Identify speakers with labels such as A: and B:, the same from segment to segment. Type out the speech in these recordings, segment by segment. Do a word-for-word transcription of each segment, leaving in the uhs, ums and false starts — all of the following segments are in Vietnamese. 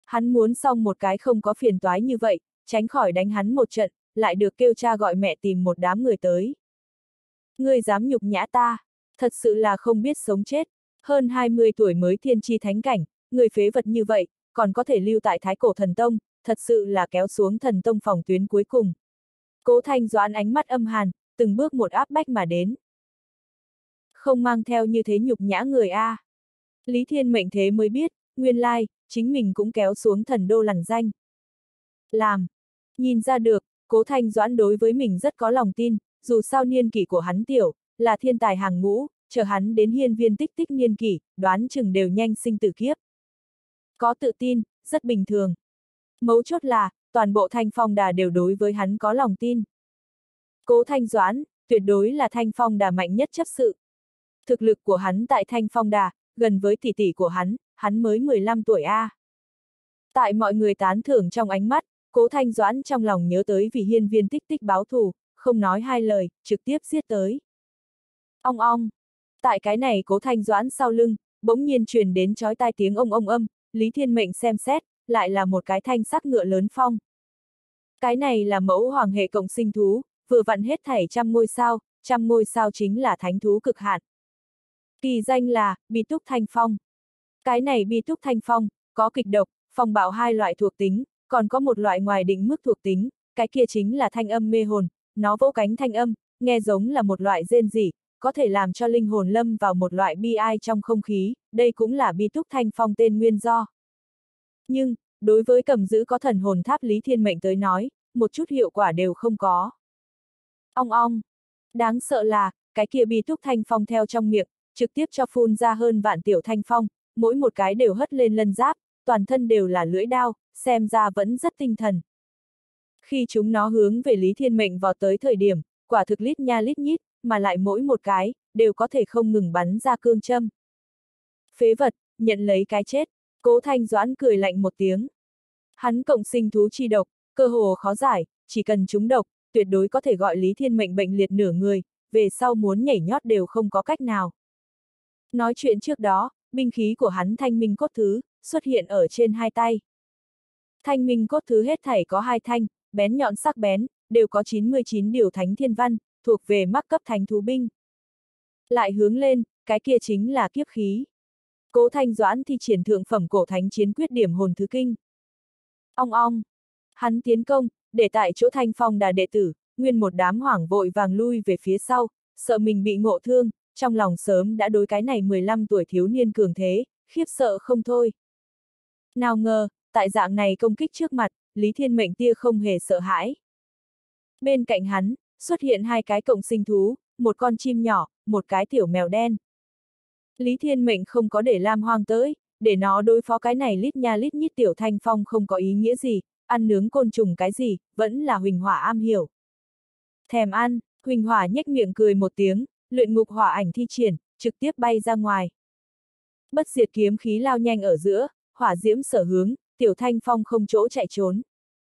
A: Hắn muốn xong một cái không có phiền toái như vậy, tránh khỏi đánh hắn một trận, lại được kêu cha gọi mẹ tìm một đám người tới. Ngươi dám nhục nhã ta, thật sự là không biết sống chết, hơn hai mươi tuổi mới thiên chi thánh cảnh, người phế vật như vậy, còn có thể lưu tại Thái Cổ Thần Tông, thật sự là kéo xuống thần tông phòng tuyến cuối cùng. Cố Thanh Doãn ánh mắt âm hàn, từng bước một áp bách mà đến. Không mang theo như thế nhục nhã người a. Lý Thiên Mệnh thế mới biết, nguyên lai, chính mình cũng kéo xuống thần đô lằn danh. Làm. Nhìn ra được, Cố Thanh Doãn đối với mình rất có lòng tin, dù sao niên kỷ của hắn tiểu, là thiên tài hàng ngũ, chờ hắn đến hiên viên tích tích niên kỷ, đoán chừng đều nhanh sinh tử kiếp. Có tự tin, rất bình thường. Mấu chốt là, toàn bộ Thanh Phong Đà đều đối với hắn có lòng tin. Cố Thanh Doãn, tuyệt đối là Thanh Phong Đà mạnh nhất chấp sự. Thực lực của hắn tại Thanh Phong Đà, gần với tỷ tỷ của hắn, hắn mới mười lăm tuổi a. Tại mọi người tán thưởng trong ánh mắt, Cố Thanh Doãn trong lòng nhớ tới vì hiên viên tích tích báo thù, không nói hai lời, trực tiếp giết tới. Ong ong. Tại cái này Cố Thanh Doãn sau lưng, bỗng nhiên truyền đến chói tai tiếng ông ông âm, Lý Thiên Mệnh xem xét, lại là một cái thanh sắc ngựa lớn phong. Cái này là mẫu hoàng hệ cộng sinh thú, vừa vặn hết thảy trăm ngôi sao, trăm ngôi sao chính là thánh thú cực hạn. Kỳ danh là, Bi Túc Thanh Phong. Cái này Bi Túc Thanh Phong, có kịch độc, phong bạo hai loại thuộc tính, còn có một loại ngoài định mức thuộc tính, cái kia chính là thanh âm mê hồn, nó vỗ cánh thanh âm, nghe giống là một loại rên rỉ, có thể làm cho linh hồn lâm vào một loại bi ai trong không khí, đây cũng là Bi Túc Thanh Phong tên nguyên do. Nhưng, đối với cầm giữ có thần hồn tháp Lý Thiên Mệnh tới nói, một chút hiệu quả đều không có. Ong ong. Đáng sợ là, cái kia Bi Túc Thanh Phong theo trong miệng, trực tiếp cho phun ra hơn vạn tiểu thanh phong, mỗi một cái đều hất lên lân giáp, toàn thân đều là lưỡi đao, xem ra vẫn rất tinh thần. Khi chúng nó hướng về Lý Thiên Mệnh vọt tới thời điểm, quả thực lít nha lít nhít, mà lại mỗi một cái, đều có thể không ngừng bắn ra cương châm. Phế vật, nhận lấy cái chết, Cố Thanh Doãn cười lạnh một tiếng. Hắn cộng sinh thú chi độc, cơ hồ khó giải, chỉ cần trúng độc, tuyệt đối có thể gọi Lý Thiên Mệnh bệnh liệt nửa người, về sau muốn nhảy nhót đều không có cách nào. Nói chuyện trước đó, binh khí của hắn thanh minh cốt thứ, xuất hiện ở trên hai tay. Thanh minh cốt thứ hết thảy có hai thanh, bén nhọn sắc bén, đều có chín mươi chín điều thánh thiên văn, thuộc về mắc cấp thánh thú binh. Lại hướng lên, cái kia chính là kiếp khí. Cố Thanh Doãn thi triển thượng phẩm cổ thánh chiến quyết điểm hồn thứ kinh. Ong ong. Hắn tiến công, để tại chỗ Thanh Phong Đà đệ tử, nguyên một đám hoảng vội vàng lui về phía sau, sợ mình bị ngộ thương, trong lòng sớm đã đối cái này mười lăm tuổi thiếu niên cường thế, khiếp sợ không thôi. Nào ngờ, tại dạng này công kích trước mặt, Lý Thiên Mệnh tia không hề sợ hãi. Bên cạnh hắn, xuất hiện hai cái cộng sinh thú, một con chim nhỏ, một cái tiểu mèo đen. Lý Thiên Mệnh không có để Lam Hoang tới, để nó đối phó cái này lít nha lít nhít tiểu thanh phong không có ý nghĩa gì, ăn nướng côn trùng cái gì, vẫn là Huỳnh Hỏa am hiểu. Thèm ăn, Huỳnh Hỏa nhếch miệng cười một tiếng, luyện ngục hỏa ảnh thi triển, trực tiếp bay ra ngoài. Bất diệt kiếm khí lao nhanh ở giữa, hỏa diễm sở hướng, tiểu thanh phong không chỗ chạy trốn.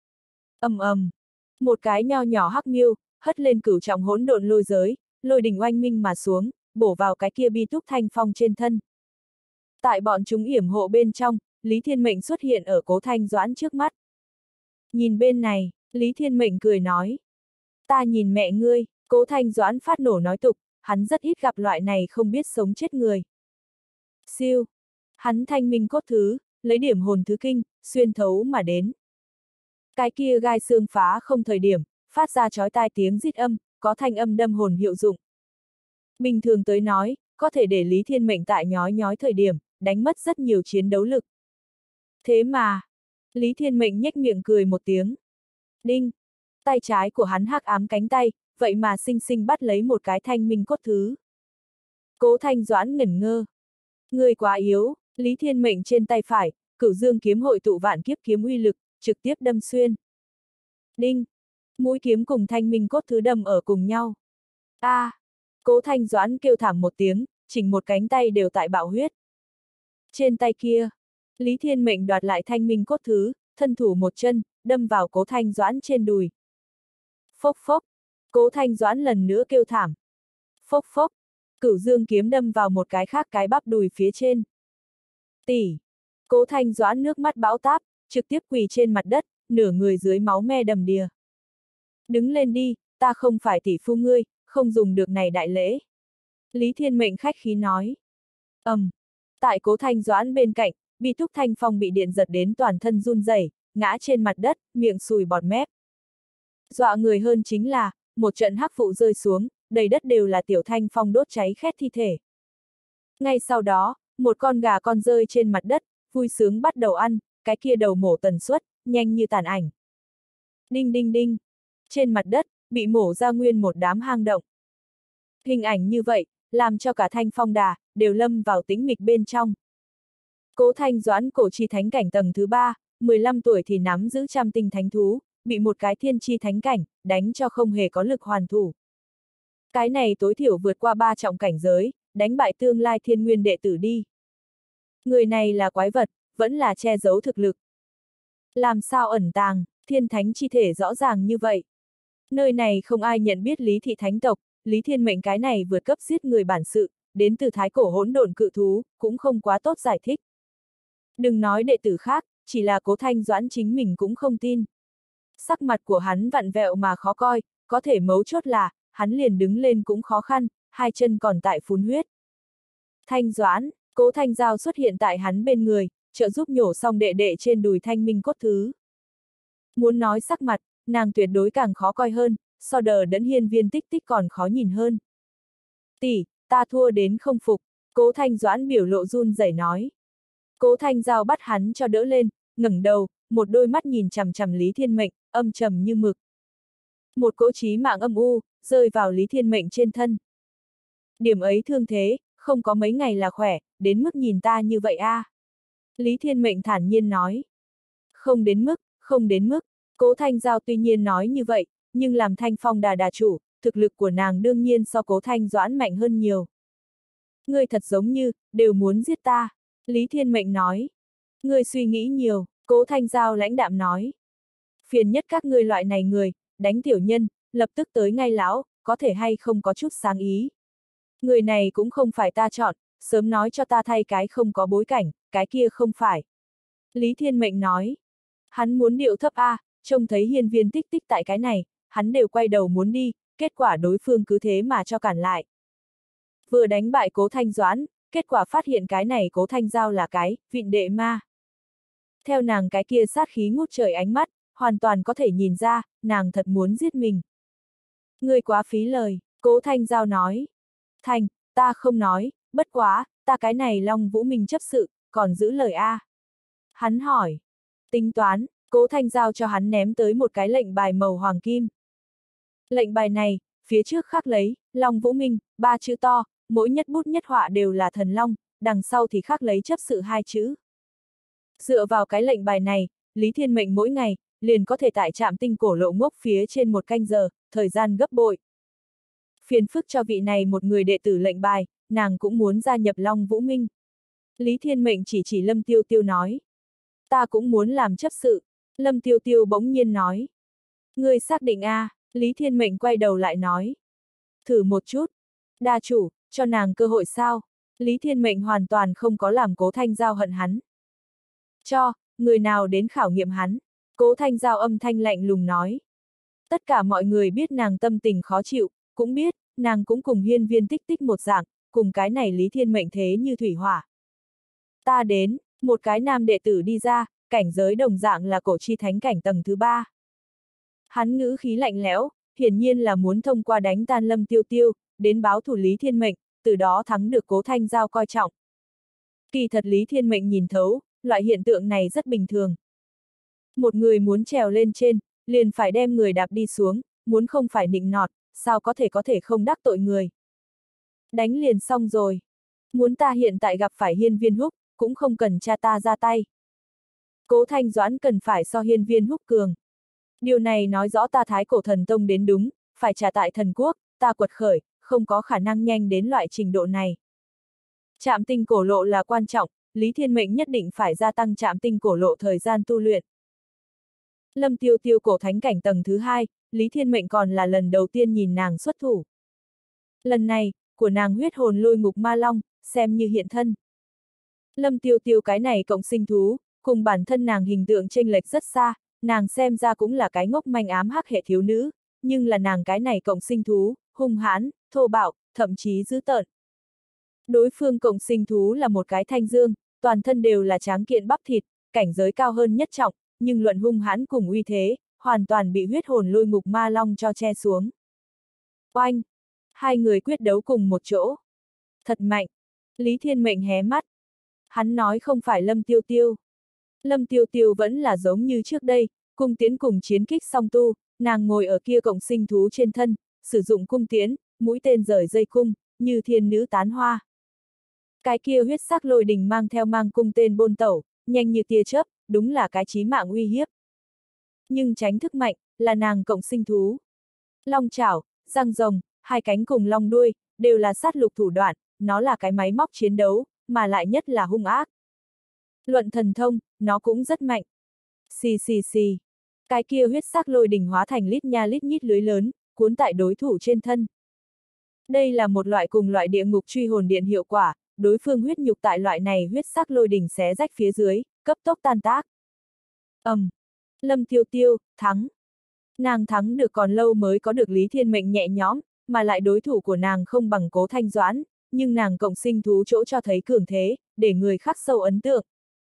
A: Ầm ầm, một cái nho nhỏ hắc miêu, hất lên cửu trọng hỗn độn lôi giới, lôi đình oanh minh mà xuống, bổ vào cái kia Bi Túc Thanh Phong trên thân. Tại bọn chúng yểm hộ bên trong, Lý Thiên Mệnh xuất hiện ở Cố Thanh Doãn trước mắt. Nhìn bên này, Lý Thiên Mệnh cười nói. Ta nhìn mẹ ngươi, Cố Thanh Doãn phát nổ nói tục, hắn rất ít gặp loại này không biết sống chết người. Siêu, hắn thanh minh cốt thứ, lấy điểm hồn thứ kinh, xuyên thấu mà đến. Cái kia gai xương phá không thời điểm, phát ra chói tai tiếng rít âm, có thanh âm đâm hồn hiệu dụng. Bình thường tới nói, có thể để Lý Thiên Mệnh tại nhói nhói thời điểm, đánh mất rất nhiều chiến đấu lực. Thế mà, Lý Thiên Mệnh nhếch miệng cười một tiếng. Đinh, tay trái của hắn hắc ám cánh tay, vậy mà xinh xinh bắt lấy một cái thanh minh cốt thứ. Cố Thanh Doãn ngẩn ngơ. Người quá yếu, Lý Thiên Mệnh trên tay phải, Cửu Dương kiếm hội tụ vạn kiếp kiếm uy lực, trực tiếp đâm xuyên. Đinh, mũi kiếm cùng thanh minh cốt thứ đâm ở cùng nhau. A, à, Cố Thanh Doãn kêu thảm một tiếng, chỉnh một cánh tay đều tại bạo huyết. Trên tay kia, Lý Thiên Mệnh đoạt lại thanh minh cốt thứ, thân thủ một chân, đâm vào Cố Thanh Doãn trên đùi. Phốc phốc, Cố Thanh Doãn lần nữa kêu thảm. Phốc phốc, Cửu Dương kiếm đâm vào một cái khác cái bắp đùi phía trên. Tỷ, Cố Thanh Doãn nước mắt bão táp, trực tiếp quỳ trên mặt đất, nửa người dưới máu me đầm đìa. Đứng lên đi, ta không phải tỷ phu ngươi, không dùng được này đại lễ. Lý Thiên Mệnh khách khí nói. ầm, um, tại Cố Thanh Doãn bên cạnh, Bi Thúc Thanh Phong bị điện giật đến toàn thân run rẩy, ngã trên mặt đất, miệng sùi bọt mép. Dọa người hơn chính là, một trận hắc vụ rơi xuống, đầy đất đều là Tiểu Thanh Phong đốt cháy khét thi thể. Ngay sau đó, một con gà con rơi trên mặt đất, vui sướng bắt đầu ăn, cái kia đầu mổ tần suất, nhanh như tàn ảnh. Đinh đinh đinh. Trên mặt đất, bị mổ ra nguyên một đám hang động. Hình ảnh như vậy, làm cho cả Thanh Phong đà, đều lâm vào tĩnh mịch bên trong. Cố Thanh Doãn cổ chi thánh cảnh tầng thứ ba, mười lăm tuổi thì nắm giữ trăm tinh thánh thú, bị một cái thiên chi thánh cảnh, đánh cho không hề có lực hoàn thủ. Cái này tối thiểu vượt qua ba trọng cảnh giới, đánh bại tương lai thiên nguyên đệ tử đi. Người này là quái vật, vẫn là che giấu thực lực. Làm sao ẩn tàng, thiên thánh chi thể rõ ràng như vậy. Nơi này không ai nhận biết Lý thị thánh tộc, Lý Thiên Mệnh cái này vượt cấp giết người bản sự, đến từ thái cổ hỗn độn cự thú, cũng không quá tốt giải thích. Đừng nói đệ tử khác, chỉ là Cố Thanh Doãn chính mình cũng không tin. Sắc mặt của hắn vặn vẹo mà khó coi, có thể mấu chốt là, hắn liền đứng lên cũng khó khăn, hai chân còn tại phun huyết. Thanh Doãn, Cố Thanh Giao xuất hiện tại hắn bên người, trợ giúp nhổ xong đệ đệ trên đùi thanh minh cốt thứ. Muốn nói sắc mặt, nàng tuyệt đối càng khó coi hơn, so đờ đẫn hiên viên tích tích còn khó nhìn hơn. Tỷ, ta thua đến không phục, Cố Thanh Doãn biểu lộ run rẩy nói. Cố Thanh Giao bắt hắn cho đỡ lên, ngẩng đầu, một đôi mắt nhìn chằm chằm Lý Thiên Mệnh, âm trầm như mực. Một cỗ chí mạng âm u, rơi vào Lý Thiên Mệnh trên thân. Điểm ấy thương thế, không có mấy ngày là khỏe, đến mức nhìn ta như vậy a. À. Lý Thiên Mệnh thản nhiên nói. Không đến mức, không đến mức, Cố Thanh Giao tuy nhiên nói như vậy, nhưng làm Thanh Phong đà đà chủ, thực lực của nàng đương nhiên so Cố Thanh Doãn mạnh hơn nhiều. Ngươi thật giống như, đều muốn giết ta, Lý Thiên Mệnh nói. Ngươi suy nghĩ nhiều, Cố Thanh Giao lãnh đạm nói. Phiền nhất các ngươi loại này người, đánh tiểu nhân, lập tức tới ngay lão, có thể hay không có chút sáng ý. Người này cũng không phải ta chọn, sớm nói cho ta thay cái không có bối cảnh, cái kia không phải. Lý Thiên Mệnh nói. Hắn muốn điệu thấp A, trông thấy hiên viên tích tích tại cái này, hắn đều quay đầu muốn đi, kết quả đối phương cứ thế mà cho cản lại. Vừa đánh bại Cố Thanh Doãn, kết quả phát hiện cái này Cố Thanh Giao là cái, vịn đệ ma. Theo nàng cái kia sát khí ngút trời ánh mắt, hoàn toàn có thể nhìn ra, nàng thật muốn giết mình. Ngươi quá phí lời, Cố Thanh Giao nói. Thành, ta không nói, bất quá, ta cái này Long Vũ Minh chấp sự, còn giữ lời A. Hắn hỏi. Tính toán, Cố Thanh Giao cho hắn ném tới một cái lệnh bài màu hoàng kim. Lệnh bài này, phía trước khắc lấy, Long Vũ Minh, ba chữ to, mỗi nhất bút nhất họa đều là thần long, đằng sau thì khắc lấy chấp sự hai chữ. Dựa vào cái lệnh bài này, Lý Thiên Mệnh mỗi ngày, liền có thể tại trạm tinh cổ lộ ngốc phía trên một canh giờ, thời gian gấp bội. Phiền phức cho vị này một người đệ tử lệnh bài, nàng cũng muốn gia nhập Long Vũ Minh. Lý Thiên Mệnh chỉ chỉ Lâm Tiêu Tiêu nói. Ta cũng muốn làm chấp sự, Lâm Tiêu Tiêu bỗng nhiên nói. Ngươi xác định a? À, Lý Thiên Mệnh quay đầu lại nói. Thử một chút. Đa chủ, cho nàng cơ hội sao? Lý Thiên Mệnh hoàn toàn không có làm Cố Thanh Giao hận hắn. Cho, người nào đến khảo nghiệm hắn? Cố Thanh Giao âm thanh lạnh lùng nói. Tất cả mọi người biết nàng tâm tình khó chịu, cũng biết, nàng cũng cùng hiên viên tích tích một dạng, cùng cái này Lý Thiên Mệnh thế như thủy hỏa. Ta đến, một cái nam đệ tử đi ra, cảnh giới đồng dạng là cổ chi thánh cảnh tầng thứ ba. Hắn ngữ khí lạnh lẽo, hiển nhiên là muốn thông qua đánh tan Lâm Tiêu Tiêu, đến báo thủ Lý Thiên Mệnh, từ đó thắng được Cố Thanh Giao coi trọng. Kỳ thật Lý Thiên Mệnh nhìn thấu, loại hiện tượng này rất bình thường. Một người muốn trèo lên trên, liền phải đem người đạp đi xuống, muốn không phải nịnh nọt, sao có thể có thể không đắc tội người. Đánh liền xong rồi. Muốn ta hiện tại gặp phải hiên viên húc, cũng không cần cha ta ra tay. Cố Thanh Doãn cần phải so hiên viên húc cường. Điều này nói rõ ta thái cổ thần tông đến đúng, phải trả tại thần quốc, ta quật khởi, không có khả năng nhanh đến loại trình độ này. Trạm tinh cổ lộ là quan trọng, Lý Thiên Mệnh nhất định phải gia tăng trạm tinh cổ lộ thời gian tu luyện. Lâm Tiêu Tiêu cổ thánh cảnh tầng thứ hai, Lý Thiên Mệnh còn là lần đầu tiên nhìn nàng xuất thủ. Lần này, của nàng huyết hồn lôi ngục ma long, xem như hiện thân. Lâm Tiêu Tiêu cái này cộng sinh thú, cùng bản thân nàng hình tượng chênh lệch rất xa, nàng xem ra cũng là cái ngốc manh ám hắc hệ thiếu nữ, nhưng là nàng cái này cộng sinh thú, hung hãn, thô bạo, thậm chí dữ tợn. Đối phương cộng sinh thú là một cái thanh dương, toàn thân đều là tráng kiện bắp thịt, cảnh giới cao hơn nhất trọng, nhưng luận hung hãn cùng uy thế, hoàn toàn bị huyết hồn lôi ngục ma long cho che xuống. Oanh! Hai người quyết đấu cùng một chỗ. Thật mạnh! Lý Thiên Mệnh hé mắt. Hắn nói không phải Lâm Tiêu Tiêu. Lâm Tiêu Tiêu vẫn là giống như trước đây, cung tiễn cùng chiến kích song tu, nàng ngồi ở kia cộng sinh thú trên thân, sử dụng cung tiễn, mũi tên rời dây cung, như thiên nữ tán hoa. Cái kia huyết sắc lôi đình mang theo mang cung tên bôn tẩu, nhanh như tia chớp, đúng là cái chí mạng uy hiếp. Nhưng tránh thức mạnh, là nàng cộng sinh thú. Long chảo, răng rồng, hai cánh cùng long đuôi, đều là sát lục thủ đoạn, nó là cái máy móc chiến đấu, mà lại nhất là hung ác. Luận thần thông, nó cũng rất mạnh. Xì xì xì. Cái kia huyết sắc lôi đình hóa thành lít nha lít nhít lưới lớn, cuốn tại đối thủ trên thân. Đây là một loại cùng loại địa ngục truy hồn điện hiệu quả, đối phương huyết nhục tại loại này huyết sắc lôi đình xé rách phía dưới, cấp tốc tan tác. ầm, um, Lâm Tiêu Tiêu, thắng. Nàng thắng được còn lâu mới có được Lý Thiên Mệnh nhẹ nhõm, mà lại đối thủ của nàng không bằng Cố Thanh Doãn, nhưng nàng cộng sinh thú chỗ cho thấy cường thế, để người khắc sâu ấn tượng.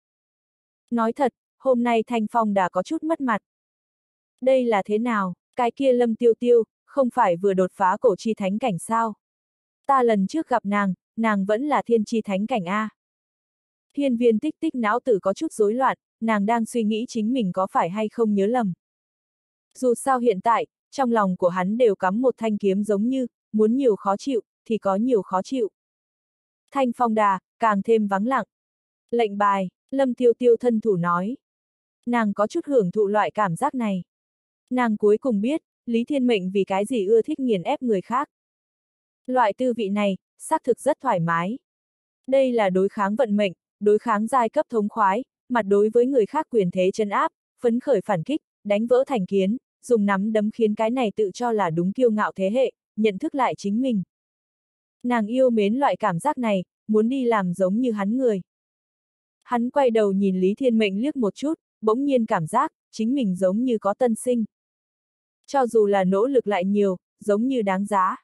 A: Nói thật, hôm nay Thanh Phong đã có chút mất mặt. Đây là thế nào, cái kia Lâm Tiêu Tiêu, không phải vừa đột phá cổ chi thánh cảnh sao? Ta lần trước gặp nàng, nàng vẫn là thiên chi thánh cảnh A. Hiên Viên Tích Tích não tử có chút rối loạn, nàng đang suy nghĩ chính mình có phải hay không nhớ lầm. Dù sao hiện tại, trong lòng của hắn đều cắm một thanh kiếm giống như, muốn nhiều khó chịu, thì có nhiều khó chịu. Thanh Phong đà, càng thêm vắng lặng. Lệnh bài, Lâm Tiêu Tiêu thân thủ nói. Nàng có chút hưởng thụ loại cảm giác này. Nàng cuối cùng biết, Lý Thiên Mệnh vì cái gì ưa thích nghiền ép người khác. Loại tư vị này, xác thực rất thoải mái. Đây là đối kháng vận mệnh, đối kháng giai cấp thống khoái, mặt đối với người khác quyền thế trấn áp, phấn khởi phản kích, đánh vỡ thành kiến, dùng nắm đấm khiến cái này tự cho là đúng kiêu ngạo thế hệ, nhận thức lại chính mình. Nàng yêu mến loại cảm giác này, muốn đi làm giống như hắn người. Hắn quay đầu nhìn Lý Thiên Mệnh liếc một chút, bỗng nhiên cảm giác, chính mình giống như có tân sinh. Cho dù là nỗ lực lại nhiều, giống như đáng giá.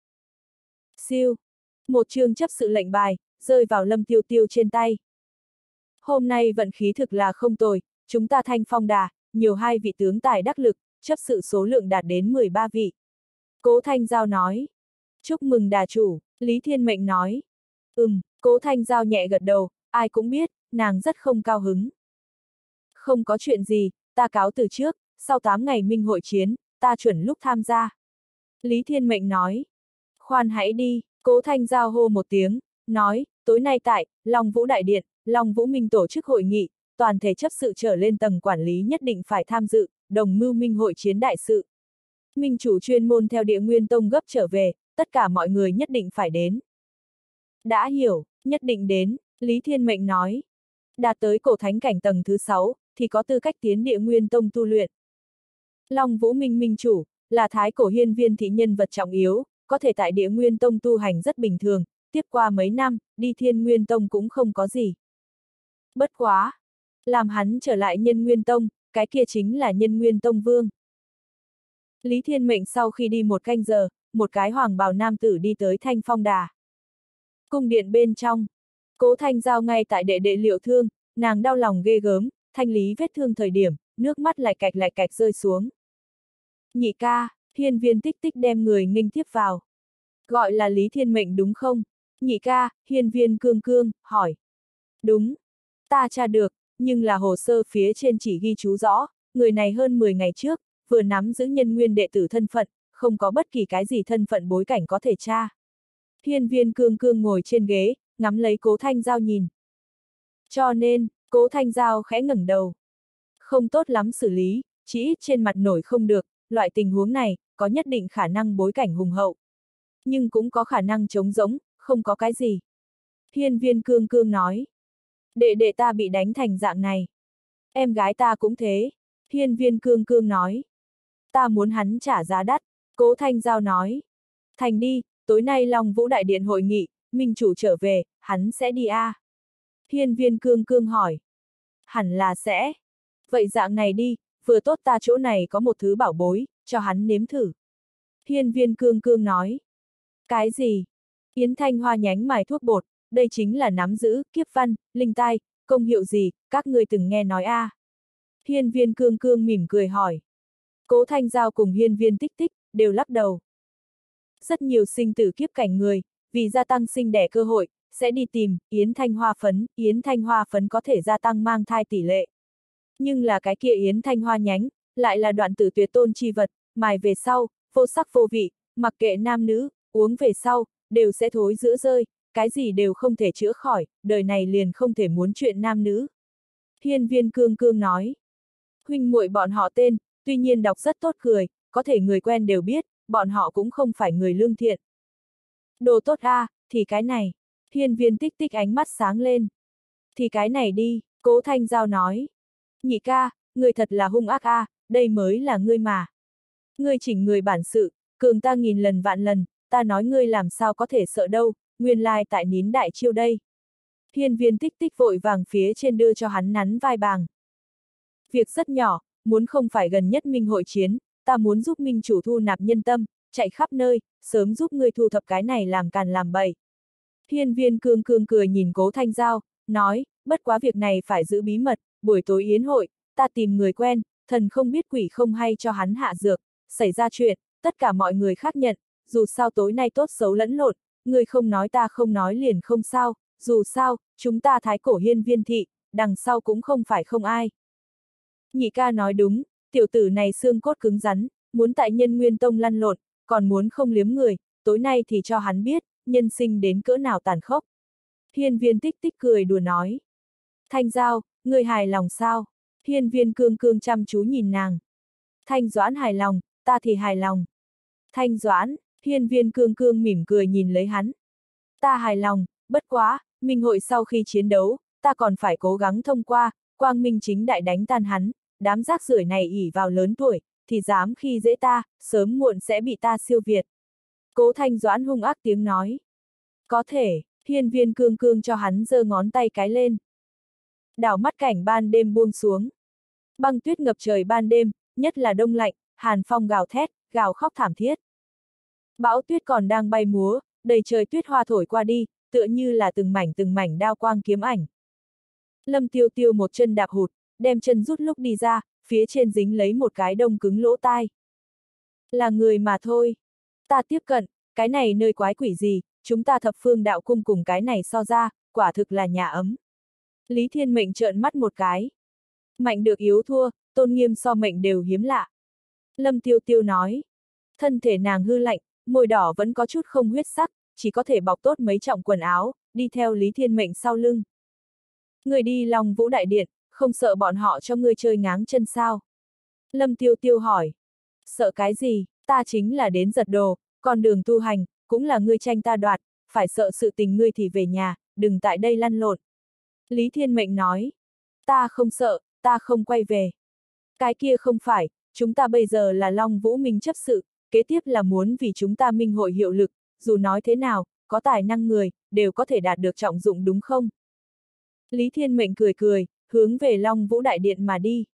A: Siêu. Một chương chấp sự lệnh bài, rơi vào Lâm Tiêu Tiêu trên tay. Hôm nay vận khí thực là không tồi, chúng ta Thanh Phong đà, nhiều hai vị tướng tài đắc lực, chấp sự số lượng đạt đến mười ba vị. Cố Thanh Giao nói. Chúc mừng đà chủ, Lý Thiên Mệnh nói. Ừm, Cố Thanh Giao nhẹ gật đầu, ai cũng biết, nàng rất không cao hứng. Không có chuyện gì, ta cáo từ trước, sau tám ngày minh hội chiến, ta chuẩn lúc tham gia. Lý Thiên Mệnh nói. Khoan hãy đi, Cố Thanh Giao hô một tiếng, nói, tối nay tại Long Vũ Đại Điện, Long Vũ Minh tổ chức hội nghị, toàn thể chấp sự trở lên tầng quản lý nhất định phải tham dự, đồng mưu minh hội chiến đại sự. Minh chủ chuyên môn theo Địa Nguyên Tông gấp trở về, tất cả mọi người nhất định phải đến. Đã hiểu, nhất định đến, Lý Thiên Mệnh nói. Đạt tới cổ thánh cảnh tầng thứ sáu, thì có tư cách tiến Địa Nguyên Tông tu luyện. Long Vũ Minh Minh chủ, là thái cổ hiên viên thị nhân vật trọng yếu, có thể tại Địa Nguyên Tông tu hành rất bình thường, tiếp qua mấy năm, đi Thiên Nguyên Tông cũng không có gì. Bất quá, làm hắn trở lại Nhân Nguyên Tông, cái kia chính là Nhân Nguyên Tông vương. Lý Thiên Mệnh sau khi đi một canh giờ, một cái hoàng bào nam tử đi tới Thanh Phong đà. Cung điện bên trong, Cố Thanh Giao ngay tại đệ đệ liệu thương, nàng đau lòng ghê gớm, thanh lý vết thương thời điểm, nước mắt lạch cạch lạch cạch rơi xuống. Nhị ca, Hiên Viên Tích Tích đem người nghênh tiếp vào. Gọi là Lý Thiên Mệnh đúng không? Nhị ca, Hiên Viên Cương Cương, hỏi. Đúng. Ta tra được, nhưng là hồ sơ phía trên chỉ ghi chú rõ, người này hơn mười ngày trước, vừa nắm giữ nhân nguyên đệ tử thân phận, không có bất kỳ cái gì thân phận bối cảnh có thể tra. Hiên Viên Cương Cương ngồi trên ghế, ngắm lấy Cố Thanh Giao nhìn. Cho nên, Cố Thanh Giao khẽ ngẩng đầu. Không tốt lắm xử lý, chỉ ít trên mặt nổi không được, loại tình huống này, có nhất định khả năng bối cảnh hùng hậu. Nhưng cũng có khả năng trống rỗng, không có cái gì. Hiên Viên Cương Cương nói. Đệ đệ ta bị đánh thành dạng này. Em gái ta cũng thế. Hiên Viên Cương Cương nói. Ta muốn hắn trả giá đắt. Cố Thanh Giao nói. Thành đi, tối nay Long Vũ Đại Điện hội nghị, minh chủ trở về, hắn sẽ đi a. À? Hiên Viên Cương Cương hỏi. Hẳn là sẽ. Vậy dạng này đi, vừa tốt ta chỗ này có một thứ bảo bối, cho hắn nếm thử. Hiên viên cương cương nói. Cái gì? Yến Thanh Hoa nhánh mài thuốc bột, đây chính là nắm giữ, kiếp văn, linh tai, công hiệu gì, các ngươi từng nghe nói a? À? Hiên viên cương cương mỉm cười hỏi. Cố Thanh Giao cùng hiên viên tích tích, đều lắc đầu. Rất nhiều sinh tử kiếp cảnh người, vì gia tăng sinh đẻ cơ hội, sẽ đi tìm Yến Thanh Hoa phấn, Yến Thanh Hoa phấn có thể gia tăng mang thai tỷ lệ. Nhưng là cái kia Yến Thanh Hoa nhánh, lại là đoạn tử tuyệt tôn chi vật, mài về sau, vô sắc vô vị, mặc kệ nam nữ, uống về sau, đều sẽ thối giữa rơi, cái gì đều không thể chữa khỏi, đời này liền không thể muốn chuyện nam nữ. Hiên viên cương cương nói. Huynh muội bọn họ tên, tuy nhiên đọc rất tốt cười, có thể người quen đều biết, bọn họ cũng không phải người lương thiện. Đồ tốt a, à, thì cái này. Hiên viên tích tích ánh mắt sáng lên. Thì cái này đi, Cố Thanh Giao nói. Nhị ca, người thật là hung ác a, à, đây mới là ngươi mà. Ngươi chỉnh người bản sự, cường ta nghìn lần vạn lần, ta nói ngươi làm sao có thể sợ đâu, nguyên lai tại nín đại chiêu đây. Hiên viên tích tích vội vàng phía trên đưa cho hắn nắn vai bàng. Việc rất nhỏ, muốn không phải gần nhất minh hội chiến, ta muốn giúp minh chủ thu nạp nhân tâm, chạy khắp nơi, sớm giúp ngươi thu thập cái này làm càn làm bậy. Hiên viên cương cương cười nhìn Cố Thanh Giao, nói, bất quá việc này phải giữ bí mật, buổi tối yến hội, ta tìm người quen, thần không biết quỷ không hay cho hắn hạ dược, xảy ra chuyện, tất cả mọi người khác nhận, dù sao tối nay tốt xấu lẫn lộn, người không nói ta không nói liền không sao, dù sao, chúng ta thái cổ hiên viên thị, đằng sau cũng không phải không ai. Nhị ca nói đúng, tiểu tử này xương cốt cứng rắn, muốn tại nhân nguyên tông lăn lộn, còn muốn không liếm người, tối nay thì cho hắn biết, nhân sinh đến cỡ nào tàn khốc. Hiên viên tích tích cười đùa nói. Thanh Giao, ngươi hài lòng sao? Hiên viên cương cương chăm chú nhìn nàng. Thanh Doãn hài lòng, ta thì hài lòng. Thanh Doãn, hiên viên cương cương mỉm cười nhìn lấy hắn. Ta hài lòng, bất quá, minh hội sau khi chiến đấu, ta còn phải cố gắng thông qua, quang minh chính đại đánh tan hắn, đám rác rưởi này ỉ vào lớn tuổi, thì dám khi dễ ta, sớm muộn sẽ bị ta siêu việt. Cố Thanh Doãn hung ác tiếng nói. Có thể, hiên viên cương cương cho hắn giơ ngón tay cái lên. Đảo mắt cảnh ban đêm buông xuống. Băng tuyết ngập trời ban đêm, nhất là đông lạnh, hàn phong gào thét, gào khóc thảm thiết. Bão tuyết còn đang bay múa, đầy trời tuyết hoa thổi qua đi, tựa như là từng mảnh từng mảnh đao quang kiếm ảnh. Lâm Tiêu Tiêu một chân đạp hụt, đem chân rút lúc đi ra, phía trên dính lấy một cái đông cứng lỗ tai. Là người mà thôi. Ta tiếp cận, cái này nơi quái quỷ gì, chúng ta thập phương đạo cung cùng cái này so ra, quả thực là nhà ấm. Lý Thiên Mệnh trợn mắt một cái. Mạnh được yếu thua, tôn nghiêm so mệnh đều hiếm lạ. Lâm Tiêu Tiêu nói. Thân thể nàng hư lạnh, môi đỏ vẫn có chút không huyết sắc, chỉ có thể bọc tốt mấy trọng quần áo, đi theo Lý Thiên Mệnh sau lưng. Người đi Long Vũ Đại Điện, không sợ bọn họ cho ngươi chơi ngáng chân sao? Lâm Tiêu Tiêu hỏi. Sợ cái gì, ta chính là đến giật đồ, còn đường tu hành, cũng là ngươi tranh ta đoạt, phải sợ sự tình ngươi thì về nhà, đừng tại đây lăn lộn. Lý Thiên Mệnh nói. Ta không sợ, ta không quay về. Cái kia không phải, chúng ta bây giờ là Long Vũ Minh chấp sự, kế tiếp là muốn vì chúng ta minh hội hiệu lực, dù nói thế nào, có tài năng người, đều có thể đạt được trọng dụng đúng không? Lý Thiên Mệnh cười cười, hướng về Long Vũ Đại Điện mà đi.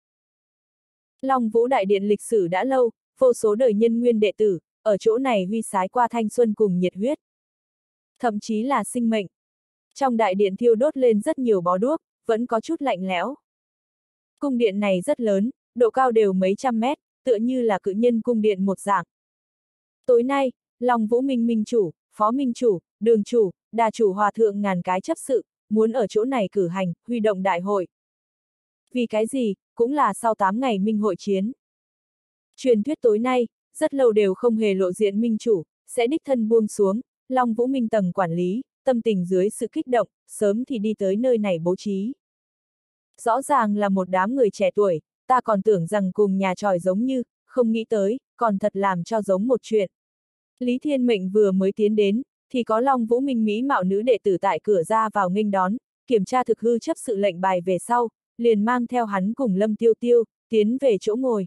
A: Long Vũ Đại Điện lịch sử đã lâu, vô số đời nhân nguyên đệ tử, ở chỗ này huy sái qua thanh xuân cùng nhiệt huyết. Thậm chí là sinh mệnh. Trong đại điện thiêu đốt lên rất nhiều bó đuốc, vẫn có chút lạnh lẽo. Cung điện này rất lớn, độ cao đều mấy trăm mét, tựa như là cự nhân cung điện một dạng. Tối nay, Long Vũ Minh Minh chủ, Phó Minh chủ, Đường chủ, Đà chủ hòa thượng ngàn cái chấp sự, muốn ở chỗ này cử hành, huy động đại hội. Vì cái gì, cũng là sau tám ngày minh hội chiến. Truyền thuyết tối nay, rất lâu đều không hề lộ diện minh chủ, sẽ đích thân buông xuống, Long Vũ Minh tầng quản lý, tâm tình dưới sự kích động, sớm thì đi tới nơi này bố trí. Rõ ràng là một đám người trẻ tuổi, ta còn tưởng rằng cùng nhà tròi giống như, không nghĩ tới, còn thật làm cho giống một chuyện. Lý Thiên Mệnh vừa mới tiến đến, thì có Long Vũ Minh mỹ mạo nữ đệ tử tại cửa ra vào nghênh đón, kiểm tra thực hư chấp sự lệnh bài về sau, liền mang theo hắn cùng Lâm Tiêu Tiêu, tiến về chỗ ngồi.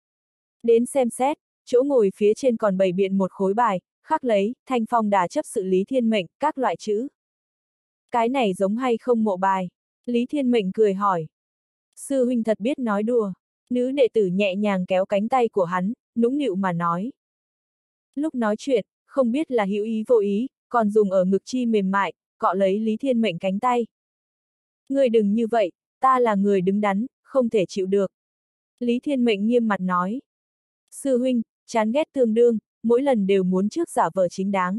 A: Đến xem xét, chỗ ngồi phía trên còn bày biện một khối bài, khắc lấy, Thanh Phong Đà chấp sự Lý Thiên Mệnh, các loại chữ. Cái này giống hay không mộ bài? Lý Thiên Mệnh cười hỏi. Sư huynh thật biết nói đùa. Nữ đệ tử nhẹ nhàng kéo cánh tay của hắn, nũng nịu mà nói. Lúc nói chuyện, không biết là hữu ý vô ý, còn dùng ở ngực chi mềm mại, cọ lấy Lý Thiên Mệnh cánh tay. Ngươi đừng như vậy, ta là người đứng đắn, không thể chịu được. Lý Thiên Mệnh nghiêm mặt nói. Sư huynh, chán ghét tương đương, mỗi lần đều muốn trước giả vờ chính đáng.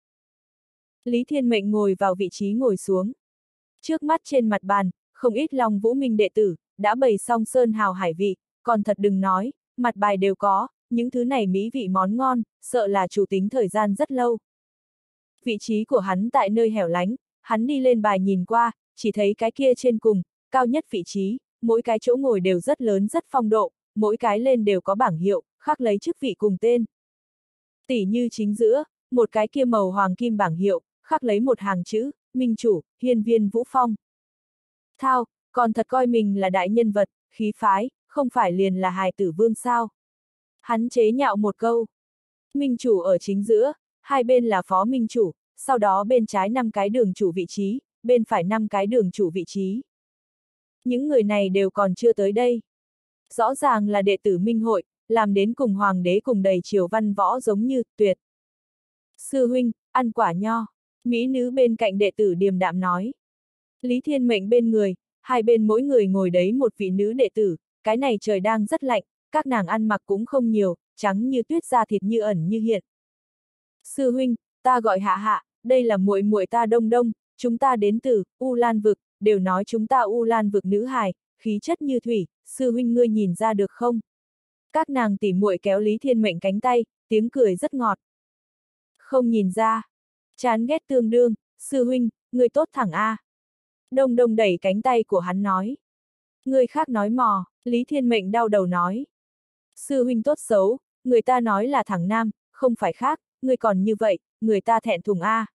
A: Lý Thiên Mệnh ngồi vào vị trí ngồi xuống. Trước mắt trên mặt bàn, không ít Long Vũ Minh đệ tử, đã bày xong sơn hào hải vị, còn thật đừng nói, mặt bài đều có, những thứ này mỹ vị món ngon, sợ là chủ tính thời gian rất lâu. Vị trí của hắn tại nơi hẻo lánh, hắn đi lên bài nhìn qua, chỉ thấy cái kia trên cùng, cao nhất vị trí, mỗi cái chỗ ngồi đều rất lớn rất phong độ, mỗi cái lên đều có bảng hiệu, khắc lấy chức vị cùng tên. Tỉ như chính giữa, một cái kia màu hoàng kim bảng hiệu, khắc lấy một hàng chữ, Minh chủ, Hiên Viên Vũ Phong. Thao, còn thật coi mình là đại nhân vật, khí phái, không phải liền là hài tử vương sao. Hắn chế nhạo một câu. Minh chủ ở chính giữa, hai bên là phó minh chủ, sau đó bên trái năm cái đường chủ vị trí, bên phải năm cái đường chủ vị trí. Những người này đều còn chưa tới đây. Rõ ràng là đệ tử minh hội, làm đến cùng hoàng đế cùng đầy triều văn võ giống như, tuyệt. Sư huynh, ăn quả nho, mỹ nữ bên cạnh đệ tử điềm đạm nói. Lý Thiên Mệnh bên người, hai bên mỗi người ngồi đấy một vị nữ đệ tử, cái này trời đang rất lạnh, các nàng ăn mặc cũng không nhiều, trắng như tuyết da thịt như ẩn như hiện. Sư huynh, ta gọi Hạ Hạ, đây là muội muội ta Đông Đông, chúng ta đến từ U Lan vực, đều nói chúng ta U Lan vực nữ hài, khí chất như thủy, sư huynh ngươi nhìn ra được không? Các nàng tỉ muội kéo Lý Thiên Mệnh cánh tay, tiếng cười rất ngọt. Không nhìn ra. Chán ghét tương đương, sư huynh, ngươi tốt thẳng a. Đông Đông đẩy cánh tay của hắn nói. Người khác nói mò, Lý Thiên Mệnh đau đầu nói. Sư huynh tốt xấu, người ta nói là thẳng nam, không phải khác, người còn như vậy, người ta thẹn thùng a.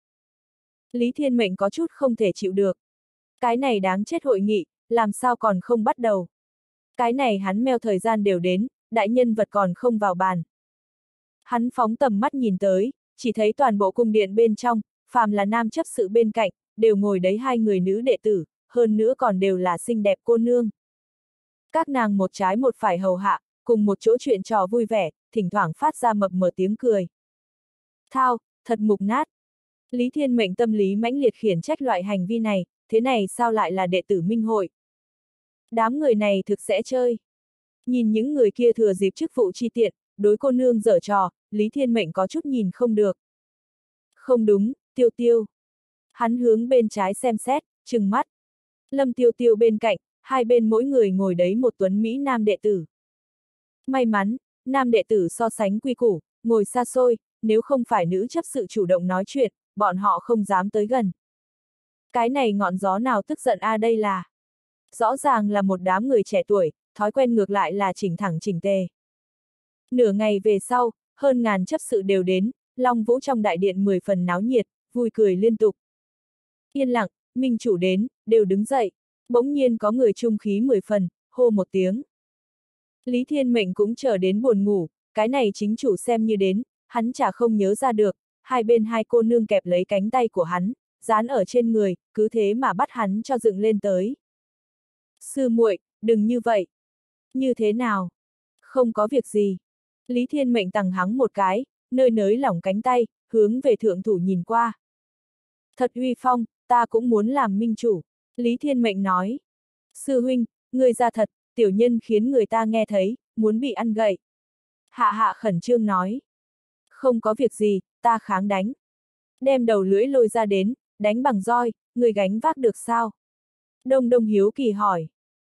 A: Lý Thiên Mệnh có chút không thể chịu được. Cái này đáng chết hội nghị, làm sao còn không bắt đầu. Cái này hắn meo thời gian đều đến, đại nhân vật còn không vào bàn. Hắn phóng tầm mắt nhìn tới, chỉ thấy toàn bộ cung điện bên trong, phàm là nam chấp sự bên cạnh, đều ngồi đấy hai người nữ đệ tử, hơn nữa còn đều là xinh đẹp cô nương. Các nàng một trái một phải hầu hạ, cùng một chỗ chuyện trò vui vẻ, thỉnh thoảng phát ra mập mờ tiếng cười. Thao, thật mục nát. Lý Thiên Mệnh tâm lý mãnh liệt khiển trách loại hành vi này, thế này sao lại là đệ tử minh hội? Đám người này thực sẽ chơi. Nhìn những người kia thừa dịp chức vụ chi tiện, đối cô nương giở trò, Lý Thiên Mệnh có chút nhìn không được. Không đúng, Tiêu Tiêu. Hắn hướng bên trái xem xét, trừng mắt. Lâm Tiêu Tiêu bên cạnh, hai bên mỗi người ngồi đấy một tuấn Mỹ nam đệ tử. May mắn, nam đệ tử so sánh quy củ, ngồi xa xôi, nếu không phải nữ chấp sự chủ động nói chuyện, bọn họ không dám tới gần. Cái này ngọn gió nào tức giận a à đây là. Rõ ràng là một đám người trẻ tuổi, thói quen ngược lại là chỉnh thẳng chỉnh tề. Nửa ngày về sau, hơn ngàn chấp sự đều đến, Long Vũ trong đại điện mười phần náo nhiệt, vui cười liên tục. Yên lặng, minh chủ đến, đều đứng dậy. Bỗng nhiên có người trung khí mười phần, hô một tiếng. Lý Thiên Mệnh cũng chờ đến buồn ngủ, cái này chính chủ xem như đến, hắn chả không nhớ ra được, hai bên hai cô nương kẹp lấy cánh tay của hắn, dán ở trên người, cứ thế mà bắt hắn cho dựng lên tới. Sư muội, đừng như vậy. Như thế nào? Không có việc gì. Lý Thiên Mệnh tằng hắng một cái, nơi nới lỏng cánh tay, hướng về thượng thủ nhìn qua. Thật uy phong, ta cũng muốn làm minh chủ. Lý Thiên Mệnh nói. Sư huynh, người ra thật, tiểu nhân khiến người ta nghe thấy, muốn bị ăn gậy. Hạ Hạ khẩn trương nói. Không có việc gì, ta kháng đánh. Đem đầu lưỡi lôi ra đến, đánh bằng roi, người gánh vác được sao? Đông Đông hiếu kỳ hỏi.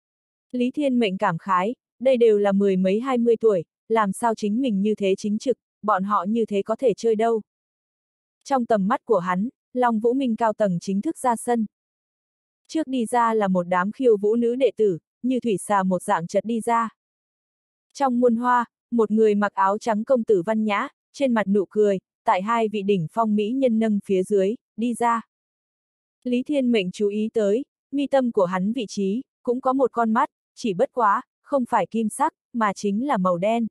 A: Lý Thiên Mệnh cảm khái, đây đều là mười mấy hai mươi tuổi, làm sao chính mình như thế chính trực, bọn họ như thế có thể chơi đâu. Trong tầm mắt của hắn, Long Vũ Minh cao tầng chính thức ra sân. Trước đi ra là một đám khiêu vũ nữ đệ tử, như thủy xà một dạng chật đi ra. Trong muôn hoa, một người mặc áo trắng công tử văn nhã, trên mặt nụ cười, tại hai vị đỉnh phong mỹ nhân nâng phía dưới, đi ra. Lý Thiên Mệnh chú ý tới, mi tâm của hắn vị trí, cũng có một con mắt, chỉ bất quá, không phải kim sắc, mà chính là màu đen.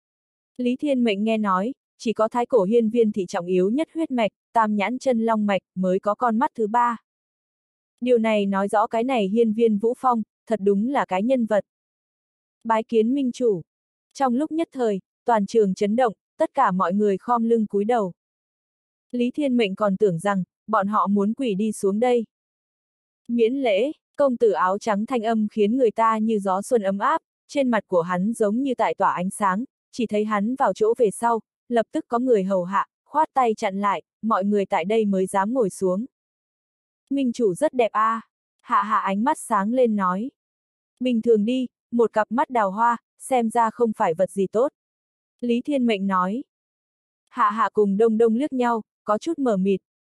A: Lý Thiên Mệnh nghe nói, chỉ có thái cổ hiên viên thị trọng yếu nhất huyết mạch, tam nhãn chân long mạch, mới có con mắt thứ ba. Điều này nói rõ cái này Hiên Viên Vũ Phong, thật đúng là cái nhân vật. Bái kiến minh chủ. Trong lúc nhất thời, toàn trường chấn động, tất cả mọi người khom lưng cúi đầu. Lý Thiên Mệnh còn tưởng rằng, bọn họ muốn quỳ đi xuống đây. Miễn lễ, công tử áo trắng thanh âm khiến người ta như gió xuân ấm áp, trên mặt của hắn giống như tại tỏa ánh sáng, chỉ thấy hắn vào chỗ về sau, lập tức có người hầu hạ, khoát tay chặn lại, mọi người tại đây mới dám ngồi xuống. Minh chủ rất đẹp a, à. Hạ hạ ánh mắt sáng lên nói. Bình thường đi, một cặp mắt đào hoa, xem ra không phải vật gì tốt. Lý Thiên Mệnh nói. Hạ hạ cùng Đông Đông liếc nhau, có chút mờ mịt.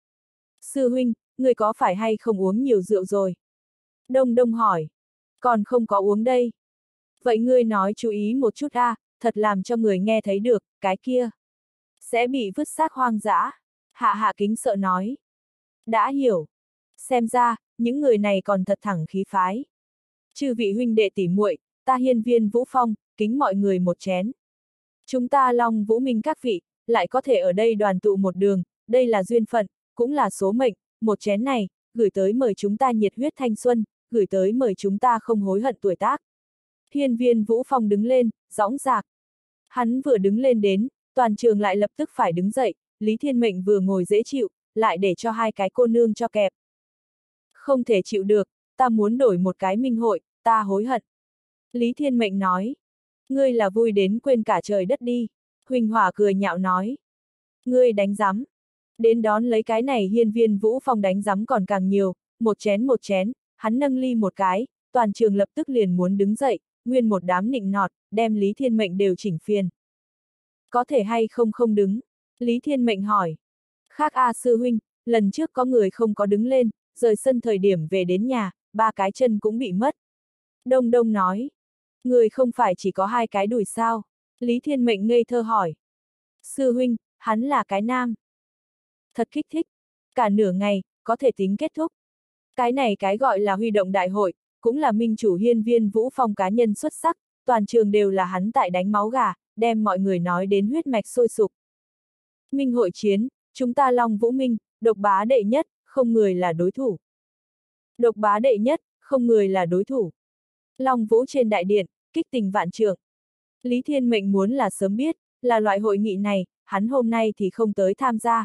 A: Sư huynh, người có phải hay không uống nhiều rượu rồi? Đông Đông hỏi. Còn không có uống đây. Vậy ngươi nói chú ý một chút a, à, thật làm cho người nghe thấy được, cái kia sẽ bị vứt xác hoang dã. Hạ hạ kính sợ nói. Đã hiểu. Xem ra, những người này còn thật thẳng khí phái. Chư vị huynh đệ tỉ muội, ta Hiên Viên Vũ Phong, kính mọi người một chén. Chúng ta Long Vũ Minh các vị, lại có thể ở đây đoàn tụ một đường, đây là duyên phận, cũng là số mệnh, một chén này, gửi tới mời chúng ta nhiệt huyết thanh xuân, gửi tới mời chúng ta không hối hận tuổi tác. Hiên Viên Vũ Phong đứng lên, dõng dạc. Hắn vừa đứng lên đến, toàn trường lại lập tức phải đứng dậy, Lý Thiên Mệnh vừa ngồi dễ chịu, lại để cho hai cái cô nương cho kẹp. Không thể chịu được, ta muốn đổi một cái minh hội, ta hối hận. Lý Thiên Mệnh nói. Ngươi là vui đến quên cả trời đất đi. Huỳnh Hỏa cười nhạo nói. Ngươi đánh giám. Đến đón lấy cái này Hiên Viên Vũ Phong đánh giám còn càng nhiều, một chén một chén, hắn nâng ly một cái, toàn trường lập tức liền muốn đứng dậy, nguyên một đám nịnh nọt, đem Lý Thiên Mệnh đều chỉnh phiền. Có thể hay không không đứng? Lý Thiên Mệnh hỏi. Khác A sư huynh, lần trước có người không có đứng lên, rời sân thời điểm về đến nhà, ba cái chân cũng bị mất. Đông Đông nói. Người không phải chỉ có hai cái đùi sao? Lý Thiên Mệnh ngây thơ hỏi. Sư huynh, hắn là cái nam. Thật kích thích. Cả nửa ngày, có thể tính kết thúc. Cái này cái gọi là huy động đại hội, cũng là minh chủ Hiên Viên Vũ Phong cá nhân xuất sắc, toàn trường đều là hắn tại đánh máu gà, đem mọi người nói đến huyết mạch sôi sục. Minh hội chiến, chúng ta Long Vũ Minh, độc bá đệ nhất, không người là đối thủ. Độc bá đệ nhất, không người là đối thủ. Long Vũ trên đại điện, kích tình vạn trượng. Lý Thiên Mệnh muốn là sớm biết, là loại hội nghị này, hắn hôm nay thì không tới tham gia.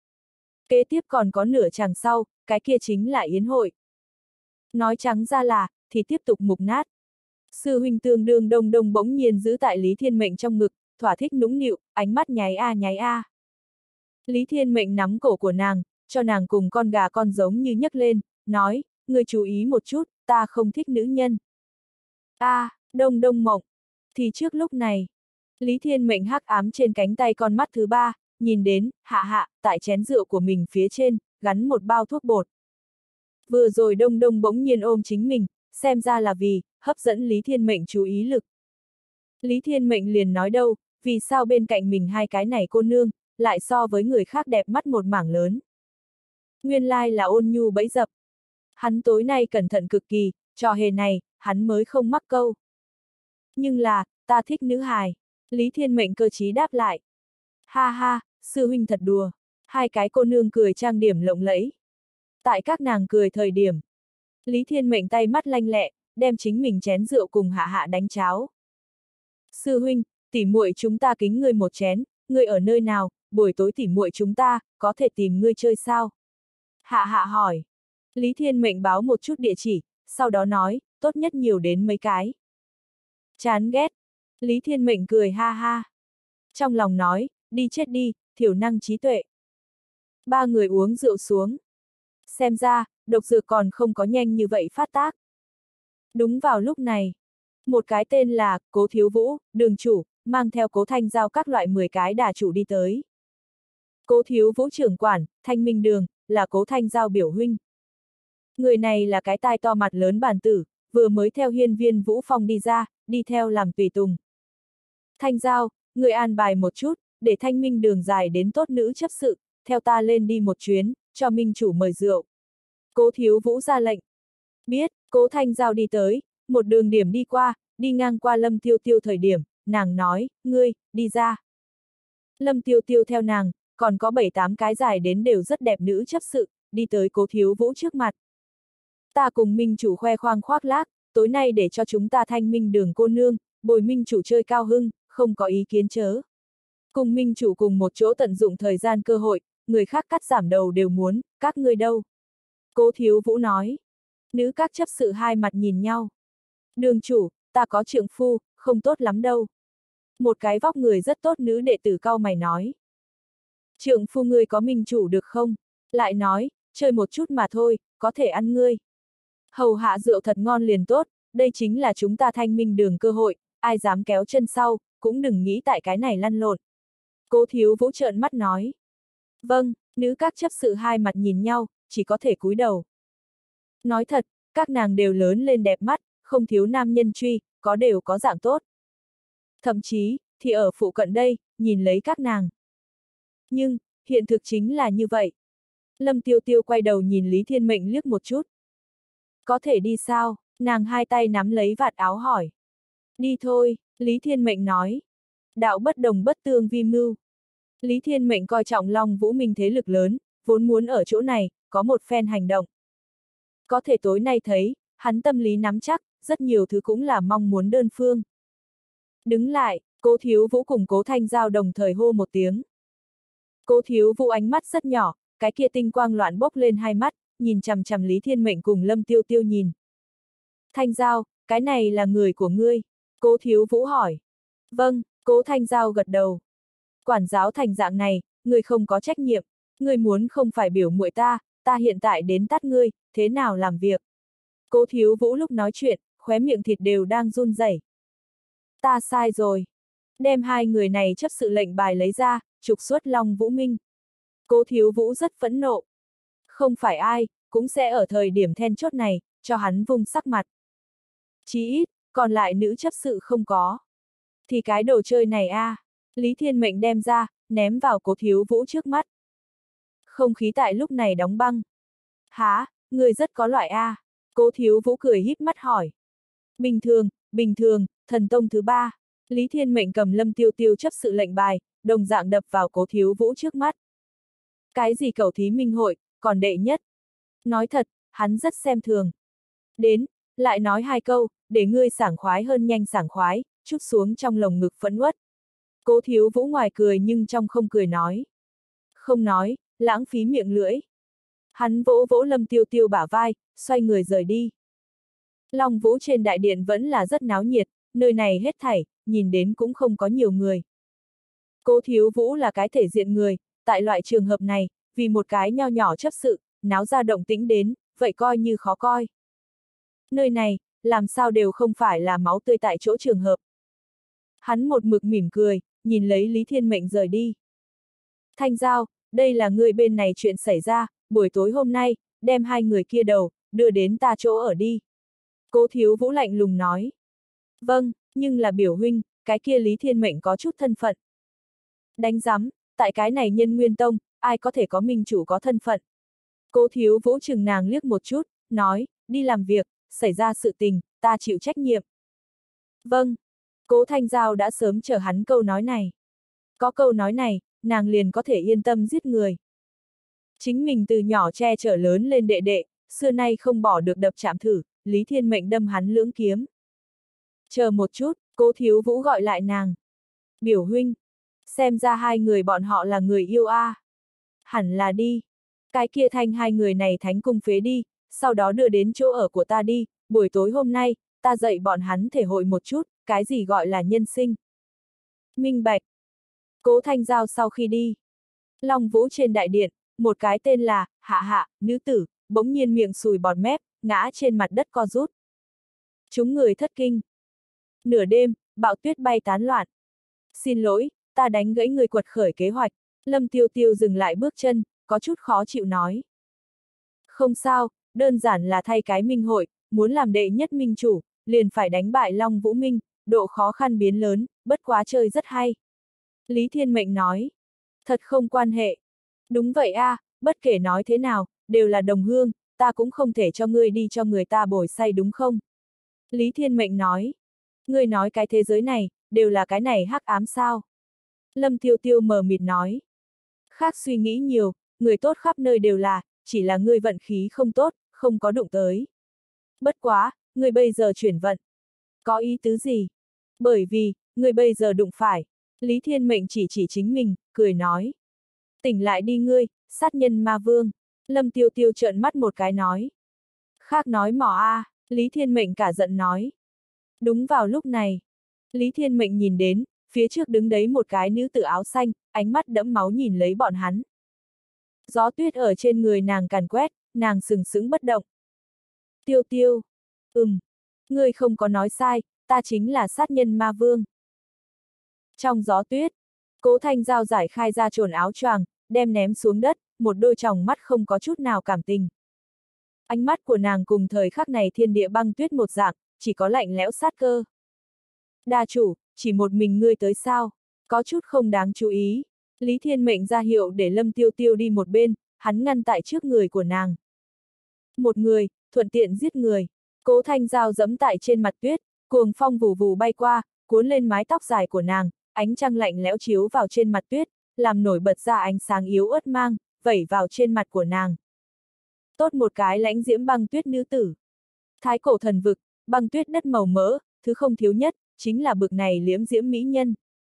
A: Kế tiếp còn có nửa chàng sau, cái kia chính là yến hội. Nói trắng ra là, thì tiếp tục mục nát. Sư huynh tương đương Đông Đông bỗng nhiên giữ tại Lý Thiên Mệnh trong ngực, thỏa thích nũng nịu, ánh mắt nháy a nháy a. Lý Thiên Mệnh nắm cổ của nàng, cho nàng cùng con gà con giống như nhấc lên, nói, ngươi chú ý một chút, ta không thích nữ nhân. A, à, Đông Đông mộng. Thì trước lúc này, Lý Thiên Mệnh hắc ám trên cánh tay con mắt thứ ba, nhìn đến, hạ hạ, tại chén rượu của mình phía trên, gắn một bao thuốc bột. Vừa rồi Đông Đông bỗng nhiên ôm chính mình, xem ra là vì, hấp dẫn Lý Thiên Mệnh chú ý lực. Lý Thiên Mệnh liền nói đâu, vì sao bên cạnh mình hai cái này cô nương, lại so với người khác đẹp mắt một mảng lớn. Nguyên lai là ôn nhu bẫy dập. Hắn tối nay cẩn thận cực kỳ, trò hề này, hắn mới không mắc câu. Nhưng là, ta thích nữ hài. Lý Thiên Mệnh cơ trí đáp lại. Ha ha, sư huynh thật đùa. Hai cái cô nương cười trang điểm lộng lẫy. Tại các nàng cười thời điểm, Lý Thiên Mệnh tay mắt lanh lẹ, đem chính mình chén rượu cùng hạ hạ đánh cháo. Sư huynh, tỉ muội chúng ta kính ngươi một chén, ngươi ở nơi nào, buổi tối tỉ muội chúng ta, có thể tìm ngươi chơi sao? Hạ hạ hỏi. Lý Thiên Mệnh báo một chút địa chỉ, sau đó nói, tốt nhất nhiều đến mấy cái. Chán ghét. Lý Thiên Mệnh cười ha ha. Trong lòng nói, đi chết đi, thiểu năng trí tuệ. Ba người uống rượu xuống. Xem ra, độc dược còn không có nhanh như vậy phát tác. Đúng vào lúc này, một cái tên là Cố Thiếu Vũ, đường chủ, mang theo Cố Thanh Giao các loại mười cái đà chủ đi tới. Cố Thiếu Vũ trưởng quản, Thanh Minh Đường, là Cố Thanh Giao biểu huynh. Người này là cái tai to mặt lớn bản tử, vừa mới theo Hiên Viên Vũ Phong đi ra, đi theo làm tùy tùng. Thanh Giao, người an bài một chút, để Thanh Minh Đường dài đến tốt nữ chấp sự, theo ta lên đi một chuyến, cho Minh chủ mời rượu. Cố Thiếu Vũ ra lệnh. Biết, Cố Thanh Giao đi tới, một đường điểm đi qua, đi ngang qua Lâm Tiêu Tiêu thời điểm, nàng nói, ngươi, đi ra. Lâm Tiêu Tiêu theo nàng, còn có bảy tám cái dài đến đều rất đẹp nữ chấp sự, đi tới Cố Thiếu Vũ trước mặt. Ta cùng minh chủ khoe khoang khoác lác, tối nay để cho chúng ta thanh minh đường cô nương, bồi minh chủ chơi cao hưng, không có ý kiến chớ. Cùng minh chủ cùng một chỗ tận dụng thời gian cơ hội, người khác cắt giảm đầu đều muốn, các ngươi đâu? Cố Thiếu Vũ nói. Nữ các chấp sự hai mặt nhìn nhau. Đường chủ, ta có trượng phu, không tốt lắm đâu. Một cái vóc người rất tốt nữ đệ tử cau mày nói. Trượng phu ngươi có minh chủ được không? Lại nói, chơi một chút mà thôi, có thể ăn ngươi. Hầu hạ rượu thật ngon liền tốt, đây chính là chúng ta thanh minh đường cơ hội, ai dám kéo chân sau, cũng đừng nghĩ tại cái này lăn lộn. Cố Thiếu Vũ trợn mắt nói. Vâng, nữ các chấp sự hai mặt nhìn nhau, chỉ có thể cúi đầu. Nói thật, các nàng đều lớn lên đẹp mắt, không thiếu nam nhân truy, có đều có dạng tốt. Thậm chí, thì ở phụ cận đây, nhìn lấy các nàng. Nhưng, hiện thực chính là như vậy. Lâm Tiêu Tiêu quay đầu nhìn Lý Thiên Mệnh liếc một chút. Có thể đi sao? Nàng hai tay nắm lấy vạt áo hỏi. Đi thôi, Lý Thiên Mệnh nói. Đạo bất đồng bất tương vi mưu. Lý Thiên Mệnh coi trọng Long Vũ Minh thế lực lớn, vốn muốn ở chỗ này, có một phen hành động. Có thể tối nay thấy, hắn tâm lý nắm chắc, rất nhiều thứ cũng là mong muốn đơn phương. Đứng lại, Cố Thiếu Vũ cùng Cố Thanh Giao đồng thời hô một tiếng. Cố Thiếu Vũ ánh mắt rất nhỏ, cái kia tinh quang loạn bốc lên hai mắt, nhìn chằm chằm Lý Thiên Mệnh cùng Lâm Tiêu Tiêu nhìn. Thanh Giao, cái này là người của ngươi? Cố Thiếu Vũ hỏi. Vâng, Cố Thanh Giao gật đầu. Quản giáo thành dạng này, ngươi không có trách nhiệm, ngươi muốn không phải biểu muội ta, ta hiện tại đến tát ngươi, thế nào làm việc? Cố Thiếu Vũ lúc nói chuyện, khóe miệng thịt đều đang run rẩy. Ta sai rồi. Đem hai người này chấp sự lệnh bài lấy ra, trục xuất Long Vũ Minh. Cố Thiếu Vũ rất phẫn nộ. Không phải ai, cũng sẽ ở thời điểm then chốt này, cho hắn vung sắc mặt. Chí ít, còn lại nữ chấp sự không có. Thì cái đồ chơi này a, à, Lý Thiên Mệnh đem ra, ném vào Cố Thiếu Vũ trước mắt. Không khí tại lúc này đóng băng. Hả, người rất có loại a. À. Cố Thiếu Vũ cười híp mắt hỏi. Bình thường, bình thường, thần tông thứ ba. Lý Thiên Mệnh cầm Lâm Tiêu Tiêu chấp sự lệnh bài, đồng dạng đập vào Cố Thiếu Vũ trước mắt. Cái gì cẩu thí minh hội, còn đệ nhất. Nói thật, hắn rất xem thường. Đến, lại nói hai câu, để ngươi sảng khoái hơn nhanh sảng khoái, chút xuống trong lồng ngực phẫn uất. Cố Thiếu Vũ ngoài cười nhưng trong không cười nói. Không nói, lãng phí miệng lưỡi. Hắn vỗ vỗ Lâm Tiêu Tiêu bả vai, xoay người rời đi. Long Vũ trên đại điện vẫn là rất náo nhiệt, nơi này hết thảy, nhìn đến cũng không có nhiều người. Cố Thiếu Vũ là cái thể diện người, tại loại trường hợp này, vì một cái nho nhỏ chấp sự, náo ra động tĩnh đến, vậy coi như khó coi. Nơi này, làm sao đều không phải là máu tươi tại chỗ trường hợp. Hắn một mực mỉm cười, nhìn lấy Lý Thiên Mệnh rời đi. Thanh Giao, đây là người bên này chuyện xảy ra, buổi tối hôm nay, đem hai người kia đầu, đưa đến ta chỗ ở đi. Cố Thiếu Vũ lạnh lùng nói. Vâng, nhưng là biểu huynh, cái kia Lý Thiên Mệnh có chút thân phận. Đánh giám, tại cái này Nhân Nguyên Tông, ai có thể có minh chủ có thân phận. Cố Thiếu Vũ chừng nàng liếc một chút, nói, đi làm việc, xảy ra sự tình, ta chịu trách nhiệm. Vâng, Cố Thanh Giao đã sớm chờ hắn câu nói này. Có câu nói này, nàng liền có thể yên tâm giết người. Chính mình từ nhỏ che chở lớn lên đệ đệ, xưa nay không bỏ được đập chạm thử, Lý Thiên Mệnh đâm hắn lưỡng kiếm. Chờ một chút, Cố Thiếu Vũ gọi lại nàng. Biểu huynh, xem ra hai người bọn họ là người yêu a. À. Hẳn là đi. Cái kia thanh hai người này thánh cung phế đi, sau đó đưa đến chỗ ở của ta đi, buổi tối hôm nay, ta dạy bọn hắn thể hội một chút, cái gì gọi là nhân sinh. Minh bạch. Cố Thanh Giao sau khi đi. Long Vũ trên đại điện, một cái tên là, Hạ Hạ, nữ tử, bỗng nhiên miệng sùi bọt mép, ngã trên mặt đất co rút. Chúng người thất kinh. Nửa đêm, bão tuyết bay tán loạn. Xin lỗi, ta đánh gãy người quật khởi kế hoạch. Lâm Tiêu Tiêu dừng lại bước chân, có chút khó chịu nói. Không sao, đơn giản là thay cái minh hội, muốn làm đệ nhất minh chủ, liền phải đánh bại Long Vũ Minh, độ khó khăn biến lớn, bất quá chơi rất hay. Lý Thiên Mệnh nói. Thật không quan hệ. Đúng vậy a, à, bất kể nói thế nào, đều là đồng hương, ta cũng không thể cho ngươi đi cho người ta bồi say đúng không? Lý Thiên Mệnh nói. Ngươi nói cái thế giới này, đều là cái này hắc ám sao? Lâm Tiêu Tiêu mờ mịt nói. Khác suy nghĩ nhiều, người tốt khắp nơi đều là, chỉ là ngươi vận khí không tốt, không có đụng tới. Bất quá, người bây giờ chuyển vận. Có ý tứ gì? Bởi vì, người bây giờ đụng phải. Lý Thiên Mệnh chỉ chỉ chính mình, cười nói. Tỉnh lại đi ngươi, sát nhân ma vương. Lâm Tiêu Tiêu trợn mắt một cái nói. Khác nói mỏ a, à, Lý Thiên Mệnh cả giận nói. Đúng vào lúc này, Lý Thiên Mệnh nhìn đến, phía trước đứng đấy một cái nữ tử áo xanh, ánh mắt đẫm máu nhìn lấy bọn hắn. Gió tuyết ở trên người nàng càn quét, nàng sừng sững bất động. Tiêu Tiêu. Ừm. Ngươi không có nói sai, ta chính là sát nhân ma vương. Trong gió tuyết, Cố Thanh Giao giải khai ra trồn áo choàng, đem ném xuống đất, một đôi tròng mắt không có chút nào cảm tình. Ánh mắt của nàng cùng thời khắc này thiên địa băng tuyết một dạng, chỉ có lạnh lẽo sát cơ. Đa chủ, chỉ một mình ngươi tới sao? Có chút không đáng chú ý. Lý Thiên Mệnh ra hiệu để Lâm Tiêu Tiêu đi một bên, hắn ngăn tại trước người của nàng. Một người, thuận tiện giết người. Cố Thanh Giao giẫm tại trên mặt tuyết, cuồng phong vù vù bay qua, cuốn lên mái tóc dài của nàng, ánh trăng lạnh lẽo chiếu vào trên mặt tuyết, làm nổi bật ra ánh sáng yếu ớt mang, vẩy vào trên mặt của nàng. Tốt một cái lãnh diễm băng tuyết nữ tử. Thái cổ thần vực, băng tuyết đất màu mỡ, thứ không thiếu nhất, chính là bực này liễm diễm mỹ nhân.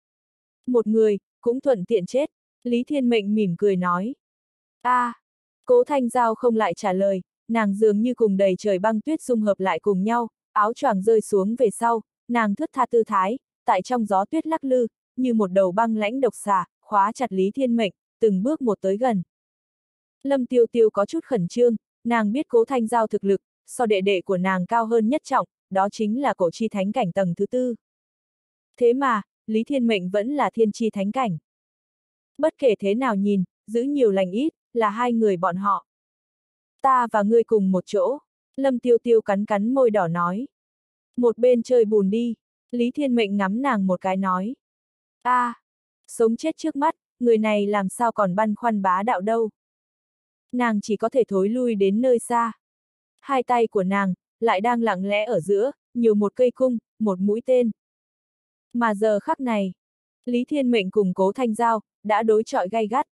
A: Một người, cũng thuận tiện chết, Lý Thiên Mệnh mỉm cười nói. A, à, Cố Thanh Giao không lại trả lời, nàng dường như cùng đầy trời băng tuyết dung hợp lại cùng nhau, áo choàng rơi xuống về sau, nàng thướt tha tư thái, tại trong gió tuyết lắc lư, như một đầu băng lãnh độc xà, khóa chặt Lý Thiên Mệnh, từng bước một tới gần. Lâm Tiêu Tiêu có chút khẩn trương, nàng biết Cố Thanh Giao thực lực, so đệ đệ của nàng cao hơn nhất trọng, đó chính là cổ chi thánh cảnh tầng thứ tư. Thế mà, Lý Thiên Mệnh vẫn là thiên chi thánh cảnh. Bất kể thế nào nhìn, giữ nhiều lành ít, là hai người bọn họ. Ta và ngươi cùng một chỗ, Lâm Tiêu Tiêu cắn cắn môi đỏ nói. Một bên chơi bùn đi, Lý Thiên Mệnh ngắm nàng một cái nói. A, à, sống chết trước mắt, người này làm sao còn băn khoăn bá đạo đâu. Nàng chỉ có thể thối lui đến nơi xa. Hai tay của nàng, lại đang lặng lẽ ở giữa, nhiều một cây cung, một mũi tên. Mà giờ khắc này, Lý Thiên Mệnh cùng Cố Thanh Giao, đã đối chọi gay gắt.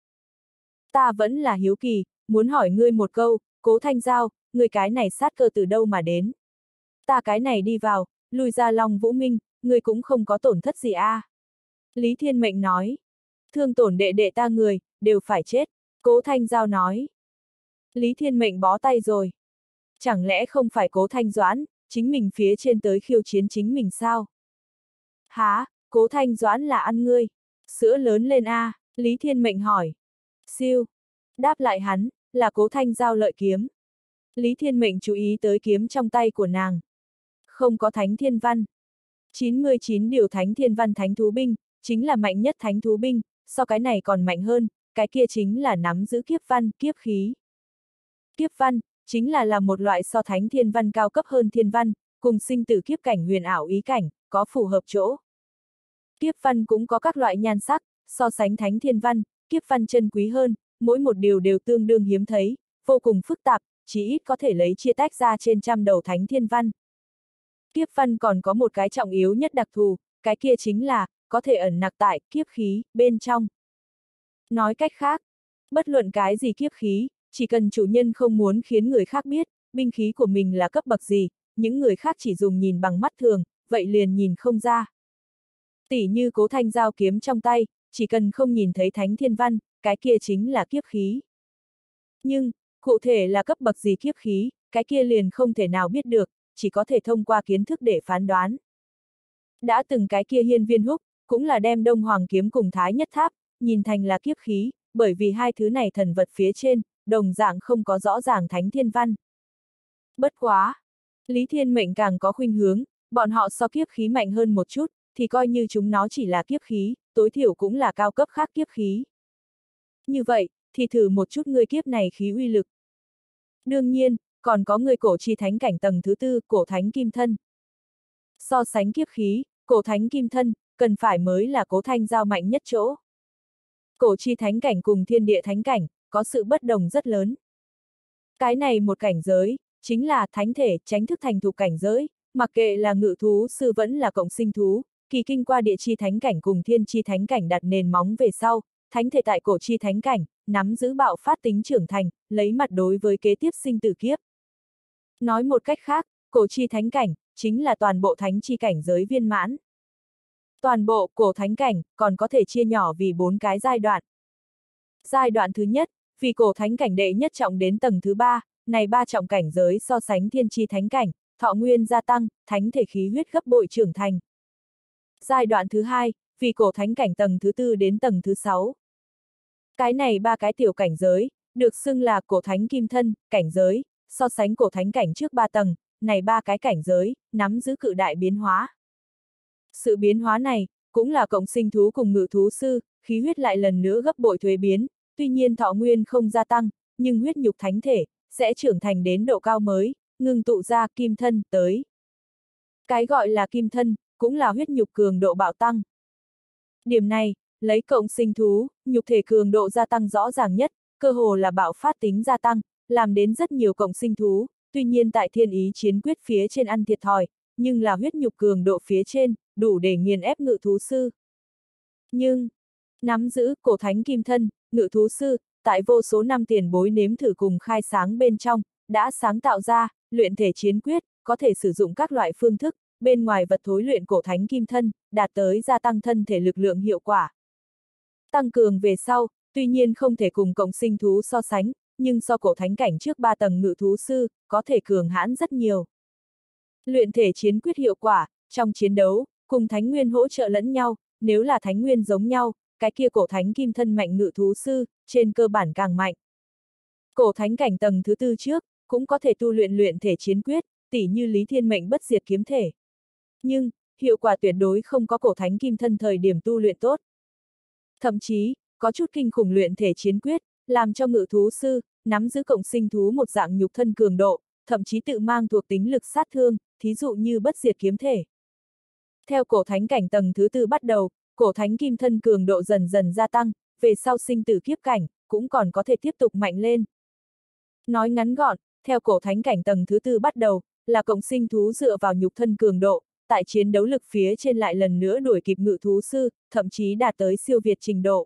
A: Ta vẫn là hiếu kỳ, muốn hỏi ngươi một câu, Cố Thanh Giao, ngươi cái này sát cơ từ đâu mà đến? Ta cái này đi vào, lui ra Long Vũ Minh, ngươi cũng không có tổn thất gì a. À? Lý Thiên Mệnh nói. Thương tổn đệ đệ ta người, đều phải chết, Cố Thanh Giao nói. Lý Thiên Mệnh bó tay rồi. Chẳng lẽ không phải Cố Thanh Doãn, chính mình phía trên tới khiêu chiến chính mình sao? Hả, Cố Thanh Doãn là ăn ngươi. Sữa lớn lên a, à? Lý Thiên Mệnh hỏi. Siêu. Đáp lại hắn, là Cố Thanh Giao lợi kiếm. Lý Thiên Mệnh chú ý tới kiếm trong tay của nàng. Không có thánh thiên văn. chín mươi chín điều thánh thiên văn thánh thú binh, chính là mạnh nhất thánh thú binh, so cái này còn mạnh hơn, cái kia chính là nắm giữ kiếp văn, kiếp khí. Kiếp văn, chính là là một loại so thánh thiên văn cao cấp hơn thiên văn, cùng sinh tử kiếp cảnh huyền ảo ý cảnh, có phù hợp chỗ. Kiếp văn cũng có các loại nhan sắc, so sánh thánh thiên văn, kiếp văn chân quý hơn, mỗi một điều đều tương đương hiếm thấy, vô cùng phức tạp, chỉ ít có thể lấy chia tách ra trên trăm đầu thánh thiên văn. Kiếp văn còn có một cái trọng yếu nhất đặc thù, cái kia chính là, có thể ẩn nặc tại kiếp khí, bên trong. Nói cách khác, bất luận cái gì kiếp khí, chỉ cần chủ nhân không muốn khiến người khác biết, binh khí của mình là cấp bậc gì, những người khác chỉ dùng nhìn bằng mắt thường, vậy liền nhìn không ra. Tỉ như Cố Thanh Giao kiếm trong tay, chỉ cần không nhìn thấy thánh thiên văn, cái kia chính là kiếp khí. Nhưng, cụ thể là cấp bậc gì kiếp khí, cái kia liền không thể nào biết được, chỉ có thể thông qua kiến thức để phán đoán. Đã từng cái kia Hiên Viên Húc, cũng là đem Đông Hoàng kiếm cùng Thái Nhất Tháp, nhìn thành là kiếp khí, bởi vì hai thứ này thần vật phía trên, đồng dạng không có rõ ràng thánh thiên văn. Bất quá, Lý Thiên Mệnh càng có khuynh hướng, bọn họ so kiếp khí mạnh hơn một chút, thì coi như chúng nó chỉ là kiếp khí, tối thiểu cũng là cao cấp khác kiếp khí. Như vậy, thì thử một chút người kiếp này khí uy lực. Đương nhiên, còn có người cổ chi thánh cảnh tầng thứ tư, cổ thánh kim thân. So sánh kiếp khí, cổ thánh kim thân, cần phải mới là Cố Thanh Giao mạnh nhất chỗ. Cổ chi thánh cảnh cùng thiên địa thánh cảnh, có sự bất đồng rất lớn. Cái này một cảnh giới, chính là thánh thể, chánh thức thành thục cảnh giới, mặc kệ là ngự thú sư vẫn là cộng sinh thú, kỳ kinh qua địa chi thánh cảnh cùng thiên chi thánh cảnh đặt nền móng về sau, thánh thể tại cổ chi thánh cảnh, nắm giữ bạo phát tính trưởng thành, lấy mặt đối với kế tiếp sinh tử kiếp. Nói một cách khác, cổ chi thánh cảnh, chính là toàn bộ thánh chi cảnh giới viên mãn. Toàn bộ cổ thánh cảnh còn có thể chia nhỏ vì bốn cái giai đoạn. Giai đoạn thứ nhất, vì cổ thánh cảnh đệ nhất trọng đến tầng thứ ba, này ba trọng cảnh giới so sánh thiên chi thánh cảnh, thọ nguyên gia tăng, thánh thể khí huyết gấp bội trưởng thành. Giai đoạn thứ hai, vì cổ thánh cảnh tầng thứ tư đến tầng thứ sáu. Cái này ba cái tiểu cảnh giới, được xưng là cổ thánh kim thân, cảnh giới, so sánh cổ thánh cảnh trước ba tầng, này ba cái cảnh giới, nắm giữ cự đại biến hóa. Sự biến hóa này, cũng là cộng sinh thú cùng ngự thú sư, khí huyết lại lần nữa gấp bội thuế biến, tuy nhiên thọ nguyên không gia tăng, nhưng huyết nhục thánh thể, sẽ trưởng thành đến độ cao mới, ngưng tụ ra kim thân, tới. Cái gọi là kim thân, cũng là huyết nhục cường độ bạo tăng. Điểm này, lấy cộng sinh thú, nhục thể cường độ gia tăng rõ ràng nhất, cơ hồ là bạo phát tính gia tăng, làm đến rất nhiều cộng sinh thú, tuy nhiên tại thiên ý chiến quyết phía trên ăn thiệt thòi, nhưng là huyết nhục cường độ phía trên, đủ để nghiền ép ngự thú sư. Nhưng, nắm giữ cổ thánh kim thân, ngự thú sư, tại vô số năm tiền bối nếm thử cùng khai sáng bên trong, đã sáng tạo ra, luyện thể chiến quyết, có thể sử dụng các loại phương thức, bên ngoài vật thối luyện cổ thánh kim thân, đạt tới gia tăng thân thể lực lượng hiệu quả. Tăng cường về sau, tuy nhiên không thể cùng cộng sinh thú so sánh, nhưng so cổ thánh cảnh trước ba tầng ngự thú sư, có thể cường hãn rất nhiều. Luyện thể chiến quyết hiệu quả, trong chiến đấu, cùng thánh nguyên hỗ trợ lẫn nhau, nếu là thánh nguyên giống nhau, cái kia cổ thánh kim thân mạnh ngự thú sư, trên cơ bản càng mạnh. Cổ thánh cảnh tầng thứ tư trước, cũng có thể tu luyện luyện thể chiến quyết, tỉ như Lý Thiên Mệnh bất diệt kiếm thể. Nhưng, hiệu quả tuyệt đối không có cổ thánh kim thân thời điểm tu luyện tốt. Thậm chí, có chút kinh khủng luyện thể chiến quyết, làm cho ngự thú sư, nắm giữ cộng sinh thú một dạng nhục thân cường độ, thậm chí tự mang thuộc tính lực sát thương, thí dụ như bất diệt kiếm thể. Theo cổ thánh cảnh tầng thứ tư bắt đầu, cổ thánh kim thân cường độ dần dần gia tăng, về sau sinh tử kiếp cảnh, cũng còn có thể tiếp tục mạnh lên. Nói ngắn gọn, theo cổ thánh cảnh tầng thứ tư bắt đầu, là cộng sinh thú dựa vào nhục thân cường độ, tại chiến đấu lực phía trên lại lần nữa đuổi kịp ngự thú sư, thậm chí đạt tới siêu việt trình độ.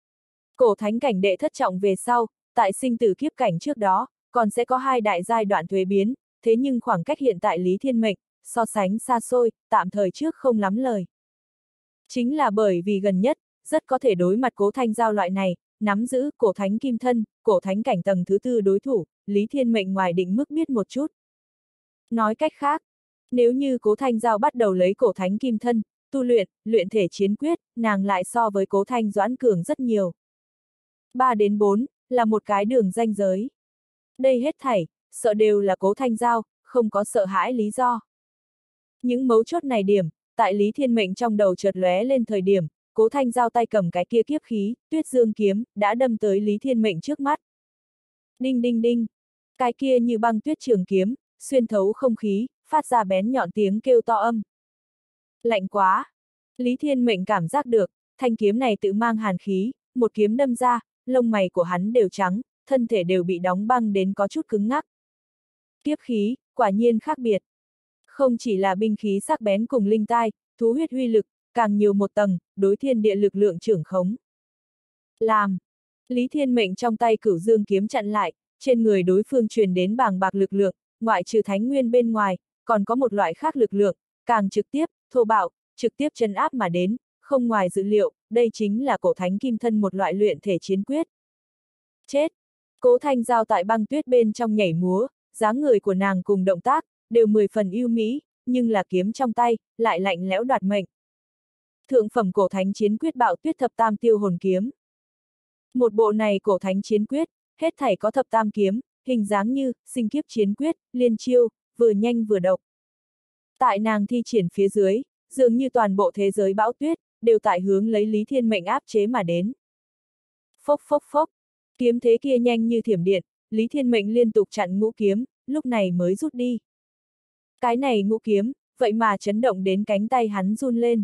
A: Cổ thánh cảnh đệ thất trọng về sau, tại sinh tử kiếp cảnh trước đó, còn sẽ có hai đại giai đoạn thuế biến, thế nhưng khoảng cách hiện tại Lý Thiên Mệnh, so sánh xa xôi, tạm thời trước không lắm lời. Chính là bởi vì gần nhất, rất có thể đối mặt Cố Thanh Giao loại này, nắm giữ cổ thánh kim thân, cổ thánh cảnh tầng thứ tư đối thủ, Lý Thiên Mệnh ngoài định mức biết một chút. Nói cách khác, nếu như Cố Thanh Giao bắt đầu lấy cổ thánh kim thân, tu luyện, luyện thể chiến quyết, nàng lại so với Cố Thanh Doãn cường rất nhiều. ba đến bốn, là một cái đường ranh giới. Đây hết thảy, sợ đều là Cố Thanh Giao, không có sợ hãi lý do. Những mấu chốt này điểm, tại Lý Thiên Mệnh trong đầu chợt lóe lên thời điểm, Cố Thanh Giao tay cầm cái kia kiếp khí, Tuyết Dương kiếm, đã đâm tới Lý Thiên Mệnh trước mắt. Đinh đinh đinh, cái kia như băng tuyết trường kiếm, xuyên thấu không khí, phát ra bén nhọn tiếng kêu to âm. Lạnh quá! Lý Thiên Mệnh cảm giác được, thanh kiếm này tự mang hàn khí, một kiếm đâm ra, lông mày của hắn đều trắng, thân thể đều bị đóng băng đến có chút cứng ngắc. Kiếp khí, quả nhiên khác biệt. Không chỉ là binh khí sắc bén cùng linh tai, thú huyết huy lực, càng nhiều một tầng, đối thiên địa lực lượng trưởng khống. Làm! Lý Thiên Mệnh trong tay Cửu Dương kiếm chặn lại, trên người đối phương truyền đến bàng bạc lực lượng, ngoại trừ thánh nguyên bên ngoài, còn có một loại khác lực lượng, càng trực tiếp, thô bạo, trực tiếp trấn áp mà đến, không ngoài dự liệu, đây chính là cổ thánh kim thân một loại luyện thể chiến quyết. Chết! Cố Thanh Giao tại băng tuyết bên trong nhảy múa, dáng người của nàng cùng động tác, đều mười phần yêu mỹ, nhưng là kiếm trong tay, lại lạnh lẽo đoạt mệnh. Thượng phẩm cổ thánh chiến quyết bạo tuyết thập tam tiêu hồn kiếm. Một bộ này cổ thánh chiến quyết, hết thảy có thập tam kiếm, hình dáng như, sinh kiếp chiến quyết, liên chiêu, vừa nhanh vừa độc. Tại nàng thi triển phía dưới, dường như toàn bộ thế giới bão tuyết, đều tại hướng lấy Lý Thiên Mệnh áp chế mà đến. Phốc phốc phốc, kiếm thế kia nhanh như thiểm điện, Lý Thiên Mệnh liên tục chặn ngũ kiếm, lúc này mới rút đi. Cái này ngũ kiếm, vậy mà chấn động đến cánh tay hắn run lên.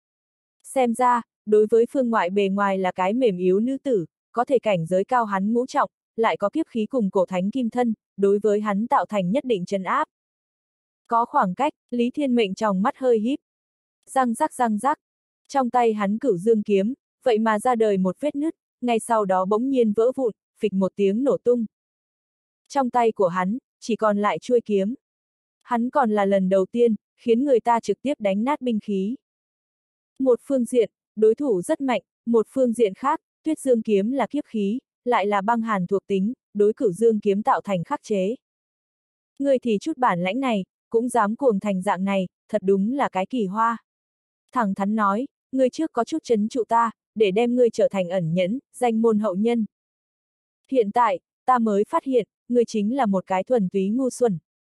A: Xem ra, đối với phương ngoại bề ngoài là cái mềm yếu nữ tử, có thể cảnh giới cao hắn ngũ trọng, lại có kiếp khí cùng cổ thánh kim thân, đối với hắn tạo thành nhất định trấn áp. Có khoảng cách, Lý Thiên Mệnh trong mắt hơi híp. Răng rắc răng rắc, trong tay hắn Cửu Dương kiếm, vậy mà ra đời một vết nứt, ngay sau đó bỗng nhiên vỡ vụn, phịch một tiếng nổ tung. Trong tay của hắn, chỉ còn lại chuôi kiếm. Hắn còn là lần đầu tiên, khiến người ta trực tiếp đánh nát binh khí. Một phương diện, đối thủ rất mạnh, một phương diện khác, Tuyết Dương kiếm là kiếp khí, lại là băng hàn thuộc tính, đối Cửu Dương kiếm tạo thành khắc chế. Ngươi thì chút bản lãnh này, cũng dám cuồng thành dạng này, thật đúng là cái kỳ hoa. Thẳng thắn nói, ngươi trước có chút trấn trụ ta, để đem ngươi trở thành ẩn nhẫn, danh môn hậu nhân. Hiện tại, ta mới phát hiện, ngươi chính là một cái thuần túy ngu xuẩn.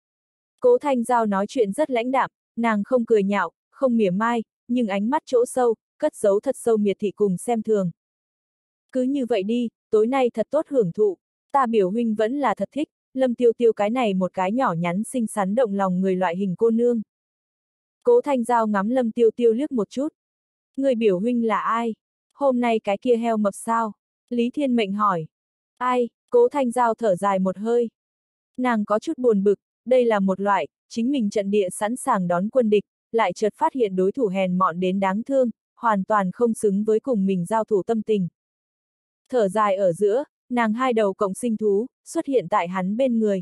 A: Cố Thanh Giao nói chuyện rất lãnh đạm, nàng không cười nhạo, không mỉa mai, nhưng ánh mắt chỗ sâu, cất giấu thật sâu miệt thị cùng xem thường. Cứ như vậy đi, tối nay thật tốt hưởng thụ, ta biểu huynh vẫn là thật thích, Lâm Tiêu Tiêu cái này một cái nhỏ nhắn xinh xắn động lòng người loại hình cô nương. Cố Thanh Giao ngắm Lâm Tiêu Tiêu liếc một chút. Người biểu huynh là ai? Hôm nay cái kia heo mập sao? Lý Thiên Mệnh hỏi. Ai? Cố Thanh Giao thở dài một hơi. Nàng có chút buồn bực, đây là một loại, chính mình trận địa sẵn sàng đón quân địch, lại chợt phát hiện đối thủ hèn mọn đến đáng thương, hoàn toàn không xứng với cùng mình giao thủ tâm tình. Thở dài ở giữa, nàng hai đầu cộng sinh thú, xuất hiện tại hắn bên người.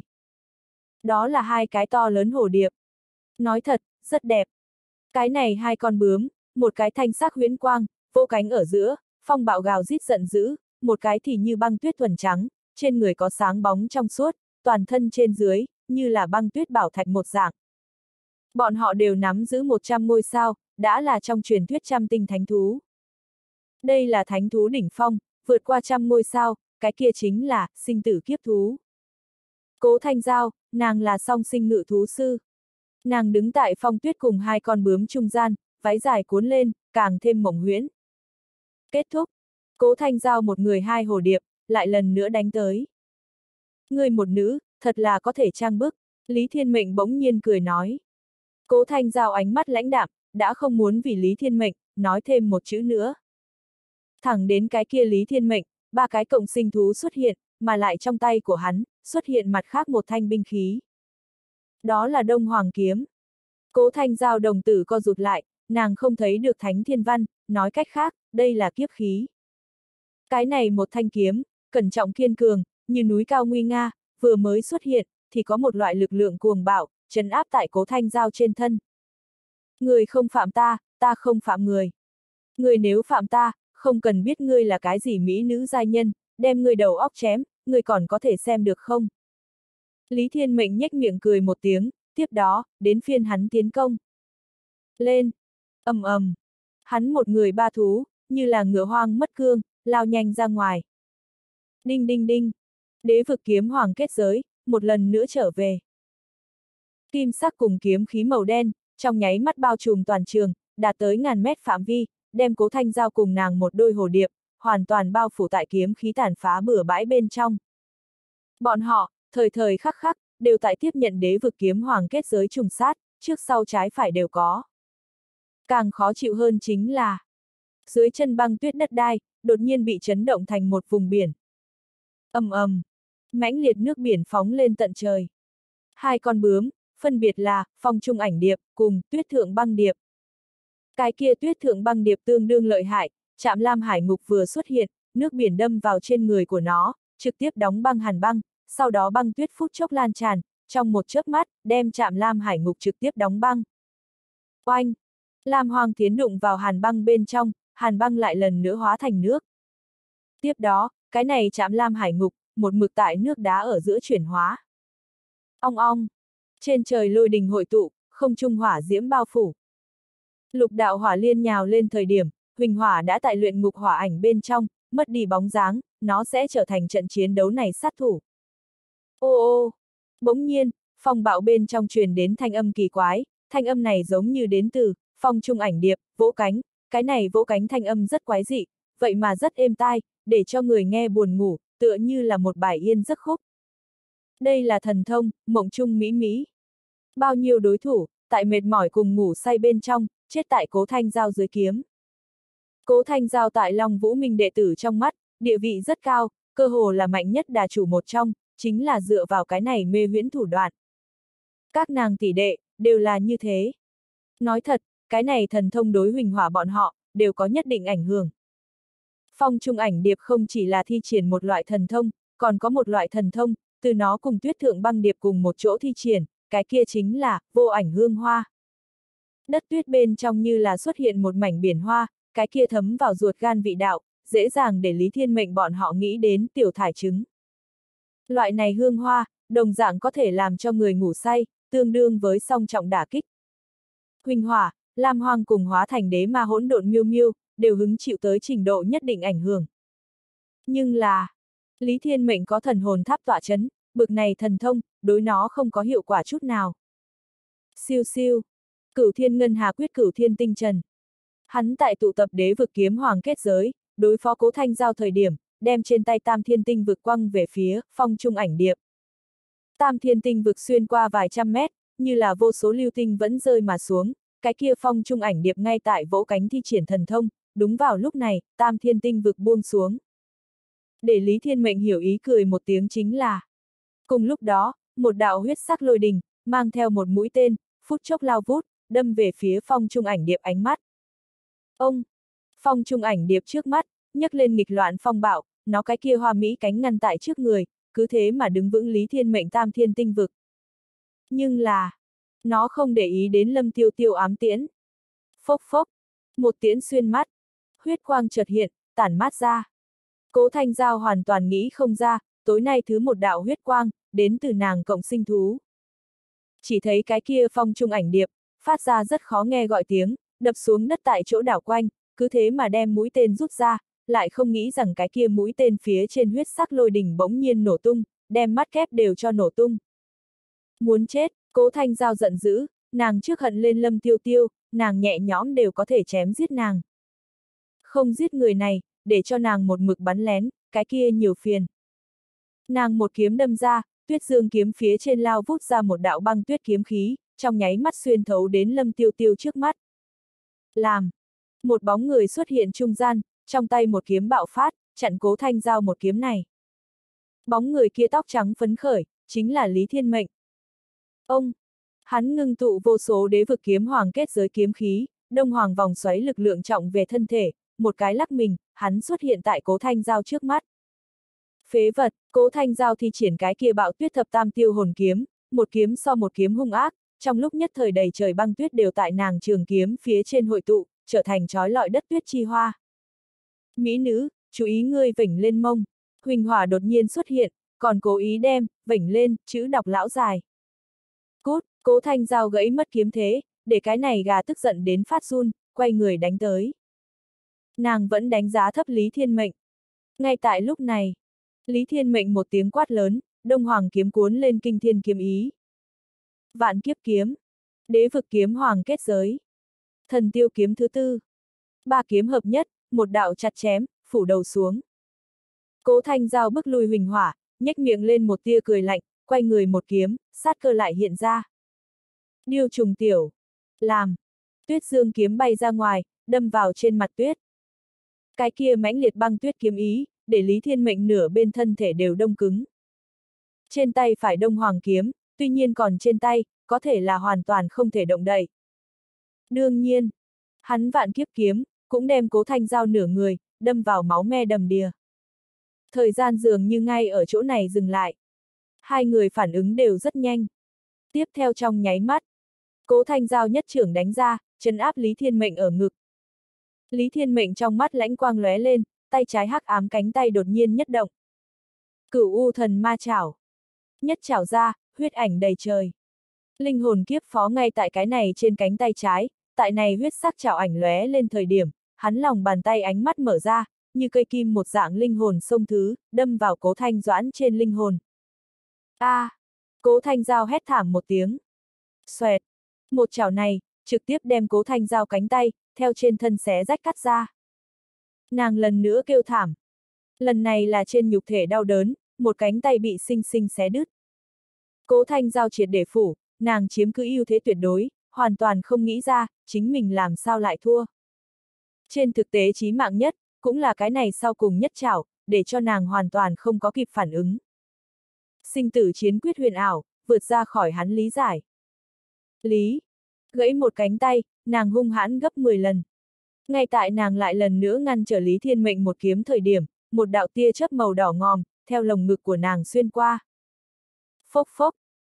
A: Đó là hai cái to lớn hổ điệp. Nói thật, rất đẹp. Cái này hai con bướm, một cái thanh sắc huyễn quang, vỗ cánh ở giữa, phong bạo gào rít giận dữ, một cái thì như băng tuyết thuần trắng, trên người có sáng bóng trong suốt, toàn thân trên dưới, như là băng tuyết bảo thạch một dạng. Bọn họ đều nắm giữ một trăm ngôi sao, đã là trong truyền thuyết trăm tinh thánh thú. Đây là thánh thú đỉnh phong, vượt qua trăm ngôi sao, cái kia chính là sinh tử kiếp thú. Cố Thanh Giao, nàng là song sinh ngự thú sư. Nàng đứng tại phong tuyết cùng hai con bướm trung gian, váy dài cuốn lên, càng thêm mộng huyễn. Kết thúc. Cố Thanh Giao một người hai hồ điệp, lại lần nữa đánh tới. Người một nữ, thật là có thể trang bức, Lý Thiên Mệnh bỗng nhiên cười nói. Cố Thanh Giao ánh mắt lãnh đạm, đã không muốn vì Lý Thiên Mệnh, nói thêm một chữ nữa. Thẳng đến cái kia Lý Thiên Mệnh, ba cái cộng sinh thú xuất hiện, mà lại trong tay của hắn, xuất hiện mặt khác một thanh binh khí. Đó là Đông Hoàng kiếm. Cố Thanh Giao đồng tử co rụt lại, nàng không thấy được thánh thiên văn, nói cách khác, đây là kiếp khí. Cái này một thanh kiếm, cẩn trọng kiên cường, như núi cao nguy nga, vừa mới xuất hiện, thì có một loại lực lượng cuồng bạo, trấn áp tại Cố Thanh Giao trên thân. Người không phạm ta, ta không phạm người. Người nếu phạm ta, không cần biết ngươi là cái gì mỹ nữ giai nhân, đem ngươi đầu óc chém, ngươi còn có thể xem được không? Lý Thiên Mệnh nhếch miệng cười một tiếng, tiếp đó, đến phiên hắn tiến công. Lên! Ầm ầm! Hắn một người ba thú, như là ngựa hoang mất cương, lao nhanh ra ngoài. Đinh đinh đinh! Đế vực kiếm hoàng kết giới, một lần nữa trở về. Kim sắc cùng kiếm khí màu đen, trong nháy mắt bao trùm toàn trường, đạt tới ngàn mét phạm vi, đem Cố Thanh Giao cùng nàng một đôi hồ điệp, hoàn toàn bao phủ tại kiếm khí tàn phá bừa bãi bên trong. Bọn họ, thời thời khắc khắc, đều tại tiếp nhận đế vực kiếm hoàng kết giới trùng sát, trước sau trái phải đều có. Càng khó chịu hơn chính là, dưới chân băng tuyết đất đai, đột nhiên bị chấn động thành một vùng biển. Ầm ầm, mãnh liệt nước biển phóng lên tận trời. Hai con bướm, phân biệt là Phong Trung Ảnh Điệp cùng Tuyết Thượng Băng Điệp. Cái kia Tuyết Thượng Băng Điệp tương đương lợi hại, Trạm Lam Hải Ngục vừa xuất hiện, nước biển đâm vào trên người của nó, trực tiếp đóng băng hàn băng, sau đó băng tuyết phút chốc lan tràn, trong một chớp mắt, đem Trạm Lam Hải Ngục trực tiếp đóng băng. Oanh! Lam Hoang tiến đụng vào hàn băng bên trong, hàn băng lại lần nữa hóa thành nước. Tiếp đó, cái này Trạm Lam Hải Ngục, một mực tại nước đá ở giữa chuyển hóa. Ong ong! Trên trời lôi đình hội tụ, không trung hỏa diễm bao phủ. Lục đạo hỏa liên nhào lên thời điểm, huỳnh hỏa đã tại luyện ngục hỏa ảnh bên trong, mất đi bóng dáng, nó sẽ trở thành trận chiến đấu này sát thủ. Ô ô! Bỗng nhiên, phong bạo bên trong truyền đến thanh âm kỳ quái, thanh âm này giống như đến từ Phong Trung Ảnh Điệp, vỗ cánh, cái này vỗ cánh thanh âm rất quái dị, vậy mà rất êm tai, để cho người nghe buồn ngủ, tựa như là một bài yên giấc khúc. Đây là thần thông, mộng trung mỹ mỹ. Bao nhiêu đối thủ, tại mệt mỏi cùng ngủ say bên trong, chết tại Cố Thanh Giao dưới kiếm. Cố Thanh Giao tại Long Vũ Minh đệ tử trong mắt, địa vị rất cao, cơ hồ là mạnh nhất đà chủ một trong, chính là dựa vào cái này mê huyễn thủ đoạn. Các nàng tỷ đệ, đều là như thế. Nói thật, cái này thần thông đối huỳnh hỏa bọn họ, đều có nhất định ảnh hưởng. Phong Trung Ảnh Điệp không chỉ là thi triển một loại thần thông, còn có một loại thần thông, từ nó cùng Tuyết Thượng Băng Điệp cùng một chỗ thi triển, cái kia chính là vô ảnh hương hoa. Đất tuyết bên trong như là xuất hiện một mảnh biển hoa, cái kia thấm vào ruột gan vị đạo, dễ dàng để Lý Thiên Mệnh bọn họ nghĩ đến tiểu thải trứng. Loại này hương hoa, đồng dạng có thể làm cho người ngủ say, tương đương với song trọng đả kích. Huỳnh hỏa, lam hoang cùng hóa thành đế ma hỗn độn miêu miêu, đều hứng chịu tới trình độ nhất định ảnh hưởng. Nhưng là, Lý Thiên Mệnh có thần hồn tháp tọa chấn, bực này thần thông, đối nó không có hiệu quả chút nào. Siêu siêu, cửu thiên ngân hà quyết cửu thiên tinh trần. Hắn tại tụ tập đế vực kiếm hoàng kết giới, đối phó Cố Thanh Giao thời điểm, đem trên tay tam thiên tinh vực quăng về phía phong trung ảnh điệp. Tam thiên tinh vực xuyên qua vài trăm mét, như là vô số lưu tinh vẫn rơi mà xuống, cái kia phong trung ảnh điệp ngay tại vỗ cánh thi triển thần thông, đúng vào lúc này, tam thiên tinh vực buông xuống. Để Lý Thiên Mệnh hiểu ý cười một tiếng chính là. Cùng lúc đó, một đạo huyết sắc lôi đình, mang theo một mũi tên, phút chốc lao vút, đâm về phía phong trung ảnh điệp ánh mắt. Ông! Phong trung ảnh điệp trước mắt, nhấc lên nghịch loạn phong bạo, nó cái kia hoa mỹ cánh ngăn tại trước người, cứ thế mà đứng vững Lý Thiên Mệnh tam thiên tinh vực. Nhưng là, nó không để ý đến Lâm Tiêu Tiêu ám tiễn. Phốc phốc! Một tiễn xuyên mắt, huyết quang chợt hiện, tản mát ra. Cố Thanh Giao hoàn toàn nghĩ không ra, tối nay thứ một đạo huyết quang, đến từ nàng cộng sinh thú. Chỉ thấy cái kia phong trung ảnh điệp, phát ra rất khó nghe gọi tiếng, đập xuống đất tại chỗ đảo quanh, cứ thế mà đem mũi tên rút ra, lại không nghĩ rằng cái kia mũi tên phía trên huyết sắc lôi đỉnh bỗng nhiên nổ tung, đem mắt kép đều cho nổ tung. Muốn chết, Cố Thanh Giao giận dữ, nàng trước hận lên Lâm Tiêu Tiêu, nàng nhẹ nhõm đều có thể chém giết nàng. Không giết người này, để cho nàng một mực bắn lén, cái kia nhiều phiền. Nàng một kiếm đâm ra, tuyết dương kiếm phía trên lao vút ra một đạo băng tuyết kiếm khí, trong nháy mắt xuyên thấu đến Lâm Tiêu Tiêu trước mắt. Làm! Một bóng người xuất hiện trung gian, trong tay một kiếm bạo phát, chặn Cố Thanh Giao một kiếm này. Bóng người kia tóc trắng phấn khởi, chính là Lý Thiên Mệnh. Ông! Hắn ngưng tụ vô số đế vực kiếm hoàng kết giới kiếm khí, đông hoàng vòng xoáy lực lượng trọng về thân thể, một cái lắc mình, hắn xuất hiện tại Cố Thanh Giao trước mắt. Phế vật, Cố Thanh Giao thi triển cái kia bạo tuyết thập tam tiêu hồn kiếm, một kiếm so một kiếm hung ác, trong lúc nhất thời đầy trời băng tuyết đều tại nàng trường kiếm phía trên hội tụ, trở thành trói lọi đất tuyết chi hoa. Mỹ nữ, chú ý ngươi vểnh lên mông, huỳnh hỏa đột nhiên xuất hiện, còn cố ý đem, vểnh lên, chữ đọc lão dài. Cút, Cố Thanh Giao gãy mất kiếm thế, để cái này gà tức giận đến phát run, quay người đánh tới. Nàng vẫn đánh giá thấp Lý Thiên Mệnh. Ngay tại lúc này, Lý Thiên Mệnh một tiếng quát lớn, đông hoàng kiếm cuốn lên kinh thiên kiếm ý. Vạn kiếp kiếm, đế vực kiếm hoàng kết giới, thần tiêu kiếm thứ tư. Ba kiếm hợp nhất, một đạo chặt chém, phủ đầu xuống. Cố Thanh Giao bức lui huỳnh hỏa, nhếch miệng lên một tia cười lạnh, quay người một kiếm, sát cơ lại hiện ra. Điêu trùng tiểu, làm, tuyết dương kiếm bay ra ngoài, đâm vào trên mặt tuyết. Cái kia mãnh liệt băng tuyết kiếm ý, để Lý Thiên Mệnh nửa bên thân thể đều đông cứng. Trên tay phải đông hoàng kiếm, tuy nhiên còn trên tay, có thể là hoàn toàn không thể động đậy. Đương nhiên, hắn vạn kiếp kiếm, cũng đem Cố Thanh Giao nửa người, đâm vào máu me đầm đìa. Thời gian dường như ngay ở chỗ này dừng lại. Hai người phản ứng đều rất nhanh. Tiếp theo trong nháy mắt, Cố Thanh Giao nhất trưởng đánh ra, trấn áp Lý Thiên Mệnh ở ngực. Lý Thiên Mệnh trong mắt lãnh quang lóe lên, tay trái hắc ám cánh tay đột nhiên nhất động. Cửu U thần ma chảo. Nhất chảo ra, huyết ảnh đầy trời. Linh hồn kiếp phó ngay tại cái này trên cánh tay trái, tại này huyết sắc chảo ảnh lóe lên thời điểm, hắn lòng bàn tay ánh mắt mở ra, như cây kim một dạng linh hồn xông thứ, đâm vào Cố Thanh Doãn trên linh hồn. A! À, Cố Thanh Giao hét thảm một tiếng. Xoẹt! Một chảo này, trực tiếp đem Cố Thanh Giao cánh tay, theo trên thân xé rách cắt ra. Nàng lần nữa kêu thảm. Lần này là trên nhục thể đau đớn, một cánh tay bị xinh xinh xé đứt. Cố Thanh Giao triệt để phủ, nàng chiếm cứ ưu thế tuyệt đối, hoàn toàn không nghĩ ra, chính mình làm sao lại thua. Trên thực tế chí mạng nhất, cũng là cái này sau cùng nhất chảo, để cho nàng hoàn toàn không có kịp phản ứng. Sinh tử chiến quyết huyền ảo, vượt ra khỏi hắn lý giải. Lý! Gãy một cánh tay, nàng hung hãn gấp mười lần. Ngay tại nàng lại lần nữa ngăn trở Lý Thiên Mệnh một kiếm thời điểm, một đạo tia chớp màu đỏ ngòm, theo lồng ngực của nàng xuyên qua. Phốc phốc!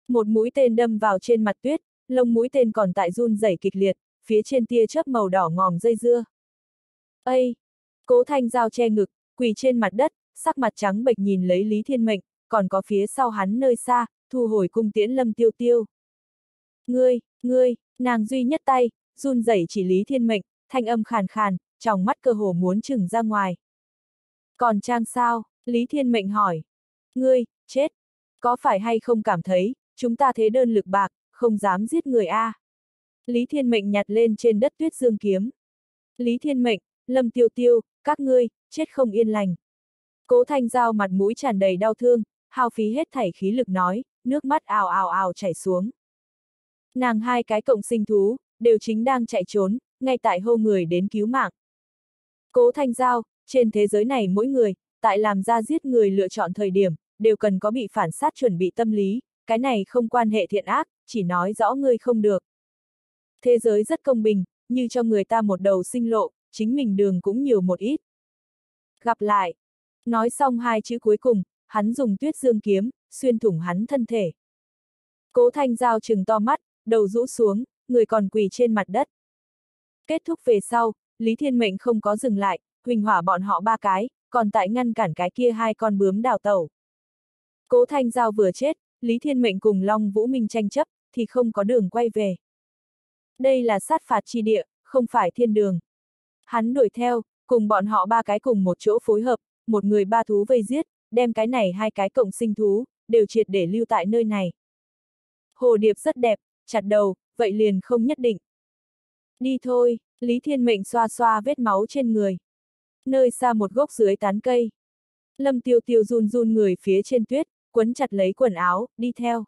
A: Một mũi tên đâm vào trên mặt tuyết, lông mũi tên còn tại run rẩy kịch liệt, phía trên tia chớp màu đỏ ngòm dây dưa. Ây! Cố Thanh Giao che ngực, quỳ trên mặt đất, sắc mặt trắng bệch nhìn lấy Lý Thiên Mệnh, còn có phía sau hắn nơi xa, thu hồi cung tiễn Lâm Tiêu Tiêu. Ngươi, ngươi, nàng duy nhất tay, run rẩy chỉ Lý Thiên Mệnh, thanh âm khàn khàn, trong mắt cơ hồ muốn trừng ra ngoài. Còn Trang sao? Lý Thiên Mệnh hỏi. Ngươi, chết! Có phải hay không cảm thấy, chúng ta thế đơn lực bạc, không dám giết người a? À? Lý Thiên Mệnh nhặt lên trên đất tuyết dương kiếm. Lý Thiên Mệnh, Lâm Tiêu Tiêu, các ngươi, chết không yên lành. Cố Thanh Giao mặt mũi tràn đầy đau thương, hao phí hết thảy khí lực nói, nước mắt ào ào ào chảy xuống. Nàng hai cái cộng sinh thú, đều chính đang chạy trốn, ngay tại hô người đến cứu mạng. Cố Thanh Giao, trên thế giới này mỗi người, tại làm ra giết người lựa chọn thời điểm, đều cần có bị phản sát chuẩn bị tâm lý, cái này không quan hệ thiện ác, chỉ nói rõ ngươi không được. Thế giới rất công bình, như cho người ta một đầu sinh lộ, chính mình đường cũng nhiều một ít. Gặp lại. Nói xong hai chữ cuối cùng, hắn dùng tuyết dương kiếm, xuyên thủng hắn thân thể. Cố Thanh Giao trừng to mắt, đầu rũ xuống, người còn quỳ trên mặt đất. Kết thúc về sau, Lý Thiên Mệnh không có dừng lại, huỳnh hỏa bọn họ ba cái, còn tại ngăn cản cái kia hai con bướm đào tẩu. Cố Thanh Giao vừa chết, Lý Thiên Mệnh cùng Long Vũ Minh tranh chấp, thì không có đường quay về. Đây là sát phạt chi địa, không phải thiên đường. Hắn đuổi theo, cùng bọn họ ba cái cùng một chỗ phối hợp, một người ba thú vây giết, đem cái này hai cái cộng sinh thú, đều triệt để lưu tại nơi này. Hồ điệp rất đẹp, chặt đầu, vậy liền không nhất định. Đi thôi, Lý Thiên Mệnh xoa xoa vết máu trên người. Nơi xa một gốc dưới tán cây. Lâm Tiêu Tiêu run run người phía trên tuyết, quấn chặt lấy quần áo, đi theo.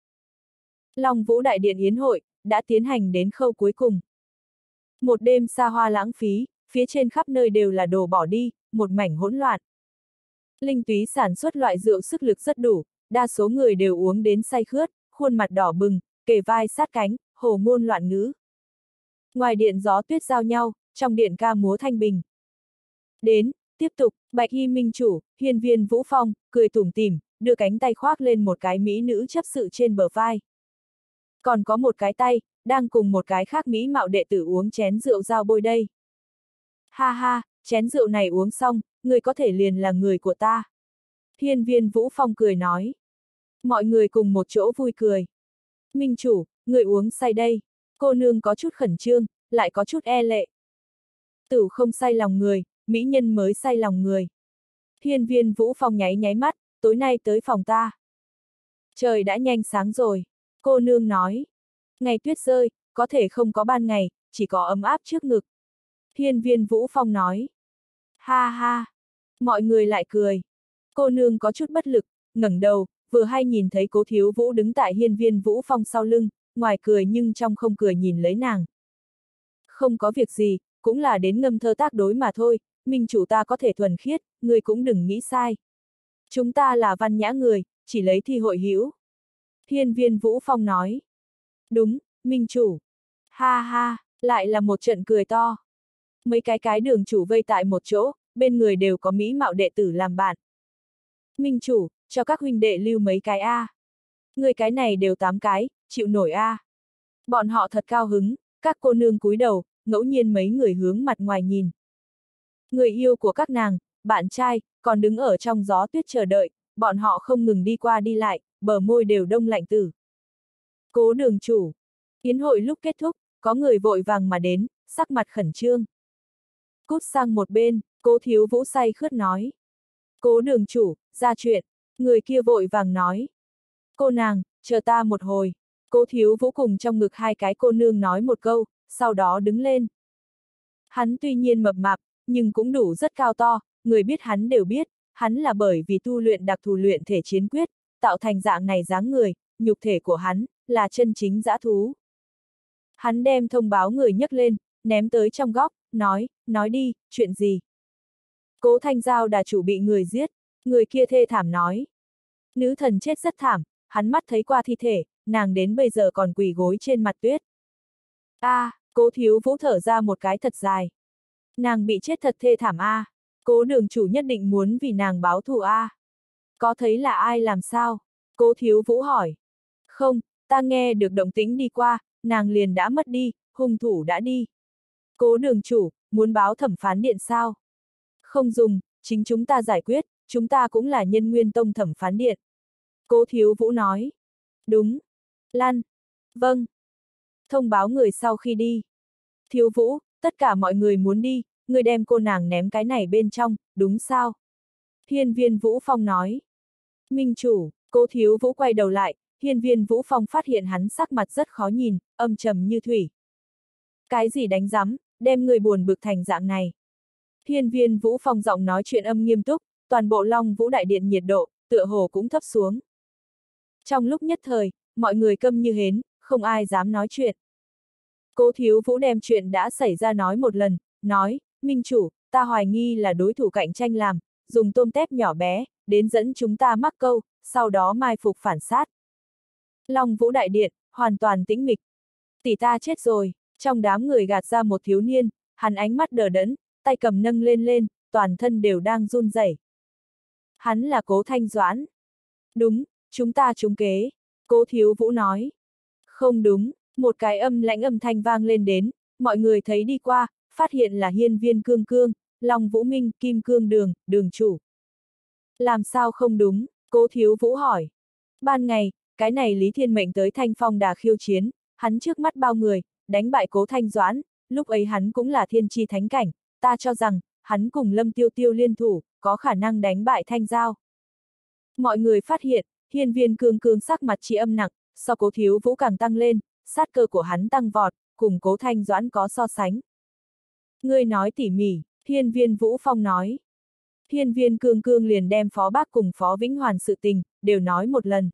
A: Long Vũ Đại Điện Yến hội, đã tiến hành đến khâu cuối cùng. Một đêm xa hoa lãng phí, phía trên khắp nơi đều là đồ bỏ đi, một mảnh hỗn loạn. Linh túy sản xuất loại rượu sức lực rất đủ, đa số người đều uống đến say khướt, khuôn mặt đỏ bừng, kề vai sát cánh, hồ ngôn loạn ngữ. Ngoài điện gió tuyết giao nhau, trong điện ca múa thanh bình. Đến, tiếp tục, Bạch Hy Minh chủ, Hiên Viên Vũ Phong, cười tủm tỉm, đưa cánh tay khoác lên một cái mỹ nữ chấp sự trên bờ vai. Còn có một cái tay, đang cùng một cái khác mỹ mạo đệ tử uống chén rượu giao bôi đây. Ha ha, chén rượu này uống xong, người có thể liền là người của ta. Hiên Viên Vũ Phong cười nói. Mọi người cùng một chỗ vui cười. Minh chủ, người uống say đây. Cô nương có chút khẩn trương, lại có chút e lệ. Tử không say lòng người, mỹ nhân mới say lòng người. Hiên Viên Vũ Phong nháy nháy mắt, tối nay tới phòng ta. Trời đã nhanh sáng rồi. Cô nương nói. Ngày tuyết rơi, có thể không có ban ngày, chỉ có ấm áp trước ngực. Hiên Viên Vũ Phong nói. Ha ha. Mọi người lại cười. Cô nương có chút bất lực, ngẩng đầu, vừa hay nhìn thấy Cố Thiếu Vũ đứng tại Hiên Viên Vũ Phong sau lưng, ngoài cười nhưng trong không cười nhìn lấy nàng. Không có việc gì, cũng là đến ngâm thơ tác đối mà thôi, minh chủ ta có thể thuần khiết, người cũng đừng nghĩ sai. Chúng ta là văn nhã người, chỉ lấy thi hội hữu. Hiên Viên Vũ Phong nói. Đúng, minh chủ. Ha ha, lại là một trận cười to. Mấy cái cái đường chủ vây tại một chỗ, bên người đều có mỹ mạo đệ tử làm bạn. Minh chủ, cho các huynh đệ lưu mấy cái A. Người cái này đều tám cái, chịu nổi A. Bọn họ thật cao hứng, các cô nương cúi đầu, ngẫu nhiên mấy người hướng mặt ngoài nhìn. Người yêu của các nàng, bạn trai, còn đứng ở trong gió tuyết chờ đợi, bọn họ không ngừng đi qua đi lại, bờ môi đều đông lạnh tử. Cố đường chủ. Yến hội lúc kết thúc, có người vội vàng mà đến, sắc mặt khẩn trương. Cút sang một bên, Cố Thiếu Vũ say khướt nói. Cố đường chủ, ra chuyện, người kia vội vàng nói. Cô nàng, chờ ta một hồi. Cố Thiếu Vũ cùng trong ngực hai cái cô nương nói một câu, sau đó đứng lên. Hắn tuy nhiên mập mạp, nhưng cũng đủ rất cao to, người biết hắn đều biết, hắn là bởi vì tu luyện đặc thù luyện thể chiến quyết, tạo thành dạng này dáng người, nhục thể của hắn, là chân chính dã thú. Hắn đem thông báo người nhấc lên, ném tới trong góc, nói, nói đi, chuyện gì? Cố Thanh Giao đà chủ bị người giết, người kia thê thảm nói. Nữ thần chết rất thảm, hắn mắt thấy qua thi thể, nàng đến bây giờ còn quỳ gối trên mặt tuyết. A, à, Cố Thiếu Vũ thở ra một cái thật dài. Nàng bị chết thật thê thảm a. À. Cố đường chủ nhất định muốn vì nàng báo thù a. À. Có thấy là ai làm sao? Cố Thiếu Vũ hỏi. Không, ta nghe được động tĩnh đi qua, nàng liền đã mất đi, hung thủ đã đi. Cố đường chủ, muốn báo thẩm phán điện sao? Không dùng, chính chúng ta giải quyết, chúng ta cũng là nhân nguyên tông thẩm phán điện. Cố Thiếu Vũ nói. Đúng. Lan. Vâng. Thông báo người sau khi đi. Thiếu Vũ, tất cả mọi người muốn đi, người đem cô nàng ném cái này bên trong, đúng sao? Hiên Viên Vũ Phong nói. Minh chủ, Cố Thiếu Vũ quay đầu lại, Hiên Viên Vũ Phong phát hiện hắn sắc mặt rất khó nhìn, âm trầm như thủy. Cái gì đánh rắm, đem người buồn bực thành dạng này. Hiên Viên Vũ Phong giọng nói chuyện âm nghiêm túc, toàn bộ Long Vũ Đại Điện nhiệt độ, tựa hồ cũng thấp xuống. Trong lúc nhất thời, mọi người câm như hến, không ai dám nói chuyện. Cố Thiếu Vũ đem chuyện đã xảy ra nói một lần, nói, Minh chủ, ta hoài nghi là đối thủ cạnh tranh làm, dùng tôm tép nhỏ bé, đến dẫn chúng ta mắc câu, sau đó mai phục phản sát. Long Vũ Đại Điện, hoàn toàn tĩnh mịch. Tỷ ta chết rồi, trong đám người gạt ra một thiếu niên, hắn ánh mắt đờ đẫn, tay cầm nâng lên lên, toàn thân đều đang run rẩy. Hắn là Cố Thanh Doãn. Đúng, chúng ta trúng kế. Cố Thiếu Vũ nói. Không đúng, một cái âm lãnh âm thanh vang lên đến, mọi người thấy đi qua, phát hiện là Hiên Viên Cương Cương, Long Vũ Minh, Kim Cương Đường, đường chủ. Làm sao không đúng, Cố Thiếu Vũ hỏi. Ban ngày, cái này Lý Thiên Mệnh tới Thanh Phong Đà khiêu chiến, hắn trước mắt bao người, đánh bại Cố Thanh Doãn, lúc ấy hắn cũng là thiên chi thánh cảnh, ta cho rằng, hắn cùng Lâm Tiêu Tiêu liên thủ, có khả năng đánh bại Thanh Giao. Mọi người phát hiện, Hiên Viên Cương Cương sắc mặt chi âm nặng, so Cố Thiếu Vũ càng tăng lên, sát cơ của hắn tăng vọt, cùng Cố Thanh Doãn có so sánh. Ngươi nói tỉ mỉ, Hiên Viên Vũ Phong nói. Hiên Viên Cương Cương liền đem Phó Bác cùng Phó Vĩnh Hoàn sự tình, đều nói một lần.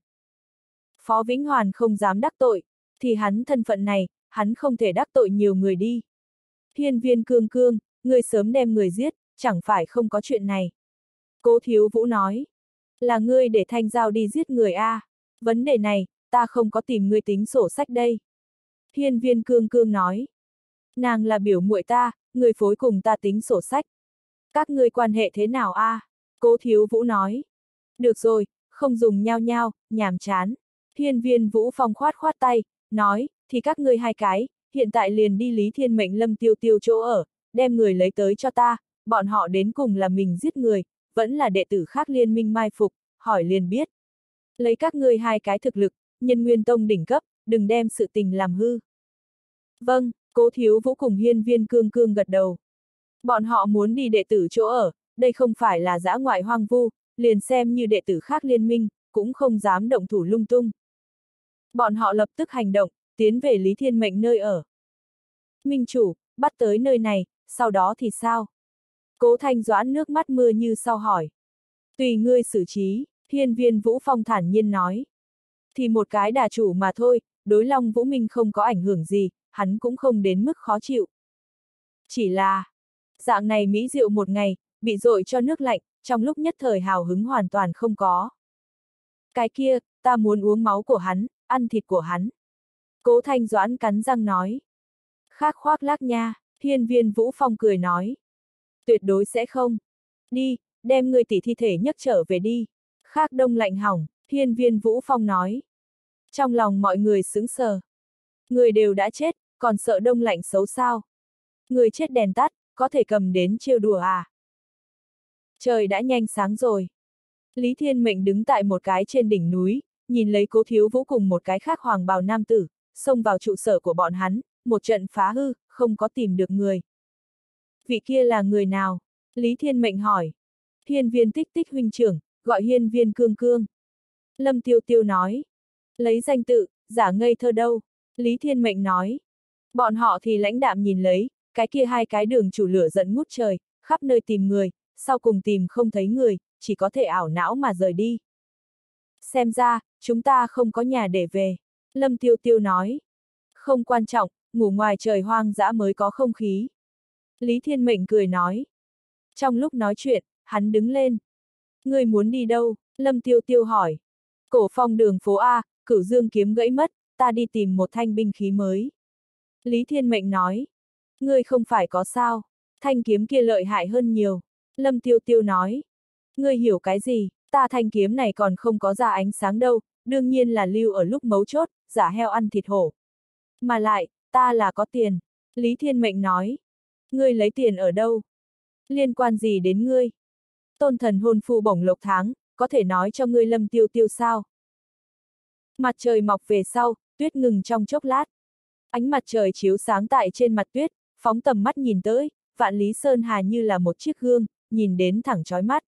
A: Phó Vĩnh Hoàn không dám đắc tội, thì hắn thân phận này, hắn không thể đắc tội nhiều người đi. Hiên Viên Cương Cương, ngươi sớm đem người giết, chẳng phải không có chuyện này. Cố Thiếu Vũ nói, là ngươi để Thanh Giao đi giết người a, à. Vấn đề này, ta không có tìm ngươi tính sổ sách đây. Hiên Viên Cương Cương nói, nàng là biểu muội ta, người phối cùng ta tính sổ sách. Các ngươi quan hệ thế nào a? À? Cố Thiếu Vũ nói, được rồi, không dùng nhao nhao, nhàm chán. Hiên Viên Vũ Phong khoát khoát tay, nói, thì các ngươi hai cái, hiện tại liền đi Lý Thiên Mệnh Lâm Tiêu Tiêu chỗ ở, đem người lấy tới cho ta, bọn họ đến cùng là mình giết người, vẫn là đệ tử khác liên minh mai phục, hỏi liền biết. Lấy các ngươi hai cái thực lực, nhân nguyên tông đỉnh cấp, đừng đem sự tình làm hư. Vâng, Cố Thiếu Vũ cùng Hiên Viên Cương Cương gật đầu. Bọn họ muốn đi đệ tử chỗ ở, đây không phải là dã ngoại hoang vu, liền xem như đệ tử khác liên minh, cũng không dám động thủ lung tung. Bọn họ lập tức hành động, tiến về Lý Thiên Mệnh nơi ở. Minh chủ, bắt tới nơi này, sau đó thì sao? Cố Thanh Doãn nước mắt mưa như sau hỏi. Tùy ngươi xử trí, Hiên Viên Vũ Phong thản nhiên nói. Thì một cái đà chủ mà thôi, đối Long Vũ Minh không có ảnh hưởng gì, hắn cũng không đến mức khó chịu. Chỉ là, dạng này mỹ rượu một ngày, bị dội cho nước lạnh, trong lúc nhất thời hào hứng hoàn toàn không có. Cái kia, ta muốn uống máu của hắn, ăn thịt của hắn. Cố Thanh Doãn cắn răng nói. Khác khoác lác nha, Hiên Viên Vũ Phong cười nói. Tuyệt đối sẽ không. Đi, đem người tỷ thi thể nhấc trở về đi. Khác đông lạnh hỏng, Hiên Viên Vũ Phong nói. Trong lòng mọi người sững sờ. Người đều đã chết, còn sợ đông lạnh xấu sao? Người chết đèn tắt, có thể cầm đến trêu đùa à? Trời đã nhanh sáng rồi. Lý Thiên Mệnh đứng tại một cái trên đỉnh núi, nhìn lấy Cố Thiếu Vũ cùng một cái khác hoàng bào nam tử, xông vào trụ sở của bọn hắn, một trận phá hư, không có tìm được người. Vị kia là người nào? Lý Thiên Mệnh hỏi. Hiên Viên Tích Tích huynh trưởng, gọi Hiên Viên Cương Cương. Lâm Tiêu Tiêu nói. Lấy danh tự, giả ngây thơ đâu? Lý Thiên Mệnh nói. Bọn họ thì lãnh đạm nhìn lấy, cái kia hai cái đường chủ lửa giận ngút trời, khắp nơi tìm người, sau cùng tìm không thấy người, chỉ có thể ảo não mà rời đi. Xem ra, chúng ta không có nhà để về. Lâm Tiêu Tiêu nói. Không quan trọng, ngủ ngoài trời hoang dã mới có không khí. Lý Thiên Mệnh cười nói. Trong lúc nói chuyện, hắn đứng lên. Người muốn đi đâu? Lâm Tiêu Tiêu hỏi. Cổ Phong đường phố A, Cửu Dương kiếm gãy mất, ta đi tìm một thanh binh khí mới. Lý Thiên Mệnh nói. Ngươi không phải có sao, thanh kiếm kia lợi hại hơn nhiều. Lâm Tiêu Tiêu nói. Ngươi hiểu cái gì, ta thanh kiếm này còn không có ra ánh sáng đâu, đương nhiên là lưu ở lúc mấu chốt, giả heo ăn thịt hổ. Mà lại, ta là có tiền. Lý Thiên Mệnh nói. Ngươi lấy tiền ở đâu? Liên quan gì đến ngươi? Tôn thần hôn phu bổng lộc tháng, có thể nói cho ngươi Lâm Tiêu Tiêu sao? Mặt trời mọc về sau, tuyết ngừng trong chốc lát. Ánh mặt trời chiếu sáng tại trên mặt tuyết, phóng tầm mắt nhìn tới, Vạn Lý Sơn Hà như là một chiếc gương, nhìn đến thẳng chói mắt.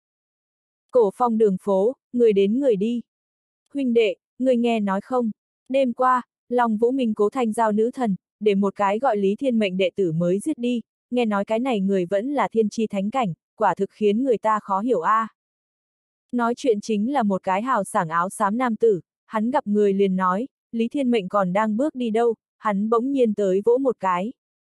A: Cổ Phong đường phố, người đến người đi. Huynh đệ, người nghe nói không? Đêm qua, Long Vũ Minh cố thanh giao nữ thần, để một cái gọi Lý Thiên Mệnh đệ tử mới giết đi, nghe nói cái này người vẫn là thiên chi thánh cảnh, quả thực khiến người ta khó hiểu a. À. Nói chuyện chính là một cái hào sảng áo xám nam tử, hắn gặp người liền nói, Lý Thiên Mệnh còn đang bước đi đâu, hắn bỗng nhiên tới vỗ một cái.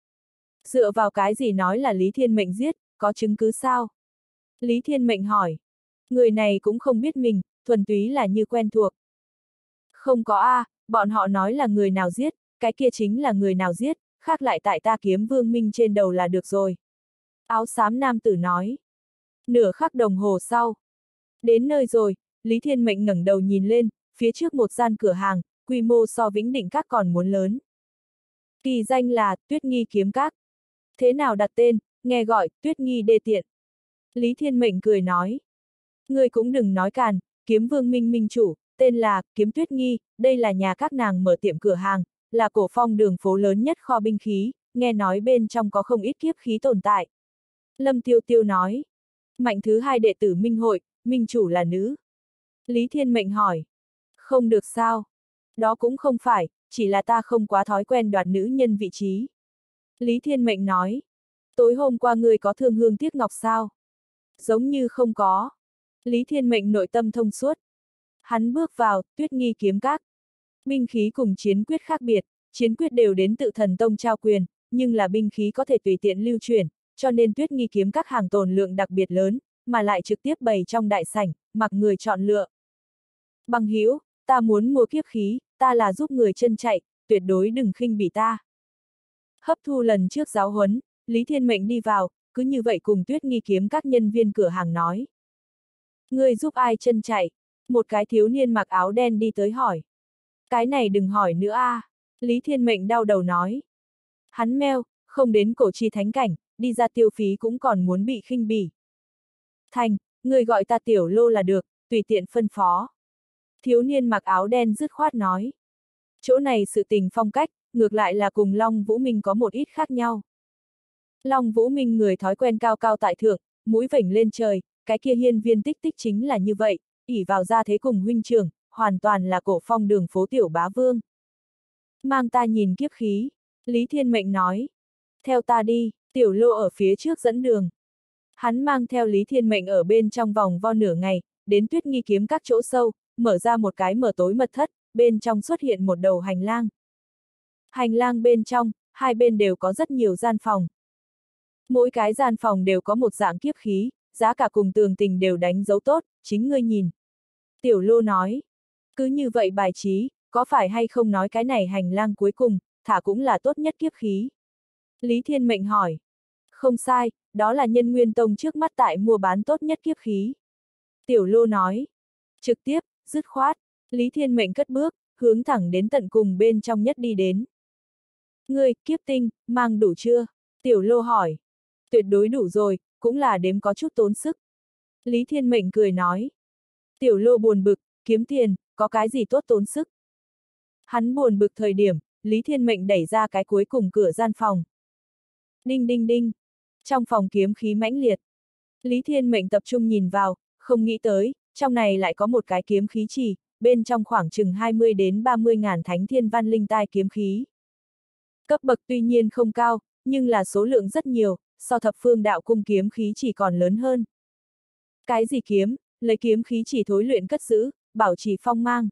A: Dựa vào cái gì nói là Lý Thiên Mệnh giết, có chứng cứ sao? Lý Thiên Mệnh hỏi. Người này cũng không biết mình, thuần túy là như quen thuộc. Không có a, à, bọn họ nói là người nào giết, cái kia chính là người nào giết, khác lại tại ta kiếm vương minh trên đầu là được rồi. Áo xám nam tử nói. Nửa khắc đồng hồ sau. Đến nơi rồi, Lý Thiên Mệnh ngẩng đầu nhìn lên, phía trước một gian cửa hàng, quy mô so Vĩnh Định Các còn muốn lớn. Kỳ danh là Tuyết Nghi Kiếm Các. Thế nào đặt tên, nghe gọi Tuyết Nghi đê tiện. Lý Thiên Mệnh cười nói. Ngươi cũng đừng nói càn, kiếm vương minh minh chủ, tên là Kiếm Tuyết Nghi, đây là nhà các nàng mở tiệm cửa hàng, là Cổ Phong đường phố lớn nhất kho binh khí, nghe nói bên trong có không ít kiếp khí tồn tại. Lâm Tiêu Tiêu nói. Mạnh thứ hai đệ tử minh hội, minh chủ là nữ. Lý Thiên Mệnh hỏi. Không được sao? Đó cũng không phải, chỉ là ta không quá thói quen đoạt nữ nhân vị trí. Lý Thiên Mệnh nói. Tối hôm qua ngươi có thương hương tiếc ngọc sao? Giống như không có. Lý Thiên Mệnh nội tâm thông suốt. Hắn bước vào, Tuyết Nghi Kiếm Các. Binh khí cùng chiến quyết khác biệt, chiến quyết đều đến tự thần tông trao quyền, nhưng là binh khí có thể tùy tiện lưu chuyển, cho nên Tuyết Nghi Kiếm Các hàng tồn lượng đặc biệt lớn, mà lại trực tiếp bày trong đại sảnh, mặc người chọn lựa. Bằng hữu, ta muốn mua kiếp khí, ta là giúp người chân chạy, tuyệt đối đừng khinh bỉ ta. Hấp thu lần trước giáo huấn, Lý Thiên Mệnh đi vào, cứ như vậy cùng Tuyết Nghi Kiếm Các nhân viên cửa hàng nói. Ngươi giúp ai chân chạy? Một cái thiếu niên mặc áo đen đi tới hỏi. Cái này đừng hỏi nữa a. À. Lý Thiên Mệnh đau đầu nói. Hắn meo, không đến cổ chi thánh cảnh, đi ra tiêu phí cũng còn muốn bị khinh bỉ. Thành, người gọi ta tiểu lô là được, tùy tiện phân phó. Thiếu niên mặc áo đen dứt khoát nói. Chỗ này sự tình phong cách, ngược lại là cùng Long Vũ Minh có một ít khác nhau. Long Vũ Minh người thói quen cao cao tại thượng, mũi vểnh lên trời, cái kia hiên viên tích tích chính là như vậy, ỷ vào gia thế cùng huynh trưởng, hoàn toàn là Cổ Phong đường phố tiểu bá vương. Mang ta nhìn kiếp khí, Lý Thiên Mệnh nói. Theo ta đi, tiểu lô ở phía trước dẫn đường. Hắn mang theo Lý Thiên Mệnh ở bên trong vòng vo nửa ngày, đến Tuyết Nghi Kiếm Các chỗ sâu, mở ra một cái mở tối mật thất, bên trong xuất hiện một đầu hành lang. Hành lang bên trong, hai bên đều có rất nhiều gian phòng. Mỗi cái gian phòng đều có một dạng kiếp khí, giá cả cùng tường tình đều đánh dấu tốt, chính ngươi nhìn. Tiểu lô nói, cứ như vậy bài trí, có phải hay không nói cái này hành lang cuối cùng, thả cũng là tốt nhất kiếp khí. Lý Thiên Mệnh hỏi, không sai, đó là Nhân Nguyên Tông trước mắt tại mua bán tốt nhất kiếp khí. Tiểu lô nói, trực tiếp, dứt khoát, Lý Thiên Mệnh cất bước, hướng thẳng đến tận cùng bên trong nhất đi đến. Ngươi, kiếp tinh, mang đủ chưa? Tiểu lô hỏi. Tuyệt đối đủ rồi, cũng là đếm có chút tốn sức. Lý Thiên Mệnh cười nói. Tiểu lô buồn bực, kiếm tiền, có cái gì tốt tốn sức? Hắn buồn bực thời điểm, Lý Thiên Mệnh đẩy ra cái cuối cùng cửa gian phòng. Đinh đinh đinh. Trong phòng kiếm khí mãnh liệt. Lý Thiên Mệnh tập trung nhìn vào, không nghĩ tới, trong này lại có một cái kiếm khí trì, bên trong khoảng chừng hai mươi đến ba mươi ngàn thánh thiên văn linh tai kiếm khí. Cấp bậc tuy nhiên không cao, nhưng là số lượng rất nhiều, so thập phương đạo cung kiếm khí chỉ còn lớn hơn. Cái gì kiếm, lấy kiếm khí chỉ thối luyện cất giữ, bảo trì phong mang.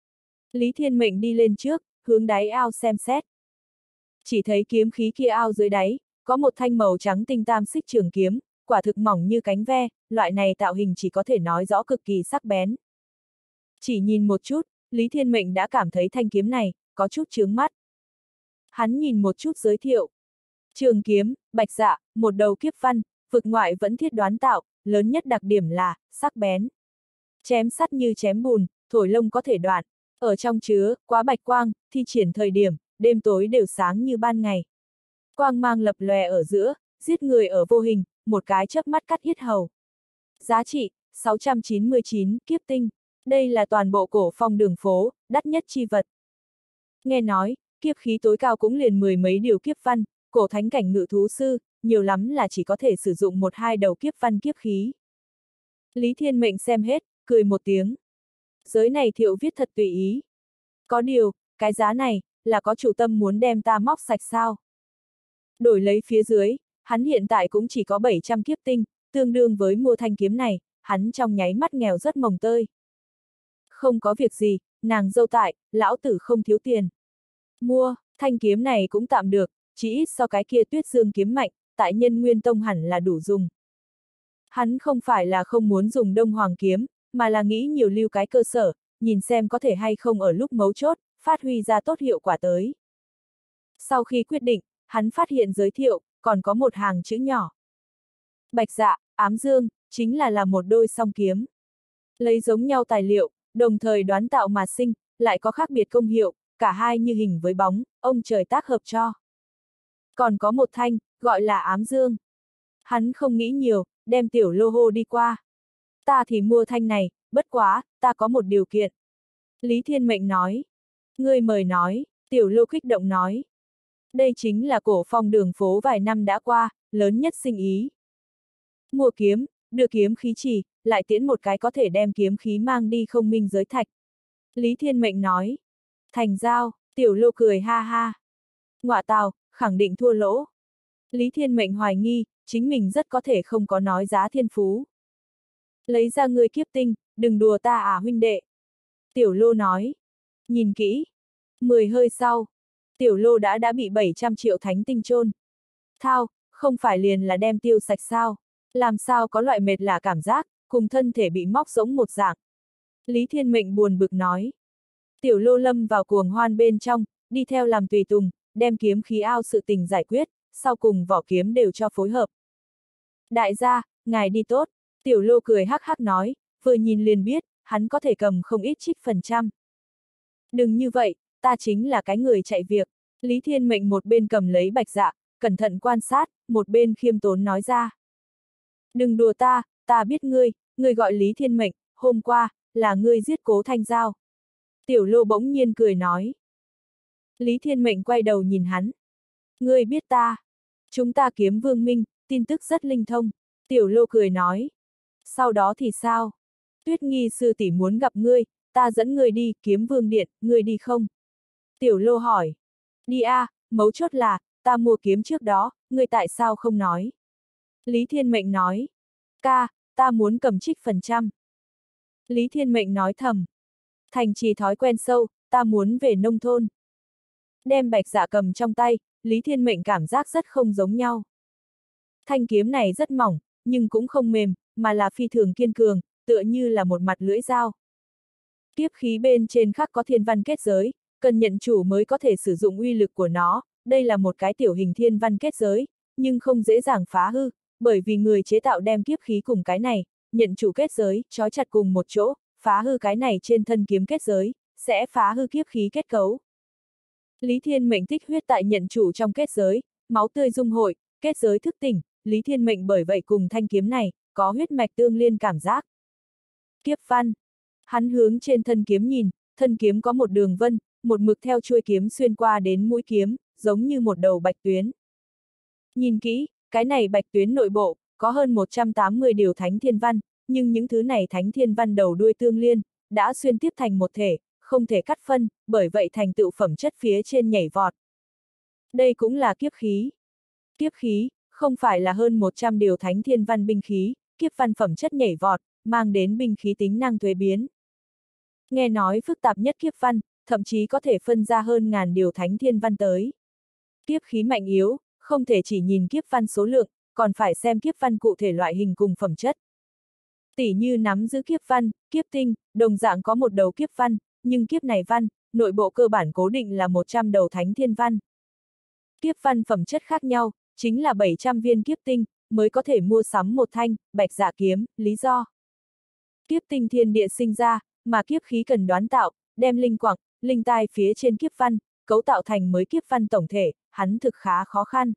A: Lý Thiên Mệnh đi lên trước, hướng đáy ao xem xét. Chỉ thấy kiếm khí kia ao dưới đáy, có một thanh màu trắng tinh tam xích trường kiếm, quả thực mỏng như cánh ve, loại này tạo hình chỉ có thể nói rõ cực kỳ sắc bén. Chỉ nhìn một chút, Lý Thiên Mệnh đã cảm thấy thanh kiếm này, có chút chướng mắt. Hắn nhìn một chút giới thiệu. Trường kiếm, bạch dạ, một đầu kiếp văn, vực ngoại vẫn thiết đoán tạo, lớn nhất đặc điểm là, sắc bén. Chém sắt như chém bùn, thổi lông có thể đoạn, Ở trong chứa, quá bạch quang, thi triển thời điểm, đêm tối đều sáng như ban ngày. Quang mang lập lòe ở giữa, giết người ở vô hình, một cái chớp mắt cắt yết hầu. Giá trị, sáu trăm chín mươi chín kiếp tinh. Đây là toàn bộ cổ phong đường phố, đắt nhất chi vật. Nghe nói, kiếp khí tối cao cũng liền mười mấy điều kiếp văn, cổ thánh cảnh ngự thú sư, nhiều lắm là chỉ có thể sử dụng một hai đầu kiếp văn kiếp khí. Lý Thiên Mệnh xem hết, cười một tiếng. Giới này Thiệu viết thật tùy ý. Có điều, cái giá này, là có chủ tâm muốn đem ta móc sạch sao? Đổi lấy phía dưới, hắn hiện tại cũng chỉ có bảy trăm kiếp tinh, tương đương với mua thanh kiếm này, hắn trong nháy mắt nghèo rất mồng tơi. Không có việc gì, nàng dâu tại, lão tử không thiếu tiền. Mua, thanh kiếm này cũng tạm được, chỉ ít so cái kia Tuyết Dương kiếm mạnh, tại Nhân Nguyên Tông hẳn là đủ dùng. Hắn không phải là không muốn dùng Đông Hoàng kiếm, mà là nghĩ nhiều lưu cái cơ sở, nhìn xem có thể hay không ở lúc mấu chốt, phát huy ra tốt hiệu quả tới. Sau khi quyết định, hắn phát hiện giới thiệu, còn có một hàng chữ nhỏ. Bạch dạ, ám dương, chính là là một đôi song kiếm. Lấy giống nhau tài liệu, đồng thời đoán tạo mà sinh, lại có khác biệt công hiệu, cả hai như hình với bóng, ông trời tác hợp cho. Còn có một thanh, gọi là ám dương. Hắn không nghĩ nhiều, đem tiểu lô hô đi qua. Ta thì mua thanh này, bất quá, ta có một điều kiện. Lý Thiên Mệnh nói. Ngươi mời nói, tiểu lô kích động nói. Đây chính là cổ phong đường phố vài năm đã qua, lớn nhất sinh ý. Mua kiếm, đưa kiếm khí chỉ, lại tiễn một cái có thể đem kiếm khí mang đi không minh giới thạch. Lý Thiên Mệnh nói. Thành giao, tiểu lô cười ha ha. Ngọa tào, khẳng định thua lỗ. Lý Thiên Mệnh hoài nghi, chính mình rất có thể không có nói giá thiên phú. Lấy ra ngươi kiếp tinh, đừng đùa ta à huynh đệ. Tiểu lô nói. Nhìn kỹ. Mười hơi sau. Tiểu lô đã đã bị bảy trăm triệu thánh tinh chôn. Thao, không phải liền là đem tiêu sạch sao? Làm sao có loại mệt lả cảm giác, cùng thân thể bị móc giống một dạng. Lý Thiên Mệnh buồn bực nói. Tiểu lô lâm vào cuồng hoan bên trong, đi theo làm tùy tùng, đem kiếm khí ao sự tình giải quyết, sau cùng vỏ kiếm đều cho phối hợp. Đại gia, ngài đi tốt. Tiểu lô cười hắc hắc nói, vừa nhìn liền biết, hắn có thể cầm không ít trích phần trăm. Đừng như vậy, ta chính là cái người chạy việc. Lý Thiên Mệnh một bên cầm lấy bạch dạ, cẩn thận quan sát, một bên khiêm tốn nói ra. Đừng đùa ta, ta biết ngươi, ngươi gọi Lý Thiên Mệnh, hôm qua, là ngươi giết Cố Thanh Giao. Tiểu lô bỗng nhiên cười nói. Lý Thiên Mệnh quay đầu nhìn hắn. Ngươi biết ta. Chúng ta kiếm vương minh, tin tức rất linh thông. Tiểu lô cười nói. Sau đó thì sao? Tuyết Nghi sư tỷ muốn gặp ngươi, ta dẫn ngươi đi, kiếm vương điện, ngươi đi không? Tiểu lô hỏi. Đi a, à, mấu chốt là, ta mua kiếm trước đó, ngươi tại sao không nói? Lý Thiên Mệnh nói. Ca, ta muốn cầm trích phần trăm. Lý Thiên Mệnh nói thầm. Thành trì thói quen sâu, ta muốn về nông thôn. Đem bạch dạ cầm trong tay, Lý Thiên Mệnh cảm giác rất không giống nhau. Thanh kiếm này rất mỏng, nhưng cũng không mềm, mà là phi thường kiên cường, tựa như là một mặt lưỡi dao. Kiếp khí bên trên khắc có thiên văn kết giới, cần nhận chủ mới có thể sử dụng uy lực của nó, đây là một cái tiểu hình thiên văn kết giới, nhưng không dễ dàng phá hư, bởi vì người chế tạo đem kiếp khí cùng cái này, nhận chủ kết giới, trói chặt cùng một chỗ, phá hư cái này trên thân kiếm kết giới, sẽ phá hư kiếp khí kết cấu. Lý Thiên Mệnh tích huyết tại nhận chủ trong kết giới, máu tươi dung hội, kết giới thức tỉnh, Lý Thiên Mệnh bởi vậy cùng thanh kiếm này, có huyết mạch tương liên cảm giác. Kiếp văn. Hắn hướng trên thân kiếm nhìn, thân kiếm có một đường vân, một mực theo chuôi kiếm xuyên qua đến mũi kiếm, giống như một đầu bạch tuyến. Nhìn kỹ, cái này bạch tuyến nội bộ, có hơn một trăm tám mươi điều thánh thiên văn, nhưng những thứ này thánh thiên văn đầu đuôi tương liên, đã xuyên tiếp thành một thể, không thể cắt phân, bởi vậy thành tựu phẩm chất phía trên nhảy vọt. Đây cũng là kiếp khí. Kiếp khí, không phải là hơn một trăm điều thánh thiên văn binh khí, kiếp văn phẩm chất nhảy vọt, mang đến binh khí tính năng thuế biến. Nghe nói phức tạp nhất kiếp văn, thậm chí có thể phân ra hơn ngàn điều thánh thiên văn tới. Kiếp khí mạnh yếu, không thể chỉ nhìn kiếp văn số lượng, còn phải xem kiếp văn cụ thể loại hình cùng phẩm chất. Tỉ như nắm giữ kiếp văn, kiếp tinh, đồng dạng có một đầu kiếp văn, nhưng kiếp này văn, nội bộ cơ bản cố định là một trăm đầu thánh thiên văn. Kiếp văn phẩm chất khác nhau, chính là bảy trăm viên kiếp tinh, mới có thể mua sắm một thanh, bạch dạ kiếm, lý do. Kiếp tinh thiên địa sinh ra, mà kiếp khí cần đoán tạo, đem linh quặng, linh tai phía trên kiếp văn, cấu tạo thành mới kiếp văn tổng thể, hắn thực khá khó khăn.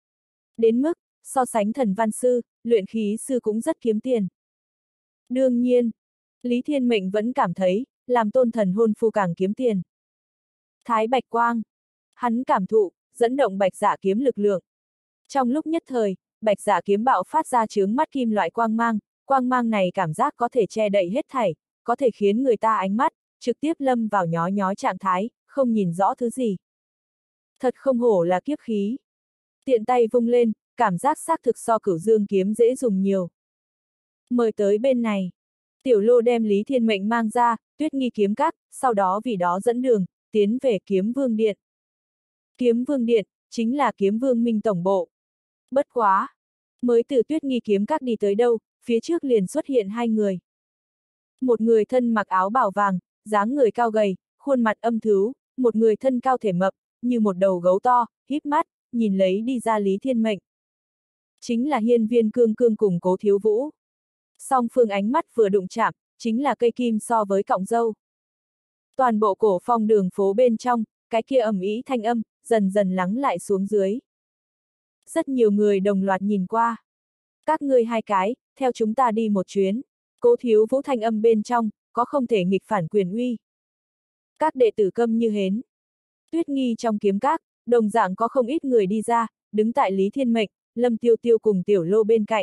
A: Đến mức, so sánh thần văn sư, luyện khí sư cũng rất kiếm tiền. Đương nhiên, Lý Thiên Mệnh vẫn cảm thấy, làm tôn thần hôn phu càng kiếm tiền. Thái Bạch Quang. Hắn cảm thụ, dẫn động bạch dạ kiếm lực lượng. Trong lúc nhất thời, bạch dạ kiếm bạo phát ra chướng mắt kim loại quang mang, quang mang này cảm giác có thể che đậy hết thảy, có thể khiến người ta ánh mắt, trực tiếp lâm vào nhói nhói trạng thái, không nhìn rõ thứ gì. Thật không hổ là kiếp khí. Tiện tay vung lên, cảm giác xác thực so cửu dương kiếm dễ dùng nhiều. Mời tới bên này. Tiểu Lô đem Lý Thiên Mệnh mang ra, Tuyết Nghi kiếm các, sau đó vì đó dẫn đường, tiến về Kiếm Vương Điện. Kiếm Vương Điện, chính là Kiếm Vương Minh tổng bộ. Bất quá. Mới từ Tuyết Nghi kiếm các đi tới đâu, phía trước liền xuất hiện hai người. Một người thân mặc áo bào vàng, dáng người cao gầy, khuôn mặt âm thứu, một người thân cao thể mập, như một đầu gấu to, híp mắt, nhìn lấy đi ra Lý Thiên Mệnh. Chính là Hiên Viên Cương Cương cùng Cố Thiếu Vũ. Song phương ánh mắt vừa đụng chạm, chính là cây kim so với cọng dâu. Toàn bộ cổ phong đường phố bên trong, cái kia ầm ĩ thanh âm, dần dần lắng lại xuống dưới. Rất nhiều người đồng loạt nhìn qua. Các ngươi hai cái, theo chúng ta đi một chuyến. Cố Thiếu Vũ thanh âm bên trong, có không thể nghịch phản quyền uy. Các đệ tử câm như hến. Tuyết Nghi trong kiếm các, đồng dạng có không ít người đi ra, đứng tại Lý Thiên Mệnh, Lâm Tiêu Tiêu cùng Tiểu Lô bên cạnh.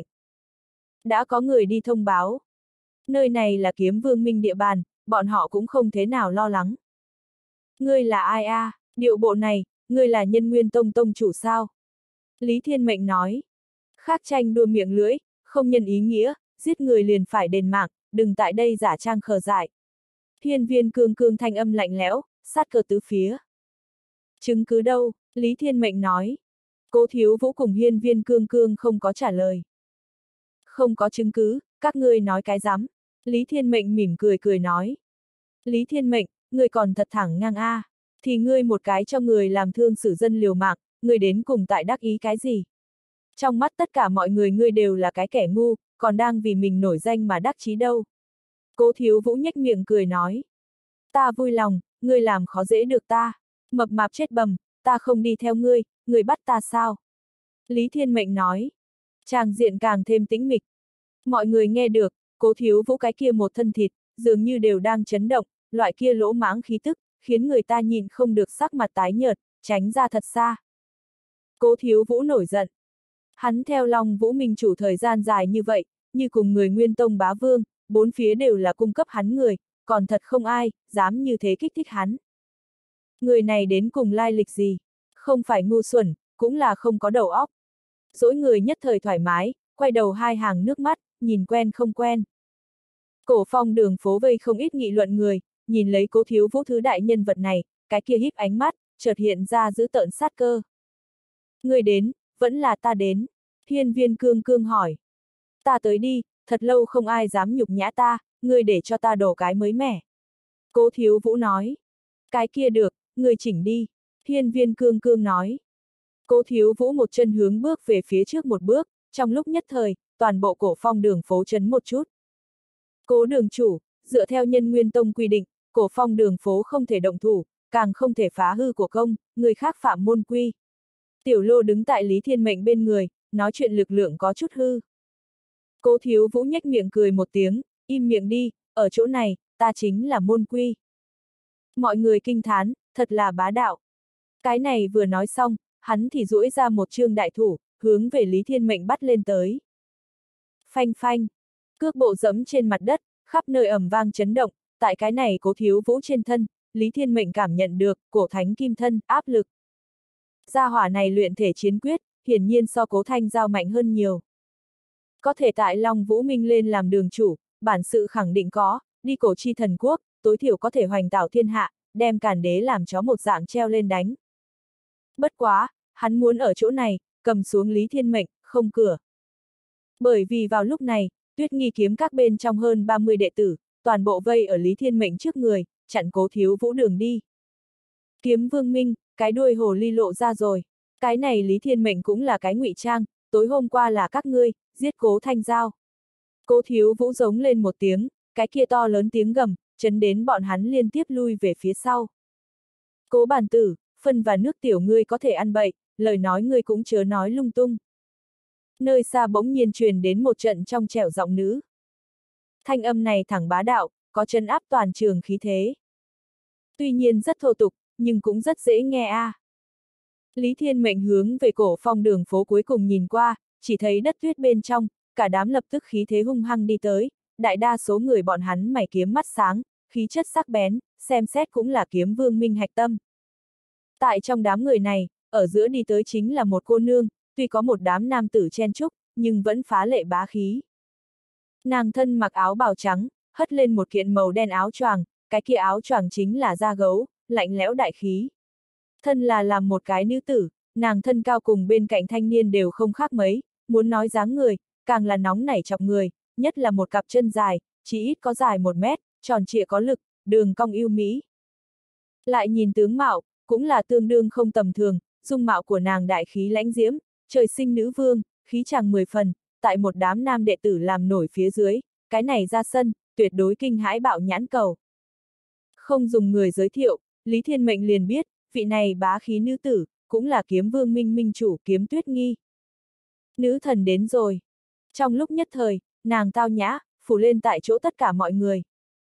A: Đã có người đi thông báo. Nơi này là Kiếm Vương Minh địa bàn, bọn họ cũng không thế nào lo lắng. Ngươi là ai a? À? Điệu bộ này, ngươi là Nhân Nguyên Tông tông chủ sao? Lý Thiên Mệnh nói. Khác tranh đua miệng lưỡi, không nhân ý nghĩa, giết người liền phải đền mạng, đừng tại đây giả trang khờ dại. Hiên Viên Cương Cương thanh âm lạnh lẽo, sát cơ tứ phía. Chứng cứ đâu? Lý Thiên Mệnh nói. Cố Thiếu Vũ cùng Hiên Viên Cương Cương không có trả lời. Không có chứng cứ, các ngươi nói cái rắm. Lý Thiên Mệnh mỉm cười cười nói. Lý Thiên Mệnh, ngươi còn thật thẳng ngang a, thì ngươi một cái cho người làm thương xử dân liều mạng, ngươi đến cùng tại đắc ý cái gì? Trong mắt tất cả mọi người ngươi đều là cái kẻ ngu, còn đang vì mình nổi danh mà đắc chí đâu. Cố Thiếu Vũ nhếch miệng cười nói. Ta vui lòng, ngươi làm khó dễ được ta. Mập mạp chết bầm, ta không đi theo ngươi, ngươi bắt ta sao? Lý Thiên Mệnh nói. Tràng diện càng thêm tĩnh mịch. Mọi người nghe được, Cố Thiếu Vũ cái kia một thân thịt, dường như đều đang chấn động, loại kia lỗ mãng khí tức, khiến người ta nhìn không được sắc mặt tái nhợt, tránh ra thật xa. Cố Thiếu Vũ nổi giận. Hắn theo Long Vũ Minh chủ thời gian dài như vậy, như cùng người Nguyên Tông bá vương, bốn phía đều là cung cấp hắn người, còn thật không ai, dám như thế kích thích hắn. Người này đến cùng lai lịch gì? Không phải ngu xuẩn, cũng là không có đầu óc. Dỗi người nhất thời thoải mái, quay đầu hai hàng nước mắt, nhìn quen không quen. Cổ phong đường phố vây không ít nghị luận người, nhìn lấy Cố Thiếu Vũ thứ đại nhân vật này, cái kia híp ánh mắt, chợt hiện ra giữ tợn sát cơ. Người đến, vẫn là ta đến. Hiên Viên Cương Cương hỏi. Ta tới đi, thật lâu không ai dám nhục nhã ta, ngươi để cho ta đổ cái mới mẻ. Cố Thiếu Vũ nói. Cái kia được, ngươi chỉnh đi. Hiên Viên Cương Cương nói. Cố Thiếu Vũ một chân hướng bước về phía trước một bước, trong lúc nhất thời, toàn bộ cổ phong đường phố chấn một chút. Cố đường chủ, dựa theo Nhân Nguyên Tông quy định, cổ phong đường phố không thể động thủ, càng không thể phá hư của công, người khác phạm môn quy. Tiểu Lô đứng tại Lý Thiên Mệnh bên người, nói chuyện lực lượng có chút hư. Cố Thiếu Vũ nhếch miệng cười một tiếng, im miệng đi, ở chỗ này, ta chính là môn quy. Mọi người kinh thán, thật là bá đạo. Cái này vừa nói xong, hắn thì duỗi ra một chương đại thủ, hướng về Lý Thiên Mệnh bắt lên tới. Phanh phanh, cước bộ dẫm trên mặt đất, khắp nơi ầm vang chấn động, tại cái này Cố Thiếu Vũ trên thân, Lý Thiên Mệnh cảm nhận được, cổ thánh kim thân, áp lực. Gia hỏa này luyện thể chiến quyết, hiển nhiên so Cố Thanh Giao mạnh hơn nhiều. Có thể tại Long Vũ Minh lên làm đường chủ, bản sự khẳng định có, đi cổ chi thần quốc, tối thiểu có thể hoành tạo thiên hạ, đem Càn Đế làm chó một dạng treo lên đánh. Bất quá, hắn muốn ở chỗ này, cầm xuống Lý Thiên Mệnh, không cửa. Bởi vì vào lúc này, Tuyết Nghi kiếm các bên trong hơn ba mươi đệ tử, toàn bộ vây ở Lý Thiên Mệnh trước người, chặn Cố Thiếu Vũ đường đi. Kiếm Vương Minh, cái đuôi hồ ly lộ ra rồi. Cái này Lý Thiên Mệnh cũng là cái ngụy trang, tối hôm qua là các ngươi, giết Cố Thanh Giao. Cố Thiếu Vũ giống lên một tiếng, cái kia to lớn tiếng gầm, chấn đến bọn hắn liên tiếp lui về phía sau. Cố Bàn Tử, phân và nước tiểu ngươi có thể ăn bậy, lời nói ngươi cũng chớ nói lung tung. Nơi xa bỗng nhiên truyền đến một trận trong trẻo giọng nữ. Thanh âm này thẳng bá đạo, có trấn áp toàn trường khí thế. Tuy nhiên rất thô tục, nhưng cũng rất dễ nghe a. À. Lý Thiên Mệnh hướng về cổ phong đường phố cuối cùng nhìn qua, chỉ thấy đất tuyết bên trong, cả đám lập tức khí thế hung hăng đi tới, đại đa số người bọn hắn mày kiếm mắt sáng, khí chất sắc bén, xem xét cũng là kiếm vương minh hạch tâm. Tại trong đám người này, ở giữa đi tới chính là một cô nương, tuy có một đám nam tử chen chúc, nhưng vẫn phá lệ bá khí. Nàng thân mặc áo bào trắng, hất lên một kiện màu đen áo choàng, cái kia áo choàng chính là da gấu, lạnh lẽo đại khí. Thân là làm một cái nữ tử, nàng thân cao cùng bên cạnh thanh niên đều không khác mấy, muốn nói dáng người, càng là nóng nảy chọc người, nhất là một cặp chân dài, chỉ ít có dài một mét, tròn trịa có lực, đường cong yêu mỹ. Lại nhìn tướng mạo, cũng là tương đương không tầm thường, dung mạo của nàng đại khí lãnh diễm, trời sinh nữ vương, khí chàng mười phần, tại một đám nam đệ tử làm nổi phía dưới, cái này ra sân, tuyệt đối kinh hãi bạo nhãn cầu. Không dùng người giới thiệu, Lý Thiên Mệnh liền biết, vị này bá khí nữ tử, cũng là kiếm vương minh minh chủ Kiếm Tuyết Nghi. Nữ thần đến rồi. Trong lúc nhất thời, nàng tao nhã, phủ lên tại chỗ tất cả mọi người.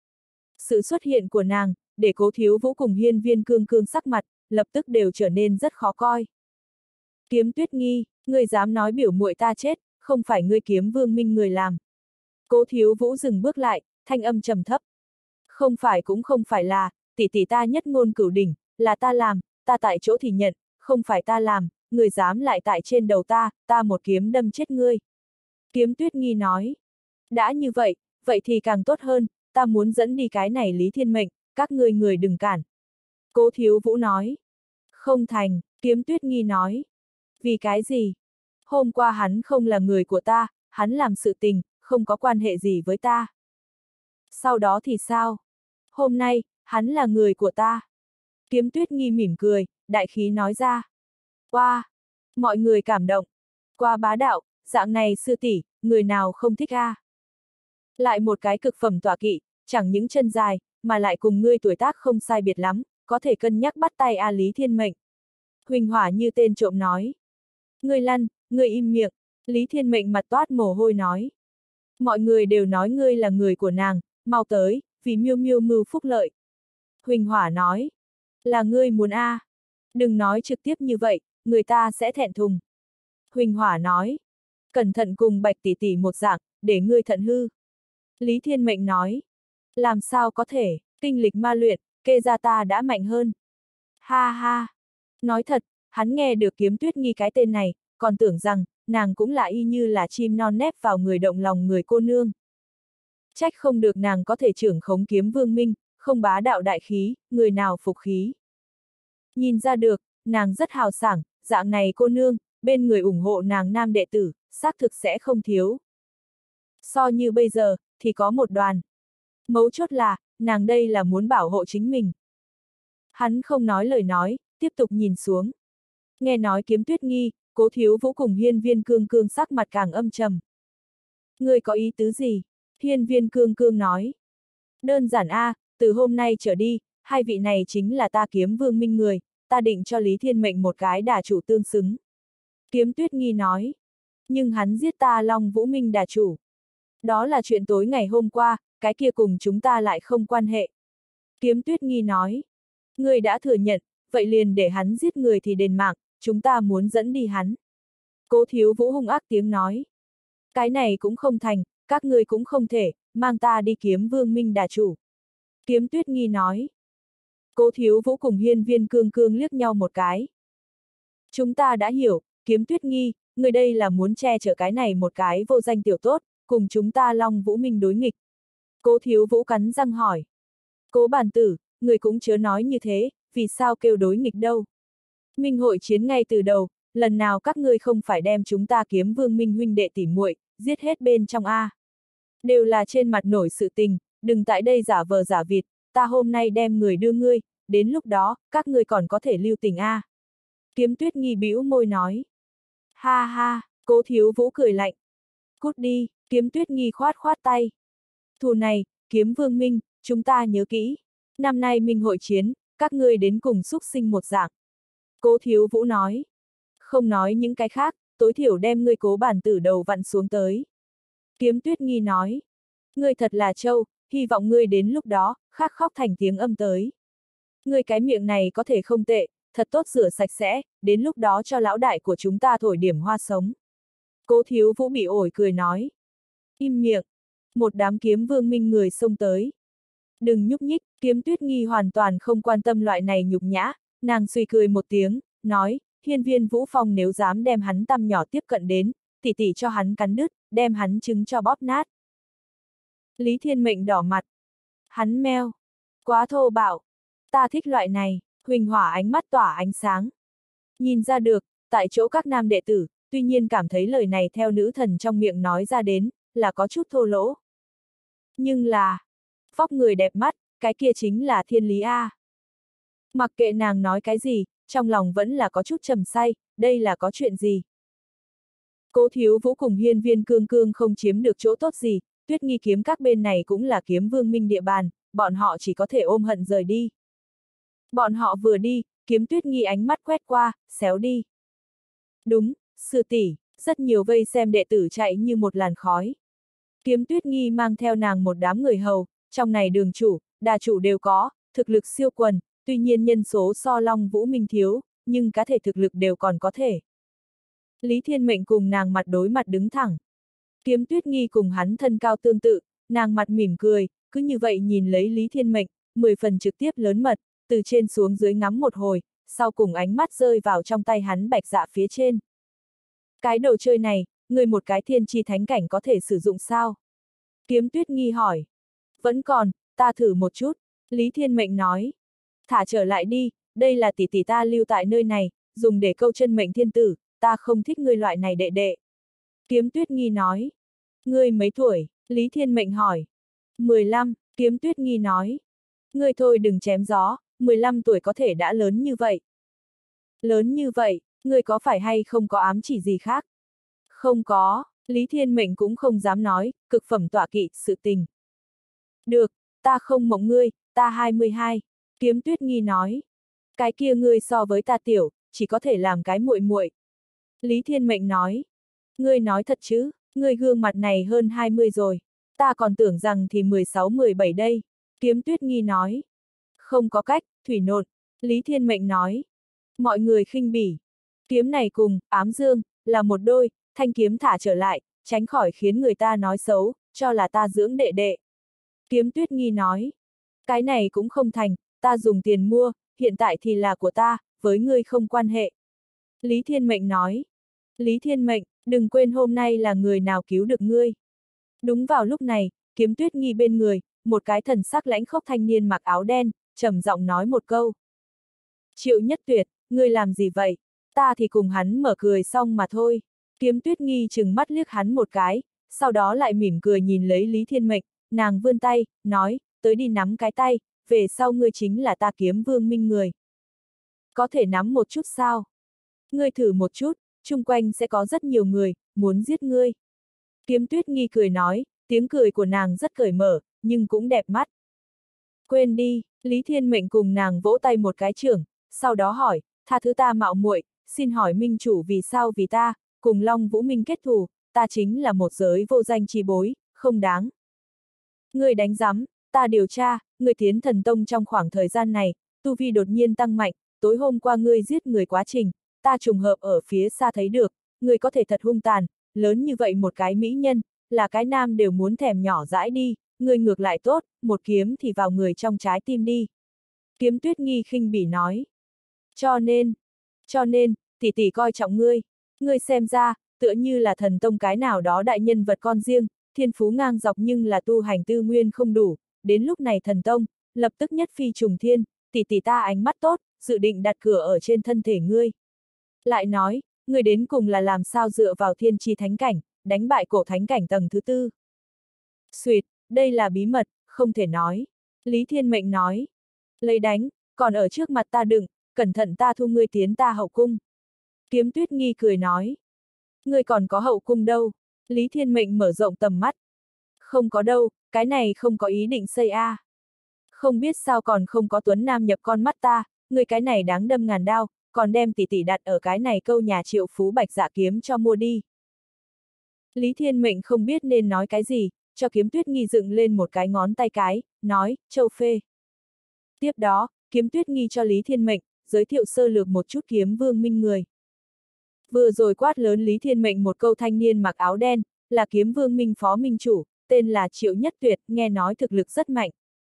A: Sự xuất hiện của nàng, để Cố Thiếu Vũ cùng Hiên Viên Cương Cương sắc mặt, lập tức đều trở nên rất khó coi. Kiếm Tuyết Nghi, ngươi dám nói biểu muội ta chết, không phải ngươi kiếm vương minh người làm. Cố Thiếu Vũ dừng bước lại, thanh âm trầm thấp. Không phải cũng không phải là, tỷ tỷ ta nhất ngôn cửu đỉnh, là ta làm, ta tại chỗ thì nhận, không phải ta làm, người dám lại tại trên đầu ta, ta một kiếm đâm chết ngươi. Kiếm Tuyết Nghi nói. Đã như vậy, vậy thì càng tốt hơn, ta muốn dẫn đi cái này Lý Thiên Mệnh, các ngươi người đừng cản. Cố Thiếu Vũ nói. Không thành, Kiếm Tuyết Nghi nói. Vì cái gì? Hôm qua hắn không là người của ta, hắn làm sự tình, không có quan hệ gì với ta. Sau đó thì sao? Hôm nay, hắn là người của ta. Kiếm Tuyết Nghi mỉm cười, đại khí nói ra. Qua! Wow. Mọi người cảm động. Qua bá đạo, dạng này sư tỷ, người nào không thích a? À? Lại một cái cực phẩm tọa kỵ, chẳng những chân dài, mà lại cùng ngươi tuổi tác không sai biệt lắm, có thể cân nhắc bắt tay A Lý Thiên Mệnh. Huỳnh Hỏa như tên trộm nói. Ngươi lăn, ngươi im miệng, Lý Thiên Mệnh mặt toát mồ hôi nói. Mọi người đều nói ngươi là người của nàng, mau tới, vì miêu miêu mưu phúc lợi. Huỳnh Hỏa nói. Là ngươi muốn a? À? Đừng nói trực tiếp như vậy, người ta sẽ thẹn thùng. Huỳnh Hỏa nói. Cẩn thận cùng Bạch tỷ tỷ một dạng, để ngươi thận hư. Lý Thiên Mệnh nói. Làm sao có thể, kinh lịch ma luyện, kê ra ta đã mạnh hơn. Ha ha. Nói thật, hắn nghe được Kiếm Tuyết Nghi cái tên này, còn tưởng rằng, nàng cũng là y như là chim non nép vào người động lòng người cô nương. Trách không được nàng có thể trưởng khống kiếm vương minh, không bá đạo đại khí, người nào phục khí. Nhìn ra được, nàng rất hào sảng, dạng này cô nương, bên người ủng hộ nàng nam đệ tử, xác thực sẽ không thiếu. So như bây giờ, thì có một đoàn. Mấu chốt là, nàng đây là muốn bảo hộ chính mình. Hắn không nói lời nói, tiếp tục nhìn xuống. Nghe nói Kiếm Tuyết Nghi, Cố Thiếu Vũ cùng Hiên Viên Cương Cương sắc mặt càng âm trầm. Ngươi có ý tứ gì? Hiên Viên Cương Cương nói. Đơn giản a, à, từ hôm nay trở đi, hai vị này chính là ta Kiếm Vương Minh người, ta định cho Lý Thiên Mệnh một cái đà chủ tương xứng. Kiếm Tuyết Nghi nói. Nhưng hắn giết ta Long Vũ Minh đà chủ. Đó là chuyện tối ngày hôm qua, cái kia cùng chúng ta lại không quan hệ. Kiếm Tuyết Nghi nói. Ngươi đã thừa nhận, vậy liền để hắn giết người thì đền mạng, chúng ta muốn dẫn đi hắn. Cố Thiếu Vũ hung ác tiếng nói. Cái này cũng không thành, các ngươi cũng không thể, mang ta đi kiếm Vương Minh đà chủ. Kiếm Tuyết Nghi nói. Cố Thiếu Vũ cùng Hiên Viên Cương Cương liếc nhau một cái. Chúng ta đã hiểu, Kiếm Tuyết Nghi, người đây là muốn che chở cái này một cái vô danh tiểu tốt, cùng chúng ta Long Vũ Minh đối nghịch. Cố Thiếu Vũ cắn răng hỏi. Cố Bàn Tử, người cũng chớ nói như thế, vì sao kêu đối nghịch đâu. Minh hội chiến ngay từ đầu, lần nào các ngươi không phải đem chúng ta Kiếm Vương Minh huynh đệ tỉ muội, giết hết bên trong a. Đều là trên mặt nổi sự tình, đừng tại đây giả vờ giả vịt, ta hôm nay đem người đưa ngươi, đến lúc đó, các ngươi còn có thể lưu tình a. Kiếm Tuyết Nghi bĩu môi nói. Ha ha, Cố Thiếu Vũ cười lạnh. Cút đi, Kiếm Tuyết Nghi khoát khoát tay. Thù này, Kiếm Vương Minh, chúng ta nhớ kỹ. Năm nay minh hội chiến, các ngươi đến cùng xúc sinh một dạng. Cố Thiếu Vũ nói. Không nói những cái khác, tối thiểu đem ngươi Cố bản tử đầu vặn xuống tới. Kiếm Tuyết Nghi nói. Ngươi thật là trâu, hy vọng ngươi đến lúc đó, khắc khóc thành tiếng âm tới. Ngươi cái miệng này có thể không tệ, thật tốt rửa sạch sẽ, đến lúc đó cho lão đại của chúng ta thổi điểm hoa sống. Cố Thiếu Vũ bị ổi cười nói. Im miệng. Một đám kiếm vương minh người xông tới. Đừng nhúc nhích, Kiếm Tuyết Nghi hoàn toàn không quan tâm loại này nhục nhã, nàng suy cười một tiếng, nói, Hiên Viên Vũ Phong nếu dám đem hắn tăm nhỏ tiếp cận đến, tỉ tỉ cho hắn cắn đứt, đem hắn trứng cho bóp nát. Lý Thiên Mệnh đỏ mặt. Hắn meo. Quá thô bạo. Ta thích loại này, huỳnh hỏa ánh mắt tỏa ánh sáng. Nhìn ra được, tại chỗ các nam đệ tử, tuy nhiên cảm thấy lời này theo nữ thần trong miệng nói ra đến, là có chút thô lỗ. Nhưng là, vóc người đẹp mắt, cái kia chính là thiên lý A. Mặc kệ nàng nói cái gì, trong lòng vẫn là có chút trầm say, đây là có chuyện gì. Cố Thiếu Vũ cùng Hiên Viên Cương Cương không chiếm được chỗ tốt gì, Tuyết Nghi kiếm các bên này cũng là kiếm vương minh địa bàn, bọn họ chỉ có thể ôm hận rời đi. Bọn họ vừa đi, Kiếm Tuyết Nghi ánh mắt quét qua, xéo đi. Đúng, sư tỷ, rất nhiều vây xem đệ tử chạy như một làn khói. Kiếm Tuyết Nghi mang theo nàng một đám người hầu, trong này đường chủ, đà chủ đều có, thực lực siêu quần, tuy nhiên nhân số so Long Vũ Minh thiếu, nhưng cá thể thực lực đều còn có thể. Lý Thiên Mệnh cùng nàng mặt đối mặt đứng thẳng. Kiếm Tuyết Nghi cùng hắn thân cao tương tự, nàng mặt mỉm cười, cứ như vậy nhìn lấy Lý Thiên Mệnh, mười phần trực tiếp lớn mật, từ trên xuống dưới ngắm một hồi, sau cùng ánh mắt rơi vào trong tay hắn bạch dạ phía trên. Cái đồ chơi này, người một cái thiên chi thánh cảnh có thể sử dụng sao? Kiếm Tuyết Nghi hỏi. Vẫn còn, ta thử một chút, Lý Thiên Mệnh nói. Thả trở lại đi, đây là tỷ tỷ ta lưu tại nơi này, dùng để câu chân mệnh thiên tử, ta không thích ngươi loại này đệ đệ. Kiếm Tuyết Nghi nói. Ngươi mấy tuổi? Lý Thiên Mệnh hỏi. mười lăm, Kiếm Tuyết Nghi nói. Ngươi thôi đừng chém gió, mười lăm tuổi có thể đã lớn như vậy. Lớn như vậy, ngươi có phải hay không có ám chỉ gì khác? Không có, Lý Thiên Mệnh cũng không dám nói, cực phẩm tọa kỵ, sự tình. Được, ta không mộng ngươi, ta hai mươi hai, Kiếm Tuyết Nghi nói. Cái kia ngươi so với ta tiểu, chỉ có thể làm cái muội muội. Lý Thiên Mệnh nói. Ngươi nói thật chứ, ngươi gương mặt này hơn hai mươi rồi, ta còn tưởng rằng thì mười sáu mười bảy đây. Kiếm Tuyết Nghi nói. Không có cách, thủy nột, Lý Thiên Mệnh nói. Mọi người khinh bỉ. Kiếm này cùng, ám dương, là một đôi, thanh kiếm thả trở lại, tránh khỏi khiến người ta nói xấu, cho là ta dưỡng đệ đệ. Kiếm Tuyết Nghi nói. Cái này cũng không thành, ta dùng tiền mua, hiện tại thì là của ta, với ngươi không quan hệ. Lý Thiên Mệnh nói. Lý Thiên Mệnh, đừng quên hôm nay là người nào cứu được ngươi. Đúng vào lúc này, Kiếm Tuyết Nghi bên người, một cái thần sắc lãnh khốc thanh niên mặc áo đen, trầm giọng nói một câu. Triệu Nhất Tuyệt, ngươi làm gì vậy? Ta thì cùng hắn mở cười xong mà thôi. Kiếm Tuyết Nghi chừng mắt liếc hắn một cái, sau đó lại mỉm cười nhìn lấy Lý Thiên Mệnh, nàng vươn tay, nói, tới đi nắm cái tay, về sau ngươi chính là ta Kiếm Vương Minh người. Có thể nắm một chút sao? Ngươi thử một chút, chung quanh sẽ có rất nhiều người, muốn giết ngươi. Kiếm Tuyết Nghi cười nói, tiếng cười của nàng rất cởi mở, nhưng cũng đẹp mắt. Quên đi, Lý Thiên Mệnh cùng nàng vỗ tay một cái chưởng, sau đó hỏi, tha thứ ta mạo muội, xin hỏi minh chủ vì sao vì ta, cùng Long Vũ Minh kết thù, ta chính là một giới vô danh chi bối, không đáng. Ngươi đánh giám, ta điều tra, ngươi tiến thần tông trong khoảng thời gian này, tu vi đột nhiên tăng mạnh, tối hôm qua ngươi giết người quá trình, ta trùng hợp ở phía xa thấy được, ngươi có thể thật hung tàn, lớn như vậy một cái mỹ nhân, là cái nam đều muốn thèm nhỏ dãi đi, ngươi ngược lại tốt, một kiếm thì vào người trong trái tim đi. Kiếm Tuyết Nghi khinh bỉ nói. Cho nên, cho nên, tỷ tỷ coi trọng ngươi, ngươi xem ra, tựa như là thần tông cái nào đó đại nhân vật con riêng, thiên phú ngang dọc nhưng là tu hành tư nguyên không đủ, đến lúc này thần tông, lập tức nhất phi trùng thiên, tỷ tỷ ta ánh mắt tốt, dự định đặt cửa ở trên thân thể ngươi. Lại nói, ngươi đến cùng là làm sao dựa vào thiên chi thánh cảnh, đánh bại cổ thánh cảnh tầng thứ tư. Xuyệt, đây là bí mật, không thể nói. Lý Thiên Mệnh nói. Lấy đánh, còn ở trước mặt ta đừng, cẩn thận ta thu ngươi tiến ta hậu cung. Kiếm Tuyết Nghi cười nói. Ngươi còn có hậu cung đâu? Lý Thiên Mệnh mở rộng tầm mắt. Không có đâu, cái này không có ý định xây a. Không biết sao còn không có tuấn nam nhập con mắt ta, người cái này đáng đâm ngàn đao, còn đem tỷ tỷ đặt ở cái này câu nhà triệu phú bạch dạ kiếm cho mua đi. Lý Thiên Mệnh không biết nên nói cái gì, cho Kiếm Tuyết Nghi dựng lên một cái ngón tay cái, nói, Châu Phê. Tiếp đó, Kiếm Tuyết Nghi cho Lý Thiên Mệnh, giới thiệu sơ lược một chút Kiếm Vương Minh người. Vừa rồi quát lớn Lý Thiên Mệnh một câu thanh niên mặc áo đen, là Kiếm Vương Minh phó minh chủ, tên là Triệu Nhất Tuyệt, nghe nói thực lực rất mạnh.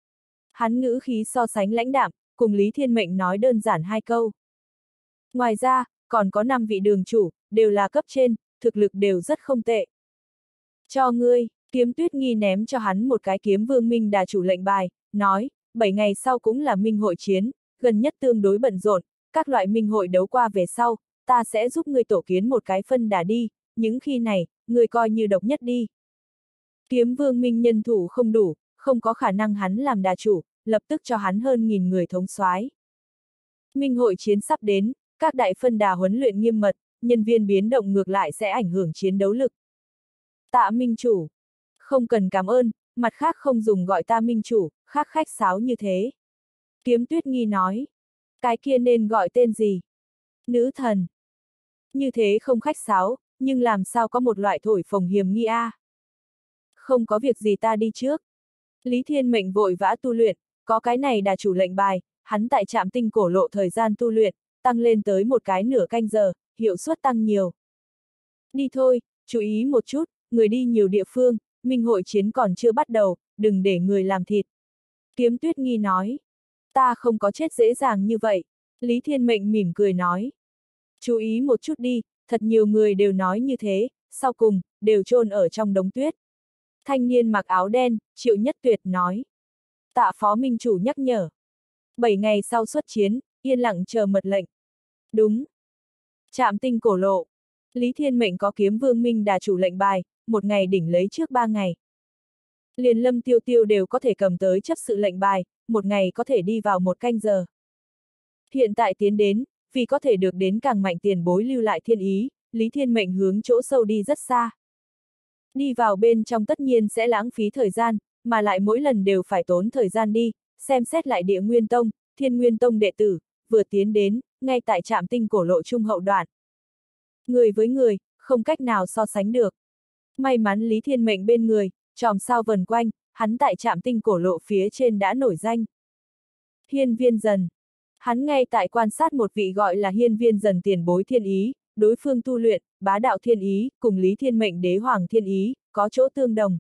A: Hắn ngữ khí so sánh lãnh đạm, cùng Lý Thiên Mệnh nói đơn giản hai câu. Ngoài ra, còn có năm vị đường chủ, đều là cấp trên, thực lực đều rất không tệ. Cho ngươi, Kiếm Tuyết Nghi ném cho hắn một cái Kiếm Vương Minh đà chủ lệnh bài, nói, bảy ngày sau cũng là minh hội chiến, gần nhất tương đối bận rộn, các loại minh hội đấu qua về sau, ta sẽ giúp ngươi tổ kiến một cái phân đà đi, những khi này, ngươi coi như độc nhất đi. Kiếm Vương Minh nhân thủ không đủ, không có khả năng hắn làm đà chủ, lập tức cho hắn hơn nghìn người thống soái. Minh hội chiến sắp đến, các đại phân đà huấn luyện nghiêm mật, nhân viên biến động ngược lại sẽ ảnh hưởng chiến đấu lực. Tạ Minh chủ. Không cần cảm ơn, mặt khác không dùng gọi ta Minh chủ, khác khách sáo như thế. Kiếm Tuyết Nghi nói. Cái kia nên gọi tên gì? Nữ thần. Như thế không khách sáo, nhưng làm sao có một loại thổi phồng hiểm nghi a? À? Không có việc gì ta đi trước. Lý Thiên Mệnh vội vã tu luyện, có cái này đà chủ lệnh bài, hắn tại trạm tinh cổ lộ thời gian tu luyện, tăng lên tới một cái nửa canh giờ, hiệu suất tăng nhiều. Đi thôi, chú ý một chút, người đi nhiều địa phương, minh hội chiến còn chưa bắt đầu, đừng để người làm thịt. Kiếm Tuyết Nghi nói. Ta không có chết dễ dàng như vậy. Lý Thiên Mệnh mỉm cười nói. Chú ý một chút đi, thật nhiều người đều nói như thế, sau cùng, đều chôn ở trong đống tuyết. Thanh niên mặc áo đen, Triệu Nhất Tuyệt nói. Tạ phó minh chủ nhắc nhở. Bảy ngày sau xuất chiến, yên lặng chờ mật lệnh. Đúng. Trạm tinh cổ lộ. Lý Thiên Mệnh có Kiếm Vương Minh đà chủ lệnh bài, một ngày đỉnh lấy trước ba ngày. Liền Lâm Tiêu Tiêu đều có thể cầm tới chấp sự lệnh bài, một ngày có thể đi vào một canh giờ. Hiện tại tiến đến, vì có thể được đến càng mạnh tiền bối lưu lại thiên ý, Lý Thiên Mệnh hướng chỗ sâu đi rất xa. Đi vào bên trong tất nhiên sẽ lãng phí thời gian, mà lại mỗi lần đều phải tốn thời gian đi, xem xét lại Địa Nguyên Tông, Thiên Nguyên Tông đệ tử, vừa tiến đến, ngay tại trạm tinh cổ lộ trung hậu đoạn. Người với người, không cách nào so sánh được. May mắn Lý Thiên Mệnh bên người, chòm sao vần quanh, hắn tại trạm tinh cổ lộ phía trên đã nổi danh. Hiên Viên Dần. Hắn ngay tại quan sát một vị gọi là Hiên Viên Dần tiền bối thiên ý, đối phương tu luyện, bá đạo thiên ý, cùng Lý Thiên Mệnh đế hoàng thiên ý, có chỗ tương đồng.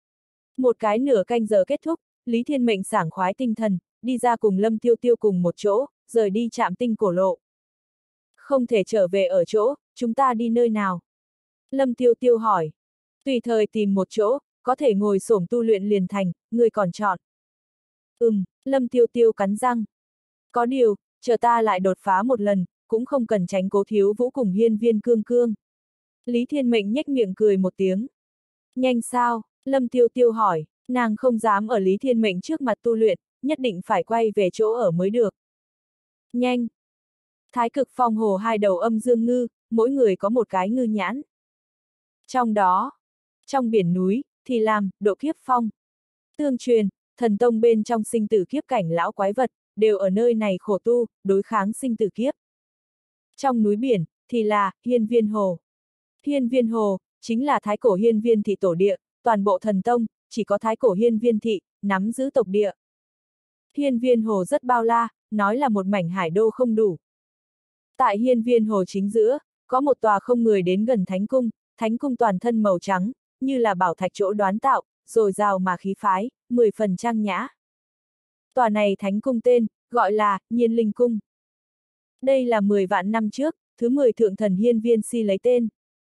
A: Một cái nửa canh giờ kết thúc, Lý Thiên Mệnh sảng khoái tinh thần, đi ra cùng Lâm Tiêu Tiêu cùng một chỗ, rời đi trạm tinh cổ lộ. Không thể trở về ở chỗ, chúng ta đi nơi nào? Lâm Tiêu Tiêu hỏi. Tùy thời tìm một chỗ, có thể ngồi xổm tu luyện liền thành, người còn chọn. Ừm, Lâm Tiêu Tiêu cắn răng. Có điều, chờ ta lại đột phá một lần, cũng không cần tránh Cố Thiếu Vũ cùng Hiên Viên Cương Cương. Lý Thiên Mệnh nhếch miệng cười một tiếng. Nhanh sao? Lâm Tiêu Tiêu hỏi, nàng không dám ở Lý Thiên Mệnh trước mặt tu luyện, nhất định phải quay về chỗ ở mới được. Nhanh! Thái Cực Phong hồ hai đầu âm dương ngư, mỗi người có một cái ngư nhãn. Trong đó, trong biển núi, thì làm, độ kiếp phong. Tương truyền, thần tông bên trong sinh tử kiếp cảnh lão quái vật, đều ở nơi này khổ tu, đối kháng sinh tử kiếp. Trong núi biển, thì là, Hiên Viên Hồ. Hiên Viên Hồ, chính là thái cổ Hiên Viên thị tổ địa, toàn bộ thần tông, chỉ có thái cổ Hiên Viên thị, nắm giữ tộc địa. Hiên Viên Hồ rất bao la, nói là một mảnh hải đô không đủ. Tại Hiên Viên Hồ chính giữa, có một tòa không người đến gần thánh cung, thánh cung toàn thân màu trắng, như là bảo thạch chỗ đoán tạo, rồi rào mà khí phái, mười phần trang nhã. Tòa này thánh cung tên, gọi là, Nhiên Linh Cung. Đây là mười vạn năm trước, thứ mười thượng thần Hiên Viên Si lấy tên.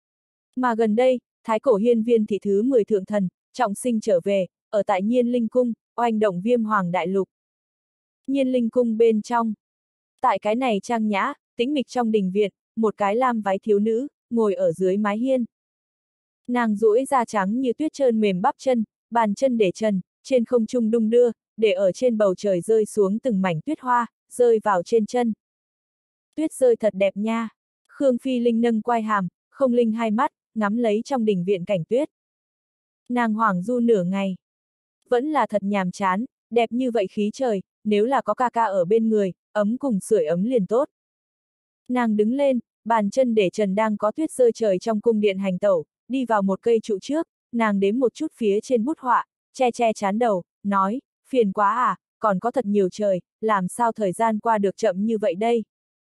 A: Mà gần đây, thái cổ Hiên Viên thị thứ mười thượng thần, trọng sinh trở về, ở tại Nhiên Linh Cung, oanh động Viêm Hoàng Đại Lục. Nhiên Linh Cung bên trong. Tại cái này trang nhã, tĩnh mịch trong đình viện, một cái lam váy thiếu nữ, ngồi ở dưới mái hiên. Nàng duỗi da trắng như tuyết trơn mềm bắp chân, bàn chân để trần, trên không trung đung đưa, để ở trên bầu trời rơi xuống từng mảnh tuyết hoa, rơi vào trên chân. Tuyết rơi thật đẹp nha. Khương Phi Linh nâng quai hàm, không linh hai mắt, ngắm lấy trong đình viện cảnh tuyết. Nàng hoảng du nửa ngày. Vẫn là thật nhàm chán, đẹp như vậy khí trời, nếu là có ca ca ở bên người, ấm cùng sưởi ấm liền tốt. Nàng đứng lên, bàn chân để trần đang có tuyết rơi trời trong cung điện hành tẩu, đi vào một cây trụ trước, nàng đếm một chút phía trên bút họa, che che chán đầu, nói, phiền quá à, còn có thật nhiều trời, làm sao thời gian qua được chậm như vậy đây?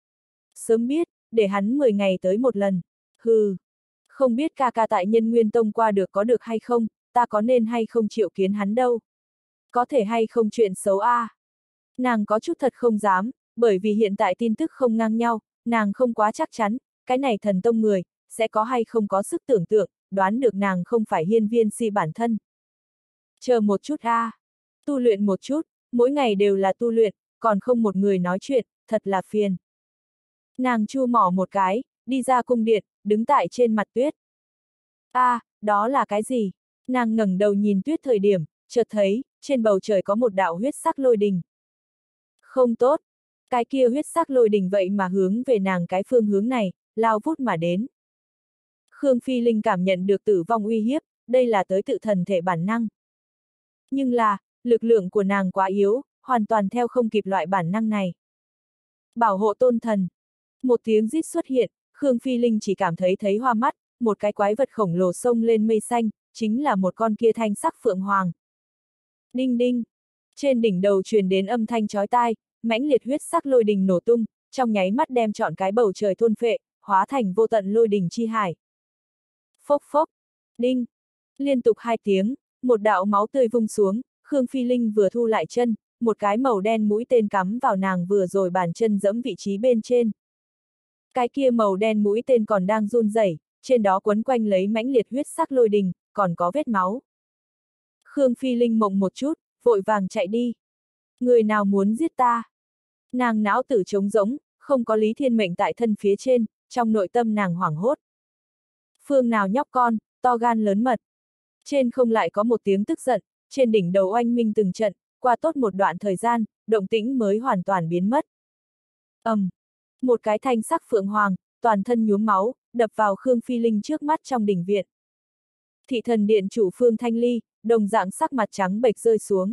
A: Sớm biết, để hắn mười ngày tới một lần, hừ, không biết ca ca tại Nhân Nguyên Tông qua được có được hay không, ta có nên hay không triệu kiến hắn đâu. Có thể hay không chuyện xấu a? À? Nàng có chút thật không dám, bởi vì hiện tại tin tức không ngang nhau, nàng không quá chắc chắn, cái này thần tông người, sẽ có hay không có sức tưởng tượng, đoán được nàng không phải hiên viên si bản thân. Chờ một chút a, à. Tu luyện một chút, mỗi ngày đều là tu luyện, còn không một người nói chuyện, thật là phiền. Nàng chu mỏ một cái, đi ra cung điện, đứng tại trên mặt tuyết. A, à, đó là cái gì? Nàng ngẩng đầu nhìn tuyết thời điểm, chợt thấy, trên bầu trời có một đạo huyết sắc lôi đình. Không tốt, cái kia huyết sắc lôi đình vậy mà hướng về nàng cái phương hướng này, lao vút mà đến. Khương Phi Linh cảm nhận được tử vong uy hiếp, đây là tới tự thần thể bản năng. Nhưng là, lực lượng của nàng quá yếu, hoàn toàn theo không kịp loại bản năng này. Bảo hộ tôn thần. Một tiếng rít xuất hiện, Khương Phi Linh chỉ cảm thấy thấy hoa mắt, một cái quái vật khổng lồ xông lên mây xanh, chính là một con kia thanh sắc phượng hoàng. Đinh đinh. Trên đỉnh đầu truyền đến âm thanh chói tai, mãnh liệt huyết sắc lôi đình nổ tung, trong nháy mắt đem trọn cái bầu trời thôn phệ, hóa thành vô tận lôi đình chi hải. Phốc phốc. Đinh. Liên tục hai tiếng, một đạo máu tươi vung xuống, Khương Phi Linh vừa thu lại chân, một cái màu đen mũi tên cắm vào nàng vừa rồi bàn chân giẫm vị trí bên trên. Cái kia màu đen mũi tên còn đang run rẩy, trên đó quấn quanh lấy mãnh liệt huyết sắc lôi đình, còn có vết máu. Khương Phi Linh mộng một chút, vội vàng chạy đi. Người nào muốn giết ta? Nàng não tử trống rỗng, không có Lý Thiên Mệnh tại thân phía trên, trong nội tâm nàng hoảng hốt. Phương nào nhóc con, to gan lớn mật. Trên không lại có một tiếng tức giận, trên đỉnh đầu oanh minh từng trận, qua tốt một đoạn thời gian, động tĩnh mới hoàn toàn biến mất. ầm, um, một cái thanh sắc phượng hoàng, toàn thân nhuốm máu, đập vào Khương Phi Linh trước mắt trong đình viện. Thị thần điện chủ Phương Thanh Ly, đồng dạng sắc mặt trắng bệch rơi xuống.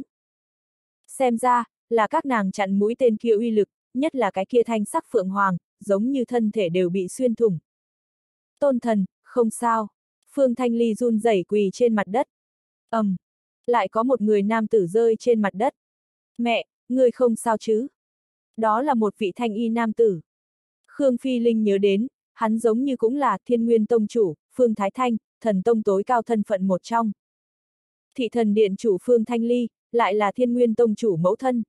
A: Xem ra, là các nàng chặn mũi tên kia uy lực, nhất là cái kia thanh sắc phượng hoàng, giống như thân thể đều bị xuyên thủng. Tôn thần, không sao. Phương Thanh Ly run rẩy quỳ trên mặt đất. ầm, um, lại có một người nam tử rơi trên mặt đất. Mẹ, người không sao chứ? Đó là một vị thanh y nam tử. Khương Phi Linh nhớ đến, hắn giống như cũng là Thiên Nguyên Tông chủ, Phương Thái Thanh, thần tông tối cao thân phận một trong. Thị thần điện chủ Phương Thanh Ly, lại là Thiên Nguyên Tông chủ mẫu thân.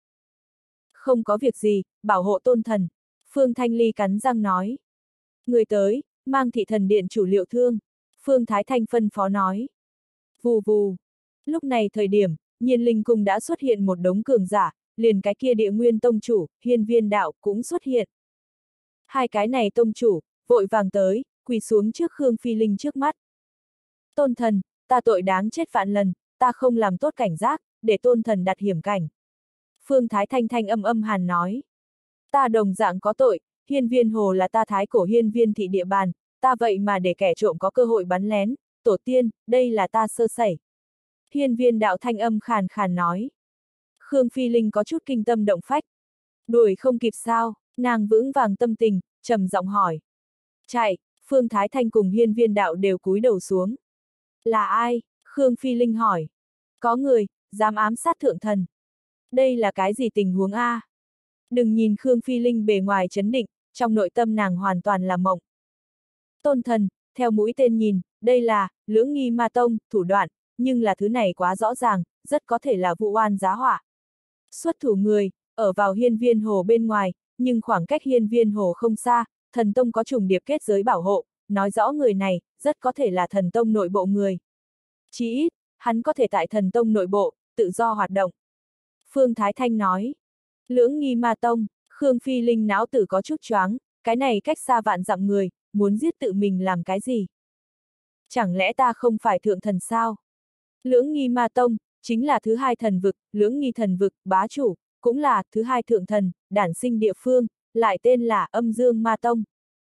A: Không có việc gì, bảo hộ tôn thần. Phương Thanh Ly cắn răng nói. Người tới, mang thị thần điện chủ liệu thương. Phương Thái Thanh phân phó nói. Vù vù. Lúc này thời điểm, Nhiên Linh Cung đã xuất hiện một đống cường giả, liền cái kia Địa Nguyên Tông chủ, Hiên Viên Đạo cũng xuất hiện. Hai cái này tông chủ, vội vàng tới, quỳ xuống trước Khương Phi Linh trước mắt. Tôn thần, ta tội đáng chết vạn lần, ta không làm tốt cảnh giác, để tôn thần đặt hiểm cảnh. Phương Thái Thanh thanh âm âm hàn nói. Ta đồng dạng có tội, Hiên Viên Hồ là ta thái cổ hiên viên thị địa bàn, ta vậy mà để kẻ trộm có cơ hội bắn lén, tổ tiên, đây là ta sơ sẩy. Hiên Viên Đạo thanh âm khàn khàn nói. Khương Phi Linh có chút kinh tâm động phách. Đuổi không kịp sao, nàng vững vàng tâm tình, trầm giọng hỏi. Chạy, Phương Thái Thanh cùng Hiên Viên Đạo đều cúi đầu xuống. Là ai? Khương Phi Linh hỏi. Có người, dám ám sát thượng thần. Đây là cái gì tình huống a? Đừng nhìn Khương Phi Linh bề ngoài chấn định, trong nội tâm nàng hoàn toàn là mộng. Tôn thần, theo mũi tên nhìn, đây là, Lưỡng Nghi Ma Tông, thủ đoạn, nhưng là thứ này quá rõ ràng, rất có thể là vụ oan giá họa. Xuất thủ người, ở vào Hiên Viên Hồ bên ngoài, nhưng khoảng cách Hiên Viên Hồ không xa, thần tông có trùng điệp kết giới bảo hộ, nói rõ người này, rất có thể là thần tông nội bộ người. Chỉ ít, hắn có thể tại thần tông nội bộ, tự do hoạt động. Phương Thái Thanh nói. Lưỡng Nghi Ma Tông, Khương Phi Linh não tử có chút choáng, cái này cách xa vạn dặm người, muốn giết tự mình làm cái gì? Chẳng lẽ ta không phải thượng thần sao? Lưỡng Nghi Ma Tông, chính là thứ hai thần vực, Lưỡng Nghi thần vực, bá chủ, cũng là thứ hai thượng thần, đản sinh địa phương, lại tên là Âm Dương Ma Tông.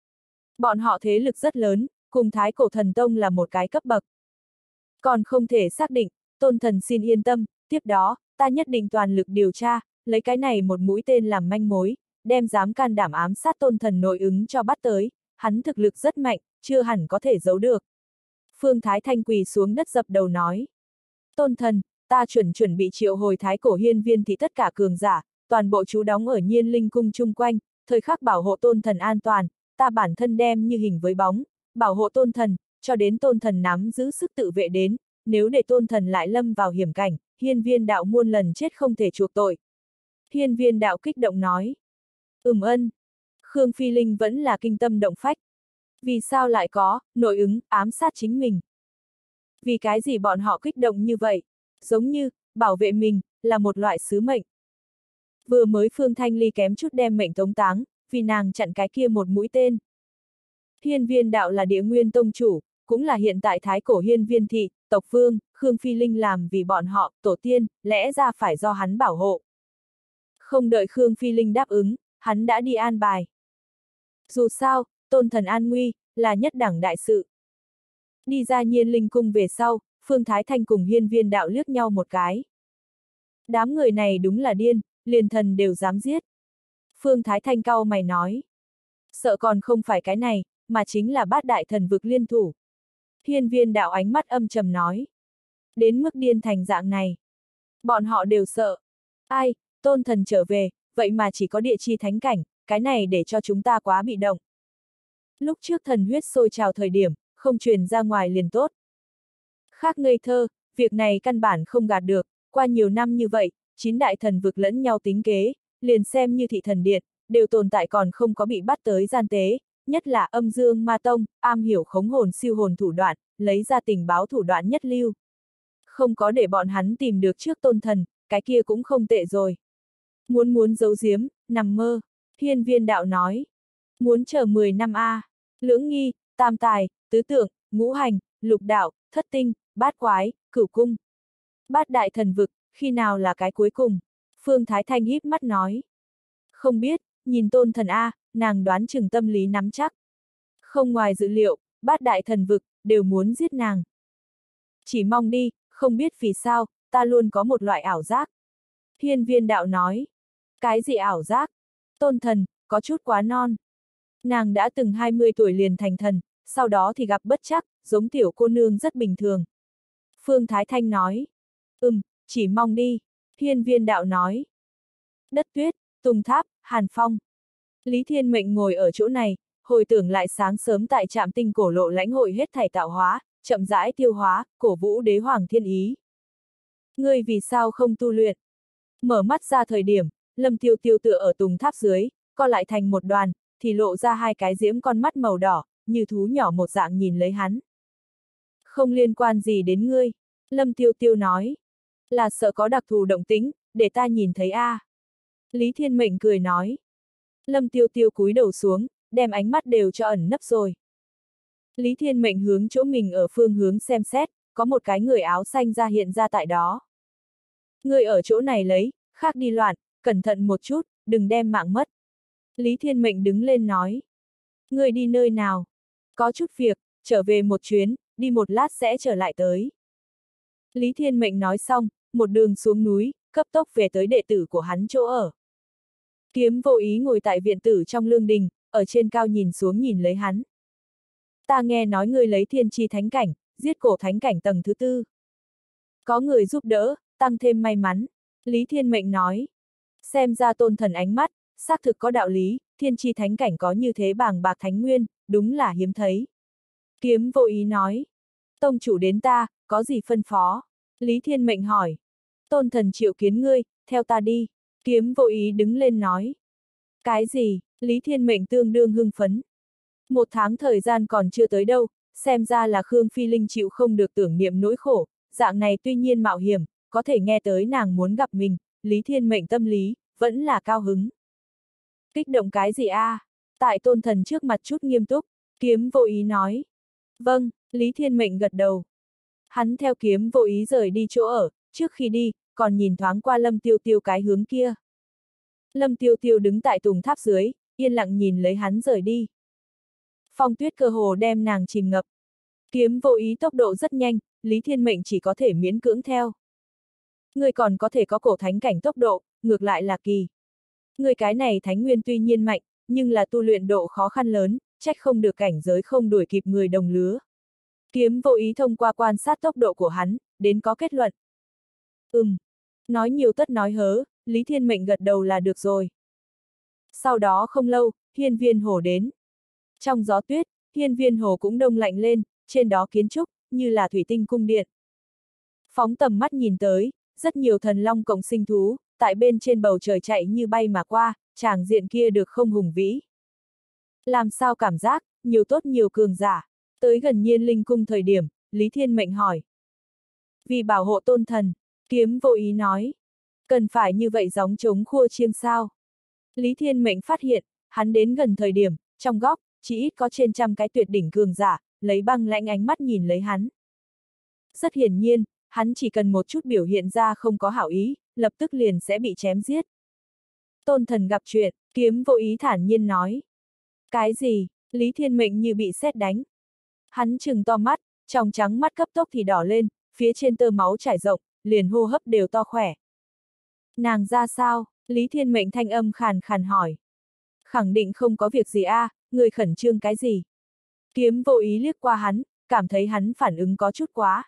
A: Bọn họ thế lực rất lớn, cùng Thái Cổ Thần Tông là một cái cấp bậc. Còn không thể xác định, tôn thần xin yên tâm, Tiếp đó, ta nhất định toàn lực điều tra, lấy cái này một mũi tên làm manh mối, đem dám can đảm ám sát tôn thần nội ứng cho bắt tới, hắn thực lực rất mạnh, chưa hẳn có thể giấu được. Phương Thái Thanh quỳ xuống đất dập đầu nói. Tôn thần, ta chuẩn chuẩn bị triệu hồi thái cổ hiên viên thì tất cả cường giả, toàn bộ trú đóng ở Nhiên Linh cung chung quanh, thời khắc bảo hộ tôn thần an toàn, ta bản thân đem như hình với bóng, bảo hộ tôn thần, cho đến tôn thần nắm giữ sức tự vệ đến, nếu để tôn thần lại lâm vào hiểm cảnh, hiên viên đạo muôn lần chết không thể chuộc tội. Hiên viên đạo kích động nói. Ừm ân. Khương Phi Linh vẫn là kinh tâm động phách. Vì sao lại có, nội ứng, ám sát chính mình? Vì cái gì bọn họ kích động như vậy? Giống như, bảo vệ mình, là một loại sứ mệnh. Vừa mới Phương Thanh Ly kém chút đem mệnh tống táng, vì nàng chặn cái kia một mũi tên. Hiên viên đạo là địa nguyên tông chủ, cũng là hiện tại thái cổ hiên viên thị, tộc vương, Khương Phi Linh làm vì bọn họ, tổ tiên, lẽ ra phải do hắn bảo hộ. Không đợi Khương Phi Linh đáp ứng, hắn đã đi an bài. Dù sao, tôn thần an nguy, là nhất đẳng đại sự. Đi ra Nhiên Linh cung về sau, Phương Thái Thanh cùng hiên viên đạo liếc nhau một cái. Đám người này đúng là điên, liền thần đều dám giết. Phương Thái Thanh cau mày nói. Sợ còn không phải cái này, mà chính là bát đại thần vực liên thủ. Hiên viên đạo ánh mắt âm trầm nói. Đến mức điên thành dạng này. Bọn họ đều sợ. Ai, tôn thần trở về, vậy mà chỉ có địa chi thánh cảnh, cái này để cho chúng ta quá bị động. Lúc trước thần huyết sôi trào thời điểm, không truyền ra ngoài liền tốt. Khác ngây thơ, việc này căn bản không gạt được, qua nhiều năm như vậy, chín đại thần vực lẫn nhau tính kế, liền xem như thị thần điện, đều tồn tại còn không có bị bắt tới gian tế, nhất là âm dương ma tông, am hiểu khống hồn siêu hồn thủ đoạn, lấy ra tình báo thủ đoạn nhất lưu. Không có để bọn hắn tìm được trước tôn thần, cái kia cũng không tệ rồi. Muốn muốn giấu giếm, nằm mơ, hiên viên đạo nói. Muốn chờ mười năm a, à. Lưỡng nghi, tam tài, tứ tượng, ngũ hành, lục đạo, thất tinh, bát quái, cửu cung. Bát đại thần vực, khi nào là cái cuối cùng? Phương Thái Thanh híp mắt nói. Không biết, nhìn tôn thần A, nàng đoán chừng tâm lý nắm chắc. Không ngoài dự liệu, bát đại thần vực, đều muốn giết nàng. Chỉ mong đi, không biết vì sao, ta luôn có một loại ảo giác. Hiên viên đạo nói. Cái gì ảo giác? Tôn thần, có chút quá non. Nàng đã từng hai mươi tuổi liền thành thần, sau đó thì gặp bất trắc, giống tiểu cô nương rất bình thường. Phương Thái Thanh nói. Ừm, chỉ mong đi. Hiên viên đạo nói. Đất tuyết, tùng tháp, hàn phong. Lý Thiên Mệnh ngồi ở chỗ này, hồi tưởng lại sáng sớm tại trạm tinh cổ lộ lãnh hội hết thảy tạo hóa, chậm rãi tiêu hóa, cổ vũ đế hoàng thiên ý. Ngươi vì sao không tu luyện? Mở mắt ra thời điểm, Lâm Tiêu Tiêu tựa ở tùng tháp dưới, co lại thành một đoàn, thì lộ ra hai cái diễm con mắt màu đỏ, như thú nhỏ một dạng nhìn lấy hắn. Không liên quan gì đến ngươi, Lâm Tiêu Tiêu nói. Là sợ có đặc thù động tính, để ta nhìn thấy a. À. Lý Thiên Mệnh cười nói. Lâm Tiêu Tiêu cúi đầu xuống, đem ánh mắt đều cho ẩn nấp rồi. Lý Thiên Mệnh hướng chỗ mình ở phương hướng xem xét, có một cái người áo xanh ra hiện ra tại đó. Người ở chỗ này lấy, khác đi loạn, cẩn thận một chút, đừng đem mạng mất. Lý Thiên Mệnh đứng lên nói. Người đi nơi nào? Có chút việc, trở về một chuyến, đi một lát sẽ trở lại tới. Lý Thiên Mệnh nói xong, một đường xuống núi, cấp tốc về tới đệ tử của hắn chỗ ở. Kiếm Vô Ý ngồi tại viện tử trong lương đình, ở trên cao nhìn xuống nhìn lấy hắn. Ta nghe nói ngươi lấy thiên chi thánh cảnh, giết cổ thánh cảnh tầng thứ tư. Có người giúp đỡ, tăng thêm may mắn. Lý Thiên Mệnh nói. Xem ra tôn thần ánh mắt, xác thực có đạo lý, thiên chi thánh cảnh có như thế bàng bạc thánh nguyên, đúng là hiếm thấy. Kiếm Vô Ý nói. Tông chủ đến ta, có gì phân phó? Lý Thiên Mệnh hỏi. Tôn thần triệu kiến ngươi, theo ta đi. Kiếm Vô Ý đứng lên nói. Cái gì? Lý Thiên Mệnh tương đương hưng phấn. Một tháng thời gian còn chưa tới đâu, xem ra là Khương Phi Linh chịu không được tưởng niệm nỗi khổ, dạng này tuy nhiên mạo hiểm, có thể nghe tới nàng muốn gặp mình, Lý Thiên Mệnh tâm lý, vẫn là cao hứng. Kích động cái gì a? À? Tại tôn thần trước mặt chút nghiêm túc, Kiếm Vô Ý nói. Vâng, Lý Thiên Mệnh gật đầu. Hắn theo Kiếm Vô Ý rời đi chỗ ở, trước khi đi, còn nhìn thoáng qua Lâm Tiêu Tiêu cái hướng kia. Lâm Tiêu Tiêu đứng tại tùng tháp dưới, yên lặng nhìn lấy hắn rời đi. Phong tuyết cơ hồ đem nàng chìm ngập. Kiếm Vô Ý tốc độ rất nhanh, Lý Thiên Mệnh chỉ có thể miễn cưỡng theo. Ngươi còn có thể có cổ thánh cảnh tốc độ, ngược lại là kỳ. Ngươi cái này thánh nguyên tuy nhiên mạnh, nhưng là tu luyện độ khó khăn lớn, trách không được cảnh giới không đuổi kịp người đồng lứa. Kiếm vô ý thông qua quan sát tốc độ của hắn, đến có kết luận. Ừm. Nói nhiều tất nói hớ, Lý Thiên Mệnh gật đầu là được rồi. Sau đó không lâu, hiên viên hồ đến. Trong gió tuyết, hiên viên hồ cũng đông lạnh lên, trên đó kiến trúc, như là thủy tinh cung điện. Phóng tầm mắt nhìn tới, rất nhiều thần long cộng sinh thú, tại bên trên bầu trời chạy như bay mà qua, tràng diện kia được không hùng vĩ. Làm sao cảm giác, nhiều tốt nhiều cường giả. Tới gần Nhiên Linh cung thời điểm, Lý Thiên Mệnh hỏi. Vì bảo hộ tôn thần, Kiếm vô ý nói. Cần phải như vậy gióng trống khua chiêng sao? Lý Thiên Mệnh phát hiện, hắn đến gần thời điểm, trong góc, chỉ ít có trên trăm cái tuyệt đỉnh cường giả, lấy băng lãnh ánh mắt nhìn lấy hắn. Rất hiển nhiên, hắn chỉ cần một chút biểu hiện ra không có hảo ý, lập tức liền sẽ bị chém giết. Tôn thần gặp chuyện, Kiếm vô ý thản nhiên nói. Cái gì? Lý Thiên Mệnh như bị sét đánh. Hắn trừng to mắt, trong trắng mắt cấp tốc thì đỏ lên, phía trên tơ máu trải rộng, liền hô hấp đều to khỏe. Nàng ra sao? Lý Thiên Mệnh thanh âm khàn khàn hỏi. Khẳng định không có việc gì a, à, người khẩn trương cái gì? Kiếm vô ý liếc qua hắn, cảm thấy hắn phản ứng có chút quá.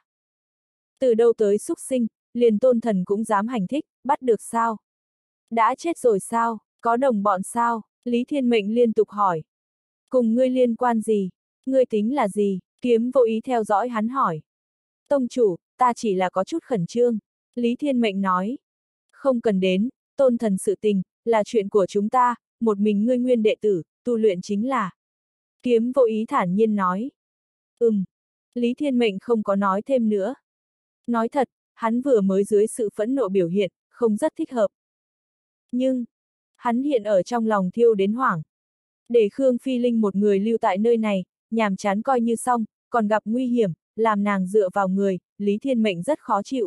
A: Từ đâu tới xúc sinh, liền tôn thần cũng dám hành thích, bắt được sao? Đã chết rồi sao? Có đồng bọn sao? Lý Thiên Mệnh liên tục hỏi. Cùng ngươi liên quan gì? Ngươi tính là gì? Kiếm vô ý theo dõi hắn hỏi. Tông chủ, ta chỉ là có chút khẩn trương. Lý Thiên Mệnh nói. Không cần đến, tôn thần sự tình, là chuyện của chúng ta, một mình ngươi nguyên đệ tử, tu luyện chính là. Kiếm vô ý thản nhiên nói. Ừm. Lý Thiên Mệnh không có nói thêm nữa. Nói thật, hắn vừa mới dưới sự phẫn nộ biểu hiện, không rất thích hợp. Nhưng, hắn hiện ở trong lòng thiêu đến hoảng. Để Khương Phi Linh một người lưu tại nơi này, nhàm chán coi như xong, còn gặp nguy hiểm, làm nàng dựa vào người, Lý Thiên Mệnh rất khó chịu.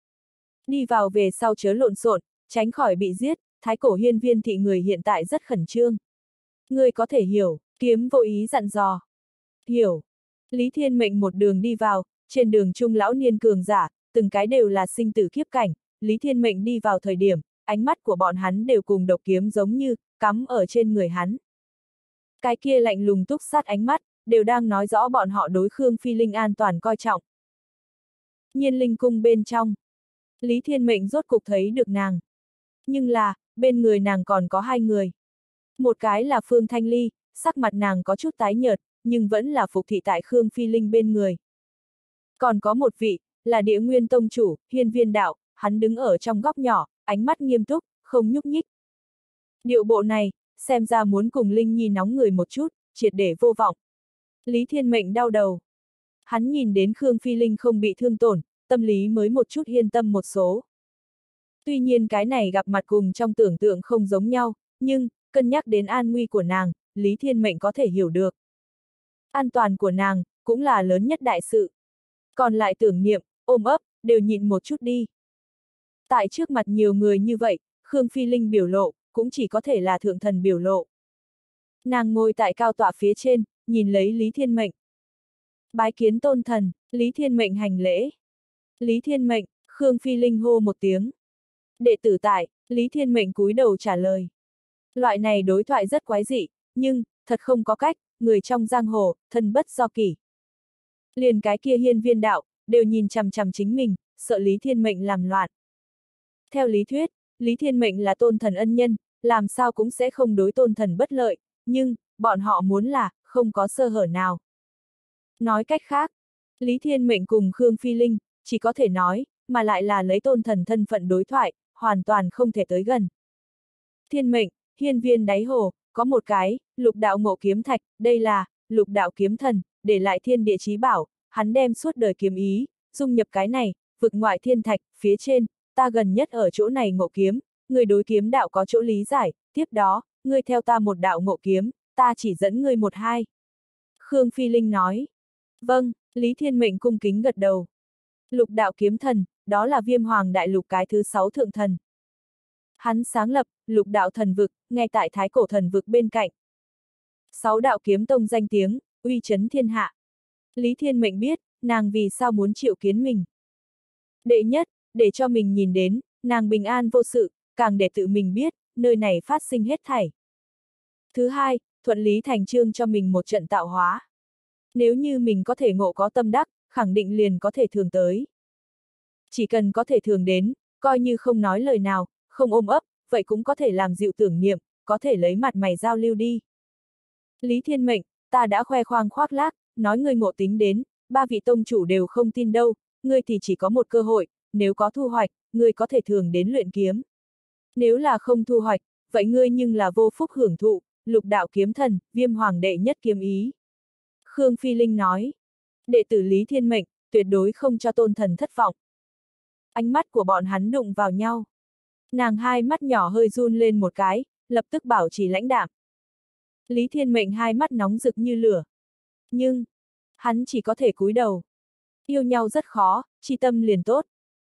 A: Đi vào về sau chớ lộn xộn, tránh khỏi bị giết, thái cổ hiên viên thị người hiện tại rất khẩn trương. Ngươi có thể hiểu, Kiếm vô ý dặn dò. Hiểu. Lý Thiên Mệnh một đường đi vào, trên đường trung lão niên cường giả, từng cái đều là sinh tử kiếp cảnh, Lý Thiên Mệnh đi vào thời điểm, ánh mắt của bọn hắn đều cùng độc kiếm giống như, cắm ở trên người hắn. Cái kia lạnh lùng túc sát ánh mắt, đều đang nói rõ bọn họ đối Khương Phi Linh an toàn coi trọng. Nhiên Linh cung bên trong, Lý Thiên Mệnh rốt cục thấy được nàng. Nhưng là, bên người nàng còn có hai người. Một cái là Phương Thanh Ly, sắc mặt nàng có chút tái nhợt, nhưng vẫn là phục thị tại Khương Phi Linh bên người. Còn có một vị, là Địa Nguyên Tông chủ, Hiên Viên Đạo, hắn đứng ở trong góc nhỏ, ánh mắt nghiêm túc, không nhúc nhích. Điệu bộ này, xem ra muốn cùng Linh Nhi nóng người một chút, triệt để vô vọng. Lý Thiên Mệnh đau đầu. Hắn nhìn đến Khương Phi Linh không bị thương tổn, tâm lý mới một chút yên tâm một số. Tuy nhiên cái này gặp mặt cùng trong tưởng tượng không giống nhau, nhưng, cân nhắc đến an nguy của nàng, Lý Thiên Mệnh có thể hiểu được. An toàn của nàng, cũng là lớn nhất đại sự. Còn lại tưởng niệm, ôm ấp, đều nhịn một chút đi. Tại trước mặt nhiều người như vậy, Khương Phi Linh biểu lộ, cũng chỉ có thể là thượng thần biểu lộ. Nàng ngồi tại cao tọa phía trên, nhìn lấy Lý Thiên Mệnh. Bái kiến tôn thần, Lý Thiên Mệnh hành lễ. Lý Thiên Mệnh, Khương Phi Linh hô một tiếng. Đệ tử tại, Lý Thiên Mệnh cúi đầu trả lời. Loại này đối thoại rất quái dị, nhưng, thật không có cách, người trong giang hồ, thân bất do kỷ. Liền cái kia Hiên Viên Đạo, đều nhìn chằm chằm chính mình, sợ Lý Thiên Mệnh làm loạn. Theo lý thuyết, Lý Thiên Mệnh là tôn thần ân nhân, làm sao cũng sẽ không đối tôn thần bất lợi, nhưng, bọn họ muốn là, không có sơ hở nào. Nói cách khác, Lý Thiên Mệnh cùng Khương Phi Linh, chỉ có thể nói, mà lại là lấy tôn thần thân phận đối thoại, hoàn toàn không thể tới gần. Thiên Mệnh, hiên viên đáy hồ, có một cái, lục đạo ngộ kiếm thạch, đây là, lục đạo kiếm thần, để lại thiên địa chí bảo, hắn đem suốt đời kiếm ý, dung nhập cái này, vực ngoại thiên thạch, phía trên, ta gần nhất ở chỗ này ngộ kiếm, người đối kiếm đạo có chỗ lý giải, tiếp đó, ngươi theo ta một đạo ngộ kiếm, ta chỉ dẫn ngươi một hai. Khương Phi Linh nói. Vâng, Lý Thiên Mệnh cung kính gật đầu. Lục đạo kiếm thần, đó là Viêm Hoàng Đại Lục cái thứ sáu thượng thần. Hắn sáng lập, lục đạo thần vực, ngay tại thái cổ thần vực bên cạnh. Sáu đạo kiếm tông danh tiếng, uy chấn thiên hạ. Lý Thiên Mệnh biết, nàng vì sao muốn triệu kiến mình. Đệ nhất, để cho mình nhìn đến, nàng bình an vô sự, càng để tự mình biết, nơi này phát sinh hết thảy. Thứ hai, thuận lý thành chương cho mình một trận tạo hóa. Nếu như mình có thể ngộ có tâm đắc, khẳng định liền có thể thường tới. Chỉ cần có thể thường đến, coi như không nói lời nào, không ôm ấp, vậy cũng có thể làm dịu tưởng niệm, có thể lấy mặt mày giao lưu đi. Lý Thiên Mệnh, ta đã khoe khoang khoác lác, nói ngươi ngộ tính đến, ba vị tông chủ đều không tin đâu, ngươi thì chỉ có một cơ hội, nếu có thu hoạch, ngươi có thể thường đến luyện kiếm. Nếu là không thu hoạch, vậy ngươi nhưng là vô phúc hưởng thụ, lục đạo kiếm thần, viêm hoàng đệ nhất kiếm ý. Khương Phi Linh nói, đệ tử Lý Thiên Mệnh, tuyệt đối không cho tôn thần thất vọng. Ánh mắt của bọn hắn đụng vào nhau. Nàng hai mắt nhỏ hơi run lên một cái, lập tức bảo trì lãnh đạm. Lý Thiên Mệnh hai mắt nóng rực như lửa. Nhưng, hắn chỉ có thể cúi đầu. Yêu nhau rất khó, chi tâm liền tốt.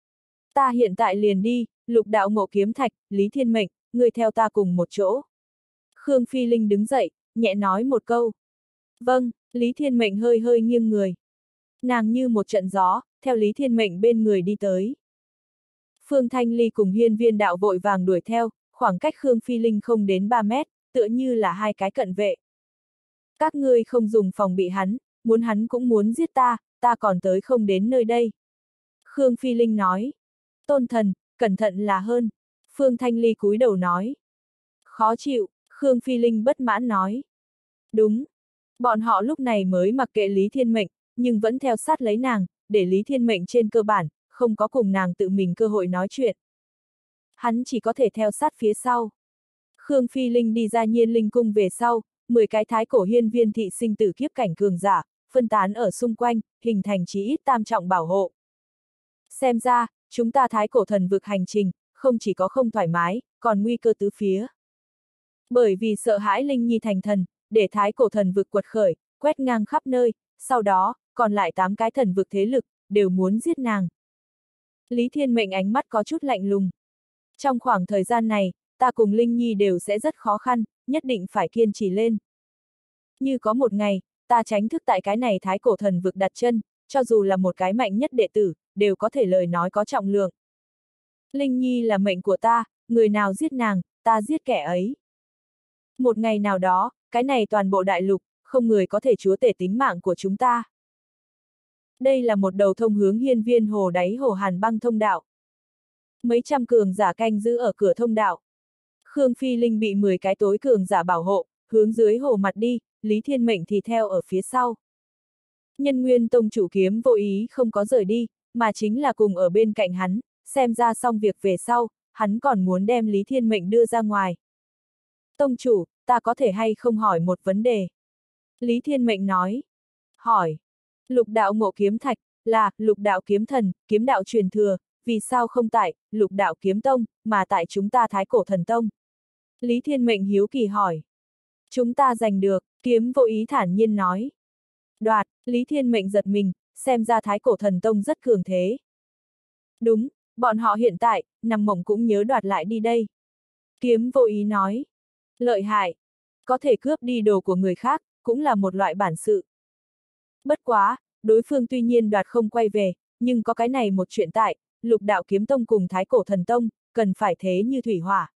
A: Ta hiện tại liền đi, lục đạo ngộ kiếm thạch, Lý Thiên Mệnh, người theo ta cùng một chỗ. Khương Phi Linh đứng dậy, nhẹ nói một câu. Vâng, Lý Thiên Mệnh hơi hơi nghiêng người. Nàng như một trận gió, theo Lý Thiên Mệnh bên người đi tới. Phương Thanh Ly cùng Hiên Viên Đạo vội vàng đuổi theo, khoảng cách Khương Phi Linh không đến ba mét, tựa như là hai cái cận vệ. Các ngươi không dùng phòng bị hắn, muốn hắn cũng muốn giết ta, ta còn tới không đến nơi đây. Khương Phi Linh nói. Tôn thần, cẩn thận là hơn. Phương Thanh Ly cúi đầu nói. Khó chịu, Khương Phi Linh bất mãn nói. Đúng. Bọn họ lúc này mới mặc kệ Lý Thiên Mệnh, nhưng vẫn theo sát lấy nàng, để Lý Thiên Mệnh trên cơ bản, không có cùng nàng tự mình cơ hội nói chuyện. Hắn chỉ có thể theo sát phía sau. Khương Phi Linh đi ra Nhiên Linh cung về sau, mười cái thái cổ hiên viên thị sinh tử kiếp cảnh cường giả, phân tán ở xung quanh, hình thành chí ít tam trọng bảo hộ. Xem ra, chúng ta thái cổ thần vực hành trình, không chỉ có không thoải mái, còn nguy cơ tứ phía. Bởi vì sợ hãi Linh Nhi thành thần, để thái cổ thần vực quật khởi, quét ngang khắp nơi, sau đó, còn lại tám cái thần vực thế lực, đều muốn giết nàng. Lý Thiên Mệnh ánh mắt có chút lạnh lùng. Trong khoảng thời gian này, ta cùng Linh Nhi đều sẽ rất khó khăn, nhất định phải kiên trì lên. Như có một ngày, ta tránh thức tại cái này thái cổ thần vực đặt chân, cho dù là một cái mạnh nhất đệ tử, đều có thể lời nói có trọng lượng. Linh Nhi là mệnh của ta, người nào giết nàng, ta giết kẻ ấy. Một ngày nào đó, cái này toàn bộ đại lục, không người có thể chúa tể tính mạng của chúng ta. Đây là một đầu thông hướng hiên viên hồ đáy hồ hàn băng thông đạo. Mấy trăm cường giả canh giữ ở cửa thông đạo. Khương Phi Linh bị mười cái tối cường giả bảo hộ, hướng dưới hồ mặt đi, Lý Thiên Mệnh thì theo ở phía sau. Nhân Nguyên Tông chủ Kiếm vô ý không có rời đi, mà chính là cùng ở bên cạnh hắn, xem ra xong việc về sau, hắn còn muốn đem Lý Thiên Mệnh đưa ra ngoài. Tông chủ, ta có thể hay không hỏi một vấn đề? Lý Thiên Mệnh nói. Hỏi. Lục đạo ngộ kiếm thạch, là, lục đạo kiếm thần, kiếm đạo truyền thừa, vì sao không tại, lục đạo kiếm tông, mà tại chúng ta thái cổ thần tông? Lý Thiên Mệnh hiếu kỳ hỏi. Chúng ta giành được, Kiếm vô ý thản nhiên nói. Đoạt, Lý Thiên Mệnh giật mình, xem ra thái cổ thần tông rất cường thế. Đúng, bọn họ hiện tại, nằm mộng cũng nhớ đoạt lại đi đây. Kiếm vô ý nói. Lợi hại, có thể cướp đi đồ của người khác, cũng là một loại bản sự. Bất quá, đối phương tuy nhiên đoạt không quay về, nhưng có cái này một chuyện tại, lục đạo kiếm tông cùng thái cổ thần tông, cần phải thế như thủy hỏa.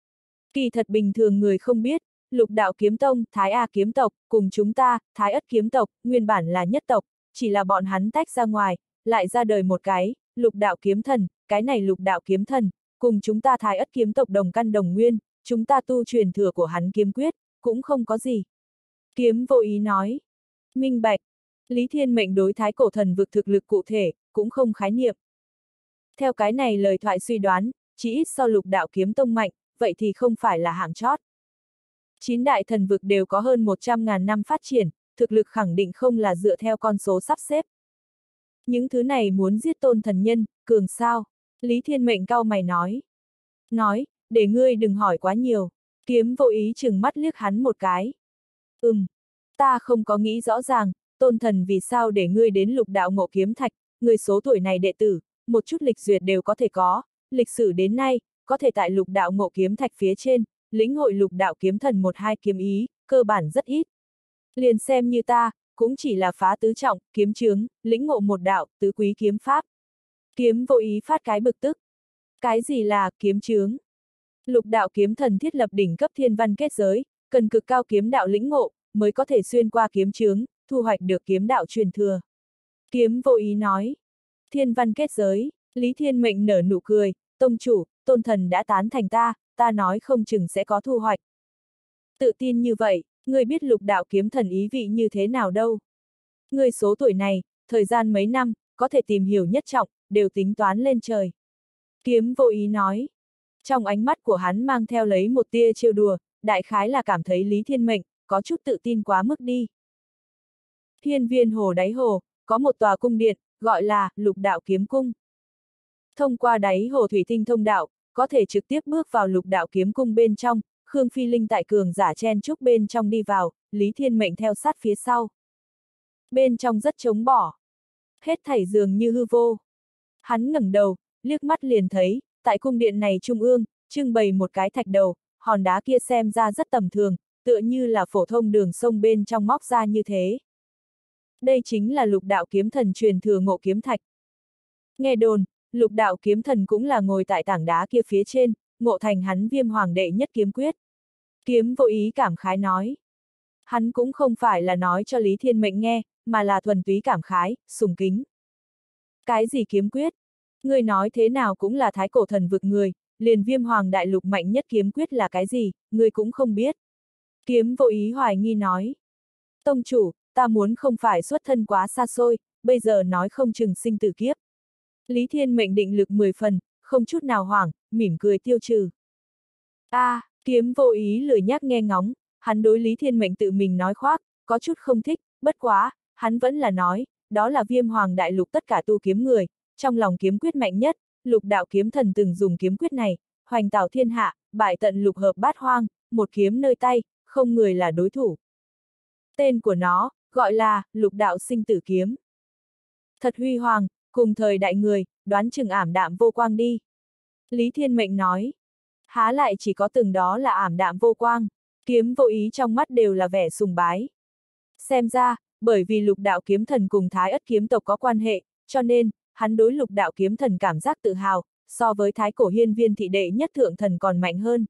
A: Kỳ thật bình thường người không biết, lục đạo kiếm tông, thái A kiếm tộc, cùng chúng ta, thái ất kiếm tộc, nguyên bản là nhất tộc, chỉ là bọn hắn tách ra ngoài, lại ra đời một cái, lục đạo kiếm thần, cái này lục đạo kiếm thần, cùng chúng ta thái ất kiếm tộc đồng căn đồng nguyên, chúng ta tu truyền thừa của hắn kiếm quyết, cũng không có gì. Kiếm vô ý nói. Minh bạch. Lý Thiên Mệnh đối thái cổ thần vực thực lực cụ thể, cũng không khái niệm. Theo cái này lời thoại suy đoán, chỉ ít so lục đạo kiếm tông mạnh, vậy thì không phải là hạng chót. Chín đại thần vực đều có hơn một trăm ngàn năm phát triển, thực lực khẳng định không là dựa theo con số sắp xếp. Những thứ này muốn giết tôn thần nhân, cường sao? Lý Thiên Mệnh cau mày nói. Nói, để ngươi đừng hỏi quá nhiều. Kiếm vô ý chừng mắt liếc hắn một cái. Ừm, ta không có nghĩ rõ ràng, tôn thần vì sao để ngươi đến lục đạo ngộ kiếm thạch, người số tuổi này đệ tử, một chút lịch duyệt đều có thể có, lịch sử đến nay, có thể tại lục đạo ngộ kiếm thạch phía trên, lĩnh hội lục đạo kiếm thần một hai kiếm ý, cơ bản rất ít. Liền xem như ta, cũng chỉ là phá tứ trọng, kiếm chướng, lĩnh ngộ một đạo, tứ quý kiếm pháp. Kiếm vô ý phát cái bực tức. Cái gì là kiếm chướng? Lục đạo kiếm thần thiết lập đỉnh cấp thiên văn kết giới, cần cực cao kiếm đạo lĩnh ngộ, mới có thể xuyên qua kiếm chướng, thu hoạch được kiếm đạo truyền thừa. Kiếm vô ý nói. Thiên văn kết giới, Lý Thiên Mệnh nở nụ cười, tông chủ, tôn thần đã tán thành ta, ta nói không chừng sẽ có thu hoạch. Tự tin như vậy, ngươi biết lục đạo kiếm thần ý vị như thế nào đâu. Ngươi số tuổi này, thời gian mấy năm, có thể tìm hiểu nhất trọng, đều tính toán lên trời. Kiếm vô ý nói. Trong ánh mắt của hắn mang theo lấy một tia trêu đùa, đại khái là cảm thấy Lý Thiên Mệnh, có chút tự tin quá mức đi. Hiên viên hồ đáy hồ, có một tòa cung điện, gọi là lục đạo kiếm cung. Thông qua đáy hồ thủy tinh thông đạo, có thể trực tiếp bước vào lục đạo kiếm cung bên trong, Khương Phi Linh tại cường giả chen chúc bên trong đi vào, Lý Thiên Mệnh theo sát phía sau. Bên trong rất trống bỏ. Hết thảy dường như hư vô. Hắn ngẩng đầu, liếc mắt liền thấy, tại cung điện này trung ương, trưng bày một cái thạch đầu, hòn đá kia xem ra rất tầm thường, tựa như là phổ thông đường sông bên trong móc ra như thế. Đây chính là lục đạo kiếm thần truyền thừa ngộ kiếm thạch. Nghe đồn, lục đạo kiếm thần cũng là ngồi tại tảng đá kia phía trên, ngộ thành hắn Viêm Hoàng đệ nhất kiếm quyết. Kiếm vô ý cảm khái nói. Hắn cũng không phải là nói cho Lý Thiên Mệnh nghe, mà là thuần túy cảm khái, sùng kính. Cái gì kiếm quyết? Ngươi nói thế nào cũng là thái cổ thần vực người, liền Viêm Hoàng đại lục mạnh nhất kiếm quyết là cái gì, ngươi cũng không biết. Kiếm vô ý hoài nghi nói. Tông chủ, ta muốn không phải xuất thân quá xa xôi, bây giờ nói không chừng sinh tử kiếp. Lý Thiên Mệnh định lực mười phần, không chút nào hoảng, mỉm cười tiêu trừ. A, à, kiếm vô ý lười nhác nghe ngóng, hắn đối Lý Thiên Mệnh tự mình nói khoác, có chút không thích, bất quá, hắn vẫn là nói, đó là Viêm Hoàng đại lục tất cả tu kiếm người, trong lòng kiếm quyết mạnh nhất, lục đạo kiếm thần từng dùng kiếm quyết này, hoành tạo thiên hạ, bại tận lục hợp bát hoang, một kiếm nơi tay, không người là đối thủ. Tên của nó, gọi là, lục đạo sinh tử kiếm. Thật huy hoàng, cùng thời đại người, đoán chừng ảm đạm vô quang đi. Lý Thiên Mệnh nói. Há lại chỉ có từng đó là ảm đạm vô quang, kiếm vô ý trong mắt đều là vẻ sùng bái. Xem ra, bởi vì lục đạo kiếm thần cùng Thái Ất kiếm tộc có quan hệ, cho nên, hắn đối lục đạo kiếm thần cảm giác tự hào, so với thái cổ hiên viên thị đệ nhất thượng thần còn mạnh hơn.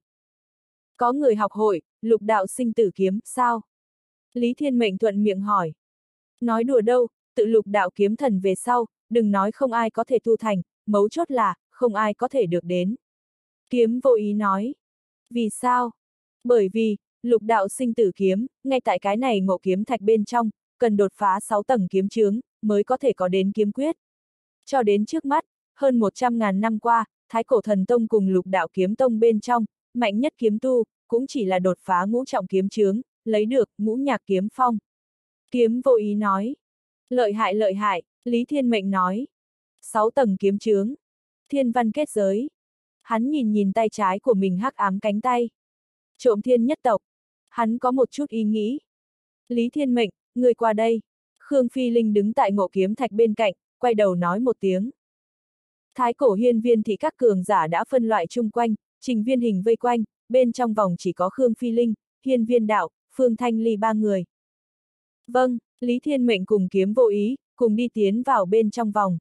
A: Có người học hội, lục đạo sinh tử kiếm, sao? Lý Thiên Mệnh thuận miệng hỏi. Nói đùa đâu, tự lục đạo kiếm thần về sau, đừng nói không ai có thể tu thành, mấu chốt là, không ai có thể được đến. Kiếm vô ý nói. Vì sao? Bởi vì, lục đạo sinh tử kiếm, ngay tại cái này ngộ kiếm thạch bên trong, cần đột phá sáu tầng kiếm chướng, mới có thể có đến kiếm quyết. Cho đến trước mắt, hơn một trăm ngàn năm qua, Thái Cổ Thần Tông cùng lục đạo kiếm tông bên trong, mạnh nhất kiếm tu, cũng chỉ là đột phá ngũ trọng kiếm chướng, lấy được ngũ nhạc kiếm phong. Kiếm vô ý nói. Lợi hại lợi hại, Lý Thiên Mệnh nói. Sáu tầng kiếm chướng. Thiên văn kết giới. Hắn nhìn nhìn tay trái của mình hắc ám cánh tay. Trộm thiên nhất tộc. Hắn có một chút ý nghĩ. Lý Thiên Mệnh, người qua đây. Khương Phi Linh đứng tại ngộ kiếm thạch bên cạnh, quay đầu nói một tiếng. Thái cổ hiên viên thị các cường giả đã phân loại chung quanh, trình viên hình vây quanh, bên trong vòng chỉ có Khương Phi Linh, hiên viên đạo, Phương Thanh Ly ba người. Vâng, Lý Thiên Mệnh cùng kiếm vô ý, cùng đi tiến vào bên trong vòng.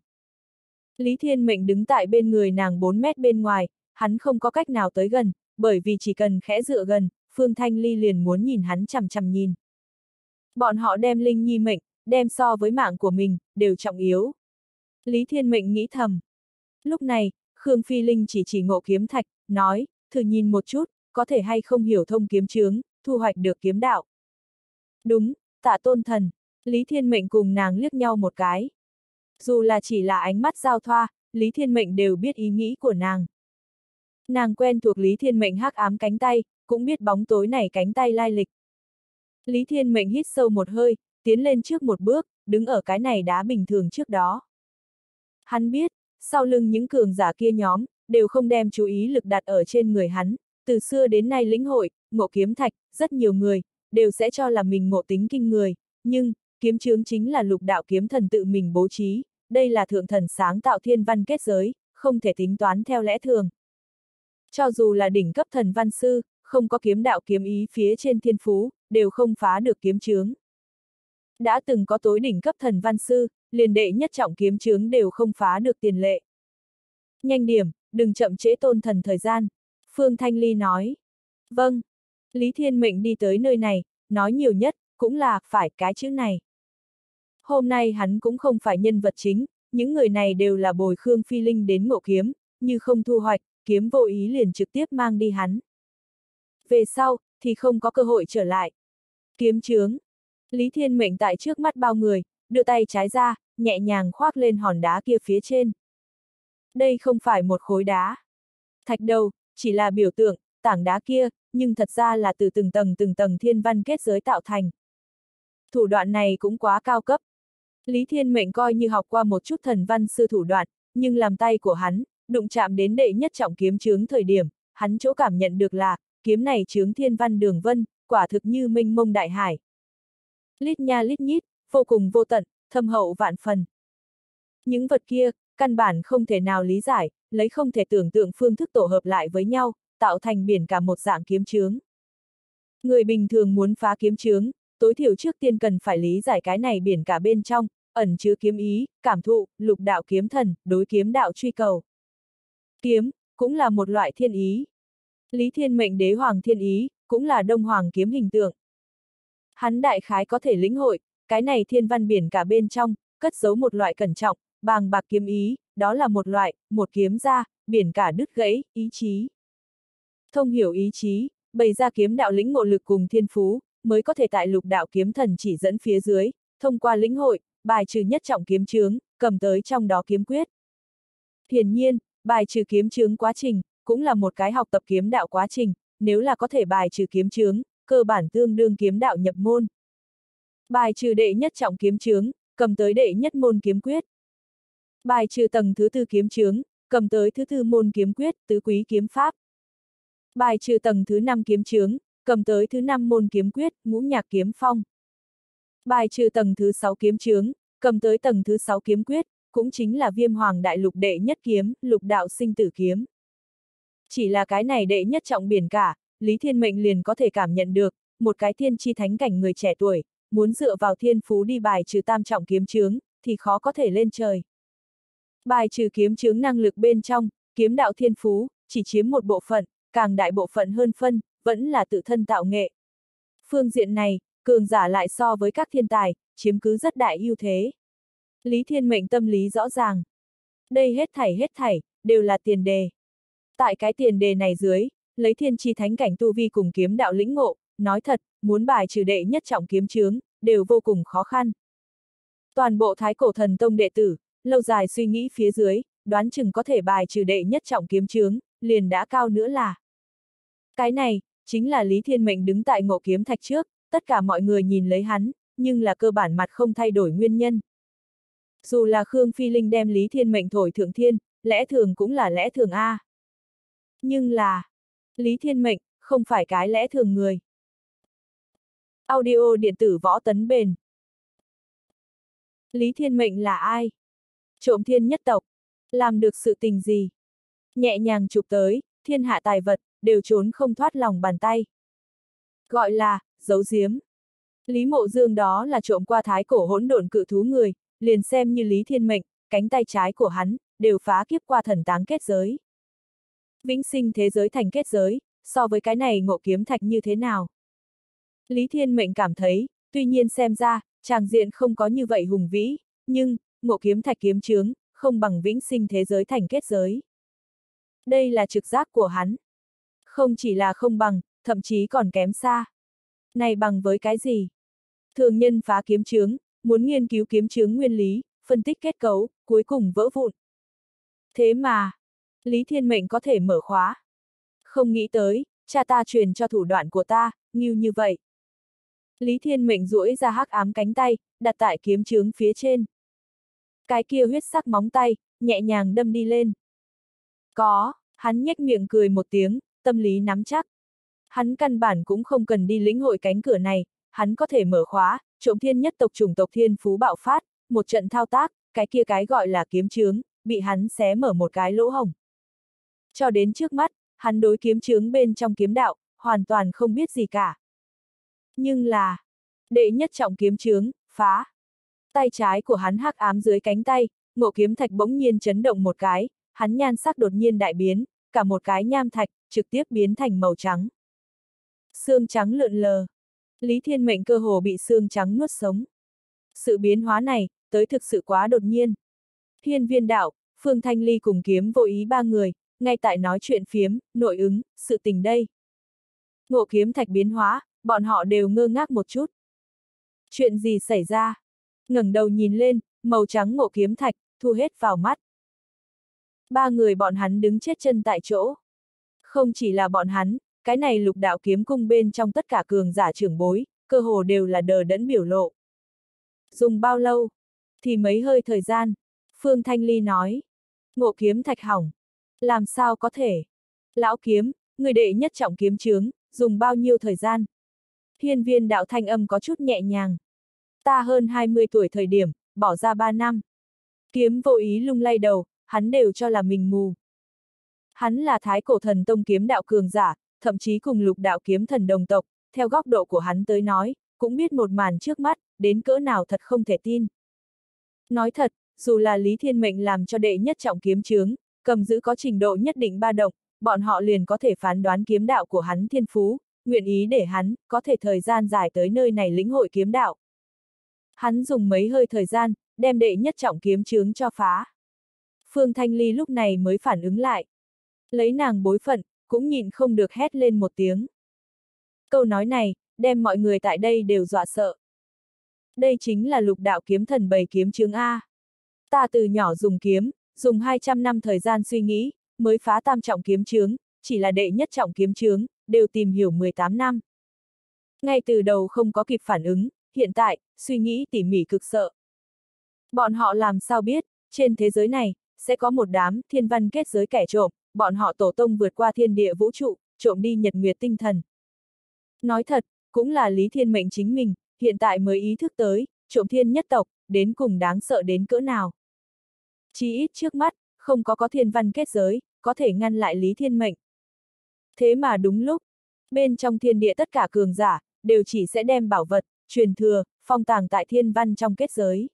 A: Lý Thiên Mệnh đứng tại bên người nàng bốn mét bên ngoài, hắn không có cách nào tới gần, bởi vì chỉ cần khẽ dựa gần, Phương Thanh Ly liền muốn nhìn hắn chằm chằm nhìn. Bọn họ đem Linh Nhi mệnh, đem so với mạng của mình, đều trọng yếu. Lý Thiên Mệnh nghĩ thầm. Lúc này, Khương Phi Linh chỉ chỉ ngộ kiếm thạch, nói, thử nhìn một chút, có thể hay không hiểu thông kiếm chướng, thu hoạch được kiếm đạo. Đúng, tạ tôn thần. Lý Thiên Mệnh cùng nàng liếc nhau một cái. Dù là chỉ là ánh mắt giao thoa, Lý Thiên Mệnh đều biết ý nghĩ của nàng. Nàng quen thuộc Lý Thiên Mệnh hắc ám cánh tay, cũng biết bóng tối này cánh tay lai lịch. Lý Thiên Mệnh hít sâu một hơi, tiến lên trước một bước, đứng ở cái này đá bình thường trước đó. Hắn biết, sau lưng những cường giả kia nhóm, đều không đem chú ý lực đặt ở trên người hắn, từ xưa đến nay lĩnh hội, ngộ kiếm thạch, rất nhiều người, đều sẽ cho là mình ngộ tính kinh người, nhưng, kiếm chướng chính là lục đạo kiếm thần tự mình bố trí, đây là thượng thần sáng tạo thiên văn kết giới, không thể tính toán theo lẽ thường. Cho dù là đỉnh cấp thần văn sư, không có kiếm đạo kiếm ý phía trên thiên phú, đều không phá được kiếm chướng. Đã từng có tối đỉnh cấp thần văn sư, liền đệ nhất trọng kiếm chướng đều không phá được tiền lệ. Nhanh điểm, đừng chậm trễ tôn thần thời gian, Phương Thanh Ly nói. Vâng. Lý Thiên Mệnh đi tới nơi này, nói nhiều nhất, cũng là, phải, cái chữ này. Hôm nay hắn cũng không phải nhân vật chính, những người này đều là bồi Khương Phi Linh đến ngộ kiếm, như không thu hoạch, kiếm vô ý liền trực tiếp mang đi hắn. Về sau, thì không có cơ hội trở lại. Kiếm chướng. Lý Thiên Mệnh tại trước mắt bao người, đưa tay trái ra, nhẹ nhàng khoác lên hòn đá kia phía trên. Đây không phải một khối đá. Thạch đầu, chỉ là biểu tượng, tảng đá kia, nhưng thật ra là từ từng tầng từng tầng thiên văn kết giới tạo thành. Thủ đoạn này cũng quá cao cấp. Lý Thiên Mệnh coi như học qua một chút thần văn sư thủ đoạn, nhưng làm tay của hắn, đụng chạm đến đệ nhất trọng kiếm chướng thời điểm, hắn chỗ cảm nhận được là, kiếm này chướng thiên văn đường vân, quả thực như mênh mông đại hải. Lít nha lít nhít, vô cùng vô tận, thâm hậu vạn phần. Những vật kia, căn bản không thể nào lý giải, lấy không thể tưởng tượng phương thức tổ hợp lại với nhau, tạo thành biển cả một dạng kiếm chướng. Người bình thường muốn phá kiếm chướng, tối thiểu trước tiên cần phải lý giải cái này biển cả bên trong, ẩn chứa kiếm ý, cảm thụ, lục đạo kiếm thần, đối kiếm đạo truy cầu. Kiếm, cũng là một loại thiên ý. Lý Thiên Mệnh đế hoàng thiên ý, cũng là đông hoàng kiếm hình tượng. Hắn đại khái có thể lĩnh hội, cái này thiên văn biển cả bên trong, cất giấu một loại cẩn trọng, bàng bạc kiếm ý, đó là một loại, một kiếm ra, biển cả đứt gãy, ý chí. Thông hiểu ý chí, bày ra kiếm đạo lĩnh ngộ lực cùng thiên phú, mới có thể tại lục đạo kiếm thần chỉ dẫn phía dưới, thông qua lĩnh hội, bài trừ nhất trọng kiếm chướng, cầm tới trong đó kiếm quyết. Hiển nhiên, bài trừ kiếm chướng quá trình, cũng là một cái học tập kiếm đạo quá trình, nếu là có thể bài trừ kiếm chướng, cơ bản tương đương kiếm đạo nhập môn. Bài trừ đệ nhất trọng kiếm chướng, cầm tới đệ nhất môn kiếm quyết. Bài trừ tầng thứ tư kiếm chướng, cầm tới thứ tư môn kiếm quyết, tứ quý kiếm pháp. Bài trừ tầng thứ năm kiếm chướng, cầm tới thứ năm môn kiếm quyết, ngũ nhạc kiếm phong. Bài trừ tầng thứ sáu kiếm chướng, cầm tới tầng thứ sáu kiếm quyết, cũng chính là Viêm Hoàng Đại Lục đệ nhất kiếm, lục đạo sinh tử kiếm. Chỉ là cái này đệ nhất trọng biển cả, Lý Thiên Mệnh liền có thể cảm nhận được, một cái thiên chi thánh cảnh người trẻ tuổi, muốn dựa vào thiên phú đi bài trừ tam trọng kiếm chướng, thì khó có thể lên trời. Bài trừ kiếm chướng năng lực bên trong, kiếm đạo thiên phú, chỉ chiếm một bộ phận, càng đại bộ phận hơn phân, vẫn là tự thân tạo nghệ. Phương diện này, cường giả lại so với các thiên tài, chiếm cứ rất đại ưu thế. Lý Thiên Mệnh tâm lý rõ ràng. Đây hết thảy hết thảy, đều là tiền đề. Tại cái tiền đề này dưới, lấy thiên chi thánh cảnh tu vi cùng kiếm đạo lĩnh ngộ, nói thật, muốn bài trừ đệ nhất trọng kiếm chướng, đều vô cùng khó khăn. Toàn bộ Thái Cổ Thần Tông đệ tử, lâu dài suy nghĩ phía dưới, đoán chừng có thể bài trừ đệ nhất trọng kiếm chướng, liền đã cao nữa là. Cái này, chính là Lý Thiên Mệnh đứng tại ngộ kiếm thạch trước, tất cả mọi người nhìn lấy hắn, nhưng là cơ bản mặt không thay đổi nguyên nhân. Dù là Khương Phi Linh đem Lý Thiên Mệnh thổi thượng thiên, lẽ thường cũng là lẽ thường A. Nhưng là, Lý Thiên Mệnh, không phải cái lẽ thường người. Audio điện tử võ tấn bền. Lý Thiên Mệnh là ai? Trộm thiên nhất tộc. Làm được sự tình gì? Nhẹ nhàng chụp tới, thiên hạ tài vật, đều trốn không thoát lòng bàn tay. Gọi là, giấu giếm. Lý Mộ Dương đó là trộm qua thái cổ hỗn độn cự thú người, liền xem như Lý Thiên Mệnh, cánh tay trái của hắn, đều phá kiếp qua thần táng kết giới. Vĩnh sinh thế giới thành kết giới, so với cái này ngộ kiếm thạch như thế nào? Lý Thiên Mệnh cảm thấy, tuy nhiên xem ra, tràng diện không có như vậy hùng vĩ, nhưng, ngộ kiếm thạch kiếm chướng, không bằng vĩnh sinh thế giới thành kết giới. Đây là trực giác của hắn. Không chỉ là không bằng, thậm chí còn kém xa. Này bằng với cái gì? Thường nhân phá kiếm chướng, muốn nghiên cứu kiếm chướng nguyên lý, phân tích kết cấu, cuối cùng vỡ vụn. Thế mà, Lý Thiên Mệnh có thể mở khóa. Không nghĩ tới, cha ta truyền cho thủ đoạn của ta, nghiêu như vậy. Lý Thiên Mệnh duỗi ra hắc ám cánh tay, đặt tại kiếm chướng phía trên. Cái kia huyết sắc móng tay, nhẹ nhàng đâm đi lên. Có, hắn nhếch miệng cười một tiếng, tâm lý nắm chắc. Hắn căn bản cũng không cần đi lĩnh hội cánh cửa này, hắn có thể mở khóa, trộm thiên nhất tộc chủng tộc thiên phú bạo phát, một trận thao tác, cái kia cái gọi là kiếm chướng, bị hắn xé mở một cái lỗ hổng. Cho đến trước mắt, hắn đối kiếm chướng bên trong kiếm đạo, hoàn toàn không biết gì cả. Nhưng là, đệ nhất trọng kiếm chướng, phá. Tay trái của hắn hắc ám dưới cánh tay, ngộ kiếm thạch bỗng nhiên chấn động một cái, hắn nhan sắc đột nhiên đại biến, cả một cái nham thạch, trực tiếp biến thành màu trắng. Xương trắng lượn lờ. Lý Thiên Mệnh cơ hồ bị xương trắng nuốt sống. Sự biến hóa này, tới thực sự quá đột nhiên. Hiên Viên Đạo, Phương Thanh Ly cùng Kiếm Vô Ý ba người, ngay tại nói chuyện phiếm, nội ứng, sự tình đây. Ngộ kiếm thạch biến hóa, bọn họ đều ngơ ngác một chút. Chuyện gì xảy ra? Ngẩng đầu nhìn lên, màu trắng ngộ kiếm thạch, thu hết vào mắt. Ba người bọn hắn đứng chết chân tại chỗ. Không chỉ là bọn hắn, cái này Lục Đạo Kiếm Cung bên trong tất cả cường giả trưởng bối, cơ hồ đều là đờ đẫn biểu lộ. Dùng bao lâu? Thì mấy hơi thời gian. Phương Thanh Ly nói. Ngộ kiếm thạch hỏng. Làm sao có thể? Lão kiếm, người đệ nhất trọng kiếm chướng, dùng bao nhiêu thời gian? Hiên Viên Đạo thanh âm có chút nhẹ nhàng. Ta hơn hai mươi tuổi thời điểm, bỏ ra ba năm. Kiếm Vô Ý lung lay đầu, hắn đều cho là mình mù. Hắn là Thái Cổ Thần Tông kiếm đạo cường giả, thậm chí cùng Lục Đạo Kiếm Thần đồng tộc, theo góc độ của hắn tới nói, cũng biết một màn trước mắt, đến cỡ nào thật không thể tin. Nói thật, dù là Lý Thiên Mệnh làm cho đệ nhất trọng kiếm chướng, cầm giữ có trình độ nhất định ba động, bọn họ liền có thể phán đoán kiếm đạo của hắn thiên phú, nguyện ý để hắn, có thể thời gian dài tới nơi này lĩnh hội kiếm đạo. Hắn dùng mấy hơi thời gian, đem đệ nhất trọng kiếm chướng cho phá. Phương Thanh Ly lúc này mới phản ứng lại. Lấy nàng bối phận, cũng nhịn không được hét lên một tiếng. Câu nói này, đem mọi người tại đây đều dọa sợ. Đây chính là Lục Đạo Kiếm Thần bày kiếm chướng A. Ta từ nhỏ dùng kiếm, dùng hai trăm năm thời gian suy nghĩ, mới phá tam trọng kiếm chướng, chỉ là đệ nhất trọng kiếm chướng, đều tìm hiểu mười tám năm. Ngay từ đầu không có kịp phản ứng, hiện tại, suy nghĩ tỉ mỉ cực sợ. Bọn họ làm sao biết, trên thế giới này, sẽ có một đám thiên văn kết giới kẻ trộm, bọn họ tổ tông vượt qua thiên địa vũ trụ, trộm đi nhật nguyệt tinh thần. Nói thật, cũng là Lý Thiên Mệnh chính mình, hiện tại mới ý thức tới, trộm thiên nhất tộc, đến cùng đáng sợ đến cỡ nào. Chỉ ít trước mắt, không có có thiên văn kết giới, có thể ngăn lại Lý Thiên Mệnh. Thế mà đúng lúc, bên trong thiên địa tất cả cường giả, đều chỉ sẽ đem bảo vật, truyền thừa, phong tàng tại thiên văn trong kết giới.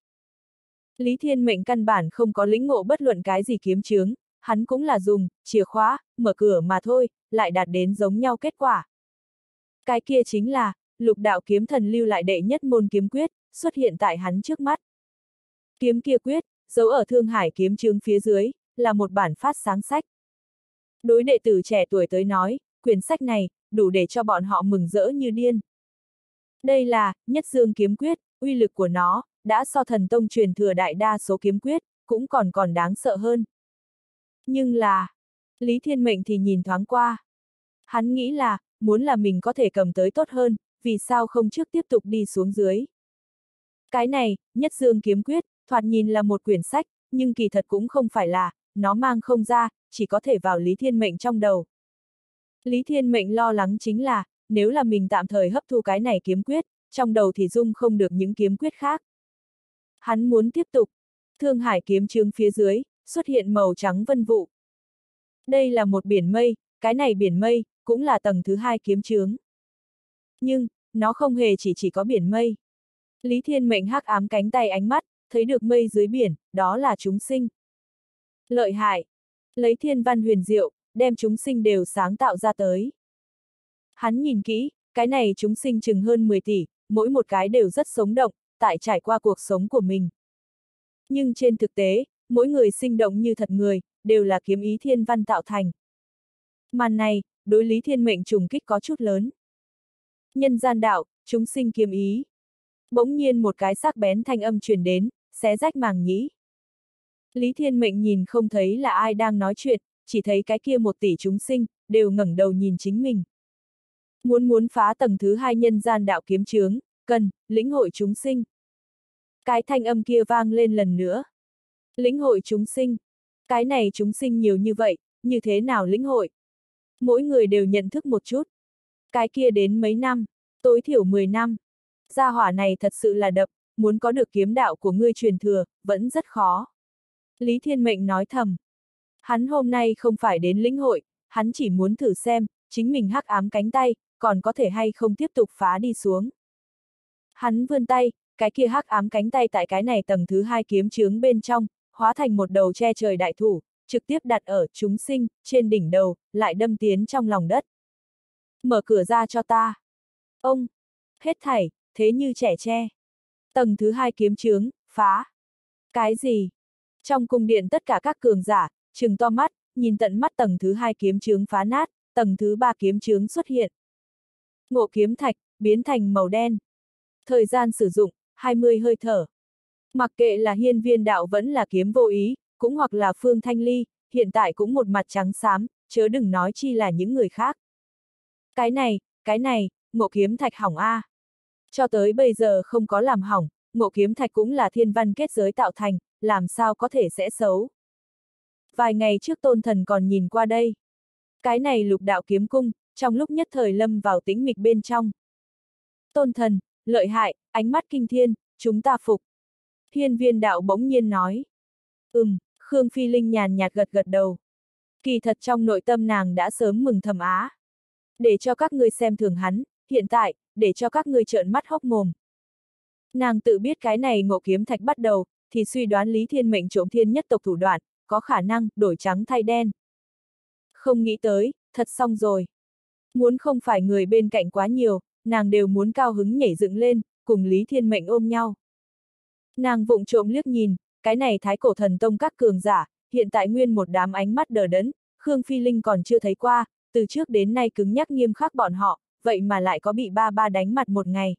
A: Lý Thiên Mệnh căn bản không có lĩnh ngộ bất luận cái gì kiếm chướng, hắn cũng là dùng chìa khóa, mở cửa mà thôi, lại đạt đến giống nhau kết quả. Cái kia chính là, Lục Đạo Kiếm Thần lưu lại đệ nhất môn kiếm quyết, xuất hiện tại hắn trước mắt. Kiếm kia quyết, giấu ở Thương Hải kiếm chướng phía dưới, là một bản phát sáng sách. Đối đệ tử trẻ tuổi tới nói, quyển sách này, đủ để cho bọn họ mừng rỡ như điên. Đây là, Nhất Dương kiếm quyết, uy lực của nó, đã so thần tông truyền thừa đại đa số kiếm quyết, cũng còn còn đáng sợ hơn. Nhưng là, Lý Thiên Mệnh thì nhìn thoáng qua. Hắn nghĩ là, muốn là mình có thể cầm tới tốt hơn, vì sao không trước tiếp tục đi xuống dưới. Cái này, Nhất Dương kiếm quyết, thoạt nhìn là một quyển sách, nhưng kỳ thật cũng không phải là, nó mang không ra, chỉ có thể vào Lý Thiên Mệnh trong đầu. Lý Thiên Mệnh lo lắng chính là, nếu là mình tạm thời hấp thu cái này kiếm quyết, trong đầu thì dung không được những kiếm quyết khác. Hắn muốn tiếp tục. Thương Hải kiếm chướng phía dưới, xuất hiện màu trắng vân vụ. Đây là một biển mây, cái này biển mây, cũng là tầng thứ hai kiếm chướng. Nhưng, nó không hề chỉ chỉ có biển mây. Lý Thiên Mệnh hắc ám cánh tay ánh mắt, thấy được mây dưới biển, đó là chúng sinh. Lợi hại. Lấy thiên văn huyền diệu, đem chúng sinh đều sáng tạo ra tới. Hắn nhìn kỹ, cái này chúng sinh chừng hơn mười tỷ, mỗi một cái đều rất sống động, tại trải qua cuộc sống của mình. Nhưng trên thực tế, mỗi người sinh động như thật người, đều là kiếm ý thiên văn tạo thành. Màn này, đối Lý Thiên Mệnh trùng kích có chút lớn. Nhân gian đạo, chúng sinh kiếm ý. Bỗng nhiên một cái sắc bén thanh âm truyền đến, xé rách màng nhĩ. Lý Thiên Mệnh nhìn không thấy là ai đang nói chuyện, chỉ thấy cái kia một tỷ chúng sinh, đều ngẩng đầu nhìn chính mình. Muốn muốn phá tầng thứ hai nhân gian đạo kiếm chướng, cần, lĩnh hội chúng sinh. Cái thanh âm kia vang lên lần nữa. Lĩnh hội chúng sinh. Cái này chúng sinh nhiều như vậy, như thế nào lĩnh hội? Mỗi người đều nhận thức một chút. Cái kia đến mấy năm, tối thiểu mười năm. Gia hỏa này thật sự là đập, muốn có được kiếm đạo của ngươi truyền thừa, vẫn rất khó. Lý Thiên Mệnh nói thầm. Hắn hôm nay không phải đến lĩnh hội, hắn chỉ muốn thử xem, chính mình hắc ám cánh tay, còn có thể hay không tiếp tục phá đi xuống. Hắn vươn tay, cái kia hắc ám cánh tay tại cái này tầng thứ hai kiếm chướng bên trong, hóa thành một đầu che trời đại thủ, trực tiếp đặt ở chúng sinh, trên đỉnh đầu, lại đâm tiến trong lòng đất. Mở cửa ra cho ta. Ông! Hết thảy, thế như trẻ tre. Tầng thứ hai kiếm chướng, phá. Cái gì? Trong cung điện tất cả các cường giả, trừng to mắt, nhìn tận mắt tầng thứ hai kiếm chướng phá nát, tầng thứ ba kiếm chướng xuất hiện. Ngộ kiếm thạch, biến thành màu đen. Thời gian sử dụng, hai mươi hơi thở. Mặc kệ là Hiên Viên Đạo vẫn là Kiếm Vô Ý, cũng hoặc là Phương Thanh Ly, hiện tại cũng một mặt trắng xám, chớ đừng nói chi là những người khác. Cái này, cái này, ngộ kiếm thạch hỏng a. Cho tới bây giờ không có làm hỏng, ngộ kiếm thạch cũng là thiên văn kết giới tạo thành, làm sao có thể sẽ xấu. Vài ngày trước Tôn Thần còn nhìn qua đây. Cái này Lục Đạo kiếm cung, trong lúc nhất thời lâm vào tĩnh mịch bên trong. Tôn Thần, lợi hại, ánh mắt kinh thiên, chúng ta phục. Hiên Viên Đạo bỗng nhiên nói. Ừm, Khương Phi Linh nhàn nhạt gật gật đầu. Kỳ thật trong nội tâm nàng đã sớm mừng thầm á. Để cho các ngươi xem thường hắn, hiện tại, để cho các ngươi trợn mắt hốc mồm. Nàng tự biết cái này ngộ kiếm thạch bắt đầu, thì suy đoán Lý Thiên Mệnh trộm thiên nhất tộc thủ đoạn, có khả năng đổi trắng thay đen. Không nghĩ tới, thật xong rồi. Muốn không phải người bên cạnh quá nhiều, nàng đều muốn cao hứng nhảy dựng lên, cùng Lý Thiên Mệnh ôm nhau. Nàng vụng trộm liếc nhìn, cái này Thái Cổ Thần Tông các cường giả, hiện tại nguyên một đám ánh mắt đờ đẫn, Khương Phi Linh còn chưa thấy qua, từ trước đến nay cứng nhắc nghiêm khắc bọn họ, vậy mà lại có bị ba ba đánh mặt một ngày.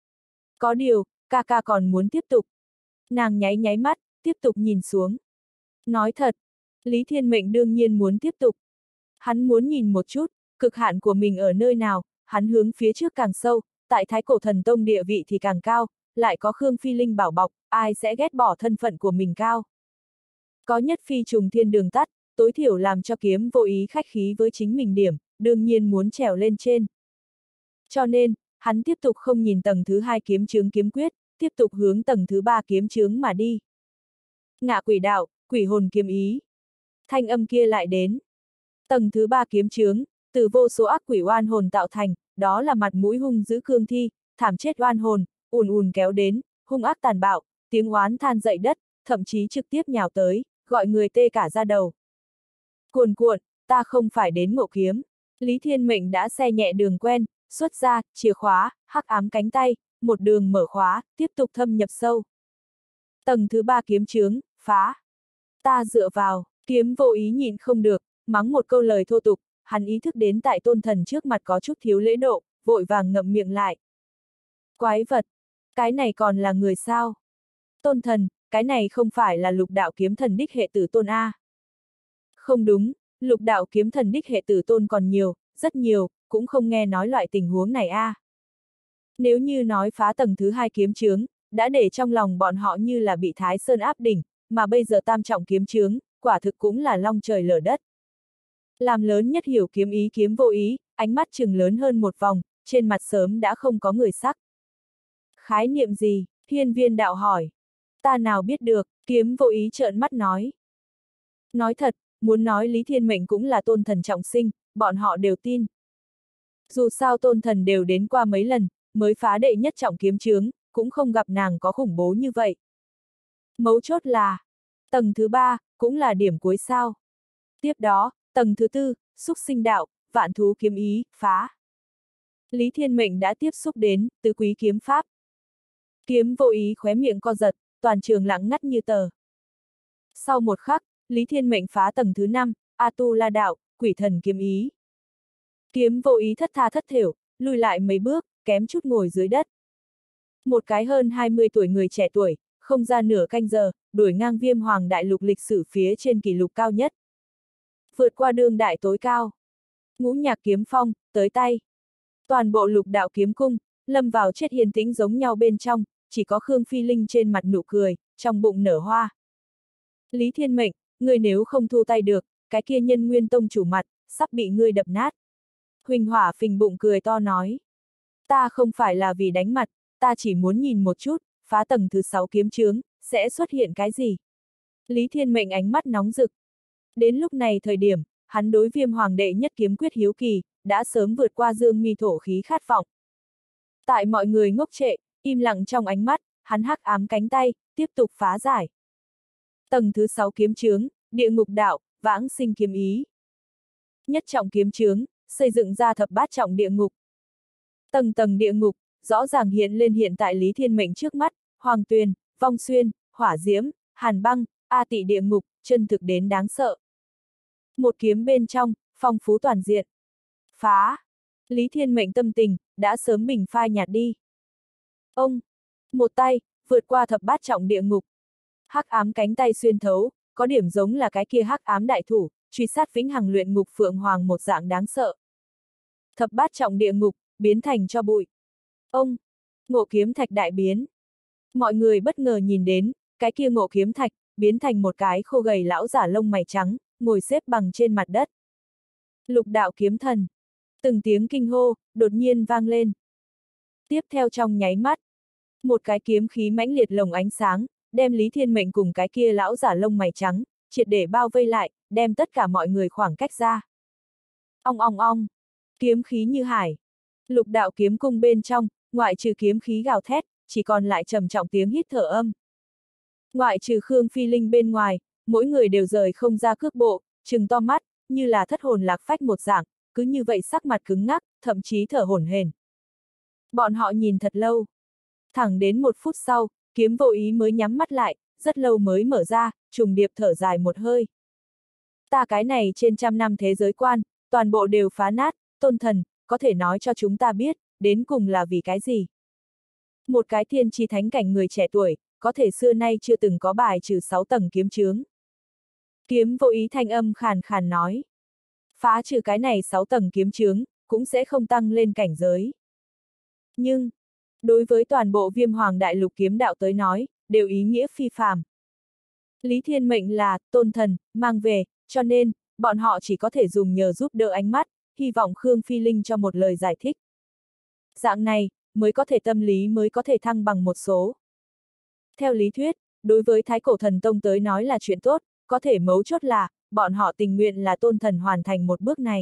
A: Có điều, ca ca còn muốn tiếp tục. Nàng nháy nháy mắt, tiếp tục nhìn xuống. Nói thật, Lý Thiên Mệnh đương nhiên muốn tiếp tục. Hắn muốn nhìn một chút, cực hạn của mình ở nơi nào, hắn hướng phía trước càng sâu, tại Thái Cổ Thần Tông địa vị thì càng cao, lại có Khương Phi Linh bảo bọc, ai sẽ ghét bỏ thân phận của mình cao. Có nhất phi trùng thiên đường tắt, tối thiểu làm cho Kiếm Vô Ý khách khí với chính mình điểm, đương nhiên muốn trèo lên trên. Cho nên, hắn tiếp tục không nhìn tầng thứ hai kiếm chướng kiếm quyết, tiếp tục hướng tầng thứ ba kiếm chướng mà đi. Ngạ quỷ đạo, quỷ hồn kiếm ý. Thanh âm kia lại đến. Tầng thứ ba kiếm chướng, từ vô số ác quỷ oan hồn tạo thành, đó là mặt mũi hung dữ cương thi, thảm chết oan hồn, ùn ùn kéo đến, hung ác tàn bạo, tiếng oán than dậy đất, thậm chí trực tiếp nhào tới, gọi người tê cả da đầu. Cuồn cuộn, ta không phải đến ngộ kiếm. Lý Thiên Mệnh đã xe nhẹ đường quen, xuất ra, chìa khóa, hắc ám cánh tay, một đường mở khóa, tiếp tục thâm nhập sâu. Tầng thứ ba kiếm chướng, phá. Ta dựa vào, Kiếm Vô Ý nhịn không được, mắng một câu lời thô tục, hắn ý thức đến tại Tôn Thần trước mặt có chút thiếu lễ độ, vội vàng ngậm miệng lại. Quái vật, cái này còn là người sao? Tôn Thần, cái này không phải là Lục Đạo kiếm thần đích hệ tử tôn A. Không đúng, Lục Đạo kiếm thần đích hệ tử tôn còn nhiều, rất nhiều, cũng không nghe nói loại tình huống này A. Nếu như nói phá tầng thứ hai kiếm chướng, đã để trong lòng bọn họ như là bị Thái Sơn áp đỉnh, mà bây giờ tam trọng kiếm chướng, quả thực cũng là long trời lở đất. Làm lớn nhất hiểu kiếm ý Kiếm Vô Ý, ánh mắt chừng lớn hơn một vòng, trên mặt sớm đã không có người sắc. Khái niệm gì? Hiên Viên Đạo hỏi. Ta nào biết được, Kiếm Vô Ý trợn mắt nói. Nói thật, muốn nói Lý Thiên Mệnh cũng là Tôn Thần trọng sinh, bọn họ đều tin. Dù sao Tôn Thần đều đến qua mấy lần, mới phá đệ nhất trọng kiếm chướng, cũng không gặp nàng có khủng bố như vậy. Mấu chốt là, tầng thứ ba, cũng là điểm cuối sao. Tiếp đó, tầng thứ tư, xúc sinh đạo, vạn thú kiếm ý, phá. Lý Thiên Mệnh đã tiếp xúc đến, tứ quý kiếm pháp. Kiếm Vô Ý khóe miệng co giật, toàn trường lặng ngắt như tờ. Sau một khắc, Lý Thiên Mệnh phá tầng thứ năm, A-tu-la đạo, quỷ thần kiếm ý. Kiếm Vô Ý thất tha thất thểu, lùi lại mấy bước, kém chút ngồi dưới đất. Một cái hơn hai mươi tuổi người trẻ tuổi, không ra nửa canh giờ, đuổi ngang Viêm Hoàng đại lục lịch sử phía trên kỷ lục cao nhất. Vượt qua đương đại tối cao. Ngũ nhạc kiếm phong, tới tay. Toàn bộ Lục Đạo kiếm cung, lâm vào chết yên tĩnh giống nhau bên trong, chỉ có Khương Phi Linh trên mặt nụ cười, trong bụng nở hoa. Lý Thiên Mệnh, ngươi nếu không thu tay được, cái kia Nhân Nguyên Tông chủ mặt, sắp bị ngươi đập nát. Huỳnh Hỏa phình bụng cười to nói. Ta không phải là vì đánh mặt, ta chỉ muốn nhìn một chút, phá tầng thứ sáu kiếm chướng, sẽ xuất hiện cái gì. Lý Thiên Mệnh ánh mắt nóng rực. Đến lúc này thời điểm, hắn đối Viêm Hoàng đệ nhất kiếm quyết hiếu kỳ, đã sớm vượt qua dương mi thổ khí khát vọng. Tại mọi người ngốc trệ, im lặng trong ánh mắt, hắn hắc ám cánh tay, tiếp tục phá giải. Tầng thứ sáu kiếm chướng, địa ngục đạo, vãng sinh kiếm ý. Nhất trọng kiếm chướng, xây dựng ra thập bát trọng địa ngục. Tầng tầng địa ngục, rõ ràng hiện lên hiện tại Lý Thiên Mệnh trước mắt, Hoàng Tuyền, Vong Xuyên, Hỏa Diễm, Hàn Băng, A Tị địa ngục, chân thực đến đáng sợ. Một kiếm bên trong, phong phú toàn diện. Phá! Lý Thiên Mệnh tâm tình, đã sớm bình phai nhạt đi. Ông! Một tay, vượt qua thập bát trọng địa ngục. Hắc ám cánh tay xuyên thấu, có điểm giống là cái kia hắc ám đại thủ, truy sát vĩnh hằng luyện ngục phượng hoàng một dạng đáng sợ. Thập bát trọng địa ngục, biến thành cho bụi. Ông! Ngộ kiếm thạch đại biến. Mọi người bất ngờ nhìn đến, cái kia ngộ kiếm thạch, biến thành một cái khô gầy lão giả lông mày trắng, ngồi xếp bằng trên mặt đất. Lục đạo kiếm thần. Từng tiếng kinh hô, đột nhiên vang lên. Tiếp theo trong nháy mắt, một cái kiếm khí mãnh liệt lồng ánh sáng, đem Lý Thiên Mệnh cùng cái kia lão giả lông mày trắng, triệt để bao vây lại, đem tất cả mọi người khoảng cách ra. Ong ong ong, kiếm khí như hải. Lục đạo kiếm cung bên trong, ngoại trừ kiếm khí gào thét, chỉ còn lại trầm trọng tiếng hít thở âm. Ngoại trừ Khương Phi Linh bên ngoài, mỗi người đều rời không ra cước bộ, trừng to mắt, như là thất hồn lạc phách một dạng, cứ như vậy sắc mặt cứng ngắc, thậm chí thở hổn hển. Bọn họ nhìn thật lâu. Thẳng đến một phút sau, Kiếm Vô Ý mới nhắm mắt lại, rất lâu mới mở ra, trùng điệp thở dài một hơi. Ta cái này trên trăm năm thế giới quan, toàn bộ đều phá nát, Tôn Thần, có thể nói cho chúng ta biết, đến cùng là vì cái gì? Một cái thiên chi thánh cảnh người trẻ tuổi, có thể xưa nay chưa từng có bài trừ sáu tầng kiếm chướng. Kiếm Vô Ý thanh âm khàn khàn nói. Phá trừ cái này sáu tầng kiếm chướng, cũng sẽ không tăng lên cảnh giới. Nhưng, đối với toàn bộ Viêm Hoàng Đại Lục kiếm đạo tới nói, đều ý nghĩa phi phàm. Lý Thiên Mệnh là Tôn Thần mang về, cho nên, bọn họ chỉ có thể dùng nhờ giúp đỡ ánh mắt, hy vọng Khương Phi Linh cho một lời giải thích. Dạng này, mới có thể tâm lý mới có thể thăng bằng một số. Theo lý thuyết, đối với Thái Cổ Thần Tông tới nói là chuyện tốt, có thể mấu chốt là, bọn họ tình nguyện là Tôn Thần hoàn thành một bước này.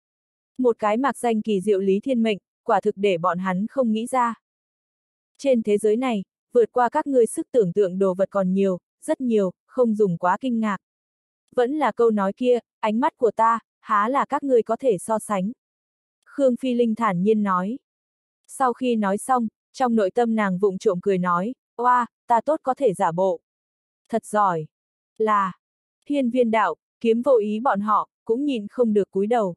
A: Một cái mạc danh kỳ diệu Lý Thiên Mệnh, quả thực để bọn hắn không nghĩ ra. Trên thế giới này, vượt qua các ngươi sức tưởng tượng đồ vật còn nhiều, rất nhiều, không dùng quá kinh ngạc. Vẫn là câu nói kia, ánh mắt của ta, há là các ngươi có thể so sánh. Khương Phi Linh thản nhiên nói. Sau khi nói xong, trong nội tâm nàng vụng trộm cười nói, oa, ta tốt có thể giả bộ. Thật giỏi. Là, Hiên Viên Đạo, Kiếm Vô Ý bọn họ, cũng nhìn không được cúi đầu.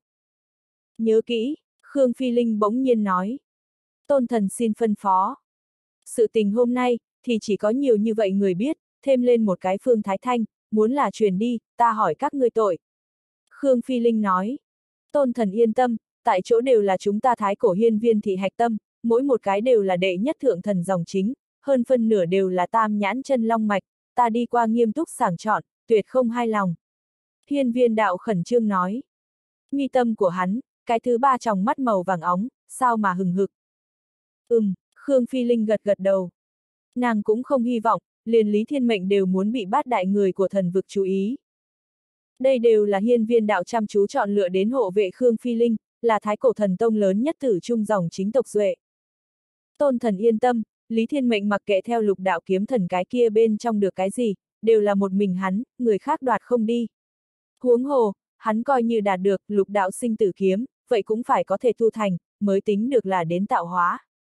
A: Nhớ kỹ, Khương Phi Linh bỗng nhiên nói. Tôn Thần xin phân phó. Sự tình hôm nay, thì chỉ có nhiều như vậy người biết, thêm lên một cái Phương Thái Thanh, muốn là truyền đi, ta hỏi các ngươi tội. Khương Phi Linh nói. Tôn Thần yên tâm, tại chỗ đều là chúng ta Thái Cổ Hiên Viên thị hạch tâm, mỗi một cái đều là đệ nhất thượng thần dòng chính, hơn phân nửa đều là tam nhãn chân long mạch, ta đi qua nghiêm túc sàng chọn, tuyệt không hai lòng. Hiên Viên Đạo khẩn trương nói. Mi tâm của hắn, cái thứ ba tròng mắt màu vàng óng, sao mà hừng hực. Ừm, Khương Phi Linh gật gật đầu. Nàng cũng không hy vọng, liền Lý Thiên Mệnh đều muốn bị bát đại người của thần vực chú ý. Đây đều là Hiên Viên Đạo chăm chú chọn lựa đến hộ vệ Khương Phi Linh, là Thái Cổ Thần Tông lớn nhất tử trung dòng chính tộc duệ. Tôn Thần yên tâm, Lý Thiên Mệnh mặc kệ theo lục đạo kiếm thần cái kia bên trong được cái gì, đều là một mình hắn, người khác đoạt không đi. Huống hồ, hắn coi như đạt được lục đạo sinh tử kiếm, vậy cũng phải có thể tu thành, mới tính được là đến tạo hóa.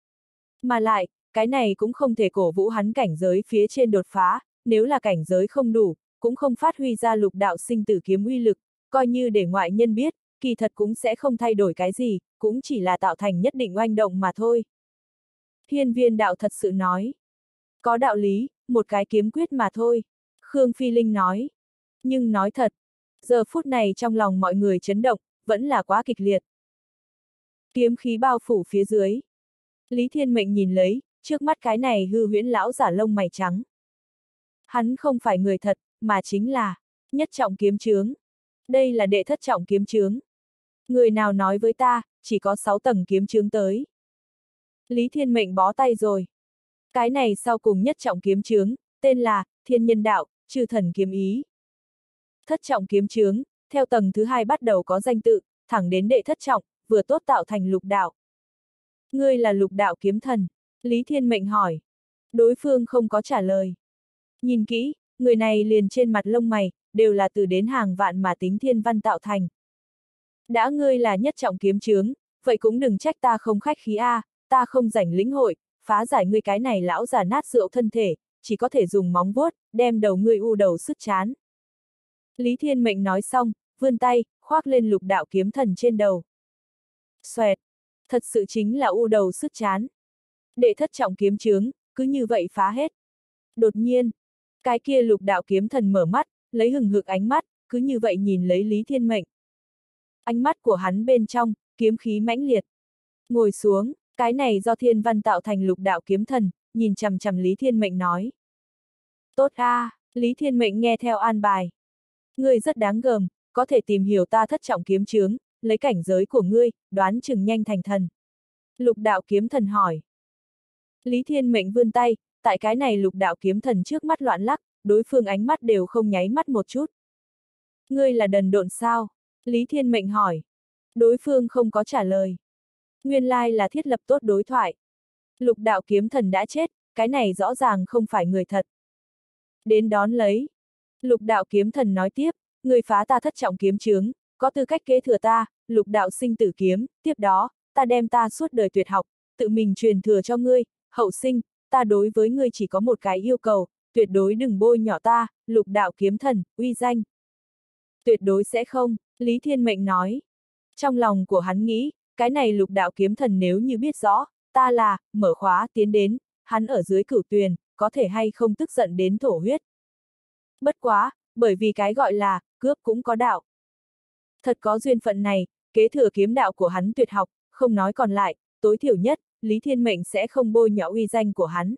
A: Mà lại, cái này cũng không thể cổ vũ hắn cảnh giới phía trên đột phá, nếu là cảnh giới không đủ, cũng không phát huy ra lục đạo sinh tử kiếm uy lực, coi như để ngoại nhân biết, kỳ thật cũng sẽ không thay đổi cái gì, cũng chỉ là tạo thành nhất định oanh động mà thôi. Hiên Viên Đạo thật sự nói. Có đạo lý, một cái kiếm quyết mà thôi. Khương Phi Linh nói. Nhưng nói thật, giờ phút này trong lòng mọi người chấn động, vẫn là quá kịch liệt. Kiếm khí bao phủ phía dưới. Lý Thiên Mệnh nhìn lấy, trước mắt cái này hư huyễn lão giả lông mày trắng. Hắn không phải người thật, mà chính là nhất trọng kiếm chướng. Đây là đệ thất trọng kiếm chướng. Người nào nói với ta, chỉ có sáu tầng kiếm chướng tới. Lý Thiên Mệnh bó tay rồi. Cái này sau cùng nhất trọng kiếm chướng, tên là Thiên Nhân Đạo, Chư Thần Kiếm Ý. Thất trọng kiếm chướng, theo tầng thứ hai bắt đầu có danh tự, thẳng đến đệ thất trọng, vừa tốt tạo thành lục đạo. Ngươi là lục đạo kiếm thần, Lý Thiên Mệnh hỏi. Đối phương không có trả lời. Nhìn kỹ, người này liền trên mặt lông mày, đều là từ đến hàng vạn mà tính thiên văn tạo thành. Đã ngươi là nhất trọng kiếm chướng, vậy cũng đừng trách ta không khách khí a, à, ta không rảnh lĩnh hội, phá giải ngươi cái này lão già nát rượu thân thể, chỉ có thể dùng móng vuốt, đem đầu ngươi u đầu sứt chán. Lý Thiên Mệnh nói xong, vươn tay, khoác lên lục đạo kiếm thần trên đầu. Xoẹt! Thật sự chính là u đầu sứt chán. Đệ thất trọng kiếm chướng, cứ như vậy phá hết. Đột nhiên, cái kia lục đạo kiếm thần mở mắt, lấy hừng hực ánh mắt, cứ như vậy nhìn lấy Lý Thiên Mệnh. Ánh mắt của hắn bên trong, kiếm khí mãnh liệt. Ngồi xuống, cái này do thiên văn tạo thành lục đạo kiếm thần, nhìn chằm chằm Lý Thiên Mệnh nói. Tốt a, à, Lý Thiên Mệnh nghe theo an bài. Ngươi rất đáng gờm, có thể tìm hiểu ta thất trọng kiếm chướng, lấy cảnh giới của ngươi, đoán chừng nhanh thành thần. Lục đạo kiếm thần hỏi. Lý Thiên Mệnh vươn tay, tại cái này lục đạo kiếm thần trước mắt loạn lắc, đối phương ánh mắt đều không nháy mắt một chút. Ngươi là đần độn sao? Lý Thiên Mệnh hỏi. Đối phương không có trả lời. Nguyên lai là thiết lập tốt đối thoại. Lục đạo kiếm thần đã chết, cái này rõ ràng không phải người thật. Đến đón lấy. Lục đạo kiếm thần nói tiếp, người phá ta thất trọng kiếm chướng, có tư cách kế thừa ta, lục đạo sinh tử kiếm, tiếp đó, ta đem ta suốt đời tuyệt học, tự mình truyền thừa cho ngươi, hậu sinh, ta đối với ngươi chỉ có một cái yêu cầu, tuyệt đối đừng bôi nhỏ ta, lục đạo kiếm thần, uy danh. Tuyệt đối sẽ không, Lý Thiên Mệnh nói. Trong lòng của hắn nghĩ, cái này lục đạo kiếm thần nếu như biết rõ, ta là, mở khóa, tiến đến, hắn ở dưới cửu tuyền, có thể hay không tức giận đến thổ huyết. Bất quá, bởi vì cái gọi là, cướp cũng có đạo. Thật có duyên phận này, kế thừa kiếm đạo của hắn tuyệt học, không nói còn lại, tối thiểu nhất, Lý Thiên Mệnh sẽ không bôi nhọ uy danh của hắn.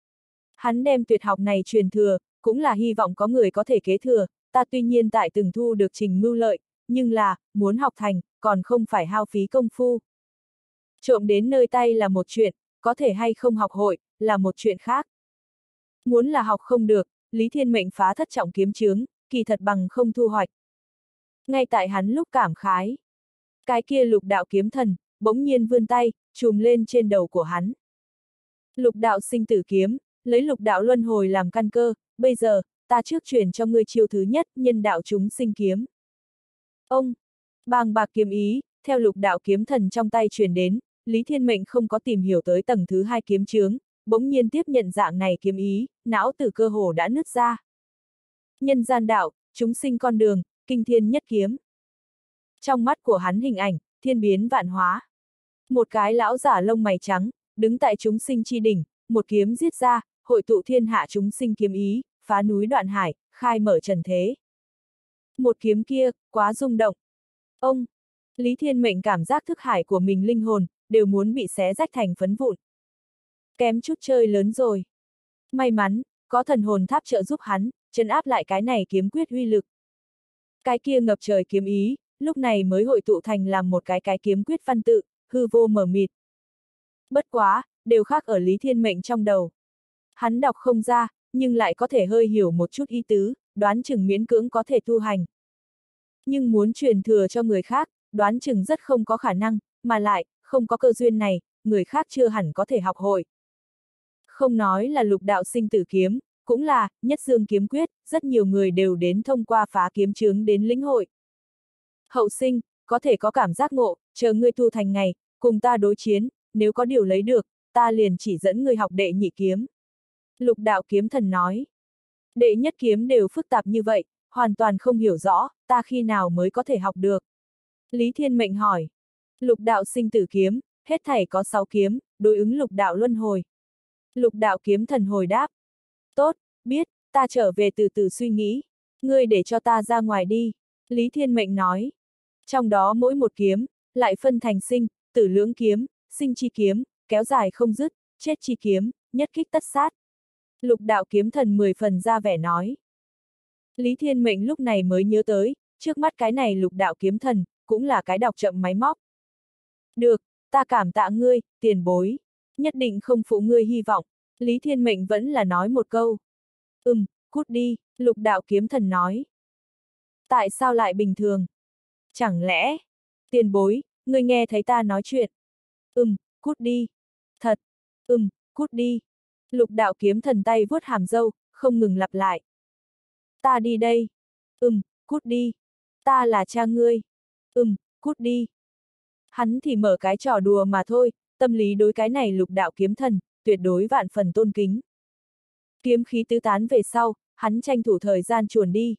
A: Hắn đem tuyệt học này truyền thừa, cũng là hy vọng có người có thể kế thừa, ta tuy nhiên tại từng thu được trình mưu lợi, nhưng là, muốn học thành, còn không phải hao phí công phu. Trộm đến nơi tay là một chuyện, có thể hay không học hội, là một chuyện khác. Muốn là học không được, Lý Thiên Mệnh phá thất trọng kiếm chướng, kỳ thật bằng không thu hoạch. Ngay tại hắn lúc cảm khái, cái kia lục đạo kiếm thần, bỗng nhiên vươn tay, chùm lên trên đầu của hắn. Lục đạo sinh tử kiếm, lấy lục đạo luân hồi làm căn cơ, bây giờ, ta trước truyền cho ngươi chiêu thứ nhất, nhân đạo chúng sinh kiếm. Ông, bàng bạc kiếm ý, theo lục đạo kiếm thần trong tay truyền đến, Lý Thiên Mệnh không có tìm hiểu tới tầng thứ hai kiếm chướng, bỗng nhiên tiếp nhận dạng này kiếm ý, não tử cơ hồ đã nứt ra. Nhân gian đạo, chúng sinh con đường, kinh thiên nhất kiếm. Trong mắt của hắn hình ảnh, thiên biến vạn hóa. Một cái lão giả lông mày trắng, đứng tại chúng sinh chi đỉnh, một kiếm giết ra, hội tụ thiên hạ chúng sinh kiếm ý, phá núi đoạn hải, khai mở trần thế. Một kiếm kia, quá rung động. Ông, Lý Thiên Mệnh cảm giác thức hải của mình linh hồn, đều muốn bị xé rách thành phấn vụn. Kém chút chơi lớn rồi. May mắn, có thần hồn tháp trợ giúp hắn, trấn áp lại cái này kiếm quyết uy lực. Cái kia ngập trời kiếm ý, lúc này mới hội tụ thành làm một cái cái kiếm quyết văn tự, hư vô mờ mịt. Bất quá, đều khác ở Lý Thiên Mệnh trong đầu. Hắn đọc không ra, nhưng lại có thể hơi hiểu một chút ý tứ, đoán chừng miễn cưỡng có thể tu hành. Nhưng muốn truyền thừa cho người khác, đoán chừng rất không có khả năng, mà lại, không có cơ duyên này, người khác chưa hẳn có thể học hội. Không nói là lục đạo sinh tử kiếm, cũng là, nhất dương kiếm quyết, rất nhiều người đều đến thông qua phá kiếm chướng đến lĩnh hội. Hậu sinh, có thể có cảm giác ngộ, chờ ngươi tu thành ngày, cùng ta đối chiến, nếu có điều lấy được, ta liền chỉ dẫn ngươi học đệ nhị kiếm. Lục đạo kiếm thần nói. Đệ nhất kiếm đều phức tạp như vậy, hoàn toàn không hiểu rõ, ta khi nào mới có thể học được. Lý Thiên Mệnh hỏi. Lục đạo sinh tử kiếm, hết thảy có sáu kiếm, đối ứng lục đạo luân hồi. Lục đạo kiếm thần hồi đáp. Tốt, biết, ta trở về từ từ suy nghĩ. Ngươi để cho ta ra ngoài đi. Lý Thiên Mệnh nói. Trong đó mỗi một kiếm, lại phân thành sinh, tử lưỡng kiếm, sinh chi kiếm, kéo dài không dứt, chết chi kiếm, nhất kích tất sát. Lục đạo kiếm thần mười phần ra vẻ nói. Lý Thiên Mệnh lúc này mới nhớ tới, trước mắt cái này lục đạo kiếm thần, cũng là cái đọc chậm máy móc. Được, ta cảm tạ ngươi, tiền bối. Nhất định không phụ ngươi hy vọng. Lý Thiên Mệnh vẫn là nói một câu. Ừm, cút đi, lục đạo kiếm thần nói. Tại sao lại bình thường? Chẳng lẽ, tiền bối, ngươi nghe thấy ta nói chuyện? Ừm, cút đi. Thật, ừm, cút đi. Lục đạo kiếm thần tay vuốt hàm râu, không ngừng lặp lại. Ta đi đây. Ừm, cút đi. Ta là cha ngươi. Ừm, cút đi. Hắn thì mở cái trò đùa mà thôi, tâm lý đối cái này lục đạo kiếm thần, tuyệt đối vạn phần tôn kính. Kiếm khí tứ tán về sau, hắn tranh thủ thời gian chuồn đi.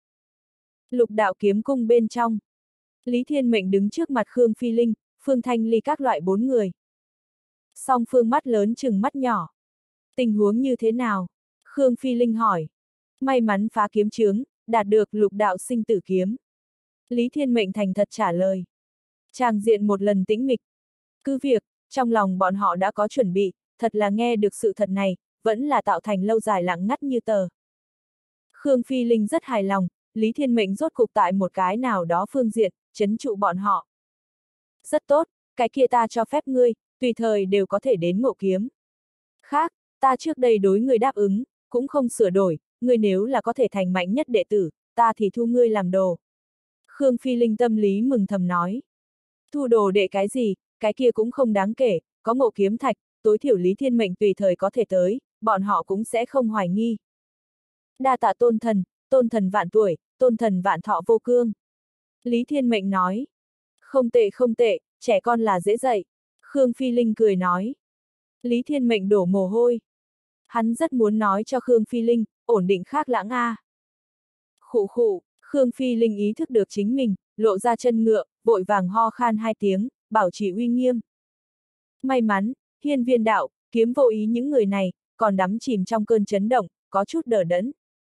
A: Lục đạo kiếm cung bên trong. Lý Thiên Mệnh đứng trước mặt Khương Phi Linh, Phương Thanh Ly các loại bốn người. Song Phương mắt lớn chừng mắt nhỏ. Tình huống như thế nào? Khương Phi Linh hỏi. May mắn phá kiếm chướng, đạt được lục đạo sinh tử kiếm. Lý Thiên Mệnh thành thật trả lời. Tràng diện một lần tĩnh mịch. Cứ việc, trong lòng bọn họ đã có chuẩn bị, thật là nghe được sự thật này, vẫn là tạo thành lâu dài lặng ngắt như tờ. Khương Phi Linh rất hài lòng, Lý Thiên Mệnh rốt cục tại một cái nào đó phương diện, trấn trụ bọn họ. Rất tốt, cái kia ta cho phép ngươi, tùy thời đều có thể đến ngộ kiếm. Khác, ta trước đây đối ngươi đáp ứng, cũng không sửa đổi, ngươi nếu là có thể thành mạnh nhất đệ tử, ta thì thu ngươi làm đồ. Khương Phi Linh tâm lý mừng thầm nói. Thu đồ đệ cái gì, cái kia cũng không đáng kể, có ngộ kiếm thạch, tối thiểu Lý Thiên Mệnh tùy thời có thể tới, bọn họ cũng sẽ không hoài nghi. Đa tạ tôn thần, tôn thần vạn tuổi, tôn thần vạn thọ vô cương. Lý Thiên Mệnh nói. Không tệ không tệ, trẻ con là dễ dạy. Khương Phi Linh cười nói. Lý Thiên Mệnh đổ mồ hôi. Hắn rất muốn nói cho Khương Phi Linh, ổn định khác lãng a. Khụ khụ, Khương Phi Linh ý thức được chính mình, lộ ra chân ngựa, vội vàng ho khan hai tiếng, bảo trì uy nghiêm. May mắn, Hiên Viên đạo, Kiếm Vô Ý những người này, còn đắm chìm trong cơn chấn động, có chút đờ đẫn.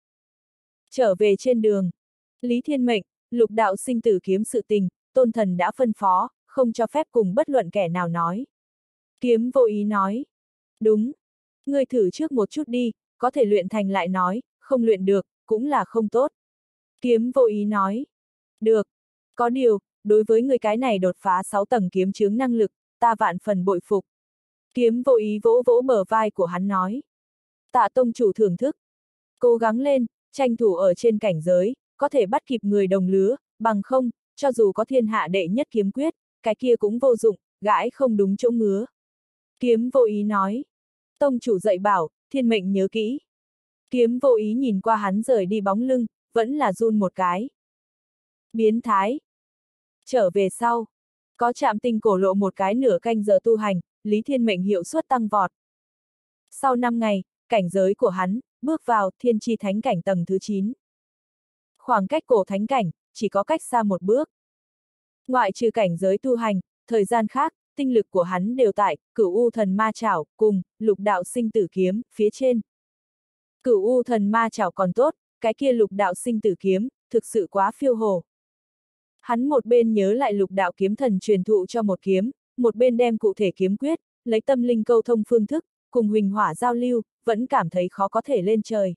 A: Trở về trên đường, Lý Thiên Mệnh, lục đạo sinh tử kiếm sự tình, tôn thần đã phân phó, không cho phép cùng bất luận kẻ nào nói. Kiếm Vô Ý nói. Đúng. Ngươi thử trước một chút đi, có thể luyện thành lại nói, không luyện được, cũng là không tốt. Kiếm Vô Ý nói. Được. Có điều, đối với người cái này đột phá sáu tầng kiếm chướng năng lực, ta vạn phần bội phục. Kiếm Vô Ý vỗ vỗ bờ vai của hắn nói. Tạ tông chủ thưởng thức. Cố gắng lên, tranh thủ ở trên cảnh giới, có thể bắt kịp người đồng lứa, bằng không, cho dù có thiên hạ đệ nhất kiếm quyết, cái kia cũng vô dụng, gãi không đúng chỗ ngứa. Kiếm Vô Ý nói. Tông chủ dạy bảo, Thiên Mệnh nhớ kỹ. Kiếm Vô Ý nhìn qua hắn rời đi bóng lưng, vẫn là run một cái. Biến thái. Trở về sau. Có Trạm Tinh cổ lộ một cái nửa canh giờ tu hành, Lý Thiên Mệnh hiệu suất tăng vọt. Sau năm ngày, cảnh giới của hắn, bước vào thiên chi thánh cảnh tầng thứ chín. Khoảng cách cổ thánh cảnh, chỉ có cách xa một bước. Ngoại trừ cảnh giới tu hành, thời gian khác, tinh lực của hắn đều tại Cửu U Thần Ma Chảo cùng lục đạo sinh tử kiếm phía trên. Cửu U Thần Ma Chảo còn tốt, cái kia lục đạo sinh tử kiếm, thực sự quá phiêu hồ. Hắn một bên nhớ lại lục đạo kiếm thần truyền thụ cho một kiếm, một bên đem cụ thể kiếm quyết, lấy tâm linh câu thông phương thức, cùng huỳnh hỏa giao lưu, vẫn cảm thấy khó có thể lên trời.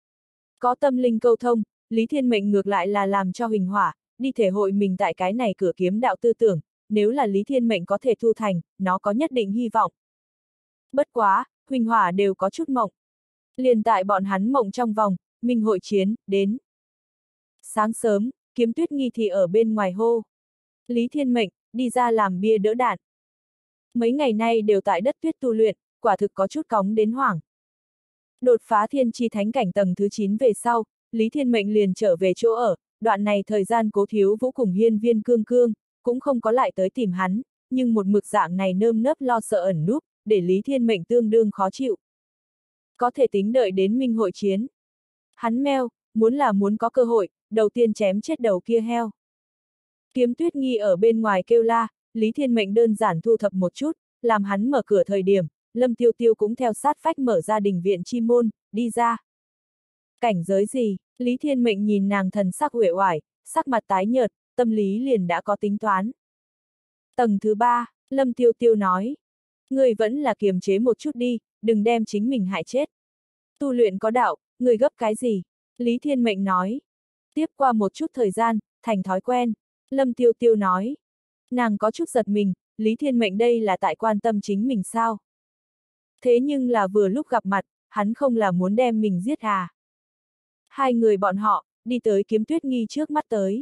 A: Có tâm linh câu thông, Lý Thiên Mệnh ngược lại là làm cho huỳnh hỏa, đi thể hội mình tại cái này cửa kiếm đạo tư tưởng, nếu là Lý Thiên Mệnh có thể thu thành, nó có nhất định hy vọng. Bất quá, huỳnh hỏa đều có chút mộng. Liền tại bọn hắn mộng trong vòng, minh hội chiến, đến. Sáng sớm, Kiếm Tuyết Nghi thì ở bên ngoài hô. Lý Thiên Mệnh, đi ra làm bia đỡ đạn. Mấy ngày nay đều tại đất tuyết tu luyện, quả thực có chút cóng đến hoảng. Đột phá thiên chi thánh cảnh tầng thứ chín về sau, Lý Thiên Mệnh liền trở về chỗ ở, đoạn này thời gian Cố Thiếu Vũ cùng Hiên Viên Cương Cương, cũng không có lại tới tìm hắn, nhưng một mực dạng này nơm nớp lo sợ ẩn núp, để Lý Thiên Mệnh tương đương khó chịu. Có thể tính đợi đến minh hội chiến. Hắn meo, muốn là muốn có cơ hội, đầu tiên chém chết đầu kia heo. Kiếm Tuyết Nghi ở bên ngoài kêu la, Lý Thiên Mệnh đơn giản thu thập một chút, làm hắn mở cửa thời điểm, Lâm Tiêu Tiêu cũng theo sát phách mở ra đình viện chi môn, đi ra. Cảnh giới gì? Lý Thiên Mệnh nhìn nàng thần sắc uể oải, sắc mặt tái nhợt, tâm lý liền đã có tính toán. Tầng thứ ba, Lâm Tiêu Tiêu nói. Người vẫn là kiềm chế một chút đi, đừng đem chính mình hại chết. Tu luyện có đạo, người gấp cái gì? Lý Thiên Mệnh nói. Tiếp qua một chút thời gian, thành thói quen. Lâm Tiêu Tiêu nói. Nàng có chút giật mình, Lý Thiên Mệnh đây là tại quan tâm chính mình sao? Thế nhưng là vừa lúc gặp mặt, hắn không là muốn đem mình giết à? Hai người bọn họ, đi tới Kiếm Tuyết Nghi trước mắt tới.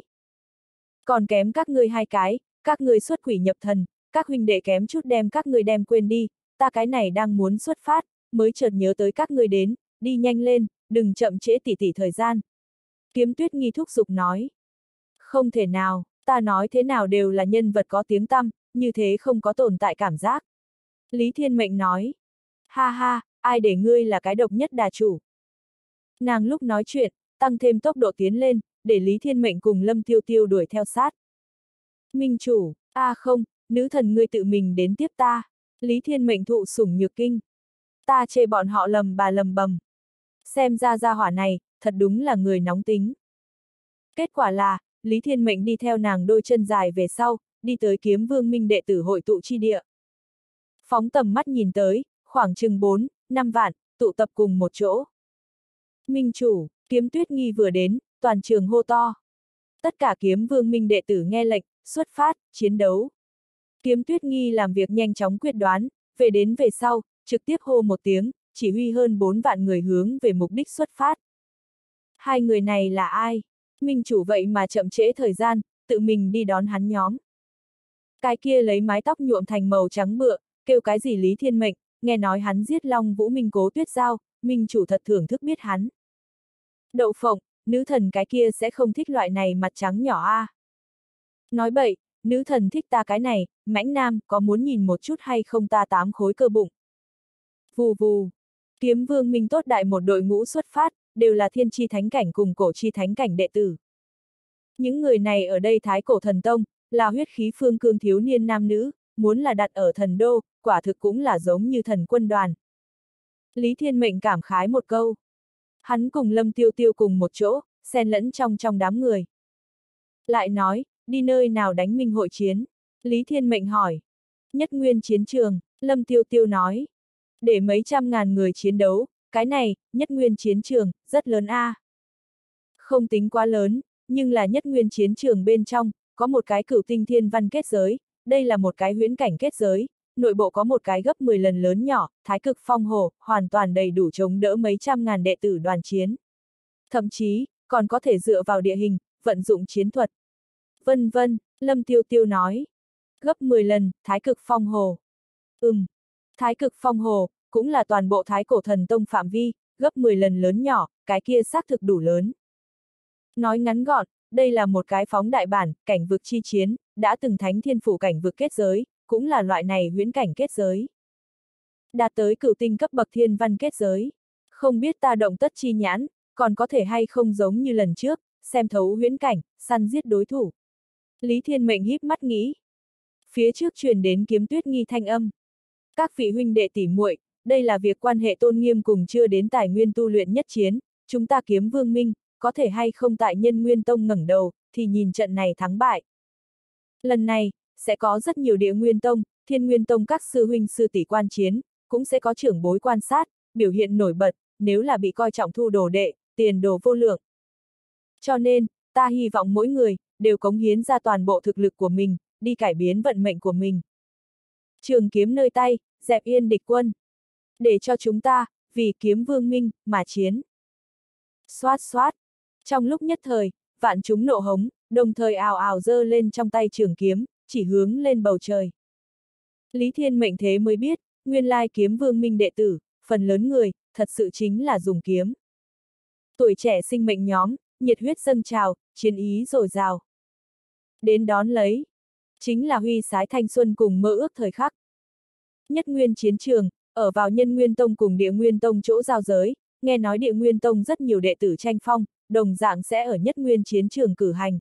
A: Còn kém các ngươi hai cái, các ngươi xuất quỷ nhập thần, các huynh đệ kém chút đem các ngươi đem quên đi, ta cái này đang muốn xuất phát, mới chợt nhớ tới các ngươi đến, đi nhanh lên, đừng chậm trễ tỉ tỉ thời gian. Kiếm Tuyết Nghi thúc giục nói. Không thể nào, ta nói thế nào đều là nhân vật có tiếng tăm, như thế không có tồn tại cảm giác. Lý Thiên Mệnh nói. Ha ha, ai để ngươi là cái độc nhất đà chủ. Nàng lúc nói chuyện, tăng thêm tốc độ tiến lên, để Lý Thiên Mệnh cùng Lâm Tiêu Tiêu đuổi theo sát. Minh chủ, a à không, nữ thần ngươi tự mình đến tiếp ta. Lý Thiên Mệnh thụ sủng nhược kinh. Ta chê bọn họ lầm bà lầm bầm. Xem ra gia hỏa này, thật đúng là người nóng tính. Kết quả là, Lý Thiên Mệnh đi theo nàng đôi chân dài về sau, đi tới Kiếm Vương Minh đệ tử hội tụ chi địa. Phóng tầm mắt nhìn tới, khoảng chừng bốn, năm vạn, tụ tập cùng một chỗ. Minh chủ, Kiếm Tuyết Nghi vừa đến, toàn trường hô to. Tất cả Kiếm Vương Minh đệ tử nghe lệnh, xuất phát, chiến đấu. Kiếm Tuyết Nghi làm việc nhanh chóng quyết đoán, về đến về sau, trực tiếp hô một tiếng, chỉ huy hơn bốn vạn người hướng về mục đích xuất phát. Hai người này là ai? Minh chủ vậy mà chậm trễ thời gian, tự mình đi đón hắn nhóm. Cái kia lấy mái tóc nhuộm thành màu trắng bựa, kêu cái gì Lý Thiên Mệnh, nghe nói hắn giết Long Vũ Minh Cố Tuyết Giao, Minh chủ thật thưởng thức biết hắn. Đậu phộng, nữ thần cái kia sẽ không thích loại này mặt trắng nhỏ a. À. Nói bậy, nữ thần thích ta cái này, mãnh nam, có muốn nhìn một chút hay không ta tám khối cơ bụng. Vù vù, Kiếm Vương Minh tốt đại một đội ngũ xuất phát, đều là thiên chi thánh cảnh cùng cổ chi thánh cảnh đệ tử. Những người này ở đây Thái Cổ Thần Tông, là huyết khí phương cương thiếu niên nam nữ, muốn là đặt ở thần đô, quả thực cũng là giống như thần quân đoàn. Lý Thiên Mệnh cảm khái một câu. Hắn cùng Lâm Tiêu Tiêu cùng một chỗ, xen lẫn trong trong đám người. Lại nói, đi nơi nào đánh minh hội chiến? Lý Thiên Mệnh hỏi. Nhất Nguyên chiến trường, Lâm Tiêu Tiêu nói. Để mấy trăm ngàn người chiến đấu, cái này, Nhất Nguyên chiến trường, rất lớn a. À. Không tính quá lớn, nhưng là Nhất Nguyên chiến trường bên trong, có một cái cửu tinh thiên văn kết giới, đây là một cái huyễn cảnh kết giới, nội bộ có một cái gấp mười lần lớn nhỏ, thái cực phong hồ, hoàn toàn đầy đủ chống đỡ mấy trăm ngàn đệ tử đoàn chiến. Thậm chí, còn có thể dựa vào địa hình, vận dụng chiến thuật. Vân vân, Lâm Tiêu Tiêu nói. Gấp mười lần, thái cực phong hồ. Ừm, thái cực phong hồ, cũng là toàn bộ Thái Cổ Thần Tông phạm vi, gấp mười lần lớn nhỏ, cái kia xác thực đủ lớn. Nói ngắn gọn, đây là một cái phóng đại bản, cảnh vực chi chiến, đã từng thánh thiên phủ cảnh vực kết giới, cũng là loại này huyễn cảnh kết giới. Đạt tới cửu tinh cấp bậc thiên văn kết giới. Không biết ta động tất chi nhãn, còn có thể hay không giống như lần trước, xem thấu huyễn cảnh, săn giết đối thủ. Lý Thiên Mệnh híp mắt nghĩ. Phía trước truyền đến Kiếm Tuyết Nghi thanh âm. Các vị huynh đệ tỷ muội, đây là việc quan hệ tôn nghiêm cùng chưa đến tài nguyên tu luyện nhất chiến, chúng ta Kiếm Vương Minh, có thể hay không tại Nhân Nguyên Tông ngẩng đầu, thì nhìn trận này thắng bại. Lần này, sẽ có rất nhiều Địa Nguyên Tông, Thiên Nguyên Tông các sư huynh sư tỷ quan chiến, cũng sẽ có trưởng bối quan sát, biểu hiện nổi bật, nếu là bị coi trọng thu đồ đệ, tiền đồ vô lượng. Cho nên, ta hy vọng mỗi người, đều cống hiến ra toàn bộ thực lực của mình, đi cải biến vận mệnh của mình. Trường kiếm nơi tay, dẹp yên địch quân. Để cho chúng ta, vì Kiếm Vương Minh, mà chiến. Xoát xoát. Trong lúc nhất thời, vạn chúng nộ hống, đồng thời ào ào giơ lên trong tay trường kiếm, chỉ hướng lên bầu trời. Lý Thiên Mệnh thế mới biết, nguyên lai Kiếm Vương Minh đệ tử, phần lớn người, thật sự chính là dùng kiếm. Tuổi trẻ sinh mệnh nhóm, nhiệt huyết dâng trào, chiến ý dồi dào. Đến đón lấy, chính là huy sái thanh xuân cùng mơ ước thời khắc. Nhất Nguyên chiến trường, ở vào Nhân Nguyên Tông cùng Địa Nguyên Tông chỗ giao giới, nghe nói Địa Nguyên Tông rất nhiều đệ tử tranh phong, đồng dạng sẽ ở Nhất Nguyên chiến trường cử hành.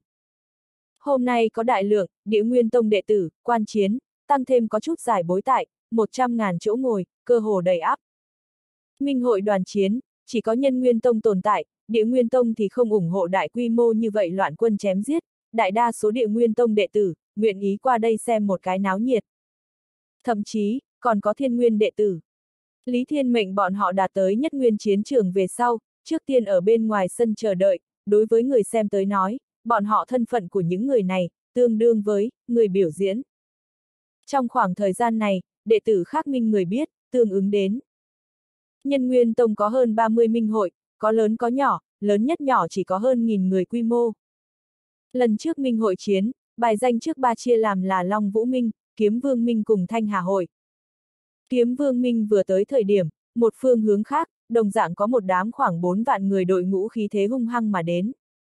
A: Hôm nay có đại lượng, Địa Nguyên Tông đệ tử, quan chiến, tăng thêm có chút giải bối tại, một trăm ngàn chỗ ngồi, cơ hồ đầy ắp. Minh hội đoàn chiến, chỉ có Nhân Nguyên Tông tồn tại, Địa Nguyên Tông thì không ủng hộ đại quy mô như vậy loạn quân chém giết, đại đa số Địa Nguyên Tông đệ tử, nguyện ý qua đây xem một cái náo nhiệt. Thậm chí, còn có Thiên Nguyên đệ tử. Lý Thiên Mệnh bọn họ đạt tới Nhất Nguyên chiến trường về sau, trước tiên ở bên ngoài sân chờ đợi, đối với người xem tới nói, bọn họ thân phận của những người này, tương đương với, người biểu diễn. Trong khoảng thời gian này, đệ tử khác minh người biết, tương ứng đến. Nhân Nguyên Tông có hơn ba mươi minh hội, có lớn có nhỏ, lớn nhất nhỏ chỉ có hơn nghìn người quy mô. Lần trước minh hội chiến, bài danh trước ba chia làm là Long Vũ Minh, Kiếm Vương Minh cùng Thanh Hà Hội. Kiếm Vương Minh vừa tới thời điểm, một phương hướng khác, đồng dạng có một đám khoảng bốn vạn người đội ngũ khí thế hung hăng mà đến.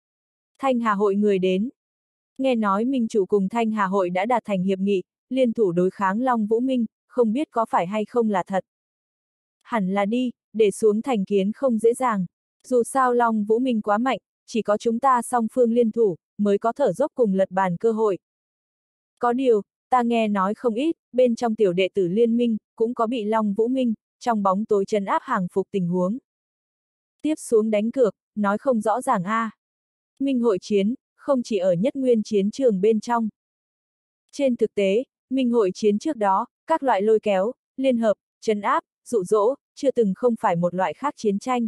A: Thanh Hà hội người đến. Nghe nói Minh chủ cùng Thanh Hà hội đã đạt thành hiệp nghị, liên thủ đối kháng Long Vũ Minh, không biết có phải hay không là thật. Hẳn là đi, để xuống thành kiến không dễ dàng. Dù sao Long Vũ Minh quá mạnh, chỉ có chúng ta song phương liên thủ, mới có thở dốc cùng lật bàn cơ hội. Có điều, ta nghe nói không ít, bên trong tiểu đệ tử liên minh, cũng có bị Long Vũ Minh, trong bóng tối trấn áp hàng phục tình huống. Tiếp xuống đánh cược, nói không rõ ràng a. À. Minh hội chiến, không chỉ ở nhất nguyên chiến trường bên trong. Trên thực tế, Minh hội chiến trước đó, các loại lôi kéo, liên hợp, trấn áp, dụ dỗ, chưa từng không phải một loại khác chiến tranh.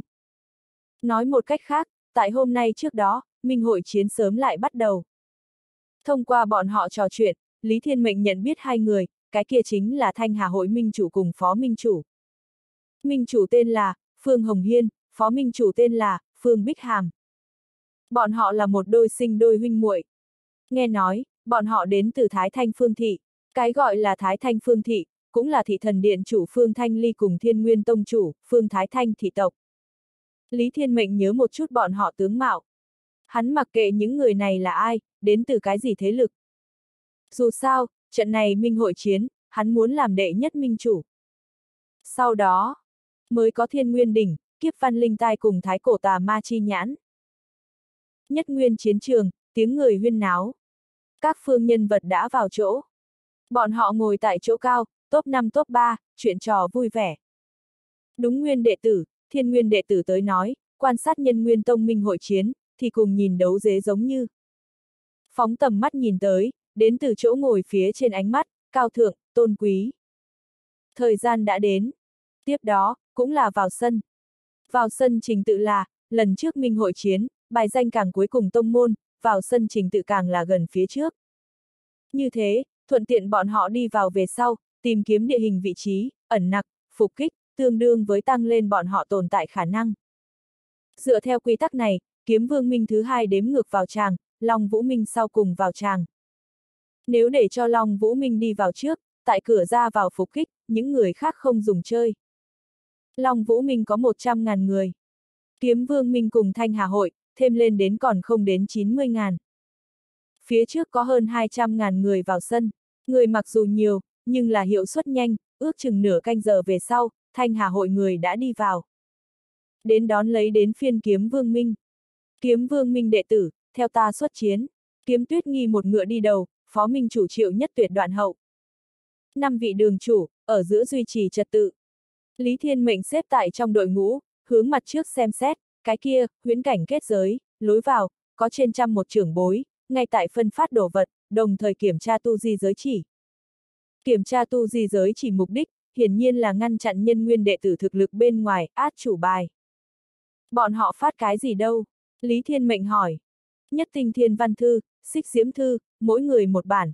A: Nói một cách khác, tại hôm nay trước đó, Minh hội chiến sớm lại bắt đầu. Thông qua bọn họ trò chuyện, Lý Thiên Mệnh nhận biết hai người, cái kia chính là Thanh Hà hội minh chủ cùng phó minh chủ. Minh chủ tên là Phương Hồng Hiên, phó minh chủ tên là Phương Bích Hàm. Bọn họ là một đôi sinh đôi huynh muội. Nghe nói, bọn họ đến từ Thái Thanh Phương Thị. Cái gọi là Thái Thanh Phương Thị, cũng là thị thần điện chủ Phương Thanh Ly cùng Thiên Nguyên Tông chủ, Phương Thái Thanh thị tộc. Lý Thiên Mệnh nhớ một chút bọn họ tướng mạo. Hắn mặc kệ những người này là ai, đến từ cái gì thế lực. Dù sao, trận này minh hội chiến, hắn muốn làm đệ nhất minh chủ. Sau đó, mới có Thiên Nguyên Đỉnh, Kiếp Văn Linh Tai cùng Thái Cổ Tà Ma Chi Nhãn. Nhất nguyên chiến trường, tiếng người huyên náo. Các phương nhân vật đã vào chỗ. Bọn họ ngồi tại chỗ cao, top năm top ba, chuyện trò vui vẻ. Đúng nguyên đệ tử, Thiên Nguyên đệ tử tới nói, quan sát Nhân Nguyên Tông minh hội chiến, thì cùng nhìn đấu dế giống như. Phóng tầm mắt nhìn tới, đến từ chỗ ngồi phía trên ánh mắt, cao thượng, tôn quý. Thời gian đã đến. Tiếp đó, cũng là vào sân. Vào sân trình tự là, lần trước minh hội chiến, bài danh càng cuối cùng tông môn, vào sân trình tự càng là gần phía trước. Như thế, thuận tiện bọn họ đi vào về sau, tìm kiếm địa hình vị trí, ẩn nặc, phục kích, tương đương với tăng lên bọn họ tồn tại khả năng. Dựa theo quy tắc này, Kiếm Vương Minh thứ hai đếm ngược vào tràng, Long Vũ Minh sau cùng vào tràng. Nếu để cho Long Vũ Minh đi vào trước, tại cửa ra vào phục kích, những người khác không dùng chơi. Long Vũ Minh có một trăm ngàn người. Kiếm Vương Minh cùng Thanh Hà hội, thêm lên đến còn không đến chín mươi ngàn. Phía trước có hơn hai trăm ngàn người vào sân, người mặc dù nhiều, nhưng là hiệu suất nhanh, ước chừng nửa canh giờ về sau, Thanh Hà hội người đã đi vào. Đến đón lấy đến phiên Kiếm Vương Minh. Kiếm Vương Minh đệ tử, theo ta xuất chiến. Kiếm Tuyết Nghi một ngựa đi đầu, phó minh chủ Triệu Nhất Tuyệt đoạn hậu. Năm vị đường chủ, ở giữa duy trì trật tự. Lý Thiên Mệnh xếp tại trong đội ngũ, hướng mặt trước xem xét, cái kia, huyễn cảnh kết giới, lối vào, có trên trăm một trưởng bối, ngay tại phân phát đồ vật, đồng thời kiểm tra tu di giới chỉ. Kiểm tra tu di giới chỉ mục đích, hiển nhiên là ngăn chặn nhân nguyên đệ tử thực lực bên ngoài, át chủ bài. Bọn họ phát cái gì đâu? Lý Thiên Mệnh hỏi. Nhất Tinh Thiên Văn Thư, Xích Diễm Thư, mỗi người một bản.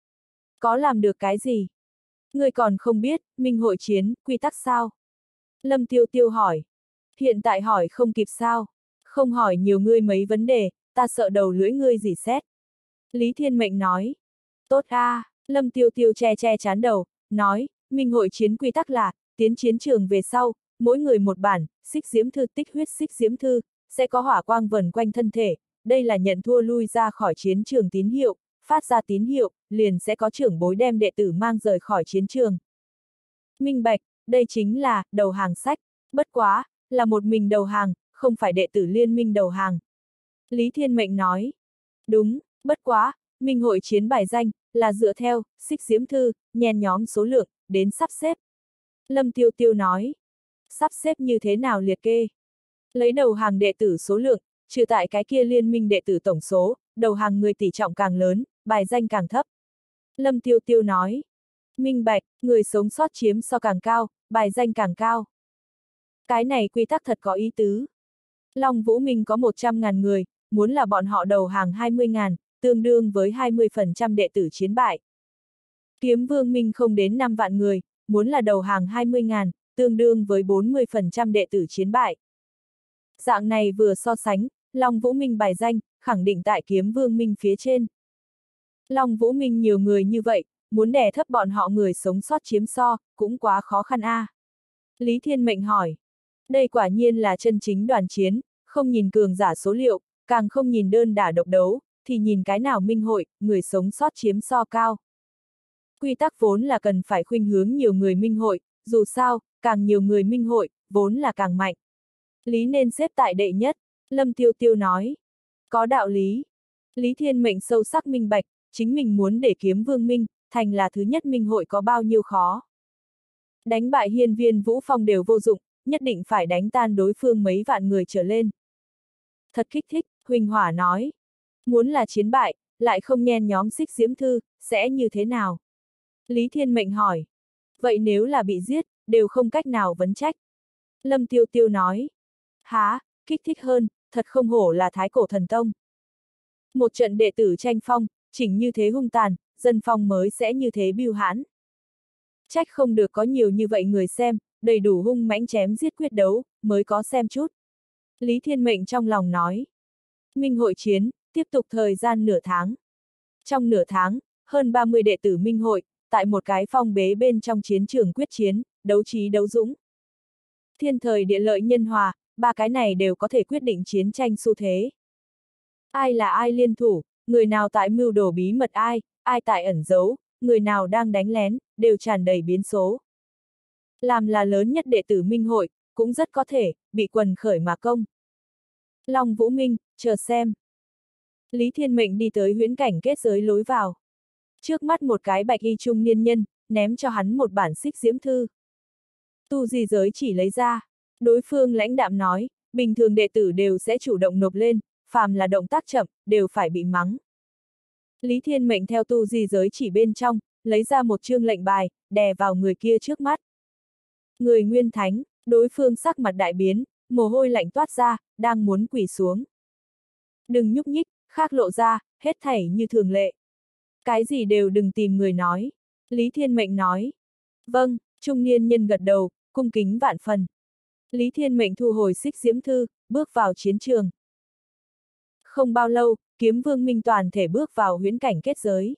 A: Có làm được cái gì? Người còn không biết, minh hội chiến, quy tắc sao? Lâm Tiêu Tiêu hỏi. Hiện tại hỏi không kịp sao? Không hỏi nhiều ngươi mấy vấn đề, ta sợ đầu lưỡi ngươi dỉ xét. Lý Thiên Mệnh nói. Tốt a, à, Lâm Tiêu Tiêu che che chán đầu, nói, minh hội chiến quy tắc là, tiến chiến trường về sau, mỗi người một bản, Xích Diễm Thư tích huyết Xích Diễm Thư, sẽ có hỏa quang vần quanh thân thể, đây là nhận thua lui ra khỏi chiến trường tín hiệu, phát ra tín hiệu, liền sẽ có trưởng bối đem đệ tử mang rời khỏi chiến trường. Minh bạch, đây chính là, đầu hàng sách, bất quá, là một mình đầu hàng, không phải đệ tử liên minh đầu hàng. Lý Thiên Mệnh nói, đúng, bất quá, minh hội chiến bài danh, là dựa theo, Xích Diễm Thư, nhen nhóm số lượng, đến sắp xếp. Lâm Tiêu Tiêu nói, sắp xếp như thế nào liệt kê? Lấy đầu hàng đệ tử số lượng, trừ tại cái kia liên minh đệ tử tổng số, đầu hàng người tỷ trọng càng lớn, bài danh càng thấp. Lâm Tiêu Tiêu nói, minh bạch, người sống sót chiếm so càng cao, bài danh càng cao. Cái này quy tắc thật có ý tứ. Long Vũ Minh có một trăm ngàn người, muốn là bọn họ đầu hàng hai mươi ngàn, tương đương với hai mươi phần trăm đệ tử chiến bại. Kiếm Vương Minh không đến năm vạn người, muốn là đầu hàng hai mươi ngàn, tương đương với bốn mươi phần trăm đệ tử chiến bại. Dạng này vừa so sánh, Long Vũ Minh bài danh, khẳng định tại Kiếm Vương Minh phía trên. Long Vũ Minh nhiều người như vậy, muốn đè thấp bọn họ người sống sót chiếm so, cũng quá khó khăn a. À. Lý Thiên Mệnh hỏi. Đây quả nhiên là chân chính đoàn chiến, không nhìn cường giả số liệu, càng không nhìn đơn đả độc đấu, thì nhìn cái nào minh hội, người sống sót chiếm so cao. Quy tắc vốn là cần phải khuynh hướng nhiều người minh hội, dù sao, càng nhiều người minh hội, vốn là càng mạnh. Lý nên xếp tại đệ nhất, Lâm Tiêu Tiêu nói. Có đạo lý. Lý Thiên Mệnh sâu sắc minh bạch, chính mình muốn để kiếm vương minh, thành là thứ nhất minh hội có bao nhiêu khó. Đánh bại hiên viên Vũ Phong đều vô dụng, nhất định phải đánh tan đối phương mấy vạn người trở lên. Thật kích thích, Huỳnh Hỏa nói. Muốn là chiến bại, lại không nhen nhóm Xích Diễm Thư, sẽ như thế nào? Lý Thiên Mệnh hỏi. Vậy nếu là bị giết, đều không cách nào vấn trách. Lâm Tiêu Tiêu nói. Há, kích thích hơn, thật không hổ là Thái Cổ Thần Tông. Một trận đệ tử tranh phong, chỉnh như thế hung tàn, dân phong mới sẽ như thế bưu hãn. Trách không được có nhiều như vậy người xem, đầy đủ hung mãnh chém giết quyết đấu, mới có xem chút. Lý Thiên Mệnh trong lòng nói. Minh hội chiến, tiếp tục thời gian nửa tháng. Trong nửa tháng, hơn ba mươi đệ tử Minh hội, tại một cái phong bế bên trong chiến trường quyết chiến, đấu trí đấu dũng. Thiên thời địa lợi nhân hòa, ba cái này đều có thể quyết định chiến tranh xu thế. Ai là ai liên thủ, người nào tại mưu đồ bí mật ai, ai tại ẩn giấu, người nào đang đánh lén, đều tràn đầy biến số. Làm là lớn nhất đệ tử Minh hội, cũng rất có thể, bị quần khởi mà công. Long Vũ Minh, chờ xem. Lý Thiên Mệnh đi tới huyễn cảnh kết giới lối vào. Trước mắt một cái bạch y trung niên nhân, ném cho hắn một bản Xích Diễm Thư. Tu di giới chỉ lấy ra. Đối phương lãnh đạm nói, bình thường đệ tử đều sẽ chủ động nộp lên, phàm là động tác chậm, đều phải bị mắng. Lý Thiên Mệnh theo tu di giới chỉ bên trong, lấy ra một chương lệnh bài, đè vào người kia trước mắt. Người Nguyên Thánh, đối phương sắc mặt đại biến, mồ hôi lạnh toát ra, đang muốn quỳ xuống. Đừng nhúc nhích, khác lộ ra, hết thảy như thường lệ. Cái gì đều đừng tìm người nói. Lý Thiên Mệnh nói. Vâng, trung niên nhân gật đầu, cung kính vạn phần. Lý Thiên Mệnh thu hồi Xích Diễm Thư, bước vào chiến trường. Không bao lâu, kiếm vương minh toàn thể bước vào huyễn cảnh kết giới.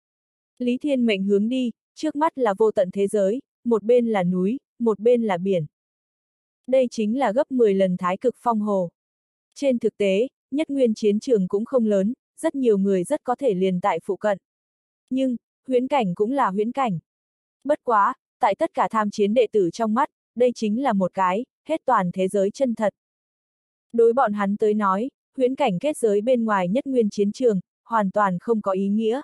A: Lý Thiên Mệnh hướng đi, trước mắt là vô tận thế giới, một bên là núi, một bên là biển. Đây chính là gấp mười lần Thái Cực Phong Hồ. Trên thực tế, nhất nguyên chiến trường cũng không lớn, rất nhiều người rất có thể liền tại phụ cận. Nhưng, huyễn cảnh cũng là huyễn cảnh. Bất quá, tại tất cả tham chiến đệ tử trong mắt, đây chính là một cái, hết toàn thế giới chân thật. Đối bọn hắn tới nói, huyễn cảnh kết giới bên ngoài nhất nguyên chiến trường, hoàn toàn không có ý nghĩa.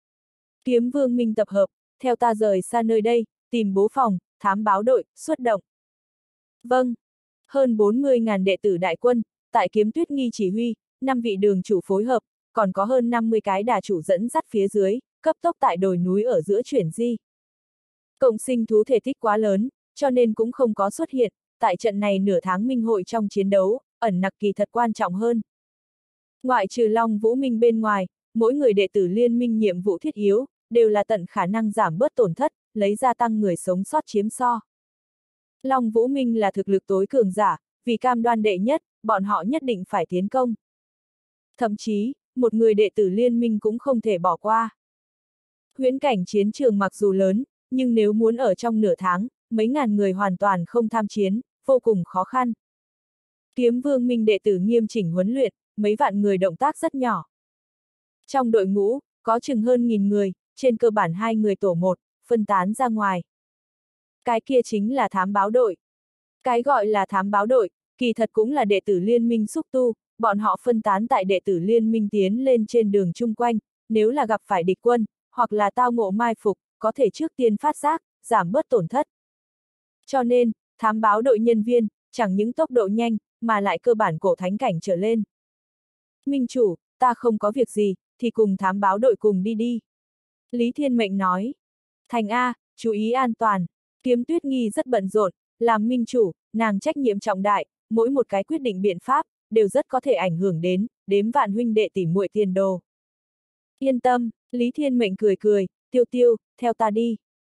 A: Kiếm vương minh tập hợp, theo ta rời xa nơi đây, tìm bố phòng, thám báo đội, xuất động. Vâng, hơn bốn mươi ngàn đệ tử đại quân, tại Kiếm Tuyết Nghi chỉ huy, năm vị đường chủ phối hợp, còn có hơn năm mươi cái đà chủ dẫn dắt phía dưới, cấp tốc tại đồi núi ở giữa chuyển di. Cộng sinh thú thể tích quá lớn, cho nên cũng không có xuất hiện, tại trận này nửa tháng minh hội trong chiến đấu, ẩn nặc kỳ thật quan trọng hơn. Ngoại trừ Long Vũ Minh bên ngoài, mỗi người đệ tử liên minh nhiệm vụ thiết yếu, đều là tận khả năng giảm bớt tổn thất, lấy gia tăng người sống sót chiếm so. Long Vũ Minh là thực lực tối cường giả, vì cam đoan đệ nhất, bọn họ nhất định phải tiến công. Thậm chí, một người đệ tử liên minh cũng không thể bỏ qua. Huyễn cảnh chiến trường mặc dù lớn, nhưng nếu muốn ở trong nửa tháng, mấy ngàn người hoàn toàn không tham chiến, vô cùng khó khăn. Kiếm vương minh đệ tử nghiêm chỉnh huấn luyện, mấy vạn người động tác rất nhỏ. Trong đội ngũ, có chừng hơn nghìn người, trên cơ bản hai người tổ một, phân tán ra ngoài. Cái kia chính là thám báo đội. Cái gọi là thám báo đội, kỳ thật cũng là đệ tử liên minh xúc tu, bọn họ phân tán tại đệ tử liên minh tiến lên trên đường chung quanh, nếu là gặp phải địch quân, hoặc là tao ngộ mai phục, có thể trước tiên phát giác, giảm bớt tổn thất. Cho nên, thám báo đội nhân viên, chẳng những tốc độ nhanh, mà lại cơ bản cổ thánh cảnh trở lên. Minh chủ, ta không có việc gì, thì cùng thám báo đội cùng đi đi. Lý Thiên Mệnh nói. Thành A, chú ý an toàn. Kiếm Tuyết Nghi rất bận rộn, làm minh chủ, nàng trách nhiệm trọng đại, mỗi một cái quyết định biện pháp, đều rất có thể ảnh hưởng đến, đếm vạn huynh đệ tỉ muội tiền đồ. Yên tâm, Lý Thiên Mệnh cười cười, Tiêu Tiêu, theo ta đi.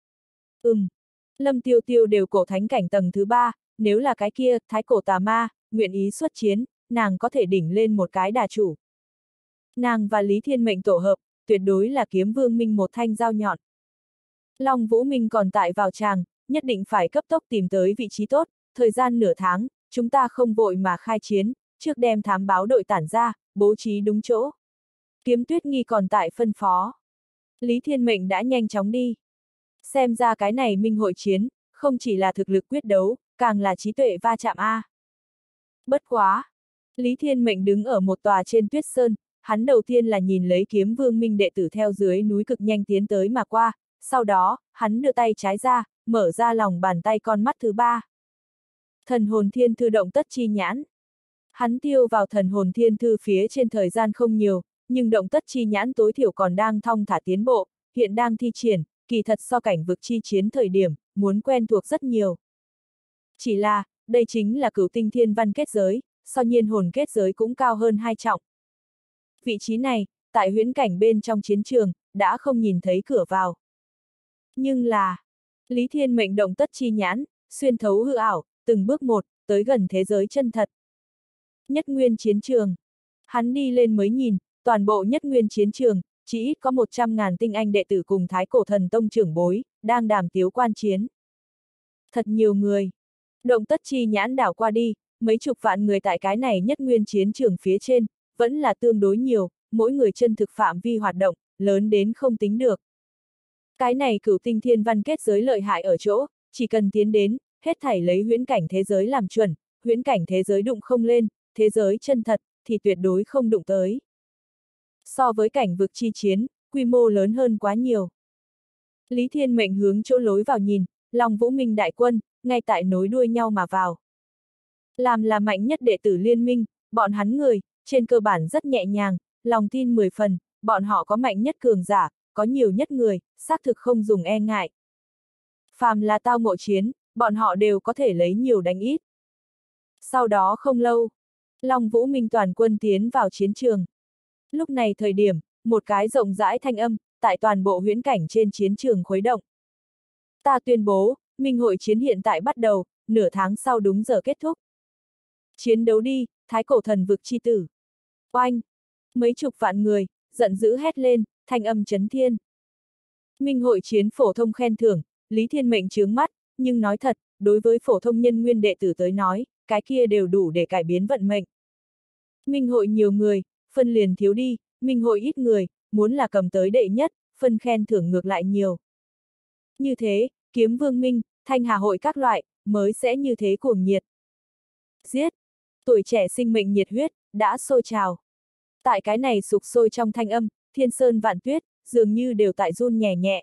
A: Ừm. Lâm Tiêu Tiêu đều cổ thánh cảnh tầng thứ ba, nếu là cái kia, thái cổ tà ma, nguyện ý xuất chiến, nàng có thể đỉnh lên một cái đà chủ. Nàng và Lý Thiên Mệnh tổ hợp, tuyệt đối là kiếm vương minh một thanh dao nhọn. Long Vũ Minh còn tại vào tràng, nhất định phải cấp tốc tìm tới vị trí tốt, thời gian nửa tháng, chúng ta không vội mà khai chiến, trước đem thám báo đội tản ra, bố trí đúng chỗ. Kiếm Tuyết Nghi còn tại phân phó. Lý Thiên Mệnh đã nhanh chóng đi. Xem ra cái này minh hội chiến, không chỉ là thực lực quyết đấu, càng là trí tuệ va chạm a. Bất quá. Lý Thiên Mệnh đứng ở một tòa trên tuyết sơn, hắn đầu tiên là nhìn lấy Kiếm Vương Minh đệ tử theo dưới núi cực nhanh tiến tới mà qua, sau đó, hắn đưa tay trái ra, mở ra lòng bàn tay con mắt thứ ba. Thần hồn thiên thư động tất chi nhãn. Hắn tiêu vào thần hồn thiên thư phía trên thời gian không nhiều, nhưng động tất chi nhãn tối thiểu còn đang thong thả tiến bộ, hiện đang thi triển, kỳ thật so cảnh vực chi chiến thời điểm, muốn quen thuộc rất nhiều. Chỉ là, đây chính là cửu tinh thiên văn kết giới, so nhiên hồn kết giới cũng cao hơn hai trọng. Vị trí này, tại huyễn cảnh bên trong chiến trường, đã không nhìn thấy cửa vào. Nhưng là, Lý Thiên Mệnh động tất chi nhãn, xuyên thấu hư ảo, từng bước một, tới gần thế giới chân thật. Nhất nguyên chiến trường. Hắn đi lên mới nhìn, toàn bộ nhất nguyên chiến trường, chỉ ít có một trăm ngàn tinh anh đệ tử cùng Thái Cổ Thần Tông trưởng bối, đang đàm tiếu quan chiến. Thật nhiều người. Động tất chi nhãn đảo qua đi, mấy chục vạn người tại cái này nhất nguyên chiến trường phía trên, vẫn là tương đối nhiều, mỗi người chân thực phạm vi hoạt động, lớn đến không tính được. Cái này cửu tinh thiên văn kết giới lợi hại ở chỗ, chỉ cần tiến đến, hết thảy lấy huyễn cảnh thế giới làm chuẩn, huyễn cảnh thế giới đụng không lên, thế giới chân thật, thì tuyệt đối không đụng tới. So với cảnh vực chi chiến, quy mô lớn hơn quá nhiều. Lý Thiên Mệnh hướng chỗ lối vào nhìn, Long Vũ Minh đại quân, ngay tại nối đuôi nhau mà vào. Làm là mạnh nhất đệ tử liên minh, bọn hắn người, trên cơ bản rất nhẹ nhàng, lòng tin mười phần, bọn họ có mạnh nhất cường giả, có nhiều nhất người, xác thực không dùng e ngại. Phàm là tao ngộ chiến, bọn họ đều có thể lấy nhiều đánh ít. Sau đó không lâu, Long Vũ Minh toàn quân tiến vào chiến trường. Lúc này thời điểm, một cái rộng rãi thanh âm, tại toàn bộ huyễn cảnh trên chiến trường khuấy động. Ta tuyên bố, Minh hội chiến hiện tại bắt đầu, nửa tháng sau đúng giờ kết thúc. Chiến đấu đi, Thái Cổ Thần Vực chi tử. Oanh! Mấy chục vạn người, giận dữ hét lên, thanh âm chấn thiên. Minh hội chiến phổ thông khen thưởng, Lý Thiên Mệnh chướng mắt, nhưng nói thật, đối với phổ thông nhân nguyên đệ tử tới nói, cái kia đều đủ để cải biến vận mệnh. Minh hội nhiều người, phân liền thiếu đi, minh hội ít người, muốn là cầm tới đệ nhất, phân khen thưởng ngược lại nhiều. Như thế, Kiếm Vương Minh, Thanh Hà hội các loại, mới sẽ như thế cuồng nhiệt. Giết! Tuổi trẻ sinh mệnh nhiệt huyết, đã sôi trào. Tại cái này sục sôi trong thanh âm, thiên sơn vạn tuyết, dường như đều tại run nhẹ nhẹ.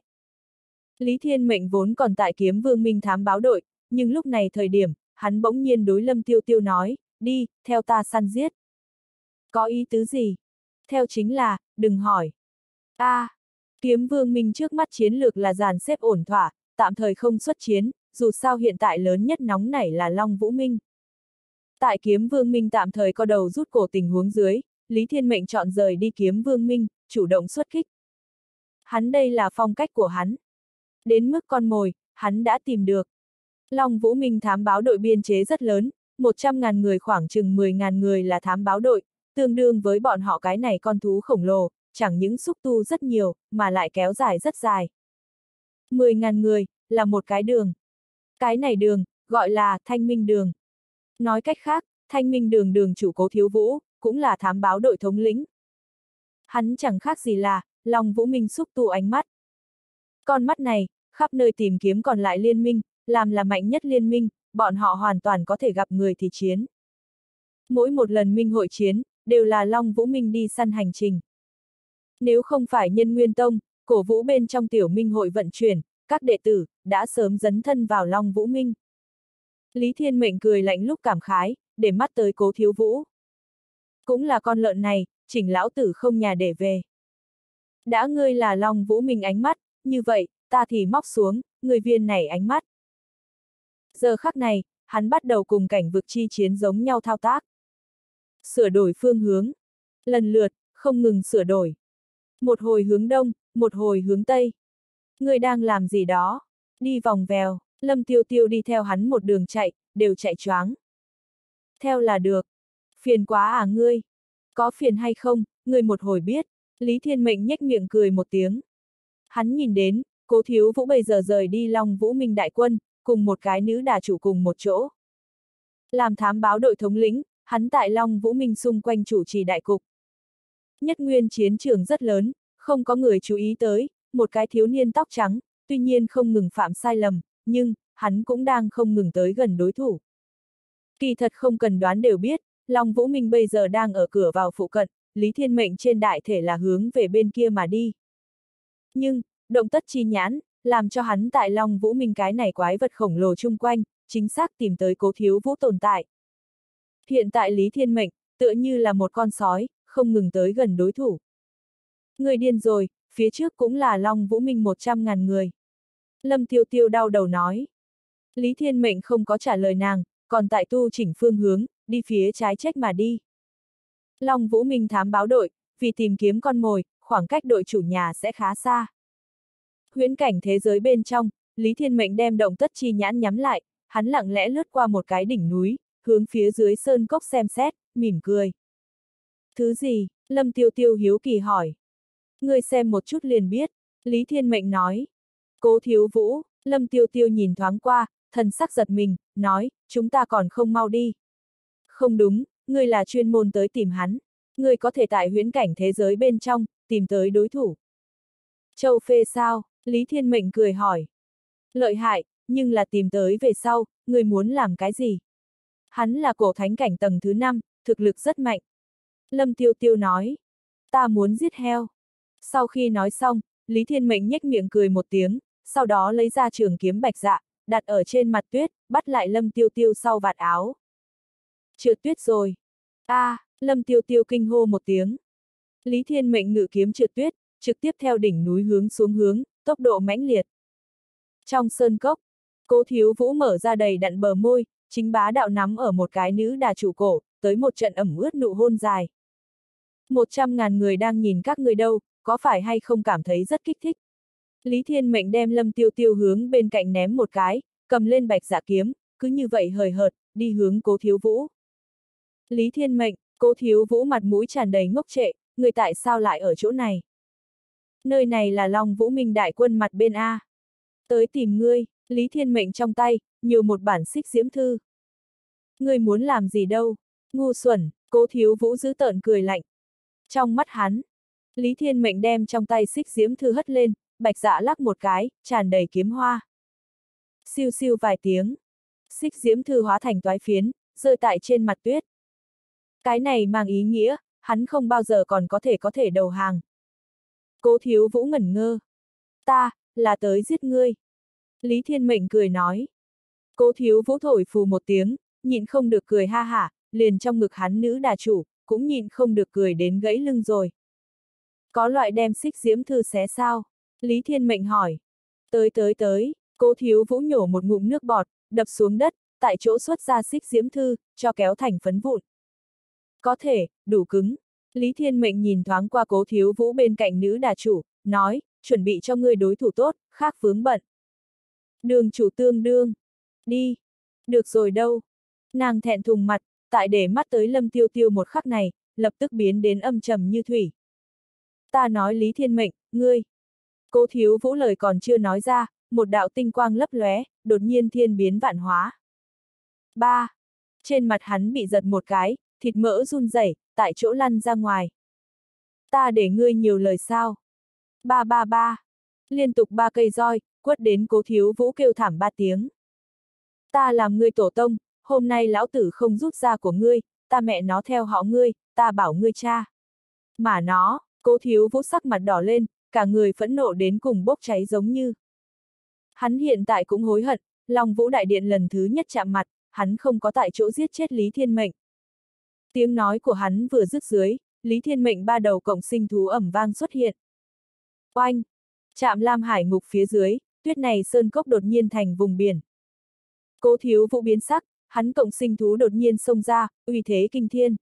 A: Lý Thiên Mệnh vốn còn tại Kiếm Vương Minh thám báo đội, nhưng lúc này thời điểm, hắn bỗng nhiên đối Lâm Tiêu Tiêu nói, đi, theo ta săn giết. Có ý tứ gì? Theo chính là, đừng hỏi. a à, Kiếm Vương Minh trước mắt chiến lược là dàn xếp ổn thỏa, tạm thời không xuất chiến, dù sao hiện tại lớn nhất nóng nảy là Long Vũ Minh. Tại Kiếm Vương Minh tạm thời co đầu rút cổ tình huống dưới, Lý Thiên Mệnh chọn rời đi Kiếm Vương Minh, chủ động xuất kích. Hắn đây là phong cách của hắn. Đến mức con mồi, hắn đã tìm được. Long Vũ Minh thám báo đội biên chế rất lớn, một trăm ngàn người khoảng chừng mười ngàn người là thám báo đội, tương đương với bọn họ cái này con thú khổng lồ, chẳng những xúc tu rất nhiều, mà lại kéo dài rất dài. mười ngàn người, là một cái đường. Cái này đường, gọi là Thanh Minh Đường. Nói cách khác, Thanh Minh Đường đường chủ Cố Thiếu Vũ, cũng là thám báo đội thống lĩnh. Hắn chẳng khác gì là, Long Vũ Minh xúc tu ánh mắt. Con mắt này, khắp nơi tìm kiếm còn lại liên minh, làm là mạnh nhất liên minh, bọn họ hoàn toàn có thể gặp người thì chiến. Mỗi một lần minh hội chiến, đều là Long Vũ Minh đi săn hành trình. Nếu không phải Nhân Nguyên Tông, cổ vũ bên trong tiểu minh hội vận chuyển, các đệ tử, đã sớm dấn thân vào Long Vũ Minh. Lý Thiên Mệnh cười lạnh lúc cảm khái, để mắt tới Cố Thiếu Vũ. Cũng là con lợn này, chỉnh lão tử không nhà để về. Đã ngươi là Long Vũ Minh ánh mắt, như vậy, ta thì móc xuống, người viên này ánh mắt. Giờ khắc này, hắn bắt đầu cùng cảnh vực chi chiến giống nhau thao tác. Sửa đổi phương hướng. Lần lượt, không ngừng sửa đổi. Một hồi hướng đông, một hồi hướng tây. Người đang làm gì đó? Đi vòng vèo, Lâm Tiêu Tiêu đi theo hắn một đường chạy, đều chạy choáng. Theo là được. Phiền quá à ngươi? Có phiền hay không, ngươi một hồi biết. Lý Thiên Mệnh nhếch miệng cười một tiếng. Hắn nhìn đến, Cố Thiếu Vũ bây giờ rời đi Long Vũ Minh đại quân, cùng một cái nữ đà chủ cùng một chỗ. Làm thám báo đội thống lĩnh, hắn tại Long Vũ Minh xung quanh chủ trì đại cục. Nhất nguyên chiến trường rất lớn, không có người chú ý tới, một cái thiếu niên tóc trắng, tuy nhiên không ngừng phạm sai lầm, nhưng, hắn cũng đang không ngừng tới gần đối thủ. Kỳ thật không cần đoán đều biết, Long Vũ Minh bây giờ đang ở cửa vào phụ cận, Lý Thiên Mệnh trên đại thể là hướng về bên kia mà đi. Nhưng, động tất chi nhãn, làm cho hắn tại Long Vũ Minh cái này quái vật khổng lồ chung quanh, chính xác tìm tới Cố Thiếu Vũ tồn tại. Hiện tại Lý Thiên Mệnh, tựa như là một con sói, không ngừng tới gần đối thủ. Người điên rồi, phía trước cũng là Long Vũ Minh một trăm ngàn người. Lâm Tiêu Tiêu đau đầu nói. Lý Thiên Mệnh không có trả lời nàng, còn tại tu chỉnh phương hướng, đi phía trái trách mà đi. Long Vũ Minh thám báo đội, vì tìm kiếm con mồi, khoảng cách đội chủ nhà sẽ khá xa. Huyễn cảnh thế giới bên trong, Lý Thiên Mệnh đem động tất chi nhãn nhắm lại, hắn lặng lẽ lướt qua một cái đỉnh núi, hướng phía dưới sơn cốc xem xét, mỉm cười. Thứ gì? Lâm Tiêu Tiêu hiếu kỳ hỏi. Ngươi xem một chút liền biết, Lý Thiên Mệnh nói. Cố Thiếu Vũ, Lâm Tiêu Tiêu nhìn thoáng qua, thần sắc giật mình, nói, chúng ta còn không mau đi. Không đúng, ngươi là chuyên môn tới tìm hắn. Ngươi có thể tại huyễn cảnh thế giới bên trong, tìm tới đối thủ. Châu Phê sao? Lý Thiên Mệnh cười hỏi. Lợi hại, nhưng là tìm tới về sau, ngươi muốn làm cái gì? Hắn là cổ thánh cảnh tầng thứ năm, thực lực rất mạnh. Lâm Tiêu Tiêu nói. Ta muốn giết heo. Sau khi nói xong, Lý Thiên Mệnh nhếch miệng cười một tiếng, sau đó lấy ra trường kiếm bạch dạ, đặt ở trên mặt tuyết, bắt lại Lâm Tiêu Tiêu sau vạt áo. Trượt tuyết rồi. A, à, Lâm Tiêu Tiêu kinh hô một tiếng. Lý Thiên Mệnh ngự kiếm trượt tuyết, trực tiếp theo đỉnh núi hướng xuống hướng, tốc độ mãnh liệt. Trong sơn cốc, Cố Thiếu Vũ mở ra đầy đặn bờ môi, chính bá đạo nắm ở một cái nữ đà chủ cổ, tới một trận ẩm ướt nụ hôn dài. Một trăm ngàn người đang nhìn các người đâu, có phải hay không cảm thấy rất kích thích? Lý Thiên Mệnh đem Lâm Tiêu Tiêu hướng bên cạnh ném một cái, cầm lên bạch dạ kiếm, cứ như vậy hời hợt, đi hướng Cố Thiếu Vũ. Lý Thiên Mệnh, Cố Thiếu Vũ mặt mũi tràn đầy ngốc trệ, người tại sao lại ở chỗ này? Nơi này là Long Vũ Minh đại quân mặt bên A. Tới tìm ngươi, Lý Thiên Mệnh trong tay, nhiều một bản xích diễm thư. Ngươi muốn làm gì đâu? Ngu xuẩn, Cố Thiếu Vũ giữ tợn cười lạnh. Trong mắt hắn, Lý Thiên Mệnh đem trong tay xích diễm thư hất lên, bạch dạ lắc một cái, tràn đầy kiếm hoa. Siêu siêu vài tiếng, xích diễm thư hóa thành toái phiến, rơi tại trên mặt tuyết. Cái này mang ý nghĩa, hắn không bao giờ còn có thể có thể đầu hàng. Cố Thiếu Vũ ngẩn ngơ. Ta, là tới giết ngươi. Lý Thiên Mệnh cười nói. Cố Thiếu Vũ thổi phù một tiếng, nhịn không được cười ha hả, liền trong ngực hắn nữ đà chủ, cũng nhịn không được cười đến gãy lưng rồi. Có loại đem xích diễm thư xé sao? Lý Thiên Mệnh hỏi. Tới tới tới, Cố Thiếu Vũ nhổ một ngụm nước bọt, đập xuống đất, tại chỗ xuất ra xích diễm thư, cho kéo thành phấn vụn. Có thể, đủ cứng. Lý Thiên Mệnh nhìn thoáng qua Cố Thiếu Vũ bên cạnh nữ đà chủ, nói, chuẩn bị cho ngươi đối thủ tốt, khác vướng bận. Đường chủ tương đương. Đi. Được rồi đâu. Nàng thẹn thùng mặt, tại để mắt tới Lâm Tiêu Tiêu một khắc này, lập tức biến đến âm trầm như thủy. Ta nói Lý Thiên Mệnh, ngươi. Cố Thiếu Vũ lời còn chưa nói ra, một đạo tinh quang lấp lóe, đột nhiên thiên biến vạn hóa. Ba. Trên mặt hắn bị giật một cái, thịt mỡ run rẩy, tại chỗ lăn ra ngoài. Ta để ngươi nhiều lời sao? Ba ba ba. Liên tục ba cây roi, quất đến Cố Thiếu Vũ kêu thảm ba tiếng. Ta làm ngươi tổ tông, hôm nay lão tử không rút ra của ngươi, ta mẹ nó theo họ ngươi, ta bảo ngươi cha. Mà nó, Cố Thiếu Vũ sắc mặt đỏ lên, cả người phẫn nộ đến cùng bốc cháy giống như. Hắn hiện tại cũng hối hận, Long Vũ Đại Điện lần thứ nhất chạm mặt, hắn không có tại chỗ giết chết Lý Thiên Mệnh. Tiếng nói của hắn vừa dứt dưới, Lý Thiên Mệnh ba đầu cộng sinh thú ẩm vang xuất hiện. Oanh! Chạm Lam Hải ngục phía dưới, tuyết này sơn cốc đột nhiên thành vùng biển. Cố Thiếu Vũ biến sắc, hắn cộng sinh thú đột nhiên xông ra, uy thế kinh thiên.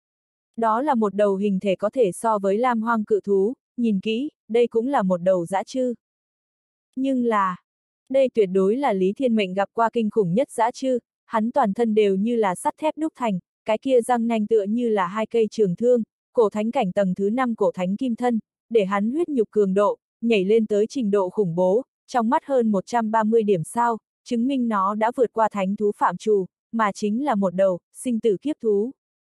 A: Đó là một đầu hình thể có thể so với Lam Hoang cự thú, nhìn kỹ, đây cũng là một đầu dã chư. Nhưng là, đây tuyệt đối là Lý Thiên Mệnh gặp qua kinh khủng nhất dã chư, hắn toàn thân đều như là sắt thép đúc thành, cái kia răng nanh tựa như là hai cây trường thương, cổ thánh cảnh tầng thứ năm cổ thánh kim thân, để hắn huyết nhục cường độ, nhảy lên tới trình độ khủng bố, trong mắt hơn một trăm ba mươi điểm sao, chứng minh nó đã vượt qua thánh thú phạm trù, mà chính là một đầu, sinh tử kiếp thú.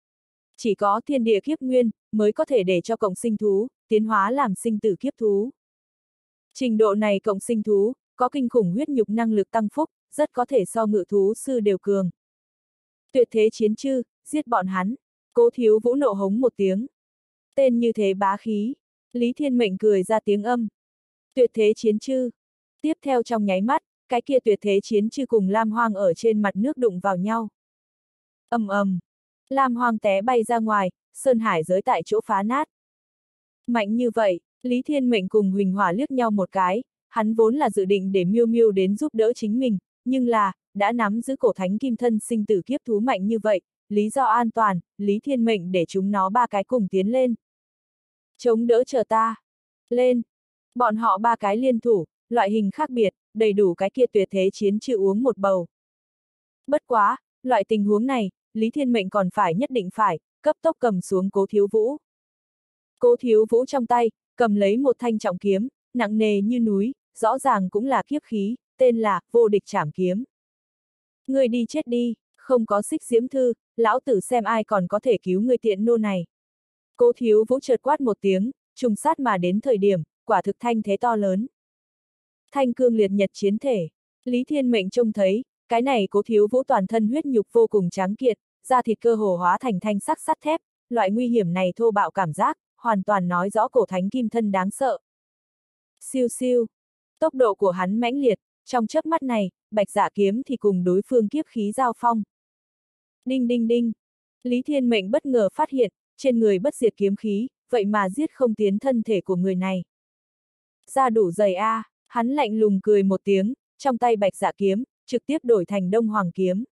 A: Chỉ có thiên địa kiếp nguyên, mới có thể để cho cộng sinh thú, tiến hóa làm sinh tử kiếp thú. Trình độ này cộng sinh thú, có kinh khủng huyết nhục năng lực tăng phúc, rất có thể so ngự thú sư đều cường. Tuyệt thế chiến chư, giết bọn hắn. Cố Thiếu Vũ nộ hống một tiếng. Tên như thế bá khí. Lý Thiên Mệnh cười ra tiếng âm. Tuyệt thế chiến chư. Tiếp theo trong nháy mắt, cái kia tuyệt thế chiến chư cùng Lam Hoang ở trên mặt nước đụng vào nhau. Ầm ầm. Lam Hoang té bay ra ngoài, sơn hải giới tại chỗ phá nát. Mạnh như vậy, Lý Thiên Mệnh cùng Huỳnh Hỏa liếc nhau một cái, hắn vốn là dự định để Miêu Miêu đến giúp đỡ chính mình, nhưng là, đã nắm giữ cổ thánh kim thân sinh tử kiếp thú mạnh như vậy, lý do an toàn, Lý Thiên Mệnh để chúng nó ba cái cùng tiến lên. Chống đỡ chờ ta. Lên. Bọn họ ba cái liên thủ, loại hình khác biệt, đầy đủ cái kia tuyệt thế chiến chư uống một bầu. Bất quá, loại tình huống này, Lý Thiên Mệnh còn phải nhất định phải, cấp tốc cầm xuống Cố Thiếu Vũ. Cố Thiếu Vũ trong tay, cầm lấy một thanh trọng kiếm, nặng nề như núi, rõ ràng cũng là kiếp khí, tên là Vô Địch Trảm Kiếm. Ngươi đi chết đi, không có xích diễm thư, lão tử xem ai còn có thể cứu người tiện nô này. Cố Thiếu Vũ chợt quát một tiếng, trùng sát mà đến thời điểm, quả thực thanh thế to lớn. Thanh cương liệt nhật chiến thể, Lý Thiên Mệnh trông thấy, cái này Cố Thiếu Vũ toàn thân huyết nhục vô cùng trắng kiệt, da thịt cơ hồ hóa thành thanh sắc sắt thép, loại nguy hiểm này thô bạo cảm giác, hoàn toàn nói rõ cổ thánh kim thân đáng sợ. Siêu siêu, tốc độ của hắn mãnh liệt, trong chớp mắt này, Bạch Dạ kiếm thì cùng đối phương kiếp khí giao phong. Đinh đinh đinh, Lý Thiên Mệnh bất ngờ phát hiện, trên người bất diệt kiếm khí, vậy mà giết không tiến thân thể của người này. Da đủ dày a, à, hắn lạnh lùng cười một tiếng, trong tay Bạch Dạ kiếm, trực tiếp đổi thành Đông Hoàng kiếm.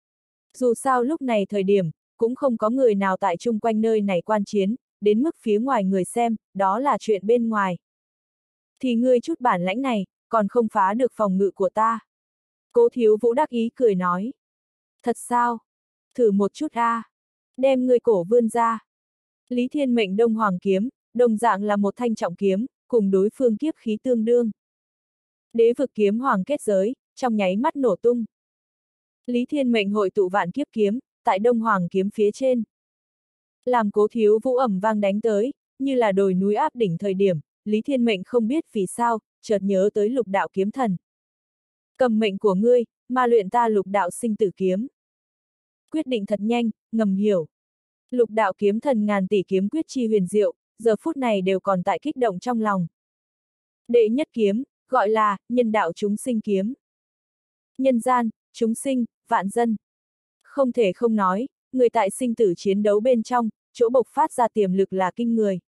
A: Dù sao lúc này thời điểm, cũng không có người nào tại chung quanh nơi này quan chiến, đến mức phía ngoài người xem, đó là chuyện bên ngoài. Thì ngươi chút bản lãnh này, còn không phá được phòng ngự của ta. Cố Thiếu Vũ đắc ý cười nói. Thật sao? Thử một chút a, à. Đem ngươi cổ vươn ra. Lý Thiên Mệnh Đông Hoàng kiếm, đồng dạng là một thanh trọng kiếm, cùng đối phương kiếp khí tương đương. Đế vực kiếm hoàng kết giới, trong nháy mắt nổ tung. Lý Thiên Mệnh hội tụ vạn kiếp kiếm, tại Đông Hoàng kiếm phía trên. Làm Cố Thiếu Vũ ầm vang đánh tới, như là đồi núi áp đỉnh thời điểm, Lý Thiên Mệnh không biết vì sao, chợt nhớ tới lục đạo kiếm thần. Cầm mệnh của ngươi, mà luyện ta lục đạo sinh tử kiếm. Quyết định thật nhanh, ngầm hiểu. Lục đạo kiếm thần ngàn tỷ kiếm quyết chi huyền diệu, giờ phút này đều còn tại kích động trong lòng. Đệ nhất kiếm, gọi là, nhân đạo chúng sinh kiếm. Nhân gian, chúng sinh, vạn dân. Không thể không nói, người tại sinh tử chiến đấu bên trong, chỗ bộc phát ra tiềm lực là kinh người.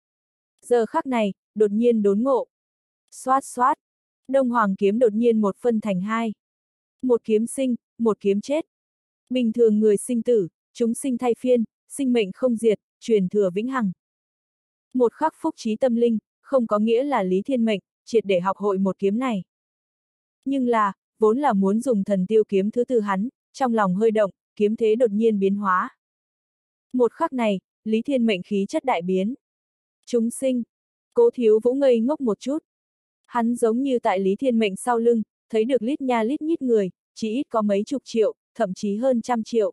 A: Giờ khắc này, đột nhiên đốn ngộ. Xoát xoát, Đông Hoàng kiếm đột nhiên một phân thành hai. Một kiếm sinh, một kiếm chết. Bình thường người sinh tử, chúng sinh thay phiên, sinh mệnh không diệt, truyền thừa vĩnh hằng. Một khắc phúc trí tâm linh, không có nghĩa là Lý Thiên Mệnh, triệt để học hội một kiếm này. Nhưng là, vốn là muốn dùng thần tiêu kiếm thứ tư hắn, trong lòng hơi động, kiếm thế đột nhiên biến hóa. Một khắc này, Lý Thiên Mệnh khí chất đại biến. Chúng sinh, Cố Thiếu Vũ ngây ngốc một chút. Hắn giống như tại Lý Thiên Mệnh sau lưng, thấy được lít nha lít nhít người, chỉ ít có mấy chục triệu, thậm chí hơn trăm triệu.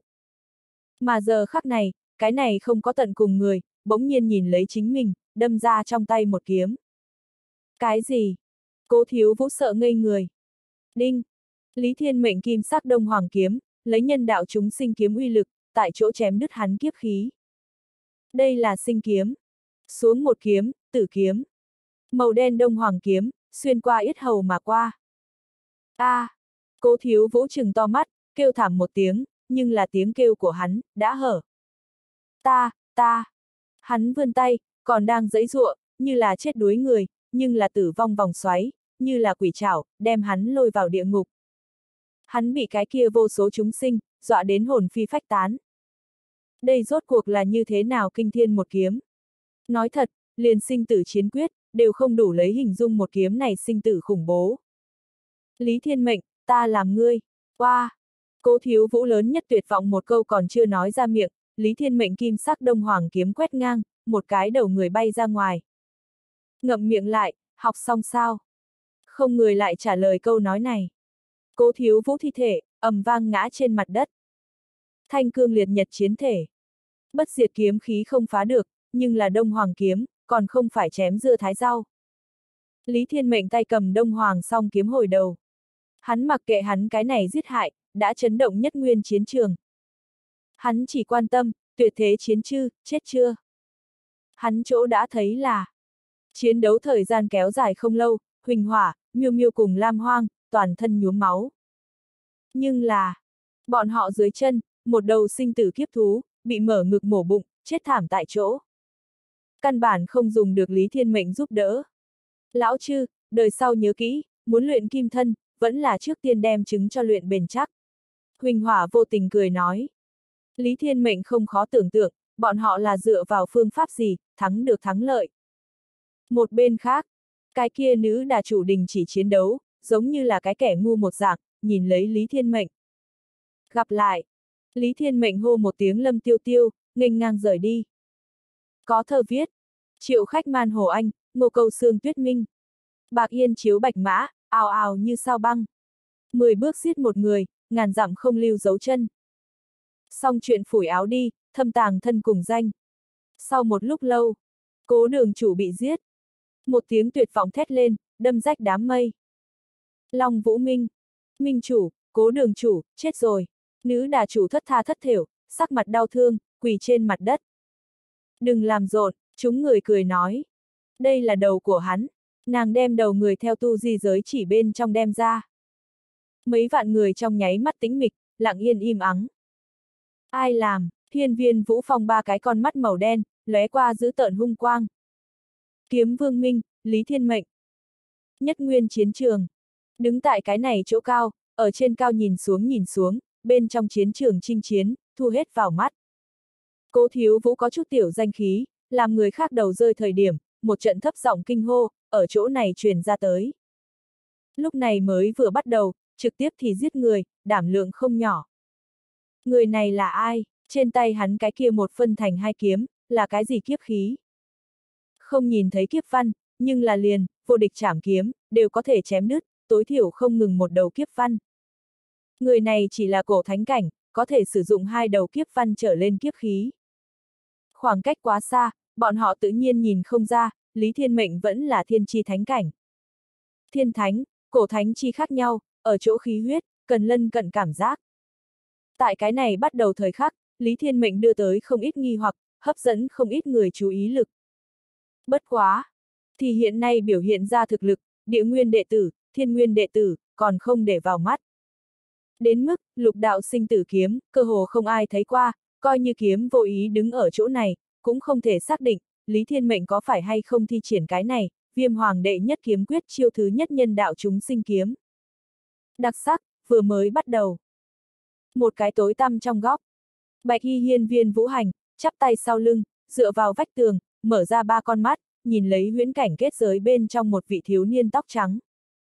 A: Mà giờ khắc này, cái này không có tận cùng người, bỗng nhiên nhìn lấy chính mình, đâm ra trong tay một kiếm. Cái gì? Cố Thiếu Vũ sợ ngây người. Đinh! Lý Thiên Mệnh kim sắc Đông Hoàng kiếm, lấy nhân đạo chúng sinh kiếm uy lực, tại chỗ chém đứt hắn kiếp khí. Đây là sinh kiếm. Xuống một kiếm, tử kiếm. Màu đen Đông Hoàng kiếm, xuyên qua yết hầu mà qua. A! À, Cố Thiếu Vũ trừng to mắt, kêu thảm một tiếng, nhưng là tiếng kêu của hắn, đã hở. Ta, ta! Hắn vươn tay, còn đang giãy giụa, như là chết đuối người, nhưng là tử vong vòng xoáy, như là quỷ trảo, đem hắn lôi vào địa ngục. Hắn bị cái kia vô số chúng sinh, dọa đến hồn phi phách tán. Đây rốt cuộc là như thế nào kinh thiên một kiếm? Nói thật, liền sinh tử chiến quyết, đều không đủ lấy hình dung một kiếm này sinh tử khủng bố. Lý Thiên Mệnh, ta làm ngươi. Oa! Wow. Cố Thiếu Vũ lớn nhất tuyệt vọng một câu còn chưa nói ra miệng, Lý Thiên Mệnh kim sắc Đông Hoàng kiếm quét ngang, một cái đầu người bay ra ngoài. Ngậm miệng lại, học xong sao? Không người lại trả lời câu nói này. Cố Thiếu Vũ thi thể, ầm vang ngã trên mặt đất. Thanh cương liệt nhật chiến thể. Bất diệt kiếm khí không phá được, nhưng là Đông Hoàng kiếm, còn không phải chém dưa thái rau. Lý Thiên Mệnh tay cầm Đông Hoàng song kiếm hồi đầu. Hắn mặc kệ hắn cái này giết hại, đã chấn động nhất nguyên chiến trường. Hắn chỉ quan tâm, tuyệt thế chiến chư, chết chưa? Hắn chỗ đã thấy là, chiến đấu thời gian kéo dài không lâu, Huỳnh Hỏa, Miêu Miêu cùng Lam Hoang, toàn thân nhuốm máu. Nhưng là, bọn họ dưới chân, một đầu sinh tử kiếp thú, bị mở ngực mổ bụng, chết thảm tại chỗ. Căn bản không dùng được Lý Thiên Mệnh giúp đỡ. Lão chư, đời sau nhớ kỹ, muốn luyện kim thân, vẫn là trước tiên đem trứng cho luyện bền chắc. Huỳnh Hỏa vô tình cười nói. Lý Thiên Mệnh không khó tưởng tượng, bọn họ là dựa vào phương pháp gì, thắng được thắng lợi. Một bên khác, cái kia nữ đà chủ đình chỉ chiến đấu, giống như là cái kẻ ngu một dạng, nhìn lấy Lý Thiên Mệnh. Gặp lại, Lý Thiên Mệnh hô một tiếng Lâm Tiêu Tiêu, nghênh ngang rời đi. Có thơ viết, triệu khách man hồ anh, ngô câu sương tuyết minh. Bạc yên chiếu bạch mã, ào ào như sao băng. Mười bước giết một người, ngàn dặm không lưu dấu chân. Xong chuyện phủi áo đi, thâm tàng thân cùng danh. Sau một lúc lâu, Cố Đường chủ bị giết. Một tiếng tuyệt vọng thét lên, đâm rách đám mây. Long Vũ Minh, Minh chủ, Cố Đường chủ, chết rồi. Nữ đà chủ thất tha thất thểu, sắc mặt đau thương, quỳ trên mặt đất. Đừng làm rộn, chúng người cười nói. Đây là đầu của hắn. Nàng đem đầu người theo tu di giới chỉ bên trong đem ra. Mấy vạn người trong nháy mắt tĩnh mịch, lặng yên im ắng. Ai làm? Hiên Viên Vũ Phong ba cái con mắt màu đen, lóe qua giữ tợn hung quang. Kiếm Vương Minh, Lý Thiên Mệnh. Nhất nguyên chiến trường. Đứng tại cái này chỗ cao, ở trên cao nhìn xuống nhìn xuống, bên trong chiến trường chinh chiến, thu hết vào mắt. Cố Thiếu Vũ có chút tiểu danh khí, làm người khác đầu rơi thời điểm, một trận thấp giọng kinh hô, ở chỗ này truyền ra tới. Lúc này mới vừa bắt đầu, trực tiếp thì giết người, đảm lượng không nhỏ. Người này là ai? Trên tay hắn cái kia một phân thành hai kiếm, là cái gì kiếp khí? Không nhìn thấy kiếp văn, nhưng là liền, vô địch trảm kiếm, đều có thể chém đứt, tối thiểu không ngừng một đầu kiếp văn. Người này chỉ là cổ thánh cảnh, có thể sử dụng hai đầu kiếp văn trở lên kiếp khí. Khoảng cách quá xa, bọn họ tự nhiên nhìn không ra, Lý Thiên Mệnh vẫn là thiên chi thánh cảnh. Thiên thánh, cổ thánh chi khác nhau, ở chỗ khí huyết, cần lân cận cảm giác. Tại cái này bắt đầu thời khắc, Lý Thiên Mệnh đưa tới không ít nghi hoặc, hấp dẫn không ít người chú ý lực. Bất quá, thì hiện nay biểu hiện ra thực lực, địa nguyên đệ tử, thiên nguyên đệ tử, còn không để vào mắt. Đến mức, lục đạo sinh tử kiếm, cơ hồ không ai thấy qua, coi như kiếm vô ý đứng ở chỗ này, cũng không thể xác định, Lý Thiên Mệnh có phải hay không thi triển cái này, Viêm Hoàng đệ nhất kiếm quyết chiêu thứ nhất nhân đạo chúng sinh kiếm. Đặc sắc, vừa mới bắt đầu. Một cái tối tăm trong góc. Bạch Y Hiên Viên Vũ Hành, chắp tay sau lưng, dựa vào vách tường, mở ra ba con mắt, nhìn lấy huyễn cảnh kết giới bên trong một vị thiếu niên tóc trắng.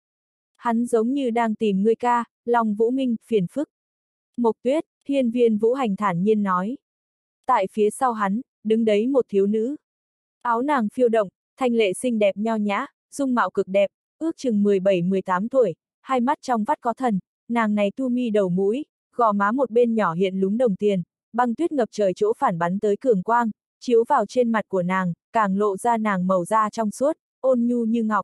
A: Hắn giống như đang tìm ngươi ca, Long Vũ Minh, phiền phức. Mộc Tuyết, Hiên Viên Vũ Hành thản nhiên nói. Tại phía sau hắn, đứng đấy một thiếu nữ. Áo nàng phiêu động, thanh lệ xinh đẹp nho nhã, dung mạo cực đẹp, ước chừng mười bảy mười tám tuổi, hai mắt trong vắt có thần, nàng này tu mi đầu mũi, gò má một bên nhỏ hiện lúng đồng tiền, băng tuyết ngập trời chỗ phản bắn tới cường quang, chiếu vào trên mặt của nàng, càng lộ ra nàng màu da trong suốt, ôn nhu như ngọc.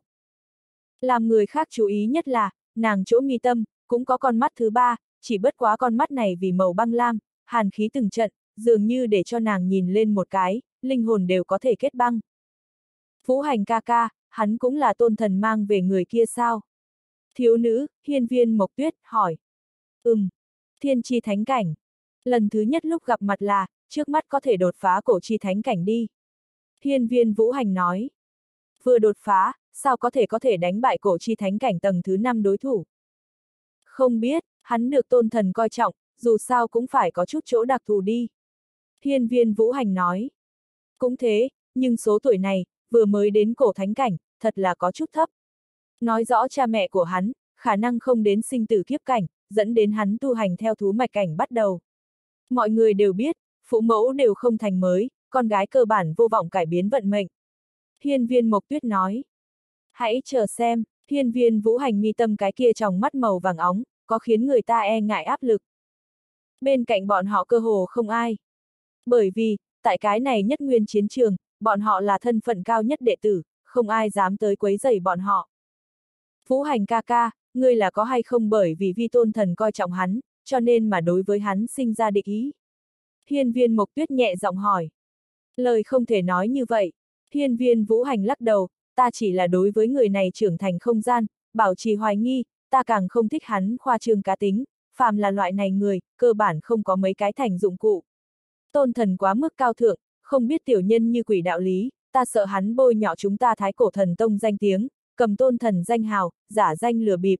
A: Làm người khác chú ý nhất là, nàng chỗ mi tâm, cũng có con mắt thứ ba, chỉ bất quá con mắt này vì màu băng lam, hàn khí từng trận, dường như để cho nàng nhìn lên một cái, linh hồn đều có thể kết băng. Vũ Hành ca ca, hắn cũng là tôn thần mang về người kia sao? Thiếu nữ, Hiên Viên Mộc Tuyết, hỏi. Ừm, thiên chi thánh cảnh. Lần thứ nhất lúc gặp mặt là, trước mắt có thể đột phá cổ chi thánh cảnh đi. Hiên Viên Vũ Hành nói. Vừa đột phá, sao có thể có thể đánh bại cổ chi thánh cảnh tầng thứ năm đối thủ? Không biết, hắn được tôn thần coi trọng, dù sao cũng phải có chút chỗ đặc thù đi. Hiên Viên Vũ Hành nói. Cũng thế, nhưng số tuổi này, vừa mới đến cổ thánh cảnh, thật là có chút thấp. Nói rõ cha mẹ của hắn, khả năng không đến sinh tử kiếp cảnh, dẫn đến hắn tu hành theo thú mạch cảnh bắt đầu. Mọi người đều biết, phụ mẫu đều không thành mới, con gái cơ bản vô vọng cải biến vận mệnh. Hiên Viên Mộc Tuyết nói. Hãy chờ xem, Hiên Viên Vũ Hành mi tâm cái kia trong mắt màu vàng óng, có khiến người ta e ngại áp lực. Bên cạnh bọn họ cơ hồ không ai. Bởi vì, tại cái này nhất nguyên chiến trường, bọn họ là thân phận cao nhất đệ tử, không ai dám tới quấy rầy bọn họ. Vũ Hành ca ca, ngươi là có hay không bởi vì vi tôn thần coi trọng hắn, cho nên mà đối với hắn sinh ra địch ý? Hiên viên Mộc Tuyết nhẹ giọng hỏi. Lời không thể nói như vậy. Hiên viên Vũ Hành lắc đầu, ta chỉ là đối với người này trưởng thành không gian, bảo trì hoài nghi, ta càng không thích hắn khoa trương cá tính, phàm là loại này người, cơ bản không có mấy cái thành dụng cụ. Tôn thần quá mức cao thượng, không biết tiểu nhân như quỷ đạo lý, ta sợ hắn bôi nhọ chúng ta Thái Cổ Thần Tông danh tiếng, cầm tôn thần danh hào, giả danh lừa bịp.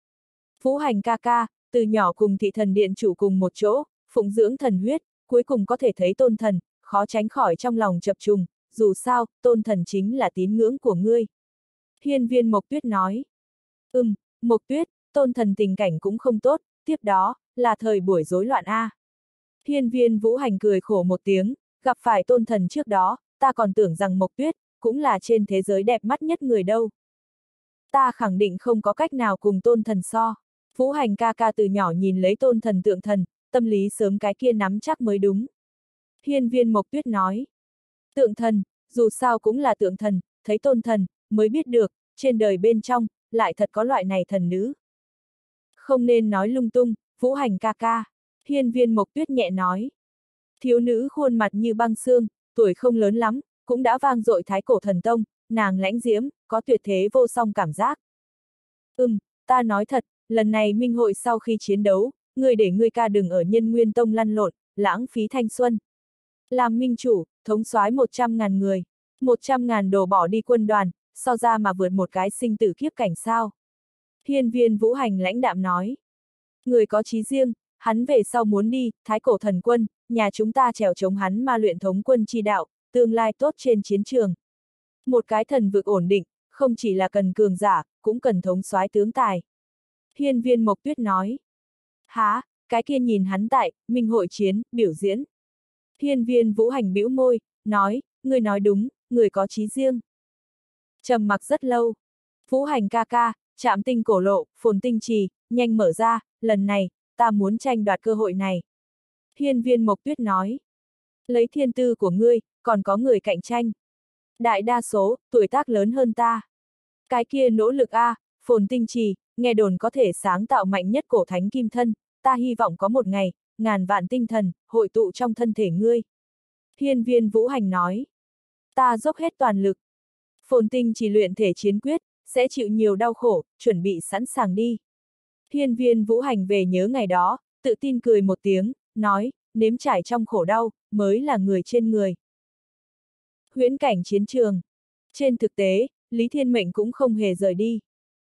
A: Vũ Hành ca ca, từ nhỏ cùng thị thần điện chủ cùng một chỗ, phụng dưỡng thần huyết, cuối cùng có thể thấy tôn thần, khó tránh khỏi trong lòng chập trùng, dù sao, tôn thần chính là tín ngưỡng của ngươi. Hiên viên Mộc Tuyết nói. Ừm, Mộc Tuyết, tôn thần tình cảnh cũng không tốt, tiếp đó, là thời buổi rối loạn A. Hiên viên Vũ Hành cười khổ một tiếng, gặp phải tôn thần trước đó, ta còn tưởng rằng Mộc Tuyết, cũng là trên thế giới đẹp mắt nhất người đâu. Ta khẳng định không có cách nào cùng tôn thần so. Vũ Hành ca ca từ nhỏ nhìn lấy tôn thần tượng thần, tâm lý sớm cái kia nắm chắc mới đúng. Hiên viên Mộc Tuyết nói. Tượng thần, dù sao cũng là tượng thần, thấy tôn thần, mới biết được, trên đời bên trong, lại thật có loại này thần nữ. Không nên nói lung tung, Vũ Hành ca ca. Hiên viên Mộc Tuyết nhẹ nói. Thiếu nữ khuôn mặt như băng xương, tuổi không lớn lắm, cũng đã vang dội Thái Cổ Thần Tông, nàng lãnh diễm, có tuyệt thế vô song cảm giác. Ừm, ta nói thật, lần này minh hội sau khi chiến đấu, người để ngươi ca đừng ở Nhân Nguyên Tông lăn lộn, lãng phí thanh xuân. Làm minh chủ, thống soái một trăm ngàn người, một trăm ngàn đồ bỏ đi quân đoàn, so ra mà vượt một cái sinh tử kiếp cảnh sao. Hiên viên Vũ Hành lãnh đạm nói. Người có chí riêng, hắn về sau muốn đi, Thái Cổ Thần Quân, nhà chúng ta trèo chống hắn mà luyện thống quân chi đạo, tương lai tốt trên chiến trường. Một cái thần vực ổn định, không chỉ là cần cường giả, cũng cần thống soái tướng tài. Hiên viên Mộc Tuyết nói. Há, cái kia nhìn hắn tại, minh hội chiến, biểu diễn. Hiên viên Vũ Hành bĩu môi, nói, người nói đúng, người có chí riêng. Trầm mặc rất lâu. Vũ Hành ca ca, Trạm Tinh cổ lộ, Phồn Tinh trì, nhanh mở ra, lần này, ta muốn tranh đoạt cơ hội này. Hiên viên Mộc Tuyết nói. Lấy thiên tư của ngươi, còn có người cạnh tranh. Đại đa số, tuổi tác lớn hơn ta. Cái kia nỗ lực a, à, Phồn Tinh trì, nghe đồn có thể sáng tạo mạnh nhất cổ thánh kim thân, ta hy vọng có một ngày, ngàn vạn tinh thần, hội tụ trong thân thể ngươi. Hiên viên Vũ Hành nói. Ta dốc hết toàn lực. Phồn Tinh chỉ luyện thể chiến quyết, sẽ chịu nhiều đau khổ, chuẩn bị sẵn sàng đi. Hiên viên Vũ Hành về nhớ ngày đó, tự tin cười một tiếng, nói, nếm trải trong khổ đau, mới là người trên người. Huyễn cảnh chiến trường. Trên thực tế, Lý Thiên Mệnh cũng không hề rời đi.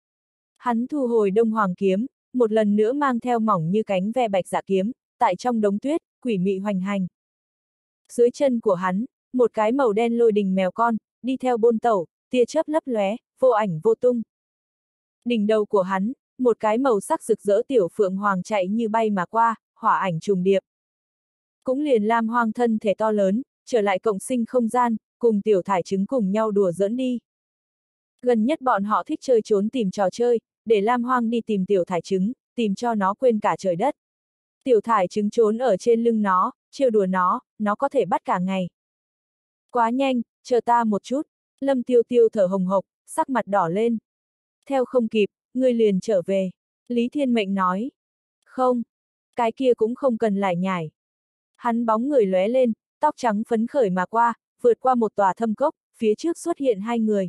A: Hắn thu hồi Đông Hoàng kiếm, một lần nữa mang theo mỏng như cánh ve bạch dạ kiếm, tại trong đống tuyết, quỷ mị hoành hành. Dưới chân của hắn, một cái màu đen lôi đình mèo con, đi theo bôn tẩu, tia chớp lấp lóe, vô ảnh vô tung. Đỉnh đầu của hắn, một cái màu sắc rực rỡ tiểu phượng hoàng chạy như bay mà qua, hỏa ảnh trùng điệp. Cũng liền Lam Hoang thân thể to lớn, trở lại cộng sinh không gian, cùng tiểu thải trứng cùng nhau đùa giỡn đi. Gần nhất bọn họ thích chơi trốn tìm trò chơi, để Lam Hoang đi tìm tiểu thải trứng, tìm cho nó quên cả trời đất. Tiểu thải trứng trốn ở trên lưng nó, trêu đùa nó, nó có thể bắt cả ngày. Quá nhanh, chờ ta một chút. Lâm Tiêu Tiêu thở hồng hộc, sắc mặt đỏ lên. Theo không kịp, ngươi liền trở về. Lý Thiên Mệnh nói. Không, cái kia cũng không cần lải nhải. Hắn bóng người lóe lên, tóc trắng phấn khởi mà qua, vượt qua một tòa thâm cốc, phía trước xuất hiện hai người.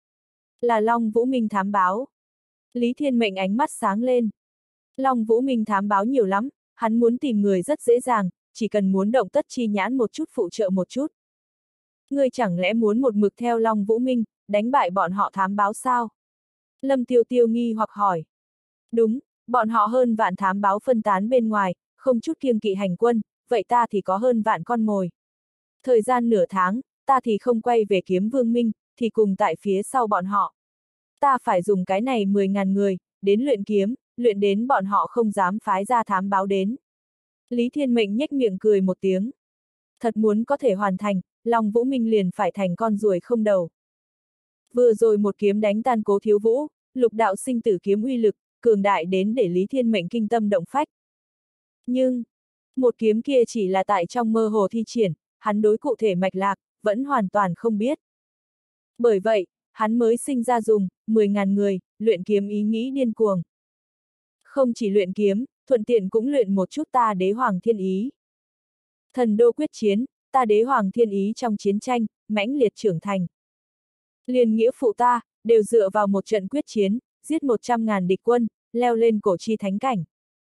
A: Là Long Vũ Minh thám báo. Lý Thiên Mệnh ánh mắt sáng lên. Long Vũ Minh thám báo nhiều lắm, hắn muốn tìm người rất dễ dàng, chỉ cần muốn động tất chi nhãn một chút phụ trợ một chút. Ngươi chẳng lẽ muốn một mực theo Long Vũ Minh, đánh bại bọn họ thám báo sao? Lâm Tiêu Tiêu nghi hoặc hỏi. Đúng, bọn họ hơn vạn thám báo phân tán bên ngoài, không chút kiêng kỵ hành quân, vậy ta thì có hơn vạn con mồi. Thời gian nửa tháng, ta thì không quay về kiếm Vương Minh, thì cùng tại phía sau bọn họ. Ta phải dùng cái này mười ngàn người, đến luyện kiếm, luyện đến bọn họ không dám phái ra thám báo đến. Lý Thiên Mệnh nhếch miệng cười một tiếng. Thật muốn có thể hoàn thành, Long Vũ Minh liền phải thành con ruồi không đầu. Vừa rồi một kiếm đánh tan Cố Thiếu Vũ, lục đạo sinh tử kiếm uy lực, cường đại đến để Lý Thiên Mệnh kinh tâm động phách. Nhưng, một kiếm kia chỉ là tại trong mơ hồ thi triển, hắn đối cụ thể mạch lạc, vẫn hoàn toàn không biết. Bởi vậy, hắn mới sinh ra dùng, mười ngàn người, luyện kiếm ý nghĩ điên cuồng. Không chỉ luyện kiếm, thuận tiện cũng luyện một chút ta đế hoàng thiên ý. Thần đô quyết chiến, ta đế hoàng thiên ý trong chiến tranh, mãnh liệt trưởng thành. Liền nghĩa phụ ta, đều dựa vào một trận quyết chiến, giết một trăm ngàn địch quân, leo lên cổ chi thánh cảnh.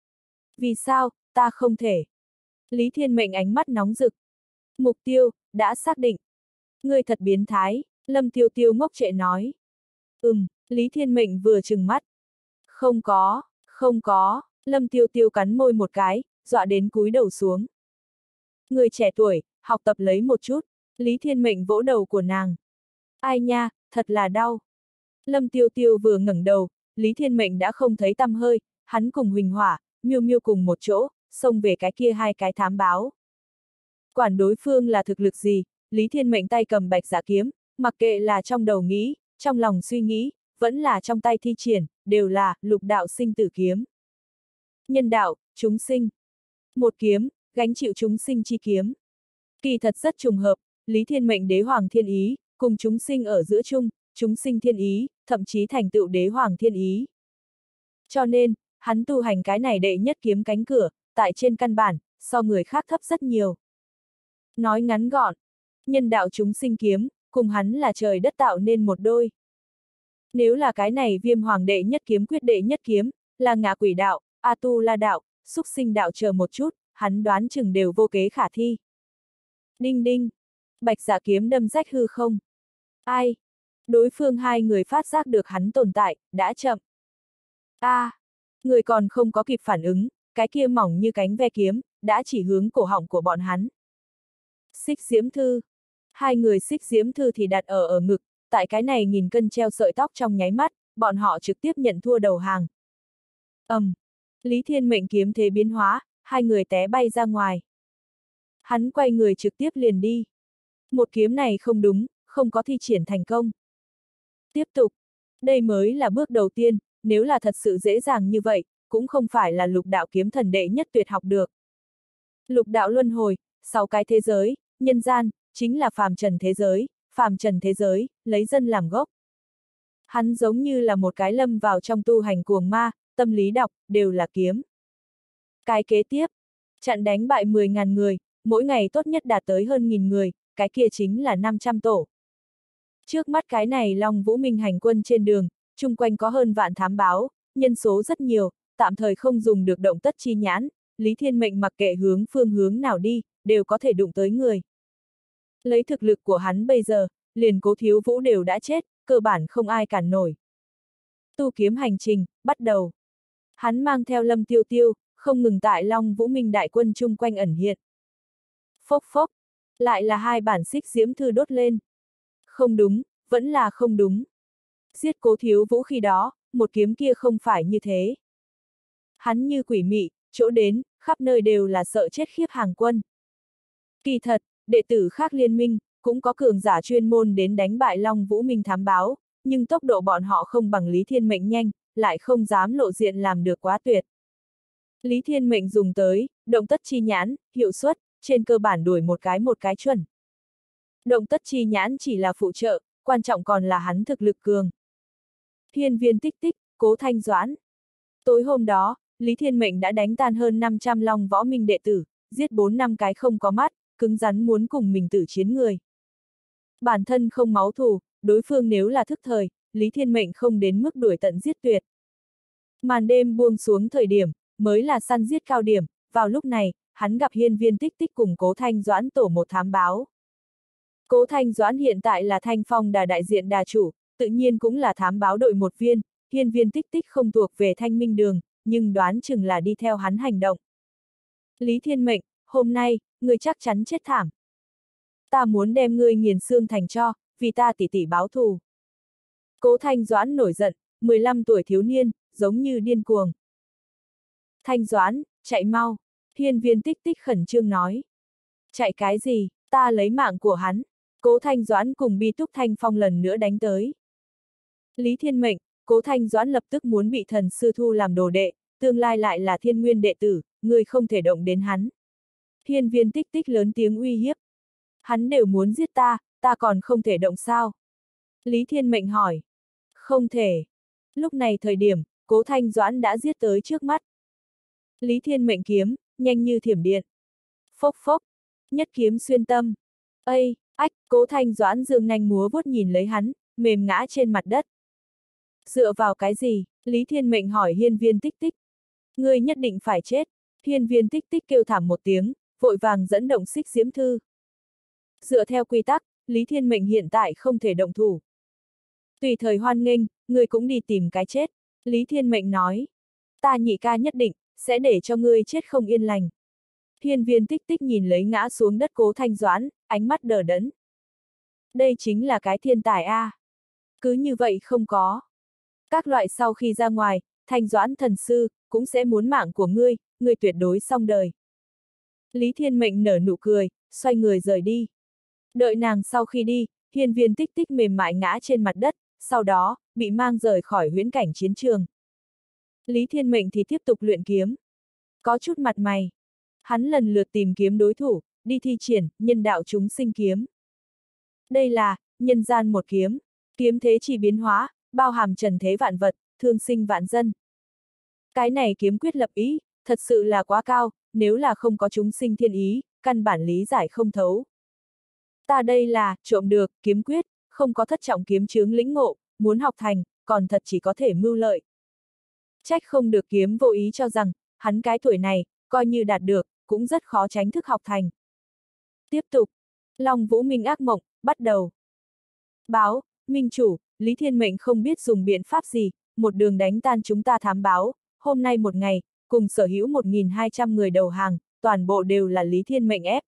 A: Vì sao, ta không thể? Lý Thiên Mệnh ánh mắt nóng rực. Mục tiêu, đã xác định. Ngươi thật biến thái, Lâm Tiêu Tiêu ngốc trệ nói. Ừm, Lý Thiên Mệnh vừa trừng mắt. Không có, không có, Lâm Tiêu Tiêu cắn môi một cái, dọa đến cúi đầu xuống. Người trẻ tuổi, học tập lấy một chút, Lý Thiên Mệnh vỗ đầu của nàng. Ai nha, thật là đau. Lâm Tiêu Tiêu vừa ngẩng đầu, Lý Thiên Mệnh đã không thấy tăm hơi, hắn cùng Huỳnh Hỏa, Miêu Miêu cùng một chỗ, xông về cái kia hai cái thám báo. Quản đối phương là thực lực gì, Lý Thiên Mệnh tay cầm bạch dạ kiếm, mặc kệ là trong đầu nghĩ, trong lòng suy nghĩ, vẫn là trong tay thi triển, đều là lục đạo sinh tử kiếm. Nhân đạo, chúng sinh. Một kiếm, gánh chịu chúng sinh chi kiếm. Kỳ thật rất trùng hợp, Lý Thiên Mệnh đế hoàng thiên ý, cùng chúng sinh ở giữa chung, chúng sinh thiên ý, thậm chí thành tựu đế hoàng thiên ý. Cho nên, hắn tu hành cái này đệ nhất kiếm cánh cửa, tại trên căn bản, so người khác thấp rất nhiều. Nói ngắn gọn, nhân đạo chúng sinh kiếm, cùng hắn là trời đất tạo nên một đôi. Nếu là cái này viêm hoàng đệ nhất kiếm quyết đệ nhất kiếm, là ngạ quỷ đạo, A tu la đạo, xúc sinh đạo chờ một chút, hắn đoán chừng đều vô kế khả thi. Đinh đinh, bạch dạ kiếm đâm rách hư không. Ai? Đối phương hai người phát giác được hắn tồn tại, đã chậm. A, à, người còn không có kịp phản ứng, cái kia mỏng như cánh ve kiếm, đã chỉ hướng cổ họng của bọn hắn. Xích diễm thư. Hai người xích diễm thư thì đặt ở ở ngực, tại cái này nghìn cân treo sợi tóc trong nháy mắt, bọn họ trực tiếp nhận thua đầu hàng. Ầm, um, Lý Thiên Mệnh kiếm thế biến hóa, hai người té bay ra ngoài. Hắn quay người trực tiếp liền đi. Một kiếm này không đúng, không có thi triển thành công. Tiếp tục. Đây mới là bước đầu tiên, nếu là thật sự dễ dàng như vậy, cũng không phải là lục đạo kiếm thần đệ nhất tuyệt học được. Lục đạo luân hồi, sáu cái thế giới, nhân gian, chính là phàm trần thế giới, phàm trần thế giới, lấy dân làm gốc. Hắn giống như là một cái lâm vào trong tu hành cuồng ma, tâm lý đọc, đều là kiếm. Cái kế tiếp, chặn đánh bại mười ngàn người, mỗi ngày tốt nhất đạt tới hơn nghìn người, cái kia chính là năm trăm tổ. Trước mắt cái này Long Vũ Minh hành quân trên đường, chung quanh có hơn vạn thám báo, nhân số rất nhiều, tạm thời không dùng được động tất chi nhãn, Lý Thiên Mệnh mặc kệ hướng phương hướng nào đi, đều có thể đụng tới người. Lấy thực lực của hắn bây giờ, liền Cố Thiếu Vũ đều đã chết, cơ bản không ai cản nổi. Tu kiếm hành trình, bắt đầu. Hắn mang theo Lâm Tiêu Tiêu, không ngừng tại Long Vũ Minh đại quân chung quanh ẩn hiện. Phốc phốc, lại là hai bản xích diễm thư đốt lên. Không đúng, vẫn là không đúng. Giết Cố Thiếu Vũ khi đó, một kiếm kia không phải như thế. Hắn như quỷ mị, chỗ đến, khắp nơi đều là sợ chết khiếp hàng quân. Kỳ thật, đệ tử khác liên minh, cũng có cường giả chuyên môn đến đánh bại Long Vũ Minh thám báo, nhưng tốc độ bọn họ không bằng Lý Thiên Mệnh nhanh, lại không dám lộ diện làm được quá tuyệt. Lý Thiên Mệnh dùng tới, động tất chi nhãn, hiệu suất, trên cơ bản đuổi một cái một cái chuẩn. Động tất chi nhãn chỉ là phụ trợ, quan trọng còn là hắn thực lực cường. Hiên viên tích tích, Cố Thanh Doãn. Tối hôm đó, Lý Thiên Mệnh đã đánh tan hơn năm trăm Long Võ Minh đệ tử, giết bốn năm cái không có mắt, cứng rắn muốn cùng mình tử chiến người. Bản thân không máu thù, đối phương nếu là thức thời, Lý Thiên Mệnh không đến mức đuổi tận giết tuyệt. Màn đêm buông xuống thời điểm, mới là săn giết cao điểm, vào lúc này, hắn gặp hiên viên tích tích cùng Cố Thanh Doãn tổ một thám báo. Cố Thanh Doãn hiện tại là Thanh Phong Đà đại diện đà chủ, tự nhiên cũng là thám báo đội một viên, hiên viên tích tích không thuộc về Thanh Minh Đường, nhưng đoán chừng là đi theo hắn hành động. Lý Thiên Mệnh, hôm nay, ngươi chắc chắn chết thảm. Ta muốn đem ngươi nghiền xương thành tro, vì ta tỉ tỉ báo thù. Cố Thanh Doãn nổi giận, mười lăm tuổi thiếu niên, giống như điên cuồng. Thanh Doãn, chạy mau, hiên viên tích tích khẩn trương nói. Chạy cái gì, ta lấy mạng của hắn. Cố Thanh Doãn cùng Bi Túc Thanh Phong lần nữa đánh tới. Lý Thiên Mệnh, Cố Thanh Doãn lập tức muốn bị thần sư thu làm đồ đệ, tương lai lại là thiên nguyên đệ tử, người không thể động đến hắn. Hiên viên tích tích lớn tiếng uy hiếp. Hắn đều muốn giết ta, ta còn không thể động sao? Lý Thiên Mệnh hỏi. Không thể. Lúc này thời điểm, Cố Thanh Doãn đã giết tới trước mắt. Lý Thiên Mệnh kiếm, nhanh như thiểm điện. Phốc phốc, nhất kiếm xuyên tâm. Ây, ách, Cố Thanh Doãn dương nanh múa vuốt nhìn lấy hắn, mềm ngã trên mặt đất. Dựa vào cái gì? Lý Thiên Mệnh hỏi Hiên Viên Tích Tích. Ngươi nhất định phải chết. Hiên Viên Tích Tích kêu thảm một tiếng, vội vàng dẫn động xích diễm thư. Dựa theo quy tắc, Lý Thiên Mệnh hiện tại không thể động thủ. Tùy thời hoan nghênh, ngươi cũng đi tìm cái chết. Lý Thiên Mệnh nói. Ta nhị ca nhất định, sẽ để cho ngươi chết không yên lành. Hiên Viên Tích Tích nhìn lấy ngã xuống đất Cố Thanh Doãn, ánh mắt đờ đẫn. Đây chính là cái thiên tài a. À. Cứ như vậy không có. Các loại sau khi ra ngoài, Thanh Doãn thần sư, cũng sẽ muốn mạng của ngươi, ngươi tuyệt đối xong đời. Lý Thiên Mệnh nở nụ cười, xoay người rời đi. Đợi nàng sau khi đi, Hiên Viên Tích Tích mềm mại ngã trên mặt đất, sau đó, bị mang rời khỏi huyễn cảnh chiến trường. Lý Thiên Mệnh thì tiếp tục luyện kiếm. Có chút mặt mày. Hắn lần lượt tìm kiếm đối thủ, đi thi triển, nhân đạo chúng sinh kiếm. Đây là, nhân gian một kiếm, kiếm thế chỉ biến hóa, bao hàm trần thế vạn vật, thương sinh vạn dân. Cái này kiếm quyết lập ý, thật sự là quá cao, nếu là không có chúng sinh thiên ý, căn bản lý giải không thấu. Ta đây là, trộm được, kiếm quyết, không có thất trọng kiếm chướng lĩnh ngộ, muốn học thành, còn thật chỉ có thể mưu lợi. Trách không được kiếm vô ý cho rằng, hắn cái tuổi này, coi như đạt được, cũng rất khó tránh thức học thành. Tiếp tục. Long Vũ Minh ác mộng, bắt đầu. Báo, Minh chủ, Lý Thiên Mệnh không biết dùng biện pháp gì, một đường đánh tan chúng ta thám báo, hôm nay một ngày, cùng sở hữu một nghìn hai trăm người đầu hàng, toàn bộ đều là Lý Thiên Mệnh ép.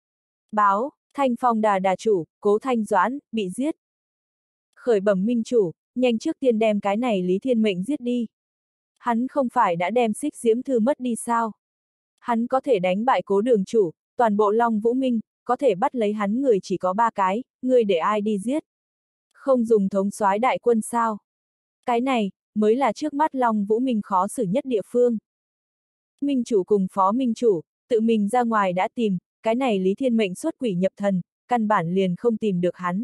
A: Báo, Thanh Phong Đà Đà chủ, Cố Thanh Doãn, bị giết. Khởi bẩm Minh chủ, nhanh trước tiên đem cái này Lý Thiên Mệnh giết đi. Hắn không phải đã đem xích diễm thư mất đi sao? Hắn có thể đánh bại Cố đường chủ, toàn bộ Long Vũ Minh, có thể bắt lấy hắn người chỉ có ba cái, người để ai đi giết? Không dùng thống soái đại quân sao? Cái này, mới là trước mắt Long Vũ Minh khó xử nhất địa phương. Minh chủ cùng phó minh chủ, tự mình ra ngoài đã tìm, cái này Lý Thiên Mệnh xuất quỷ nhập thần, căn bản liền không tìm được hắn.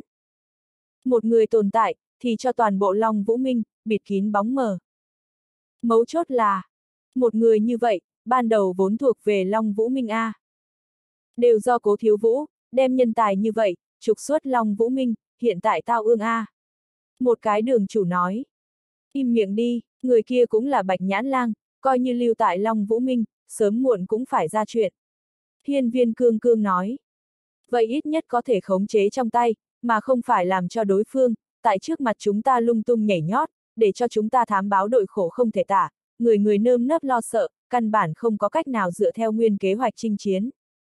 A: Một người tồn tại, thì cho toàn bộ Long Vũ Minh, bịt kín bóng mờ. Mấu chốt là, một người như vậy, ban đầu vốn thuộc về Long Vũ Minh A. Đều do Cố Thiếu Vũ, đem nhân tài như vậy, trục xuất Long Vũ Minh, hiện tại tao ương A. Một cái đường chủ nói. Im miệng đi, người kia cũng là Bạch Nhãn Lang, coi như lưu tại Long Vũ Minh, sớm muộn cũng phải ra chuyện. Hiên Viên Cương Cương nói. Vậy ít nhất có thể khống chế trong tay, mà không phải làm cho đối phương, tại trước mặt chúng ta lung tung nhảy nhót, để cho chúng ta thám báo đội khổ không thể tả, người người nơm nớp lo sợ, căn bản không có cách nào dựa theo nguyên kế hoạch chinh chiến.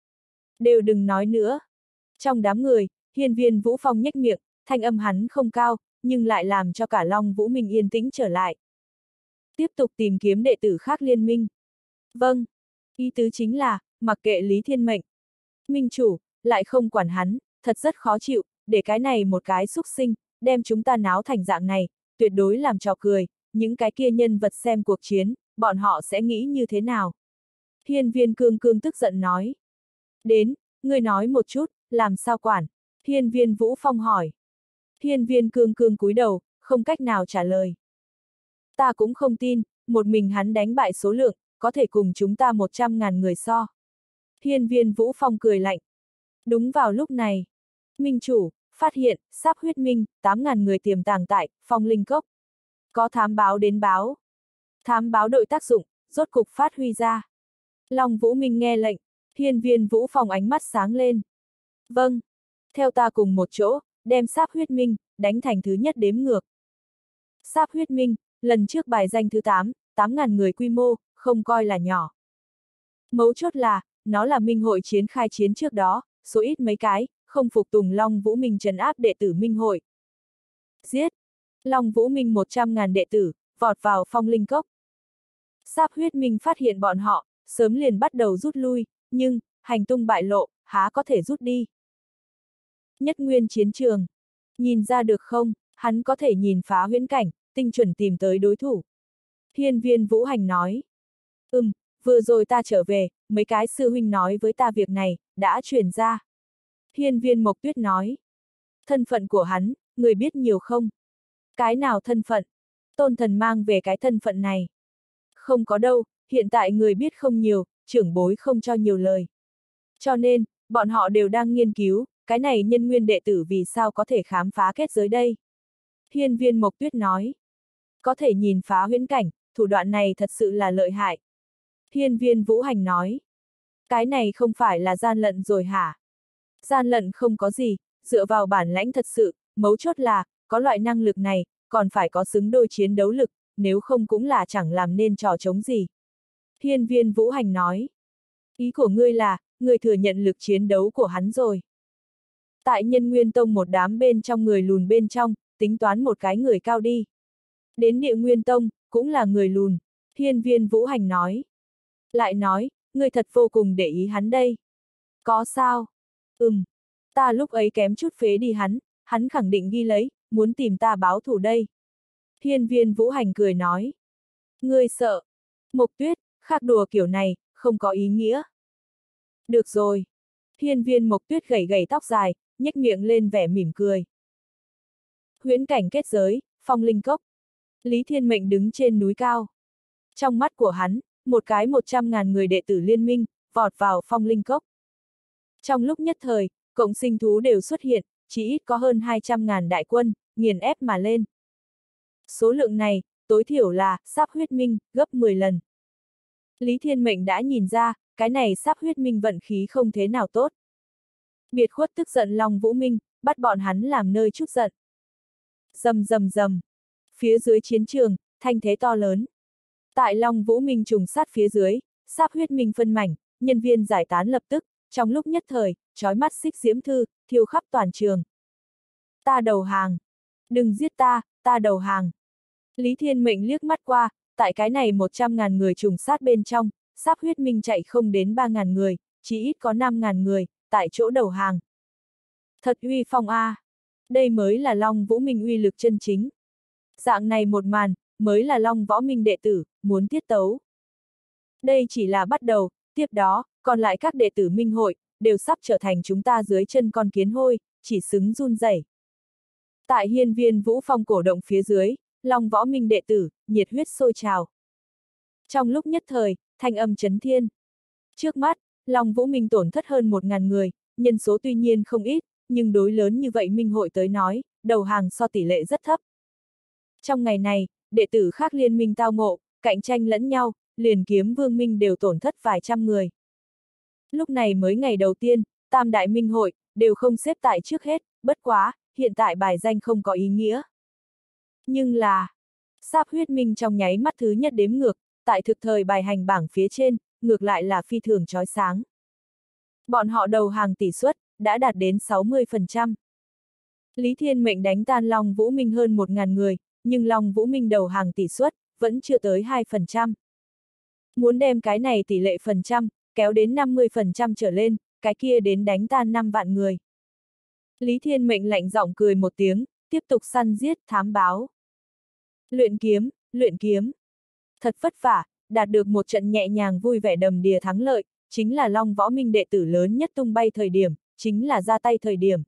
A: Đều đừng nói nữa. Trong đám người, Hiên Viên Vũ Phong nhếch miệng, thanh âm hắn không cao, nhưng lại làm cho cả Long Vũ Minh yên tĩnh trở lại. Tiếp tục tìm kiếm đệ tử khác liên minh. Vâng. Ý tứ chính là, mặc kệ Lý Thiên Mệnh. Minh chủ, lại không quản hắn, thật rất khó chịu, để cái này một cái xúc sinh, đem chúng ta náo thành dạng này, tuyệt đối làm trò cười, những cái kia nhân vật xem cuộc chiến, bọn họ sẽ nghĩ như thế nào? Hiên Viên Cương Cương tức giận nói. Đến, ngươi nói một chút, làm sao quản? Hiên Viên Vũ Phong hỏi. Hiên Viên Cương Cương cúi đầu, không cách nào trả lời. Ta cũng không tin, một mình hắn đánh bại số lượng, có thể cùng chúng ta một trăm ngàn người so. Hiên Viên Vũ Phong cười lạnh. Đúng vào lúc này, Minh chủ, phát hiện, sắp huyết minh, tám ngàn người tiềm tàng tại, Phong Linh Cốc. Có thám báo đến báo. Thám báo đội tác dụng, rốt cục phát huy ra. Long Vũ Minh nghe lệnh, Hiên Viên Vũ Phong ánh mắt sáng lên. Vâng, theo ta cùng một chỗ, đem sáp huyết minh, đánh thành thứ nhất đếm ngược. Sáp huyết minh, lần trước bài danh thứ tám, tám ngàn người quy mô, không coi là nhỏ. Mấu chốt là, nó là minh hội chiến khai chiến trước đó, số ít mấy cái, không phục tùng Long Vũ Minh trấn áp đệ tử minh hội. Giết! Long Vũ Minh một trăm ngàn đệ tử, vọt vào Phong Linh Cốc. Sáp huyết minh phát hiện bọn họ, sớm liền bắt đầu rút lui, nhưng, hành tung bại lộ, há có thể rút đi. Nhất nguyên chiến trường. Nhìn ra được không, hắn có thể nhìn phá huyễn cảnh, tinh chuẩn tìm tới đối thủ. Hiên Viên Vũ Hành nói. Ừm, vừa rồi ta trở về, mấy cái sư huynh nói với ta việc này, đã truyền ra. Hiên Viên Mộc Tuyết nói. Thân phận của hắn, người biết nhiều không? Cái nào thân phận? Tôn Thần mang về cái thân phận này. Không có đâu, hiện tại người biết không nhiều, trưởng bối không cho nhiều lời. Cho nên, bọn họ đều đang nghiên cứu, cái này nhân nguyên đệ tử vì sao có thể khám phá kết giới đây. Hiên Viên Mộc Tuyết nói. Có thể nhìn phá huyễn cảnh, thủ đoạn này thật sự là lợi hại. Hiên Viên Vũ Hành nói. Cái này không phải là gian lận rồi hả? Gian lận không có gì, dựa vào bản lãnh thật sự, mấu chốt là, có loại năng lực này, còn phải có xứng đôi chiến đấu lực, nếu không cũng là chẳng làm nên trò trống gì. Hiên Viên Vũ Hành nói. Ý của ngươi là, ngươi thừa nhận lực chiến đấu của hắn rồi. Tại Nhân Nguyên Tông một đám bên trong người lùn bên trong, tính toán một cái người cao đi. Đến Địa Nguyên Tông, cũng là người lùn. Hiên Viên Vũ Hành nói. Lại nói, ngươi thật vô cùng để ý hắn đây. Có sao? Ừm. Ta lúc ấy kém chút phế đi hắn, hắn khẳng định ghi lấy, muốn tìm ta báo thù đây. Hiên Viên Vũ Hành cười nói. Ngươi sợ. Mộc Tuyết, khác đùa kiểu này, không có ý nghĩa. Được rồi. Hiên Viên Mộc Tuyết gẩy gẩy tóc dài, nhếch miệng lên vẻ mỉm cười. Huyễn cảnh kết giới, Phong Linh Cốc. Lý Thiên Mệnh đứng trên núi cao. Trong mắt của hắn, một cái một trăm ngàn người đệ tử liên minh, vọt vào Phong Linh Cốc. Trong lúc nhất thời, cộng sinh thú đều xuất hiện, chỉ ít có hơn hai trăm ngàn đại quân, nghiền ép mà lên. Số lượng này, tối thiểu là, sắp huyết minh, gấp mười lần. Lý Thiên Mệnh đã nhìn ra, cái này sắp huyết minh vận khí không thế nào tốt. Biệt khuất tức giận Long Vũ Minh, bắt bọn hắn làm nơi chút giận. Rầm rầm rầm. Phía dưới chiến trường, thanh thế to lớn. Tại Long Vũ Minh trùng sát phía dưới, sắp huyết minh phân mảnh, nhân viên giải tán lập tức, trong lúc nhất thời, chói mắt xích diễm thư, thiêu khắp toàn trường. Ta đầu hàng. Đừng giết ta, ta đầu hàng. Lý Thiên Mệnh liếc mắt qua, tại cái này một trăm ngàn người trùng sát bên trong, sắp huyết minh chạy không đến ba ngàn người, chỉ ít có năm ngàn người, tại chỗ đầu hàng. Thật uy phong a, à. Đây mới là Long Vũ Minh uy lực chân chính. Dạng này một màn, mới là Long Võ Minh đệ tử, muốn tiết tấu. Đây chỉ là bắt đầu, tiếp đó, còn lại các đệ tử minh hội, đều sắp trở thành chúng ta dưới chân con kiến hôi, chỉ xứng run rẩy. Tại Hiên Viên Vũ Phong cổ động phía dưới, Long Võ Minh đệ tử, nhiệt huyết sôi trào. Trong lúc nhất thời, thanh âm chấn thiên. Trước mắt, Long Vũ Minh tổn thất hơn một ngàn người, nhân số tuy nhiên không ít, nhưng đối lớn như vậy minh hội tới nói, đầu hàng so tỷ lệ rất thấp. Trong ngày này, đệ tử khác liên minh tao ngộ, cạnh tranh lẫn nhau, liền kiếm vương minh đều tổn thất vài trăm người. Lúc này mới ngày đầu tiên, tam đại minh hội, đều không xếp tại trước hết, bất quá, hiện tại bài danh không có ý nghĩa. Nhưng là, sáp huyết minh trong nháy mắt thứ nhất đếm ngược, tại thực thời bài hành bảng phía trên, ngược lại là phi thường chói sáng. Bọn họ đầu hàng tỷ suất, đã đạt đến sáu mươi phần trăm. Lý Thiên Mệnh đánh tan Long Vũ Minh hơn một ngàn người, nhưng Long Vũ Minh đầu hàng tỷ suất, vẫn chưa tới hai phần trăm. Muốn đem cái này tỷ lệ phần trăm, kéo đến năm mươi phần trăm trở lên, cái kia đến đánh tan năm vạn người. Lý Thiên Mệnh lạnh giọng cười một tiếng, tiếp tục săn giết, thám báo. Luyện kiếm, luyện kiếm. Thật vất vả, đạt được một trận nhẹ nhàng vui vẻ đầm đìa thắng lợi, chính là Long Võ Minh đệ tử lớn nhất tung bay thời điểm, chính là ra tay thời điểm.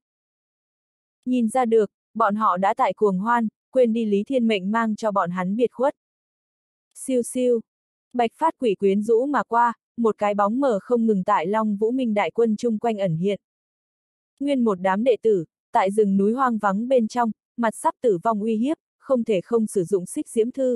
A: Nhìn ra được, bọn họ đã tại cuồng hoan, quên đi Lý Thiên Mệnh mang cho bọn hắn biệt khuất. Siêu siêu. Bạch phát quỷ quyến rũ mà qua, một cái bóng mờ không ngừng tại Long Vũ Minh đại quân chung quanh ẩn hiện. Nguyên một đám đệ tử, tại rừng núi hoang vắng bên trong, mặt sắp tử vong uy hiếp, không thể không sử dụng xích diễm thư.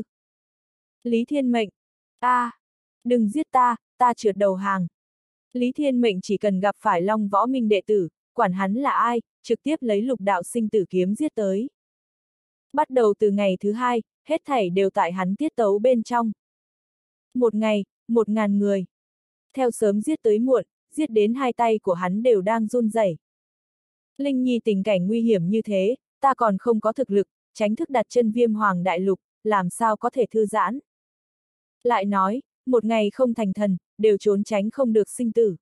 A: Lý Thiên Mệnh. A, à, đừng giết ta, ta trượt đầu hàng. Lý Thiên Mệnh chỉ cần gặp phải Long Võ Minh đệ tử, quản hắn là ai, trực tiếp lấy lục đạo sinh tử kiếm giết tới. Bắt đầu từ ngày thứ hai, hết thảy đều tại hắn tiết tấu bên trong. Một ngày, một ngàn người. Theo sớm giết tới muộn, giết đến hai tay của hắn đều đang run rẩy. Linh Nhi tình cảnh nguy hiểm như thế, ta còn không có thực lực, tránh thức đặt chân Viêm Hoàng đại lục, làm sao có thể thư giãn. Lại nói, một ngày không thành thần, đều trốn tránh không được sinh tử.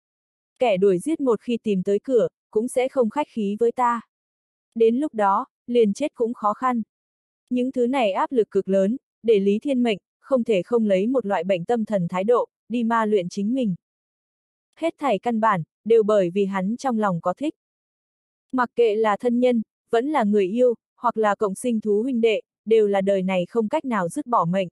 A: Kẻ đuổi giết một khi tìm tới cửa, cũng sẽ không khách khí với ta. Đến lúc đó, liền chết cũng khó khăn. Những thứ này áp lực cực lớn, để Lý Thiên Mệnh, không thể không lấy một loại bệnh tâm thần thái độ, đi ma luyện chính mình. Hết thảy căn bản, đều bởi vì hắn trong lòng có thích. Mặc kệ là thân nhân, vẫn là người yêu, hoặc là cộng sinh thú huynh đệ, đều là đời này không cách nào dứt bỏ mệnh.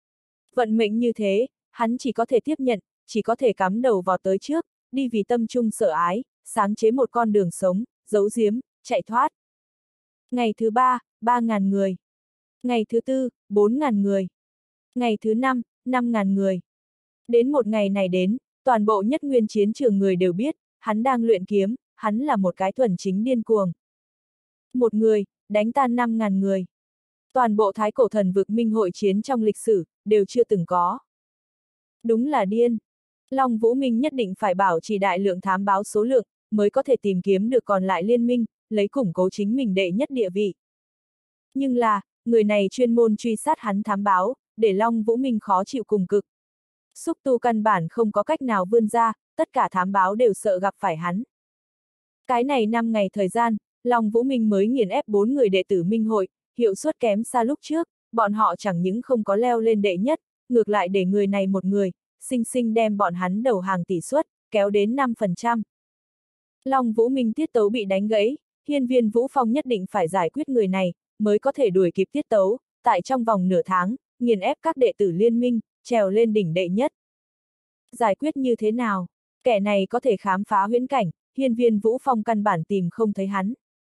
A: Vận mệnh như thế, hắn chỉ có thể tiếp nhận, chỉ có thể cắm đầu vào tới trước, đi vì tâm trung sợ ái, sáng chế một con đường sống, giấu giếm, chạy thoát. Ngày thứ ba, ba ngàn người. Ngày thứ tư, bốn ngàn người. Ngày thứ năm, năm ngàn người. Đến một ngày này đến, toàn bộ nhất nguyên chiến trường người đều biết, hắn đang luyện kiếm, hắn là một cái thuần chính điên cuồng. Một người, đánh tan năm ngàn người. Toàn bộ thái cổ thần vực minh hội chiến trong lịch sử, đều chưa từng có. Đúng là điên. Long Vũ Minh nhất định phải bảo trì đại lượng thám báo số lượng, mới có thể tìm kiếm được còn lại liên minh, lấy củng cố chính mình đệ nhất địa vị. Nhưng là, người này chuyên môn truy sát hắn thám báo, để Long Vũ Minh khó chịu cùng cực. Xúc tu căn bản không có cách nào vươn ra, tất cả thám báo đều sợ gặp phải hắn. Cái này năm ngày thời gian, Long Vũ Minh mới nghiền ép bốn người đệ tử minh hội, hiệu suất kém xa lúc trước, bọn họ chẳng những không có leo lên đệ nhất, ngược lại để người này một người, sinh sinh đem bọn hắn đầu hàng tỷ suất, kéo đến năm phần trăm. Long Vũ Minh tiết tấu bị đánh gãy, Hiên Viên Vũ Phong nhất định phải giải quyết người này, mới có thể đuổi kịp tiết tấu, tại trong vòng nửa tháng, nghiền ép các đệ tử liên minh, trèo lên đỉnh đệ nhất. Giải quyết như thế nào? Kẻ này có thể khám phá huyễn cảnh, Hiên Viên Vũ Phong căn bản tìm không thấy hắn.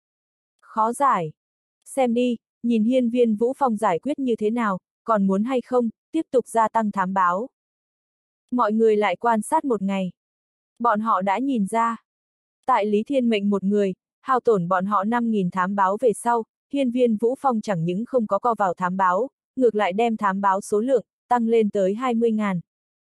A: Khó giải. Xem đi, nhìn Hiên Viên Vũ Phong giải quyết như thế nào, còn muốn hay không, tiếp tục gia tăng thám báo. Mọi người lại quan sát một ngày. Bọn họ đã nhìn ra. Tại Lý Thiên Mệnh một người, hao tổn bọn họ năm nghìn thám báo về sau, Hiên Viên Vũ Phong chẳng những không có co vào thám báo, ngược lại đem thám báo số lượng, tăng lên tới hai mươi nghìn.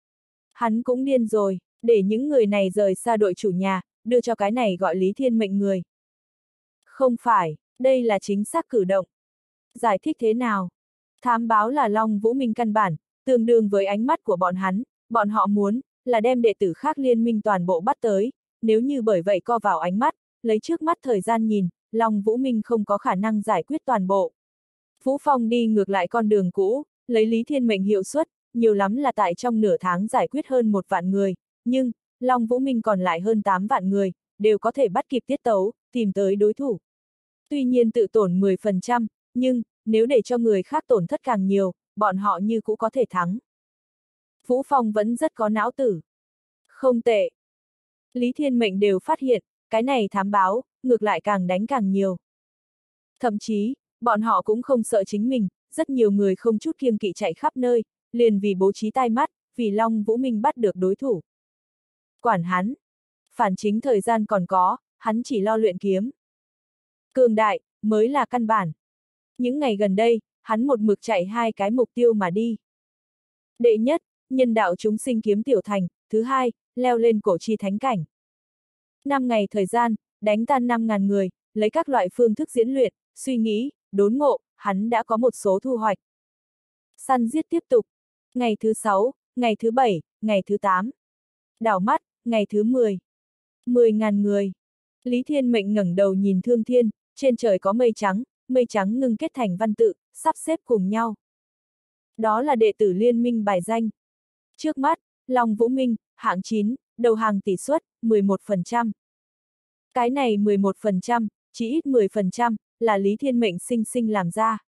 A: Hắn cũng điên rồi, để những người này rời xa đội chủ nhà, đưa cho cái này gọi Lý Thiên Mệnh người. Không phải, đây là chính xác cử động. Giải thích thế nào? Thám báo là Long Vũ Minh căn bản, tương đương với ánh mắt của bọn hắn, bọn họ muốn, là đem đệ tử khác liên minh toàn bộ bắt tới, nếu như bởi vậy co vào ánh mắt, lấy trước mắt thời gian nhìn, Long Vũ Minh không có khả năng giải quyết toàn bộ. Vũ Phong đi ngược lại con đường cũ, lấy Lý Thiên Mệnh hiệu suất, nhiều lắm là tại trong nửa tháng giải quyết hơn một vạn người, nhưng, Long Vũ Minh còn lại hơn tám vạn người, đều có thể bắt kịp tiết tấu, tìm tới đối thủ. Tuy nhiên tự tổn mười phần trăm, nhưng, nếu để cho người khác tổn thất càng nhiều, bọn họ như cũ có thể thắng. Vũ Phong vẫn rất có não tử. Không tệ. Lý Thiên Mệnh đều phát hiện, cái này thám báo, ngược lại càng đánh càng nhiều. Thậm chí, bọn họ cũng không sợ chính mình, rất nhiều người không chút kiêng kỵ chạy khắp nơi, liền vì bố trí tai mắt, vì Long Vũ Minh bắt được đối thủ. Quản hắn. Phản chính thời gian còn có, hắn chỉ lo luyện kiếm. Cường đại, mới là căn bản. Những ngày gần đây, hắn một mực chạy hai cái mục tiêu mà đi. Đệ nhất, nhân đạo chúng sinh kiếm tiểu thành, thứ hai, leo lên cổ chi thánh cảnh. Năm ngày thời gian, đánh tan năm ngàn người, lấy các loại phương thức diễn luyện, suy nghĩ, đốn ngộ, hắn đã có một số thu hoạch. Săn giết tiếp tục. Ngày thứ sáu, ngày thứ bảy, ngày thứ tám. Đảo mắt, ngày thứ mười. Mười ngàn người. Lý Thiên Mệnh ngẩng đầu nhìn Thương Thiên, trên trời có mây trắng, mây trắng ngưng kết thành văn tự, sắp xếp cùng nhau. Đó là đệ tử liên minh bài danh. Trước mắt, Long Vũ Minh, hạng chín, đầu hàng tỷ suất, mười một phần trăm. Cái này mười một phần trăm, chỉ ít mười phần trăm, là Lý Thiên Mệnh sinh sinh làm ra.